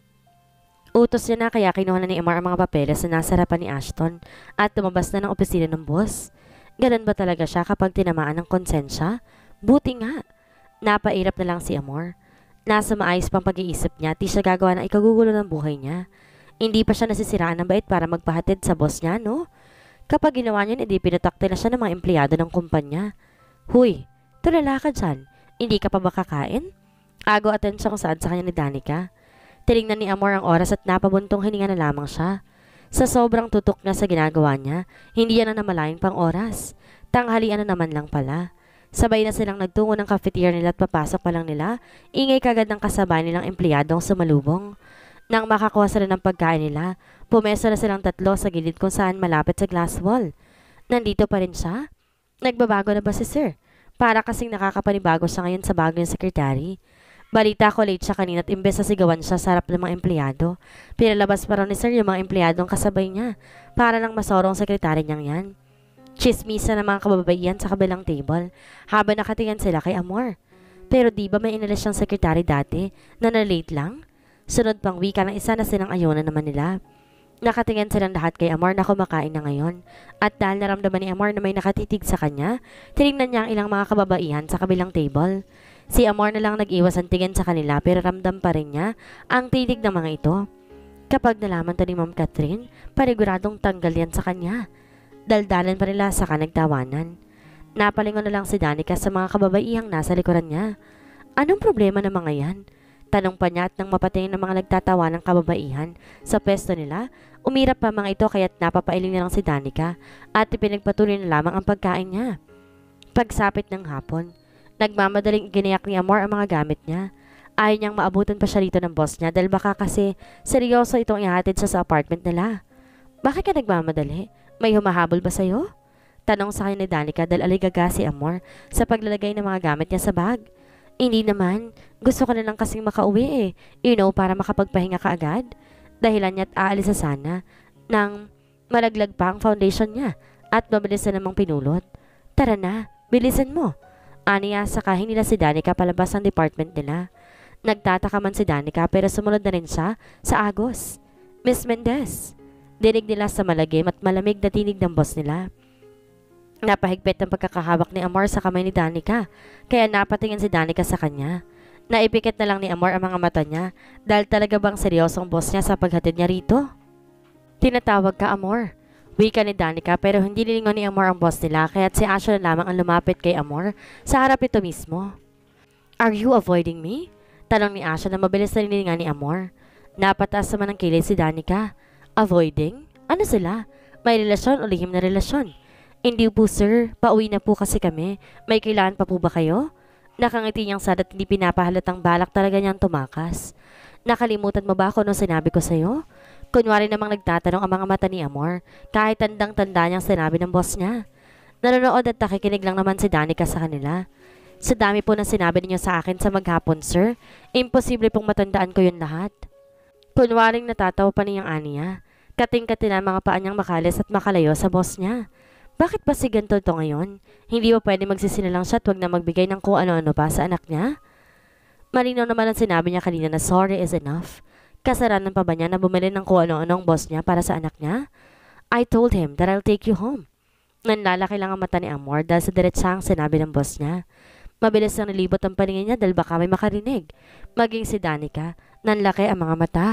Utos niya na kaya kinuha na ni Amor ang mga papeles na nasa harapan ni Ashton at lumabas na ng opisina ng boss. Ganun ba talaga siya kapag tinamaan ng konsensya? Buti nga. Napairap na lang si Amor. Nasa maayos pang pag-iisip niya, di siya gagawa ng ikagugulo ng buhay niya. Hindi pa siya nasisiraan ng bait para magpahatid sa boss niya, no? Kapag ginawa niya, hindi pinatakte na siya ng mga empleyado ng kumpanya. Huy, tulala ka dyan. Hindi ka pa ba kakain? Agaw atensya kung saan sa kanya ni Danica. Tinignan ni Amor ang oras at napabuntong hininga na lamang siya. Sa sobrang tutok niya sa ginagawa niya, hindi yan na namalayan pang oras. Tanghalian na naman lang pala. Sabay na silang nagtungo ng cafeteria nila at papasok pa lang nila, ingay kagad ng kasabay nilang empleyadong sumalubong. Nang makakuha sila ng pagkain nila, pumeso na silang tatlo sa gilid kung saan malapit sa glass wall. Nandito pa rin siya? Nagbabago na ba si sir? Para kasing nakakapanibago siya ngayon sa bago niyang sekretary. Balita ko late siya kanina at imbes na sigawan siya sa harap ng mga empleyado. Pinalabas pa raw ni sir yung mga empleyadong kasabay niya para lang masorong sekretary niyang yan. Chismisa ng mga kababaihan sa kabilang table habang nakatingin sila kay Amor. Pero di ba may inalis siyang sekretary dati na na-late lang? Sunod pang wika ng isa na silang ayunan naman nila. Nakatingin silang lahat kay Amor na kumakain na ngayon. At dahil naramdaman ni Amor na may nakatitig sa kanya, tinignan niya ang ilang mga kababaihan sa kabilang table. Si Amor na lang nag-iwas ang tingin sa kanila pero ramdam pa rin niya ang titig ng mga ito. Kapag nalaman to ni Ma'am Catherine, paniguradong tanggal yan sa kanya. Daldalan pa nila sa kanagtawanan. Napalingon na lang si Danica sa mga kababaihang nasa likuran niya. Anong problema ng mga yan? Tanong pa niya at nang mapatingin ng mga nagtatawa ng kababaihan sa pwesto nila, umirap pa mga ito kaya't napapailing na lang si Danica at ipinagpatuloy na lamang ang pagkain niya. Pagsapit ng hapon, nagmamadaling ginayak ni Amor ang mga gamit niya. Ayaw niyang maabutan pa siya rito ng boss niya dahil baka kasi seryoso itong ihatid siya sa apartment nila. Bakit ka nagmamadali? May humahabol ba sa'yo? Tanong sa kanya ni Danica dahil aligaga si Amor sa paglalagay ng mga gamit niya sa bag. Hindi naman. Gusto ko na lang kasing makauwi para makapagpahinga ka agad. Dahilan niya't aalis na sana nang malaglag pa ang foundation niya at mabilis na namang pinulot. Tara na, bilisan mo. Aniya sakahin nila si Danica palabas ng department nila. Nagtataka man si Danica pero sumunod na rin siya sa agos. Miss Mendez. Dinig nila sa malagim at malamig na tinig ng boss nila. Napahigpit ang pagkakahawak ni Amor sa kamay ni Danica, kaya napatingin si Danica sa kanya. Naipikit na lang ni Amor ang mga mata niya dahil talaga bang seryosong boss niya sa paghatid niya rito? Tinatawag ka Amor. Wika ni Danica pero hindi nilingon ni Amor ang boss nila kaya't si Asha na lamang ang lumapit kay Amor sa harap ito mismo. Are you avoiding me? Tanong ni Asha na mabilis na nilingan ni Amor. Napataas naman ang kilay si Danica. Avoiding? Ano sila? May relasyon o lihim na relasyon? Hindi po sir, pauwi na po kasi kami. May kailangan pa po ba kayo? Nakangiti niyang sad at hindi pinapahalatang balak talaga niyang tumakas. Nakalimutan mo ba ako nung sinabi ko sa'yo? Kunwari namang nagtatanong ang mga mata ni Amor kahit tandang-tanda niyang sinabi ng boss niya. Nanonood at nakikinig lang naman si Danica sa kanila. Sa dami po ng sinabi ninyo sa akin sa maghapon sir, imposible pong matandaan ko yun lahat. Kunwaring natatawa pa niyang aniya. Kating-kating na mga paa niyang makalis at makalayo sa boss niya. Bakit ba si ganito to ngayon? Hindi ba pwede magsisinilang siya at wag na magbigay ng kung ano-ano pa sa anak niya? Malinaw naman ang sinabi niya kanina na sorry is enough. Kasalanan pa ba niya na bumili ng kung ano-ano ang boss niya para sa anak niya? I told him that I'll take you home. Nanlalaki lang ang mata ni Amor dahil sa diretsahang sinabi ng boss niya. Mabilis nang nilibot ang paningin niya dahil baka may makarinig. Maging si Danica, nanlaki ang mga mata.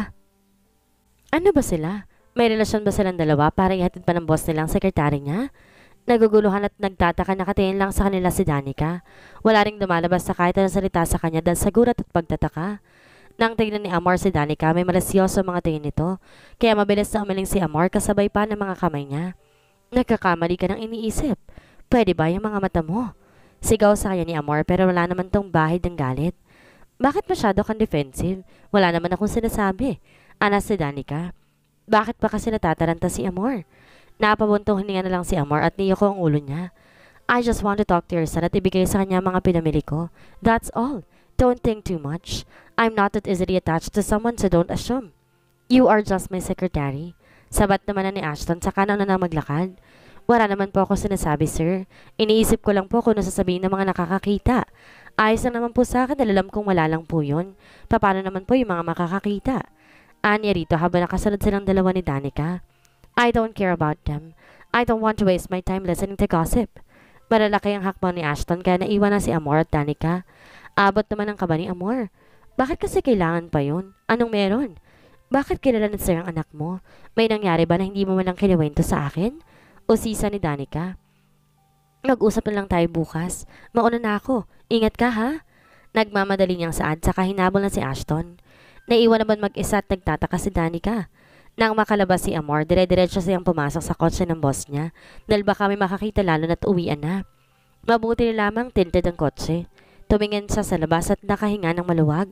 Ano ba sila? May relasyon ba silang dalawa para ihatid pa ng boss nilang sekretary niya? Naguguluhan at nagtataka nakatingin lang sa kanila si Danica. Wala ring lumalabas sa kahit anong salita sa kanya dahil sa gulat at pagtataka. Nang tingnan ni Amor si Danica, may malasyoso mga tingin nito. Kaya mabilis na umiling si Amor kasabay pa ng mga kamay niya. Nagkakamali ka ng iniisip. Pwede ba yung mga mata mo? Sigaw sa kanya ni Amor pero wala naman tong bahid ng galit. Bakit masyado kang defensive? Wala naman akong sinasabi. Anas si Danica. Bakit pa kasi natataranta si Amor? Napabuntong hininga na lang si Amor at niyo ko ang ulo niya. I just want to talk to your son at ibigay sa kanya mga pinamili ko. That's all. Don't think too much. I'm not that easily attached to someone so don't assume. You are just my secretary. Sabat naman na ni Ashton sa kanan na maglakad. Wala naman po ako sinasabi sir. Iniisip ko lang po kung nasasabihin ng mga nakakakita. Ayos lang naman po sa akin dahil alam kong wala lang po yun. Paano naman po yung mga makakakita? Anya rito habang nakasunod silang dalawa ni Danica. I don't care about them. I don't want to waste my time listening to gossip. Malalaki ang hakbang ni Ashton kaya naiwan na si Amor at Danica. Abot naman ang kaba ni Amor. Bakit kasi kailangan pa yun? Anong meron? Bakit kilala na sir ang anak mo? May nangyari ba na hindi mo man lang kiniwento sa akin? O sisa ni Danica. Mag-usap na lang tayo bukas. Mauna na ako. Ingat ka ha? Nagmamadali niyang saad saka hinabol na si Ashton. Naiwan naman mag-isa at nagtataka si Danica. Nang makalabas si Amor, dire-diretso siyang pumasok sa kotse ng boss niya dahil baka may makakita lalo na't uwian na. Mabuti na lamang tinted ang kotse. Tumingin siya sa labas at nakahinga ng maluwag.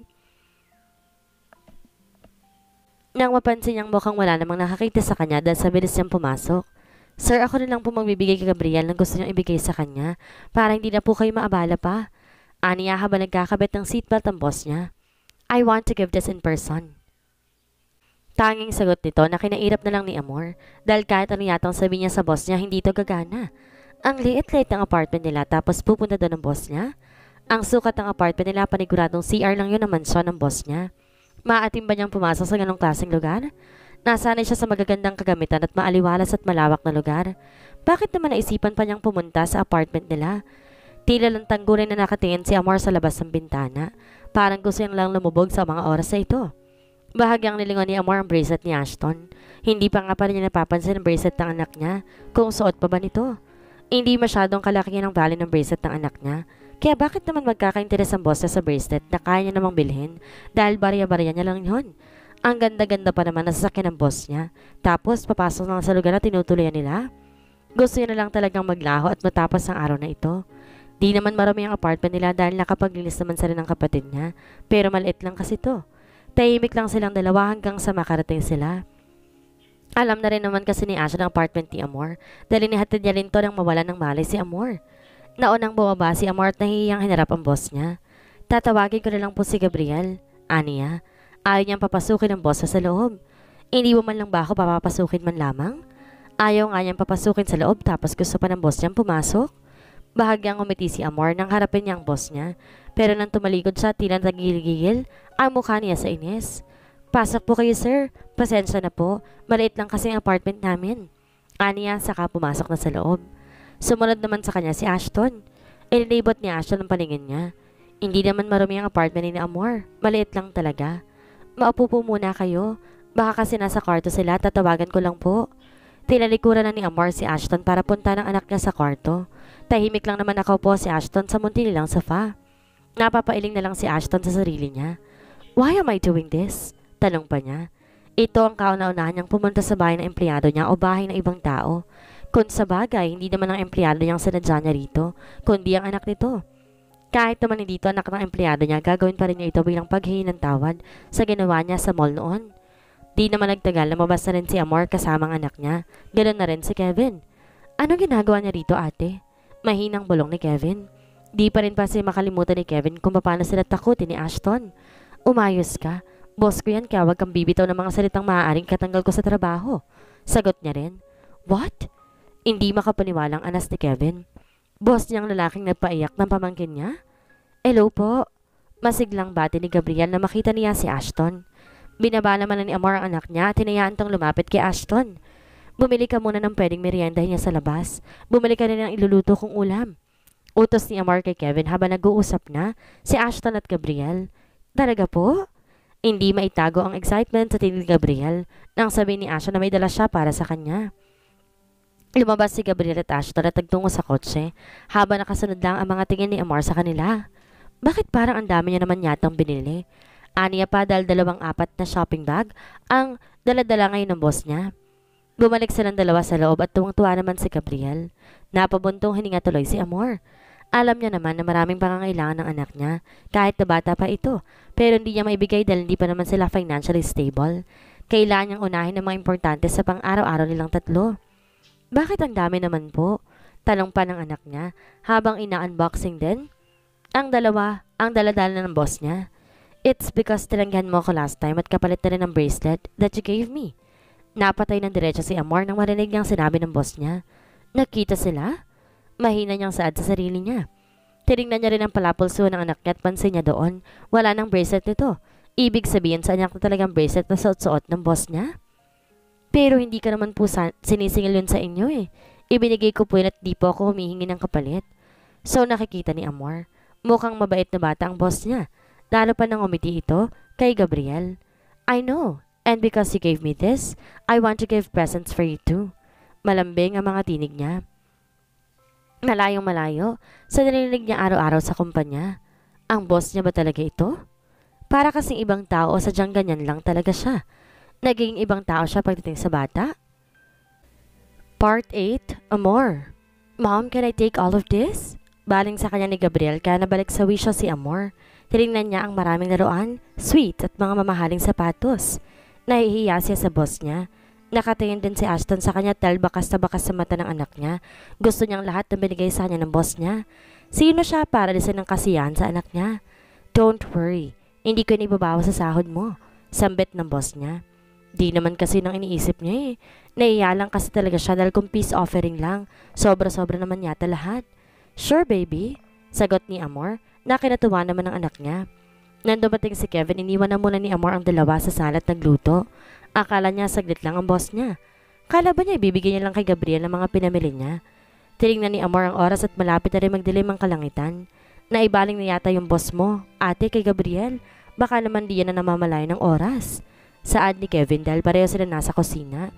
Nang mapansin niyang mukhang wala namang nakakita sa kanya dahil sa bilis niyang pumasok. Sir, ako na lang po magbibigay kay Gabriel ng gusto niyang ibigay sa kanya para hindi na po kayo maabala pa. Aniya habang nagkakabit ng seatbelt ang boss niya. I want to give this in person. Tanging sagot nito na kinairap na lang ni Amor dahil kahit ano yatang sabi niya sa boss niya hindi ito gagana. Ang liit-liit ng apartment nila tapos pupunta doon ng boss niya. Ang sukat ng apartment nila paniguradong CR lang yun ang mansyon ng boss niya. Maatim ba niyang pumasok sa ganong klaseng lugar? Nasanay siya sa magagandang kagamitan at maaliwalas at malawak na lugar. Bakit naman naisipan pa niyang pumunta sa apartment nila? Tila lang tanggurin na nakatingin si Amor sa labas ng bintana. Parang gusto niyang lang lumubog sa mga oras na ito. Bahagyang nilingon ni Amor ang bracelet ni Ashton. Hindi pa nga pa niya napapansin ang bracelet ng anak niya kung suot pa ba nito. Hindi masyadong kalakihan ang value ng bracelet ng anak niya. Kaya bakit naman magkakainteres ang boss niya sa bracelet na kaya niya namang bilhin dahil barya-barya niya lang yun. Ang ganda-ganda pa naman na sasakyan ng boss niya. Tapos papasok lang sa lugar na tinutuloyan nila. Gusto niya na lang talagang maglaho at matapos ang araw na ito. Di naman marami ang apartment nila dahil nakapaglinis naman sa rin ng kapatid niya. Pero maliit lang kasi to. Tahimik lang silang dalawa hanggang sa makarating sila. Alam na rin naman kasi ni Asha ng apartment ni Amor dahil inihatid niya rin to nang mawala ng malay si Amor. Naunang bumaba si Amor at nahihiyang hinarap ang boss niya. Tatawagin ko na lang po si Gabriel. Aniya, ayaw niyang papasukin ang boss sa loob. Hindi mo man lang ba ako papapasukin man lamang? Ayaw nga niyang papasukin sa loob tapos gusto pa ng boss niyang pumasok? Bahagyang umiti si Amor nang harapin niya ang boss niya. Pero nang tumalikod siya tila nagigil-gigil ang mukha niya sa inis. Pasok po kayo sir. Pasensya na po. Maliit lang kasi ang apartment namin. Aniya saka pumasok na sa loob. Sumunod naman sa kanya si Ashton. Inilibot ni Ashton ang paningin niya. Hindi naman marumi ang apartment ni Amor. Maliit lang talaga. Maupo po muna kayo. Baka kasi nasa kwarto sila, tatawagan ko lang po. Tinalikuran na ni Amor si Ashton para punta ng anak niya sa kwarto. Tahimik lang naman nakaupo si Ashton sa munti nilang sofa. Napapailing na lang si Ashton sa sarili niya. Why am I doing this? Tanong pa niya. Ito ang kauna-unahan niyang pumunta sa bahay ng empleyado niya o bahay ng ibang tao. Kung sa bagay, hindi naman ang empleyado niyang sinadya niya rito, kundi ang anak nito. Kahit naman hindi ito anak ng empleyado niya, gagawin pa rin niya ito bilang paghingi ng tawad sa ginawa niya sa mall noon. Di naman nagtagal, lumabas na rin si Amor kasamang anak niya. Ganoon na rin si Kevin. Ano ginagawa niya rito, ate? Mahinang bulong ni Kevin. Di pa rin kasi makalimutan ni Kevin kung paano sila takutin ni Ashton. Umayos ka. Boss ko yan kaya wag kang bibitaw ng mga salitang maaaring katanggal ko sa trabaho. Sagot niya rin. What? Hindi makapaniwalang anas ni Kevin. Boss niyang lalaking nagpaiyak ng pamangkin niya? Hello po. Masiglang bati ni Gabriel na makita niya si Ashton. Binaba naman ni Amor ang anak niya at hinayaan tong lumapit kay Ashton. Bumili ka muna ng pwedeng merienda niya sa labas. Bumili ka rin ng iluluto kong ulam. Utos ni Amor kay Kevin habang nag-uusap na si Ashton at Gabriel. Talaga po? Hindi maitago ang excitement sa tingin ni Gabriel nang sabihin ni Ashton na may dala siya para sa kanya. Lumabas si Gabriel at Ashton at nagtungo sa kotse habang nakasunod lang ang mga tingin ni Amor sa kanila. Bakit parang ang dami niya naman yatang binili? Aniya pa dahil 2-4 na shopping bag ang daladala ngayon ng boss niya. Bumalik silang dalawa sa loob at tuwang-tuwa naman si Gabriel. Napabuntong hininga tuloy si Amor. Alam niya naman na maraming pangangailangan ng anak niya kahit na bata pa ito pero hindi niya maibigay dahil hindi pa naman sila financially stable. Kailangan niyang unahin ang mga importante sa pang-araw-araw nilang tatlo. Bakit ang dami naman po? Tanong pa ng anak niya habang ina-unboxing din. Ang daladala ng boss niya. It's because tinanggihan mo ako last time at kapalit na rin ang bracelet that you gave me. Napatay ng diretso si Amor nang marinig niyang sinabi ng boss niya. Nakita sila? Mahina niyang saad sa sarili niya. Tinignan niya rin ang palapulso ng anak niya at pansin niya doon. Wala nang bracelet nito. Ibig sabihin sa anak na talagang bracelet na suot-suot ng boss niya? Pero hindi ka naman po sinisingil yun sa inyo eh. Ibinigay ko po yun at di po ako humihingi ng kapalit. So nakikita ni Amor. Mukhang mabait na bata ang boss niya. Lalo pa nang umiti ito kay Gabriel. I know. And because you gave me this, I want to give presents for you too. Malambing ang mga tinig niya. Malayong malayo sa narinig niya araw-araw sa kumpanya. Ang boss niya ba talaga ito? Para kasing ibang tao o sadyang ganyan lang talaga siya. Naging ibang tao siya pagdating sa bata? Part 8, Amor. Mom, can I take all of this? Baling sa kanya ni Gabriel kaya nabalik sa wisyo si Amor. Tinignan niya ang maraming laruan, sweet at mga mamahaling sapatos. Nahihiya siya sa boss niya. Nakatingin din si Ashton sa kanya dahil bakas na bakas sa mata ng anak niya. Gusto niyang lahat na binigay sa kanya ng boss niya. Sino siya para lisan ng kasiyahan sa anak niya? Don't worry, hindi ko inibabawa sa sahod mo. Sambit ng boss niya. Di naman kasi nang iniisip niya eh. Naiya lang kasi talaga siya dahil kung peace offering lang. Sobra-sobra naman yata lahat. Sure baby, sagot ni Amor na kinatuwa naman ng anak niya. Nang dumating si Kevin, iniwan na muna ni Amor ang dalawa sa sala at nagluto. Akala niya saglit lang ang boss niya. Kala ba niya ibibigay niya lang kay Gabriel ang mga pinamili niya? Tinignan ni Amor ang oras at malapit na rin magdilim ang kalangitan. Naibaling na yata yung boss mo, ate kay Gabriel. Baka naman di yan na namamalayan ng oras. Saad ni Kevin dahil pareho sila nasa kusina.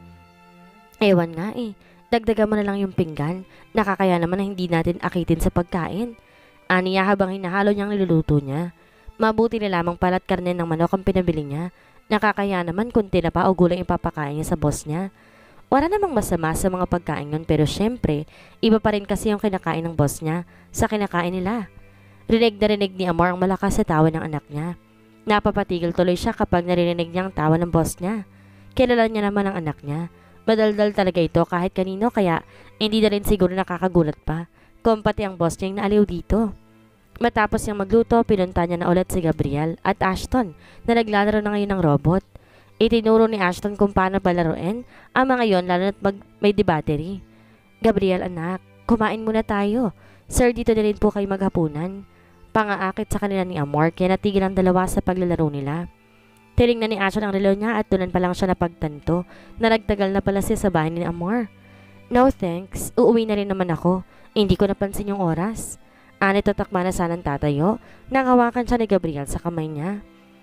Ewan nga eh, dagdagan mo na lang yung pinggan. Nakakaya naman na hindi natin akitin sa pagkain. Aniya habang hinahalo niyang niluluto niya. Mabuti na lamang palat karne ng manok ang pinabili niya. Nakakaya naman kung tinapa o gulay ipapakain niya sa boss niya. Wala namang masama sa mga pagkain yun pero syempre, iba pa rin kasi yung kinakain ng boss niya sa kinakain nila. Rinig na rinig ni Amor ang malakas sa tawa ng anak niya. Napapatigil tuloy siya kapag naririnig niya ang tawa ng boss niya. Kilala niya naman ang anak niya. Madaldal talaga ito kahit kanino kaya hindi na rin siguro nakakagulat pa kung pati ang boss niya yung naaliw dito. Matapos niyang magluto, pinunta niya na ulit si Gabriel at Ashton na naglalaro na ngayon ng robot. Itinuro ni Ashton kung paano palaruin ang mga yon lalo na't may battery. Gabriel anak, kumain muna tayo. Sir, dito na rin po kayo maghapunan. Pangaakit sa kanila ni Amor kaya natigil ang dalawa sa paglalaro nila. Tinignan ni Ashton ang relo niya at tunan pa lang siya napagtanto na nagtagal na pala siya sa bahay ni Amor. No thanks, uuwi na rin naman ako. Hindi ko napansin yung oras. Anit at takma na sanang tatayo, nangawakan siya ni Gabriel sa kamay niya.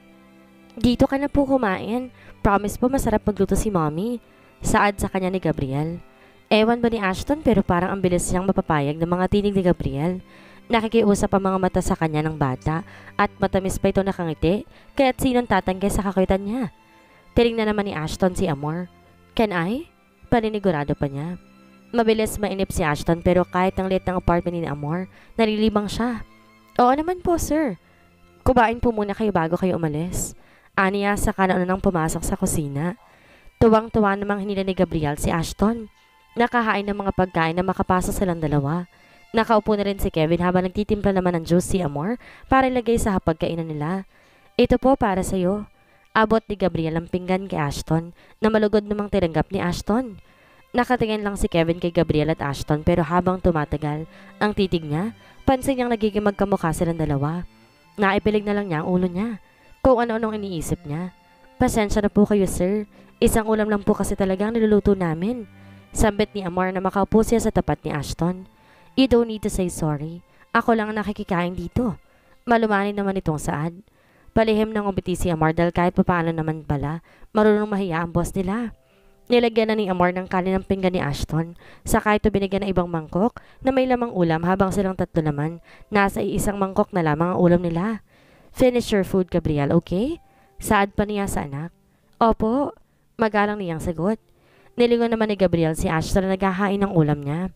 Dito ka na po kumain. Promise po masarap magluto si mommy. Saad sa kanya ni Gabriel. Ewan ba ni Ashton pero parang ang bilis siyang mapapayag ng mga tinig ni Gabriel. Nakikiusap ang mga mata sa kanya ng bata at matamis pa ito nakangiti kaya't sinong tatanggi sa kakuitan niya. Tinignan naman ni Ashton si Amor. Can I? Paninigurado pa niya. Mabilis mainip si Ashton pero kahit ang liit ng apartment ni Amor, nalilibang siya. Oo naman po sir. Kumain po muna kayo bago kayo umalis. Aniya sa kanan nang pumasok sa kusina. Tuwang-tuwa namang hinila ni Gabriel si Ashton. Nakahain ng mga pagkain na makapasok silang dalawa. Nakaupo na rin si Kevin habang nagtitimpla naman ng juice si Amor para ilagay sa hapagkainan nila. Ito po para sa'yo. Abot ni Gabriel ang pinggan kay Ashton na malugod namang tinanggap ni Ashton. Nakatingin lang si Kevin kay Gabriel at Ashton pero habang tumatagal ang titig niya, pansin niyang nagiging magkamukha silang dalawa. Naipilig na lang niya ang ulo niya kung ano-anong iniisip niya. Pasensya na po kayo sir, isang ulam lang po kasi talagang niluluto namin. Sambit ni Amor na makaupo siya sa tapat ni Ashton. You don't need to say sorry. Ako lang ang nakikikain dito. Malumanin naman itong Saad. Palihim ng umiti si Amor dahil kahit papaano naman pala, marunong mahiya ang boss nila. Nilagyan na ni Amor ng kanin ng pinggan ni Ashton, saka ito binigyan ng ibang mangkok na may lamang ulam habang silang tatlo naman, nasa iisang mangkok na lamang ang ulam nila. Finish your food, Gabriel, okay? Saad pa niya sa anak. Opo, magalang niyang sagot. Nilingon naman ni Gabriel si Ashton na naghahain ng ulam niya.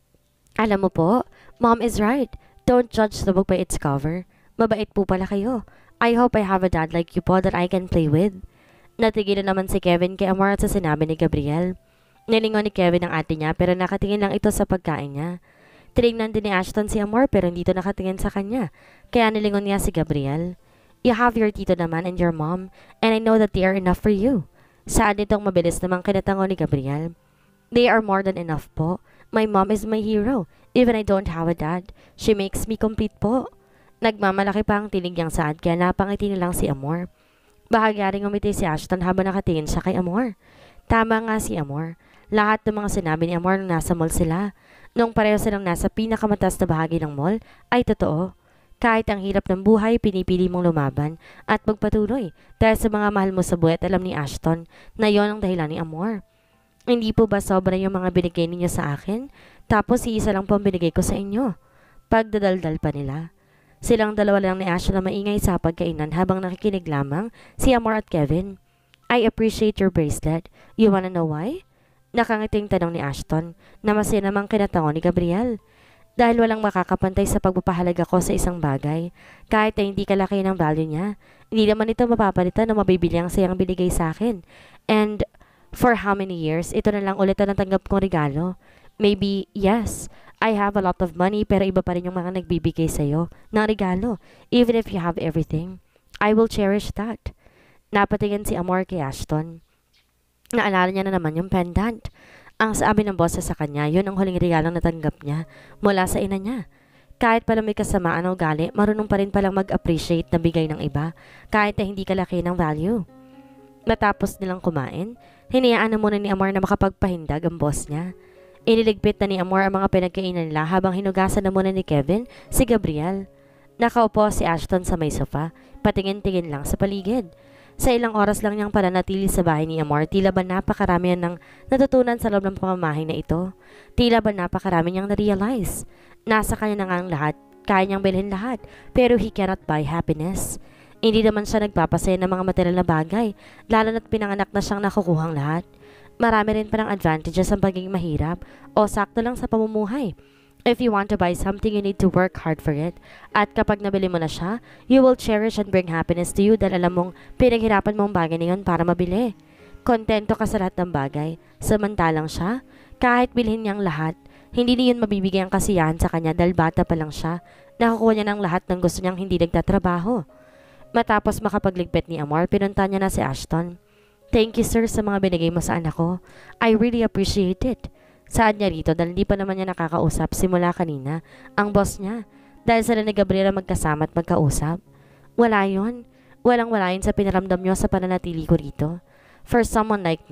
Alam mo po, Mom is right. Don't judge the book by its cover. Mabait po pala kayo. I hope I have a dad like you po that I can play with. Natigilan naman si Kevin kay Amor at sa sinabi ni Gabriel. Nilingon ni Kevin ang ate niya pero nakatingin lang ito sa pagkain niya. Tinignan din ni Ashton si Amor pero hindi ito nakatingin sa kanya. Kaya nilingon niya si Gabriel. You have your tito naman and your mom and I know that they are enough for you. Saan itong mabilis namang kinatango ni Gabriel. They are more than enough po. My mom is my hero. Even I don't have a dad. She makes me complete po. Nagmamalaki pa ang tinig niyang Saad kaya napangiti na lang si Amor. Bahagya ring umiti si Ashton habang nakatingin siya kay Amor. Tama nga si Amor. Lahat ng mga sinabi ni Amor nung nasa mall sila. Nung pareho silang nasa pinakamatas na bahagi ng mall, ay totoo. Kahit ang hirap ng buhay, pinipili mong lumaban at magpatuloy dahil sa mga mahal mo sa buhay at alam ni Ashton na yon ang dahilan ni Amor. Hindi po ba sobra yung mga binigay ninyo sa akin? Tapos iisa lang po ang binigay ko sa inyo. Pagdadaldal pa nila. Silang dalawa lang ni Ashton na maingay sa pagkainan habang nakikinig lamang si Amor at Kevin. I appreciate your bracelet. You wanna know why? Nakangiting tanong ni Ashton na masaya namang kinatango ni Gabriel. Dahil walang makakapantay sa pagpapahalaga ko sa isang bagay. Kahit na hindi kalaki ng value niya, hindi naman ito mapapalitan na mabibili ang sayang binigay sa akin. And for how many years, ito na lang ulit ang natanggap kong regalo. Maybe, yes, I have a lot of money pero iba pa rin yung mga nagbibigay sa'yo ng regalo. Even if you have everything, I will cherish that. Napatingin si Amor kay Ashton. Naalala niya na naman yung pendant. Ang sabi ng boss sa kanya, yun ang huling regalong natanggap niya mula sa ina niya. Kahit pala may kasamaan o ugali, marunong pa rin palang mag-appreciate na bigay ng iba kahit na hindi kalaki ng value. Matapos nilang kumain, hinayaan na muna ni Amor na makapagpahindag ang boss niya. Iniligpit na ni Amor ang mga pinagkainan nila habang hinugasan na muna ni Kevin si Gabriel. Nakaupo si Ashton sa may sofa, patingin-tingin lang sa paligid. Sa ilang oras lang niyang pananatili sa bahay ni Amor, tila ba napakarami ng natutunan sa loob ng pamamahay na ito. Tila ba napakarami niyang na-realize. Nasa kanya na nga ang lahat, kaya niyang bilhin lahat, pero he cannot buy happiness. Hindi naman siya nagpapasaya ng mga material na bagay, lalo na't pinanganak na siyang nakukuhang lahat. Marami rin parang advantages ang pagiging mahirap o sakto lang sa pamumuhay. If you want to buy something, you need to work hard for it. At kapag nabili mo na siya, you will cherish and bring happiness to you dahil alam mong pinaghirapan mo ang bagay na yun para mabili. Kontento ka sa lahat ng bagay. Samantalang siya, kahit bilhin niyang lahat, hindi niyon mabibigay ang kasiyahan sa kanya dahil bata pa lang siya. Nakukuha niya ng lahat ng gusto niyang hindi nagtatrabaho. Matapos makapagligpit ni Amor, pinunta niya na si Ashton. Thank you sir sa mga binigay mo sa anak ko. I really appreciate it. Saad niya rito dahil hindi pa naman niya nakakausap simula kanina ang boss niya dahil sila ni Gabriela magkasama at magkausap. Wala yun. Walang wala yun sa pinaramdam niyo sa pananatili ko rito. For someone like me,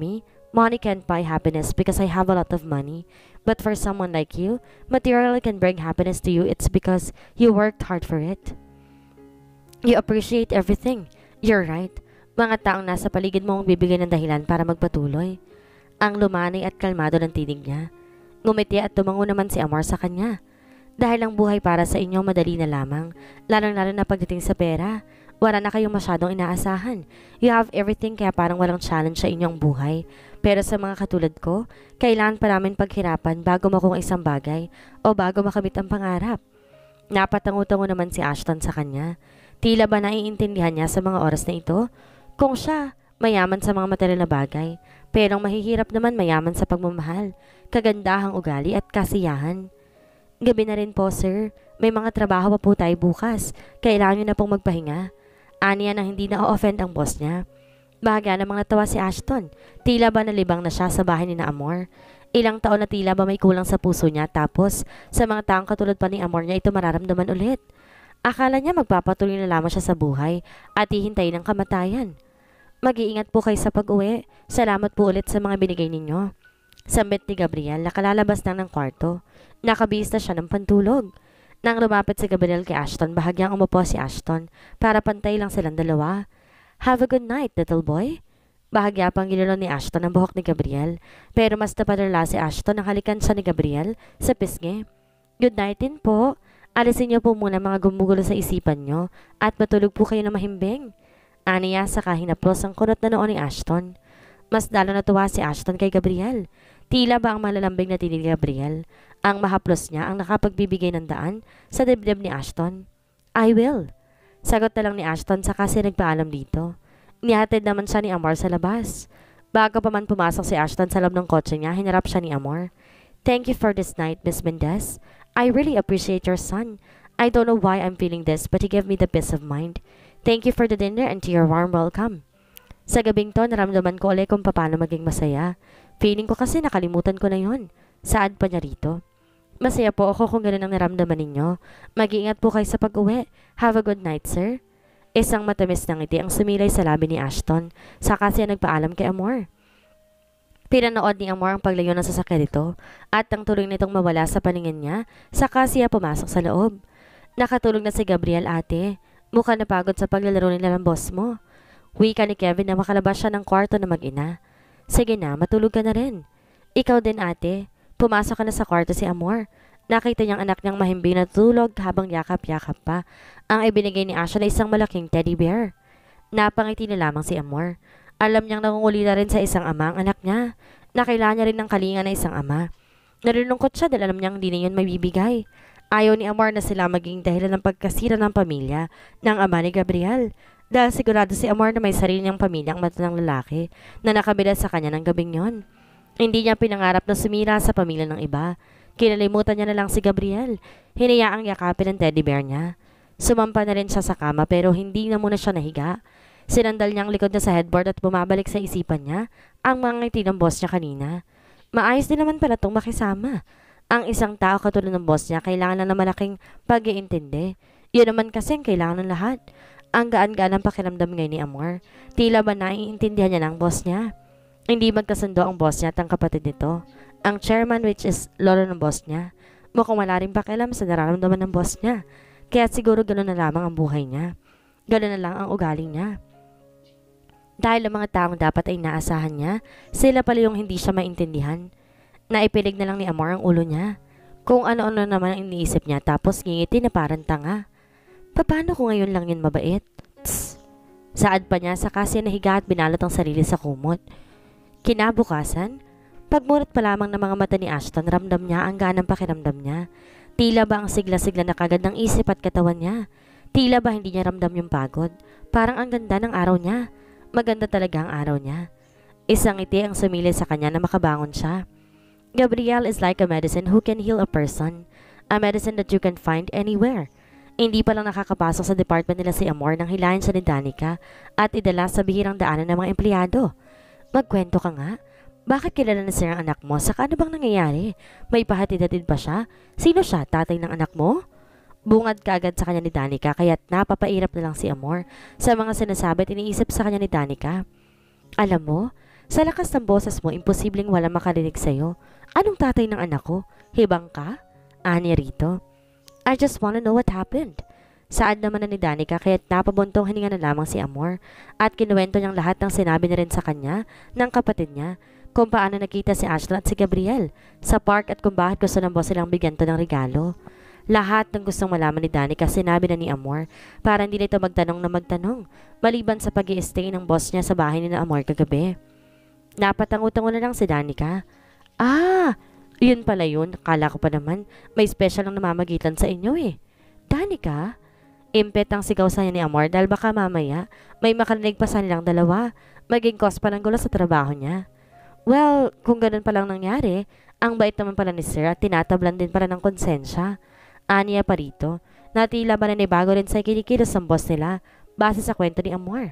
Money can't buy happiness because I have a lot of money. But for someone like you, material can bring happiness to you. It's because you worked hard for it. You appreciate everything. You're right. Mga taong nasa paligid mo ang bibigyan ng dahilan para magpatuloy. Ang lumanay at kalmado ng tinig niya. Ngumiti at tumango naman si Amor sa kanya. Dahil ang buhay para sa inyo madali na lamang, lalong-lalo na pagdating sa pera. Wala na kayong masyadong inaasahan. You have everything kaya parang walang challenge sa inyong buhay. Pero sa mga katulad ko, kailangan pa namin paghirapan bago makuha isang bagay o bago makamit ang pangarap. Napatango-tango naman si Ashton sa kanya. Tila ba naiintindihan niya sa mga oras na ito? Kung siya, mayaman sa mga material na bagay, pero mahihirap naman mayaman sa pagmamahal, kagandahang ugali at kasiyahan. Gabi na rin po, sir. May mga trabaho pa po tayo bukas. Kailangan niyo na pong magpahinga. Aniya nang hindi na-offend ang boss niya. Bahaga namang natawa si Ashton. Tila ba nalibang na siya sa bahay ni na Amor? Ilang taon na tila ba may kulang sa puso niya tapos sa mga taong katulad pa ni Amor niya ito mararamdaman ulit. Akala niya magpapatuloy na lamang siya sa buhay at hihintayin ng kamatayan. Mag-iingat po kayo sa pag-uwi. Salamat po ulit sa mga binigay ninyo. Sambit ni Gabriel, nakalalabas lang ng kwarto. Nakabihis na siya ng pantulog. Nang lumapit si Gabriel kay Ashton, bahagyang umupo si Ashton para pantay lang silang dalawa. Have a good night, little boy. Bahagya pang ginulong ni Ashton ang buhok ni Gabriel, pero mas napadala si Ashton nang halikan siya ni Gabriel sa pisngi. Good night din po. Alisin niyo po muna mga gumugulo sa isipan niyo at matulog po kayo na mahimbing. Aniya sa kahinaplos ang kunot na noon ni Ashton. Mas lalo natuwa si Ashton kay Gabriel. Tila ba ang malalambing na tinig ni Gabriel? Ang mahaplos niya ang nakapagbibigay ng daan sa dibdib ni Ashton. I will. Sagot na lang ni Ashton sa kasi nagpaalam dito. Nihatid naman siya ni Amor sa labas. Bago pa man pumasok si Ashton sa loob ng kotse niya, hinarap siya ni Amor. Thank you for this night, Miss Mendez. I really appreciate your son. I don't know why I'm feeling this, but he gave me the peace of mind. Thank you for the dinner and to your warm welcome. Sa gabing to, naramdaman ko ulit kung paano maging masaya. Feeling ko kasi nakalimutan ko na yon. Saan pa niya rito? Masaya po ako kung ganun ang naramdaman ninyo. Mag-iingat po kayo sa pag-uwi. Have a good night, sir. Isang matamis na ngiti ang sumilay sa labi ni Ashton. Saka siya nagpaalam kay Amor. Pinanood ni Amor ang paglayo ng sasakyan nito at ang tuloy nitong mawala sa paningin niya. Saka siya pumasok sa loob. Nakatulog na si Gabriel, ate. Mukha napagod sa paglalaro nila ng boss mo. Wika ni Kevin na makalabas siya ng kwarto na mag-ina. Sige na, matulog ka na rin. Ikaw din, ate. Pumasok ka na sa kwarto si Amor. Nakita niyang anak niyang mahimbing na tulog habang yakap-yakap pa. Ang ibinigay ni Asha na isang malaking teddy bear. Napangiti na lamang si Amor. Alam niyang nangungulila rin sa isang ama ang anak niya. Nakailangan niya rin ng kalinga na isang ama. Nalulungkot siya dahil alam niyang hindi na yun may bibigay. Ayaw ni Amor na sila maging dahilan ng pagkasira ng pamilya ng ama ni Gabriel. Dahil sigurado si Amor na may sarili niyang pamilyang matanang lalaki na nakabila sa kanya ng gabing yon. Hindi niya pinangarap na sumira sa pamilya ng iba. Kinalimutan niya na lang si Gabriel. Hinayaang yakapin ng teddy bear niya. Sumampa na rin siya sa kama pero hindi na muna siya nahiga. Sinandal niya ang likod na sa headboard at bumabalik sa isipan niya ang mga ngiti ng boss niya kanina. Maayos din naman pala itong makisama. Ang isang tao katulad ng boss niya kailangan na ng malaking pag-iintindi. Yun naman kasi ang kailangan ng lahat. Ang gaan-gaan ang pakiramdam ngayon ni Amor. Tila ba naiintindihan niya ng boss niya? Hindi magkasundo ang boss niya at ang kapatid nito. Ang chairman which is lolo ng boss niya. Mukhang wala rin pakialam sa nararamdaman ng boss niya. Kaya siguro gano'n na lamang ang buhay niya. Gano'n na lang ang ugali niya. Dahil ang mga taong dapat ay naasahan niya, sila pala yung hindi siya maintindihan. Naipilig na lang ni Amor ang ulo niya. Kung ano-ano naman ang iniisip niya tapos ngingiti na parang tanga. Paano kung ngayon lang yun mabait? Tss. Saad pa niya sa kasi nahiga at binalot ang sarili sa kumot. Kinabukasan, pagmurat pa lamang ng mga mata ni Ashton, ramdam niya ang ganang pakiramdam niya. Tila ba ang sigla-sigla na kagad ng isip at katawan niya? Tila ba hindi niya ramdam yung pagod? Parang ang ganda ng araw niya. Maganda talaga ang araw niya. Isang ngiti ang sumili sa kanya na makabangon siya. Gabriel is like a medicine who can heal a person. A medicine that you can find anywhere. Hindi pa lang nakakapasok sa department nila si Amor nang hilahin siya ni Danica at idala sa bihirang daanan ng mga empleyado. Magkwento ka nga. Bakit kilala na siya ang anak mo? Saka ano bang nangyayari? May pahatid-hatid ba siya? Sino siya? Tatay ng anak mo? Bungad kaagad sa kanya ni Danica kaya't napapairap na lang si Amor sa mga sinasabi at iniisip sa kanya ni Danica. Alam mo, Sa lakas ng boses mo, imposibleng wala makarinig sa'yo. Anong tatay ng anak ko? Hibang ka? Ani rito. I just wanna know what happened. Saad naman na ni Danica kaya't napabuntong hininga na lamang si Amor at kinuwento niyang lahat ng sinabi na rin sa kanya ng kapatid niya kung paano nakita si Ashton at si Gabriel sa park at kung bakit gusto ng boss silang bigyan to ng regalo. Lahat ng gustong malaman ni Danica sinabi na ni Amor para hindi na ito magtanong na magtanong maliban sa pag-i-stay ng boss niya sa bahay ni na Amor kagabi. Napatango-tango na lang si Danica. Ah, yun pala yun. Kala ko pa naman may special ang namamagitan sa inyo eh. Danica? Impet ang sigaw sa ni Amor dahil baka mamaya may makarinig pa sa nilang dalawa. Maging cause pa ng gulo sa trabaho niya. Well, kung ganun palang nangyari, ang bait naman pala ni Sir at tinatablan din para ng konsensya. Aniya pa rito, na tila ba nanibago rin sa kinikilos ng boss nila base sa kwento ni Amor.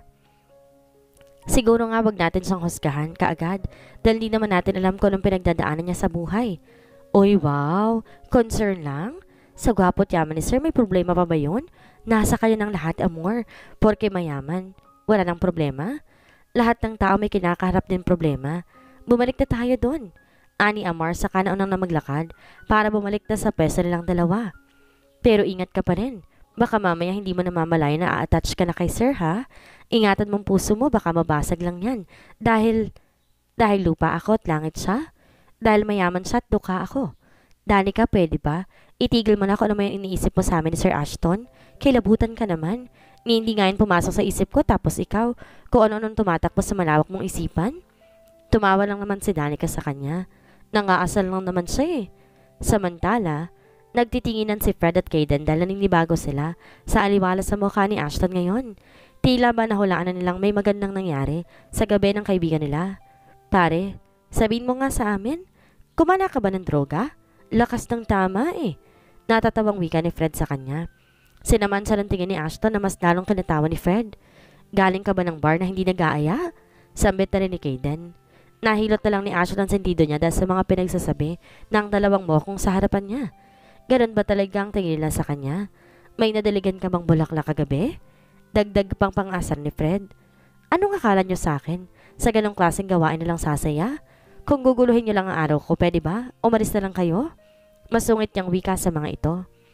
Siguro nga wag natin siyang husgahan kaagad dahil di naman natin alam kung anong pinagdadaanan niya sa buhay. Uy wow, concern lang? Sa gwapo't yaman ni Sir may problema pa ba yun? Nasa kayo ng lahat, Amor. Porke mayaman, wala nang problema. Lahat ng tao may kinakaharap din problema. Bumalik na tayo doon. Ani Amor sa kanaunang na maglakad para bumalik na sa pwesto nilang dalawa. Pero ingat ka pa rin. Baka mamaya hindi mo namamalayan na a-attach ka na kay Sir ha. Ingatan mong puso mo baka mabasag lang yan. Dahil lupa ako at langit siya. Dahil mayaman siya at duka ako. Danica, pwede ba? Itigil mo na kung ano may iniisip mo sa amin ni Sir Ashton. Kilabutan ka naman. Hindi nga yun pumasok sa isip ko tapos ikaw, kung ano-anong tumatakbo sa malawak mong isipan. Tumawa lang naman si Danica sa kanya. Nangaasal lang naman siya eh. Samantala, nagtitinginan si Fred at Kaden dahil naninibago sila sa aliwala sa mukha ni Ashton ngayon. Tila ba nahulaan na nilang may magandang nangyari sa gabi ng kaibigan nila. Pare, sabihin mo nga sa amin, kumana ka ba ng droga? Lakas ng tama eh. Natatawang wika ni Fred sa kanya. Sinaman sa tingin ni Ashton na mas lalong kinatawa ni Fred. Galing ka ba ng bar na hindi nag-aaya? Sambit na rin ni Kaden. Nahilot na lang ni Ashton ang sentido niya dahil sa mga pinagsasabi ng dalawang mokong sa harapan niya. Ganon ba talaga ang tingin nila sa kanya? May nadaligan ka bang bulaklak kagabi? Dagdag pang pang-asar ni Fred. Anong akala niyo sa akin? Sa ganong klaseng gawain na lang sasaya? Kung guguluhin niyo lang ang araw ko, pwede ba? Umalis na lang kayo? Masungit niyang wika sa mga ito.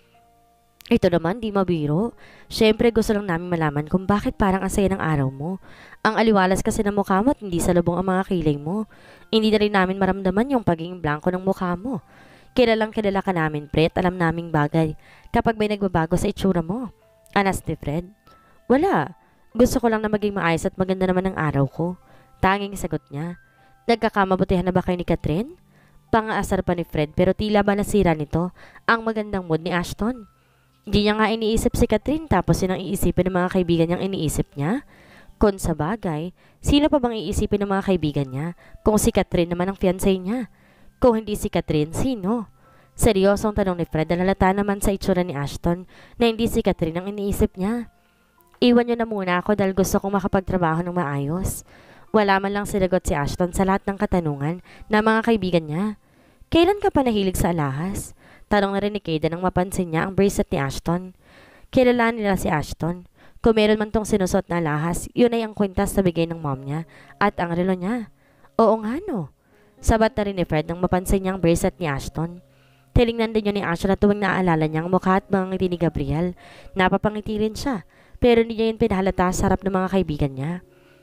Ito naman, di mabiro. Siyempre gusto lang namin malaman kung bakit parang ang saya ng araw mo. Ang aliwalas kasi ng mukha mo at hindi salubong ang mga kiling mo. Hindi na rin namin maramdaman yung pagiging blanco ng mukha mo. Kilalang kilala ka namin, pre, at alam naming bagay kapag may nagbabago sa itsura mo. Anas ni Fred. Wala. Gusto ko lang na maging maayos at maganda naman ang araw ko. Tanging sagot niya. Nagkakamabutihan na ba kayo ni Catherine? Pang-aasar pa ni Fred pero tila ba nasira nito ang magandang mood ni Ashton. Di niya nga iniisip si Catherine tapos yun ang iisipin ng mga kaibigan niyang iniisip niya. Kung sa bagay, sino pa bang iisipin ng mga kaibigan niya kung si Catherine naman ang fiancé niya? Kung hindi si Catherine, sino? Seryosong tanong ni Fred na halata naman sa itsura ni Ashton na hindi si Catherine ang iniisip niya. Iwan niyo na muna ako dahil gusto kong makapagtrabaho ng maayos. Wala man lang sinagot si Ashton sa lahat ng katanungan ng mga kaibigan niya. Kailan ka pa nahilig sa alahas? Tanong na rin ni Kaden nang mapansin niya ang bracelet ni Ashton. Kilala nila si Ashton. Kung meron man tong sinusot na alahas, yun ay ang kwintas na bigay ng mom niya at ang relo niya. Oo nga no. Sabat na rin ni Fred nang mapansin niya ang bracelet ni Ashton. Tinignan din yun ni Ashton na tuwing naaalala niya ang mukha at mga ngiti ni Gabriel. Napapangiti rin siya, pero hindi niya yun pinahalata sa harap ng mga kaibigan niya.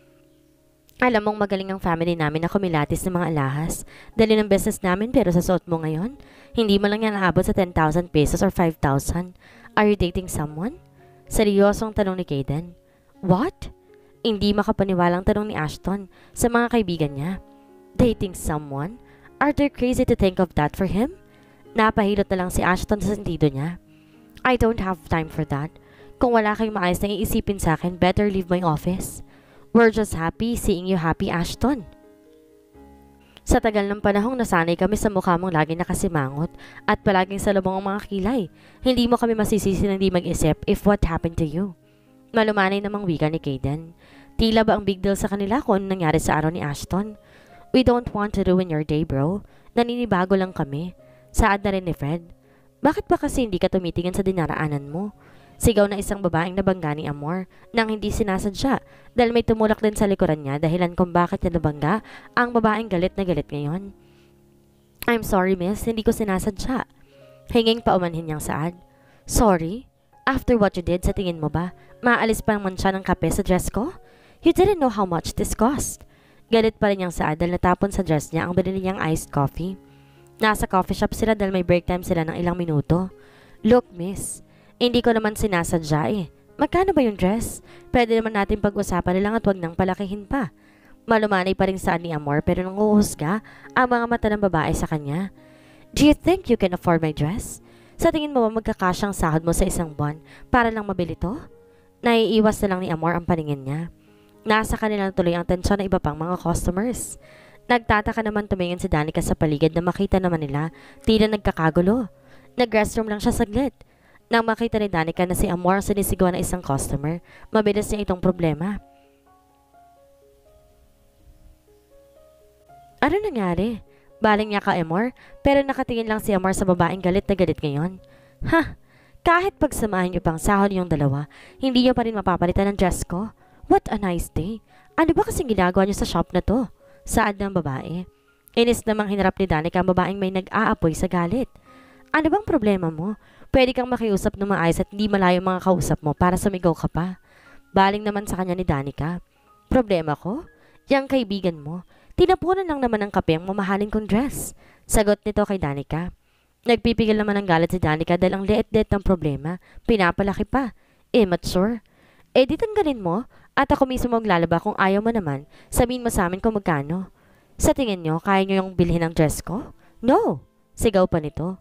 Alam mong magaling ang family namin na kumilatis ng mga alahas. Dali ng business namin pero sa suot mo ngayon, hindi mo lang yan naabot sa 10,000 pesos or 5,000. Are you dating someone? Seryosong tanong ni Kaden. What? Hindi makapaniwalang tanong ni Ashton sa mga kaibigan niya. Dating someone? Are they crazy to think of that for him? Napahilot na lang si Ashton sa sentido niya. I don't have time for that. Kung wala kayong maayos na iisipin sa akin, better leave my office. We're just happy seeing you happy, Ashton. Sa tagal ng panahong nasanay kami sa mukha mong laging nakasimangot at palaging salubong ang mga kilay. Hindi mo kami masisisi na hindi mag-isip if what happened to you. Malumanay namang wika ni Kaden. Tila ba ang big deal sa kanila kung ano nangyari sa araw ni Ashton? We don't want to ruin your day, bro. Naninibago lang kami. Saad na rin ni Fred. Bakit ba kasi hindi ka tumitingin sa dinaraanan mo? Sigaw na isang babaeng nabangga ni Amor nang hindi sinasadya dahil may tumulak din sa likuran niya dahilan kung bakit niya nabangga ang babaeng galit na galit ngayon. I'm sorry miss, hindi ko sinasadya. Hinging paumanhin niyang saad. Sorry? After what you did, sa tingin mo ba, maalis pa naman siya ng kape sa dress ko? You didn't know how much this cost. Galit pa rin niyang saad dahil natapon sa dress niya ang binili niyang iced coffee. Nasa coffee shop sila dahil may break time sila ng ilang minuto. Look miss, hindi ko naman sinasadya eh. Magkano ba yung dress? Pwede naman natin pag-usapan na lang at wag nang palakihin pa. Malumanay pa rin saan ni Amor pero nanguhusga ang mga mata ng babae sa kanya. Do you think you can afford my dress? Sa tingin mo ba magkakasyang sahod mo sa isang buwan para lang mabili to? Naiiwas na lang ni Amor ang paningin niya. Nasa kanila tuloy ang tensyon ng iba pang mga customers. Nagtataka naman tumingin si Danica sa paligid na makita naman nila tila nagkakagulo. Nag-restroom lang siya saglit. Nang makita ni Danica na si Amor ang sinisigawan ng isang customer, mabilis niya itong problema. Ano nangyari? Baling niya ka Amor, pero nakatingin lang si Amor sa babaeng galit na galit ngayon. Ha! Kahit pagsamahin niyo pang sahod yung dalawa, hindi niyo pa rin mapapalitan ng dress ko? What a nice day! Ano ba kasing ginagawa niyo sa shop na to? Saad ng babae. Inis namang hinarap ni Danica ang babaeng may nag-aapoy sa galit. Ano bang problema mo? Pwede kang makiusap ng maayos at hindi malayo mga kausap mo para sumigaw ka pa. Baling naman sa kanya ni Danica. Problema ko? Yang kaibigan mo. Tinapunan lang naman ng kape ang mamahaling kong dress. Sagot nito kay Danica. Nagpipigil naman ng galit si Danica dahil ang liit-liit ng problema. Pinapalaki pa. Immature. Di tanggalin mo at ako mismo maglalaba kung ayaw mo naman. Sabihin mo sa amin kung magkano. Sa tingin nyo, kaya nyo yung bilhin ng dress ko? No. Sigaw pa nito.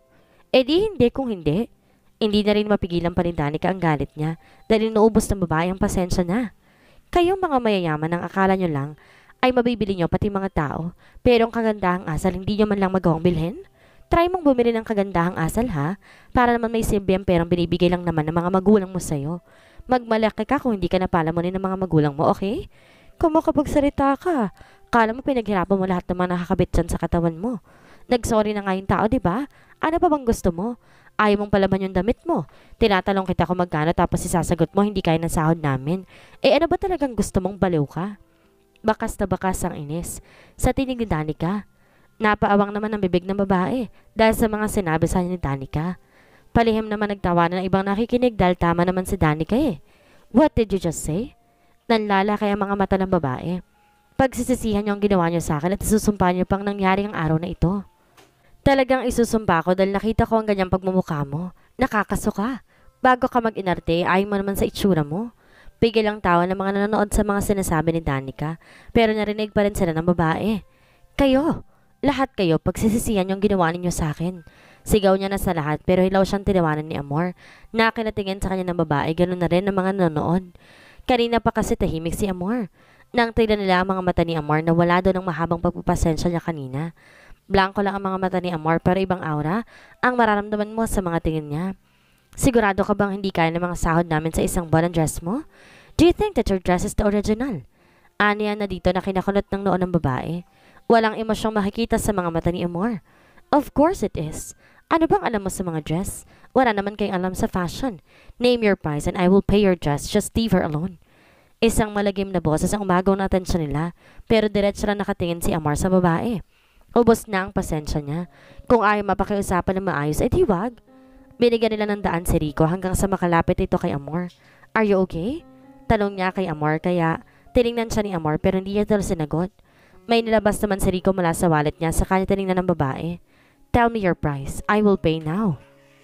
Di hindi kung hindi. Hindi na rin mapigilan pa ni Danica ang galit niya dahil inuubos ng babae ang pasensya na. Kayong mga mayayaman ang akala nyo lang ay mabibili nyo pati mga tao pero ang kagandahang asal hindi nyo man lang magawang bilhin? Try mong bumili ng kagandahang asal ha para naman may silbi ang perang binibigay lang naman ng mga magulang mo sa'yo. Magmalaki ka kung hindi ka napalamunin ng mga magulang mo, okay? Kung makapagsalita ka, kala mo pinaghirapan mo lahat ng mga nakakabit dyan sa katawan mo. Nagsorry na nga yung tao, di ba? Ano pa bang gusto mo? Ayaw mong palaban yung damit mo. Tinatanong kita kung magkano tapos isasagot mo hindi kaya ng sahod namin. Ano ba talagang gusto mong baliw ka? Bakas na bakas ang inis. Sa tinig ni Danica, napaawang naman ang bibig ng babae dahil sa mga sinabi sa ni Danica. Palihim naman nagtawanan ng ibang nakikinig dahil tama naman si Danica eh. What did you just say? Nanlala kaya mga mata ng babae. Pagsisisihan niyo ang ginawa niyo sa akin at isusumpa niyo pang nangyari ang araw na ito. Talagang isusumpa ko dahil nakita ko ang ganyang pagmumukha mo. Nakakasuka. Bago ka mag-inarte, ayaw mo naman sa itsura mo. Pigil ang tawa ng mga nanonood sa mga sinasabi ni Danica, pero narinig pa rin sila ng babae. Kayo, lahat kayo, pagsisisihan yung ginawa ninyo sa akin. Sigaw niya na sa lahat pero hilaw siyang tinawanan ni Amor. Nakinatingin sa kanya ng babae, ganoon na rin ng mga nanonood. Kanina pa kasi tahimik si Amor. Nang tignan nila ang mga mata ni Amor na wala doon ang mahabang pagpapasensya niya kanina. Blanco lang ang mga mata ni Amor pero ibang aura ang mararamdaman mo sa mga tingin niya. Sigurado ka bang hindi kaya ng mga sahod namin sa isang buwan ang dress mo? Do you think that your dress is the original? Aniya na dito na kinakulot ng noon ng babae. Walang emosyong makikita sa mga mata ni Amor. Of course it is. Ano bang alam mo sa mga dress? Wala naman kayong alam sa fashion. Name your price and I will pay your dress. Just leave her alone. Isang malagim na boses ang umagaw na atensyon nila pero diretso lang nakatingin si Amor sa babae. Ubos na ang pasensya niya. Kung ayaw mapakiusapan ng maayos, di wag. Binigyan nila ng daan si Rico hanggang sa makalapit ito kay Amor. Are you okay? Tanong niya kay Amor kaya tiningnan siya ni Amor pero hindi niya ito sinagot. May nilabas naman si Rico mula sa wallet niya sa kanya tiningnan ng babae. Tell me your price. I will pay now.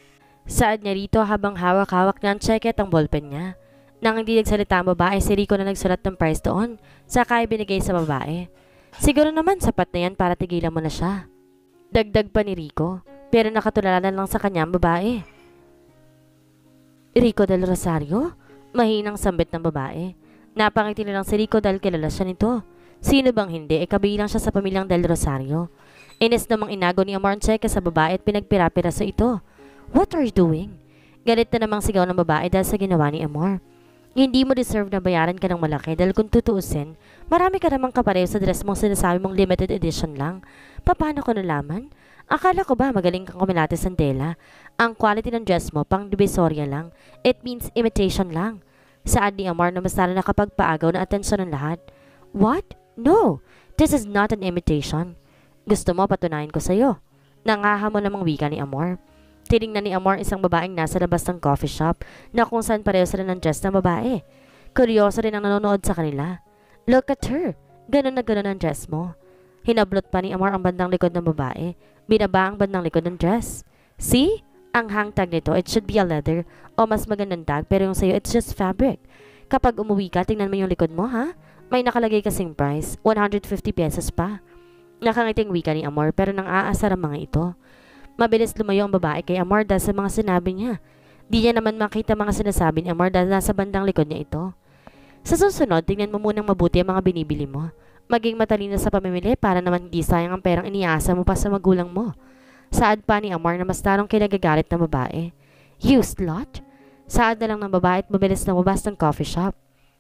Saad niya rito habang hawak-hawak niya ang cheque at ang ballpen niya. Nang hindi nagsalita ang babae, si Rico na nagsulat ng price doon. Saka ibinigay sa babae. Siguro naman sapat na yan para tigilan mo na siya. Dagdag pa ni Rico. Pero nakatulala lang sa kanya ang babae. Rico del Rosario? Mahinang sambit ng babae. Napangiti na lang si Rico dahil kilala siya nito. Sino bang hindi? Kabilang siya sa pamilyang del Rosario. Inis namang inago ni Amor ang cheque sa babae at pinagpira-pira sa ito. What are you doing? Galit na namang sigaw ng babae dahil sa ginawa ni Amor. Hindi mo deserve na bayaran ka ng malaki dahil kung tutuusin, marami ka namang kapareho sa dress mong sinasabi mong limited edition lang. Paano ko nalaman? Akala ko ba magaling kang kumilates ng tela? Ang quality ng dress mo pang divisoria lang. It means imitation lang. Saad ni Amor na mas lalo nakapagpaagaw na atensyon ng lahat. What? No! This is not an imitation. Gusto mo patunayan ko sa'yo. Nangahamon namang wika ni Amor. Tiningnan ni Amor isang babaeng nasa labas ng coffee shop na kung saan pareho sila ng dress ng babae. Kuryoso rin ang nanonood sa kanila. Look at her! Ganon na ganon ang dress mo. Hinablot pa ni Amor ang bandang likod ng babae. Binaba ang bandang likod ng dress. See? Ang hang tag nito, it should be a leather o mas magandang tag pero yung sa'yo, it's just fabric. Kapag umuwi ka, tingnan mo yung likod mo, ha? May nakalagay kasing price, 150 pesos pa. Nakangiting wika ni Amor pero nang aasar ang mga ito. Mabilis lumayo ang babae kay Amor dahil sa mga sinabi niya. Di niya naman makita mga sinasabi ni Amor dahil nasa bandang likod niya ito. Sa susunod, tingnan mo munang mabuti ang mga binibili mo. Maging matalino sa pamimili para naman hindi sayang ang perang iniasa mo pa sa magulang mo. Saad pa ni Amor na mas tarong kinagagalit ng babae. You slut? Saad na lang ng babae at mabilis na lumabas ng coffee shop.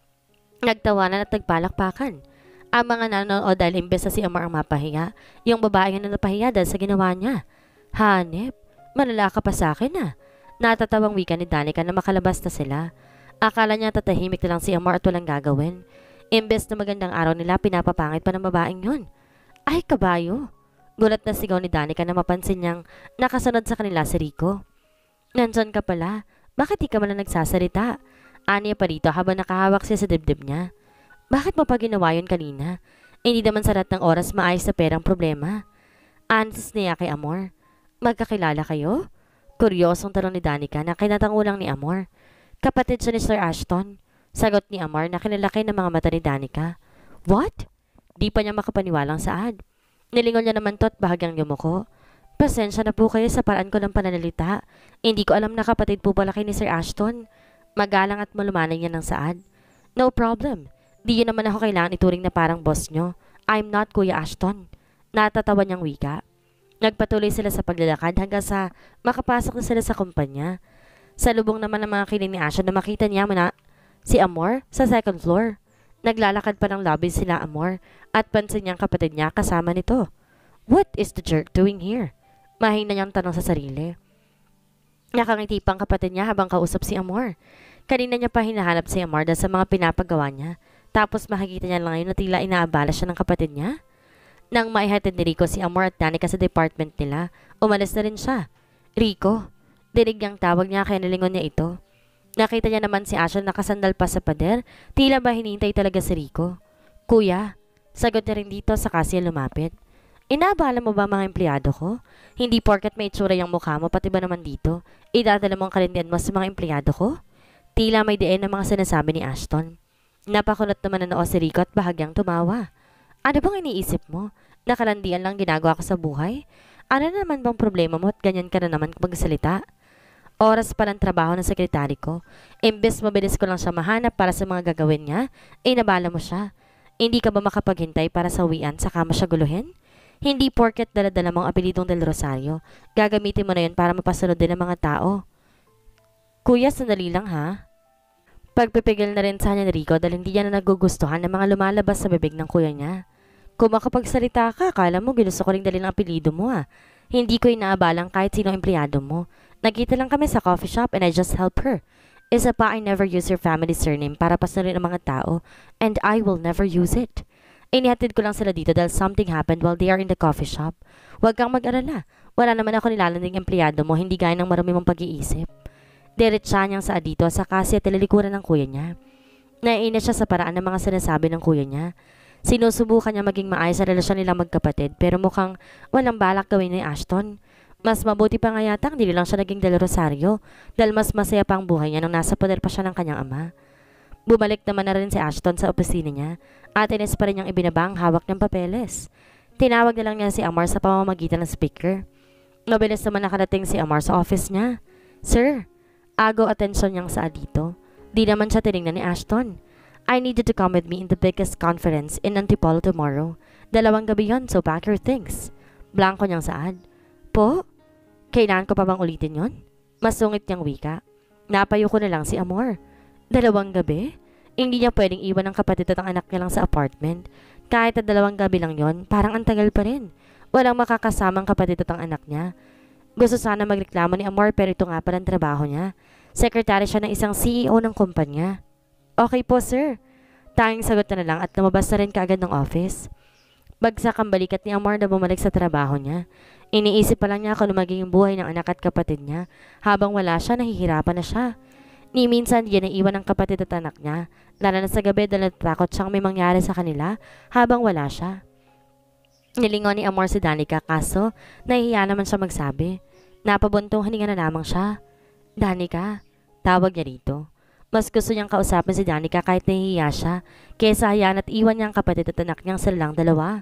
Nagtawanan at nagpalakpakan. Ang mga nanonood dahil imbes na si Amor ang mapahiya, yung babae nga na napahiya dahil sa ginawa niya. Hanep, malala ka pa sa akin ah. Natatawang wika ni Danica na makalabas na sila. Akala niya tatahimik na lang si Amor at walang gagawin. Imbes na magandang araw nila, pinapapangit pa ng babaeng yun. Ay, kabayo! Gulat na sigaw ni Danica na mapansin niyang nakasunod sa kanila si Rico. Nandyan ka pala. Bakit di ka man lang nagsasalita? Aniya pa rito habang nakahawak siya sa dibdib niya. Bakit mo pa ginawa yun kanina? Hindi naman sa lahat ng oras maayos na perang problema. Antes niya kay Amor. Magkakilala kayo? Kuryosong tanong ni Danica na kinatangulang ni Amor. Kapatid siya ni Sir Ashton. Sagot ni Amor na kinalaki ng mga mata ni Danica. What? Di pa niya makapaniwalang saad. Nilingon niya naman to at bahagyang yumuko. Pasensya na po kayo sa paraan ko ng pananalita. Hindi ko alam na kapatid po pala kay ni Sir Ashton. Magalang at malumanay niya ng saad. No problem. Di yun naman ako kailangan ituring na parang boss nyo. I'm not Kuya Ashton. Natatawa niyang wika. Nagpatuloy sila sa paglalakad hanggang sa makapasok na sila sa kumpanya. Sa lubong naman ng mga kiling ni Ashton na makita niya muna si Amor sa second floor. Naglalakad pa ng lobby sila Amor at pansin niyang kapatid niya kasama nito. What is the jerk doing here? Mahina niyang tanong sa sarili. Nakangiti pang kapatid niya habang kausap si Amor. Kanina niya pa hinahanap si Amor dahil sa mga pinapagawa niya. Tapos makikita niya lang ngayon na tila inaabala siya ng kapatid niya. Nang maihatid ni Rico si Amor at Danica sa department nila, umalis na rin siya. Rico, dinig niyang tawag niya kaya nilingon niya ito. Nakita niya naman si Ashton nakasandal pa sa pader, tila ba hinihintay talaga si Rico. Kuya, sagot niya rin dito sa kasi lumapit. Inaabala mo ba mga empleyado ko? Hindi porket may itsura yung mukha mo, pati ba naman dito, idadala mo ang karindihan mo sa mga empleyado ko? Tila may diin ang mga sinasabi ni Ashton. Napakulot naman na noo si Rico at bahagyang tumawa. Ano bang iniisip mo? Nakalandian lang ginagawa ko sa buhay? Ano naman bang problema mo at ganyan ka na naman magsalita? Oras pa ng trabaho ng sekretary ko. Imbes mabilis ko lang siya mahanap para sa mga gagawin niya, nabala mo siya. Hindi ka ba makapaghintay para sa uwian saka mo siya guluhin? Hindi porket dala-dala mong apelidong Del Rosario, gagamitin mo na yun para mapasunod din ng mga tao. Kuya, sandali lang ha. Pagpipigil na rin sa ni Rico dahil hindi niya na nagugustuhan ng mga lumalabas sa bibig ng kuya niya. Kung makapagsalita ka, akala mo ginusto ko rin dalhin ang apelido mo ah. Hindi ko inaabalang kahit sino empleyado mo. Nagkita lang kami sa coffee shop and I just help her. Isa pa, I never use your family surname para pasunurin ang mga tao and I will never use it. Inihatid ko lang sila dito dahil something happened while they are in the coffee shop. Huwag kang mag-alala. Wala naman ako nilalanding empleyado mo, hindi gaya ng marami mong pag-iisip. Diretsa niyang sa dito sa kasi at nililikuran ng kuya niya. Naiinis siya sa paraan ng mga sinasabi ng kuya niya. Sinusubukan niya maging maayos sa relasyon nilang magkapatid pero mukhang walang balak gawin ni Ashton. Mas mabuti pa nga yata hindi lang siya naging Del Rosario dahil mas masaya pa ang buhay niya nang nasa poder pa siya ng kanyang ama. Bumalik naman na rin si Ashton sa opisina niya at inis pa rin niyang ibinaba ang hawak ng papeles. Tinawag na lang niya si Amar sa pamamagitan ng speaker. Mabilis naman nakarating si Amar sa office niya. Sir, agaw atensyon niyang sa dito. Di naman siya tinignan ni Ashton. I need you to come with me in the biggest conference in Antipolo tomorrow. 2 gabi yon, so pack your things. Blanko niyang saad. Po? Kailangan ko pa bang ulitin yon? Masungit niyang wika. Napayo ko na lang si Amor. 2 gabi? Hindi niya pwedeng iwan ang kapatid at ang anak niya lang sa apartment. Kahit na 2 gabi lang yon, parang ang tagal pa rin. Walang makakasamang kapatid at ang anak niya. Gusto sana magreklamo ni Amor pero ito nga palang trabaho niya. Sekretary siya ng isang CEO ng kumpanya. Okay po sir. Tanging sagot na lang at lumabas na rin kaagad ng office. Bagsak ang balikat ni Amor na bumalik sa trabaho niya. Iniisip pa lang niya kung magiging buhay ng anak at kapatid niya. Habang wala siya, nahihirapan na siya. Ni minsan diyan naiwan ang kapatid at anak niya. Lalo na sa gabi dahil natatakot siyang may mangyari sa kanila habang wala siya. Nilingon ni Amor si Danica kaso nahihiya naman siya magsabi. Napabuntong hininga na lamang siya. Danica, tawag niya dito. Mas gusto niyang kausapin si Danica kahit nahihiya siya kaysa hayaan at iwan niya ang kapatid at anak niyang silang dalawa.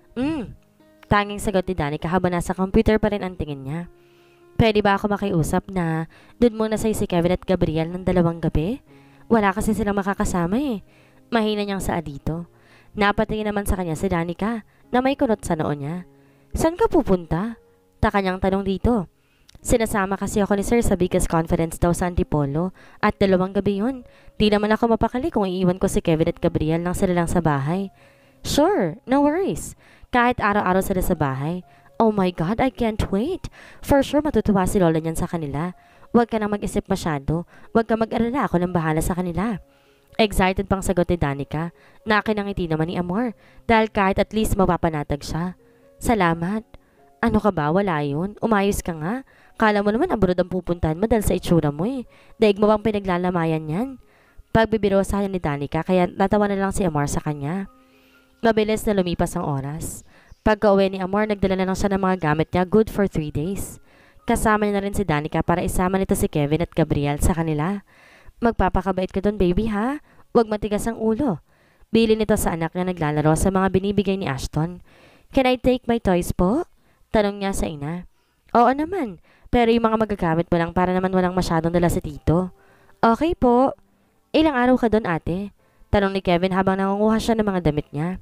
Tanging sagot ni Danica habang nasa computer pa rin ang tingin niya. Pwede ba ako makiusap na dun muna sa si Kevin at Gabriel ng 2 gabi? Wala kasi silang makakasama eh. Mahina niyang saa dito. Napatingin naman sa kanya si Danica na may kunot sa noo niya. Saan ka pupunta? Taka niyang tanong dito. Sinasama kasi ako ni Sir sa biggest conference daw sa Antipolo at 2 gabi yun. Di naman ako mapakali kung iiwan ko si Kevin at Gabriel nang sila lang sa bahay. Sure, no worries. Kahit araw-araw sila sa bahay. Oh my God, I can't wait. For sure matutuwa si Lola niyan sa kanila. Huwag ka nang mag-isip masyado. Huwag ka mag-alala, ako nang bahala sa kanila. Excited pang sagot ni Danica. Nakinangiti naman ni Amor dahil kahit at least mapapanatag siya. Salamat. Ano ka ba? Wala yun. Umayos ka nga. Kala mo naman abroad ang pupuntahan mo dahil sa itsura mo eh. Daig mo bang pinaglalamayan yan? Pagbibiro sa kanya ni Danica kaya natawa na lang si Amor sa kanya. Mabilis na lumipas ang oras. Pagka-uwi ni Amor, nagdala na lang siya ng mga gamit niya good for 3 days. Kasama niya na rin si Danica para isama nito si Kevin at Gabriel sa kanila. Magpapakabait ka doon baby ha? Huwag matigas ang ulo. Bili nito sa anak niya naglalaro sa mga binibigay ni Ashton. Can I take my toys po? Tanong niya sa ina. Oo naman, pero yung mga magagamit mo lang para naman walang masyadong dala si tito. Okay po. Ilang araw ka doon ate? Tanong ni Kevin habang nangunguha siya ng mga damit niya.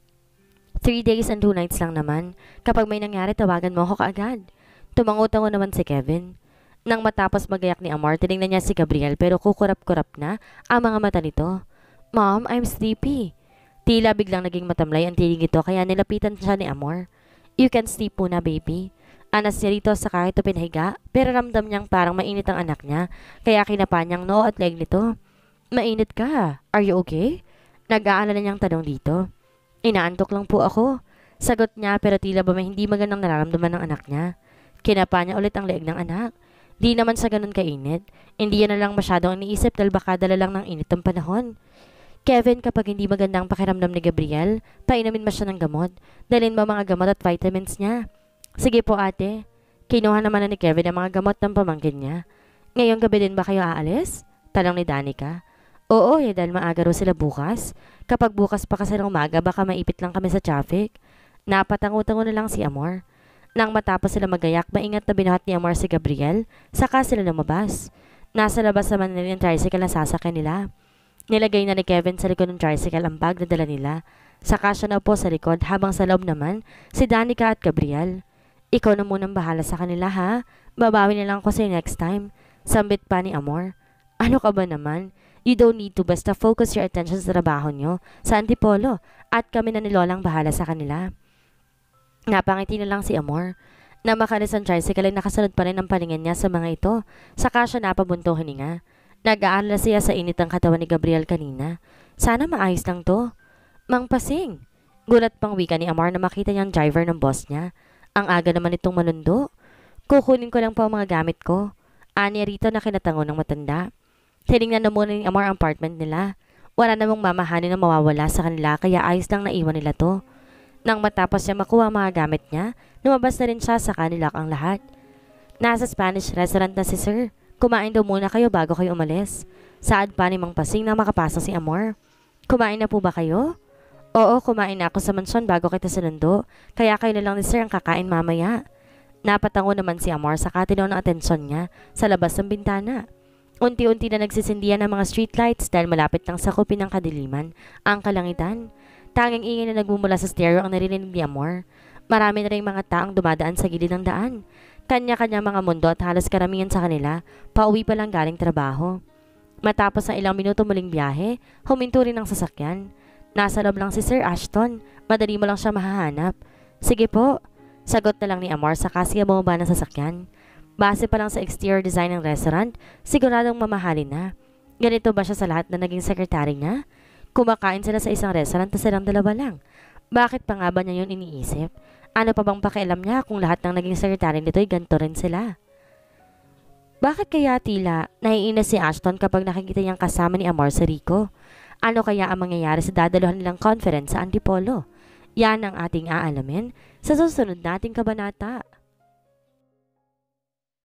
3 days and 2 nights lang naman. Kapag may nangyari, tawagan mo ako kaagad. Tumango-tango naman si Kevin. Nang matapos magayak ni Amor, tinignan niya si Gabriel pero kukurap-kurap na ang mga mata nito. Mom, I'm sleepy. Tila biglang naging matamlay ang tinig ito kaya nilapitan siya ni Amor. You can sleep muna baby. Anas niya rito sa kahit pinahiga pero ramdam niyang parang mainit ang anak niya kaya kinapa niyang noo at leg nito. Mainit ka. Are you okay? Nag-aalala niyang tanong dito. Inaantok lang po ako. Sagot niya pero tila ba may hindi magandang nararamdaman ng anak niya. Kinapa niya ulit ang leeg ng anak. Di naman sa ganun kainit. Hindi yan na lang masyadong iniisip dahil baka dala lang ng init ang panahon. Kevin, kapag hindi magandang pakiramdam ni Gabriel, painumin mo siya ng gamot. Dalhin mo mga gamot at vitamins niya. Sige po ate. Kinuha naman na ni Kevin ang mga gamot ng pamangkin niya. Ngayong gabi din ba kayo aalis? Tanong ni Danica. Oo, dahil maaga raw sila bukas. Kapag bukas pa kasi ng umaga, baka maipit lang kami sa traffic. Napatango-tango na lang si Amor. Nang matapos sila magayak, maingat na binuhat ni Amor si Gabriel, saka sila lumabas. Nasa labas naman nila yung tricycle na sasakyan nila. Nilagay na ni Kevin sa likod ng tricycle ang bag na dala nila. Saka siya na po sa likod habang sa loob naman si Danica at Gabriel. Ikaw na munang bahala sa kanila ha. Babawi na lang ko sa'yo next time. Sambit pa ni Amor. Ano ka ba naman? You don't need to basta focus your attention sa trabaho nyo sa Antipolo at kami na ni Lolang bahala sa kanila. Napangiti na lang si Amor. Na makalis ang tricycle ay nakasunod pa rin ang paningin niya sa mga ito. Saka siya napabuntong hininga. Nag-aalala siya sa init ng katawan ni Gabriel kanina. Sana maayos lang to. Mang Pasing. Gulat pang wika ni Amor na makita niyang driver ng boss niya. Ang aga naman itong manundo. Kukunin ko lang po ang mga gamit ko. Anya rito na kinatango ng matanda. Tinignan na muna ni Amor ang apartment nila. Wala namang mamahanin na mawawala sa kanila kaya ayos lang naiwan nila to. Nang matapos niya makuha ang mga gamit niya, lumabas na rin siya sa kanila ang lahat. Nasa Spanish restaurant na si Sir. Kumain daw muna kayo bago kayo umalis. Saad pa ni Mang Pasing na makapasok si Amor. Kumain na po ba kayo? Oo, kumain na ako sa mansyon bago kita sinundo. Kaya kayo na lang ni Sir ang kakain mamaya. Napatango naman si Amor sa katinaw ng atensyon niya sa labas ng bintana. Unti-unti na nagsisindihan ang mga streetlights dahil malapit lang sakupin ng kadiliman ang kalangitan. Tanging ingay na nagmumula sa stereo ang narinig ni Amor. Marami na rin mga taong dumadaan sa gilid ng daan. Kanya-kanya mga mundo at halos karamihan sa kanila, pauwi pa lang galing trabaho. Matapos ang ilang minuto muling biyahe, huminto rin ang sasakyan. Nasa loob lang si Sir Ashton, madali mo lang siya mahahanap. Sige po, sagot na lang ni Amor saka siya bumaba ng sasakyan. Base pa lang sa exterior design ng restaurant, siguradong mamahalin na. Ganito ba siya sa lahat na naging sekretary niya? Kumakain sila sa isang restaurant na silang dalawa lang. Bakit pa nga ba niya yun iniisip? Ano pa bang pakialam niya kung lahat ng naging sekretary nito'y ganito rin sila? Bakit kaya tila naiinis si Ashton kapag nakikita niyang kasama ni Amor si Rico? Ano kaya ang mangyayari sa dadaluhan nilang conference sa Antipolo? Yan ang ating aalamin sa susunod nating kabanata.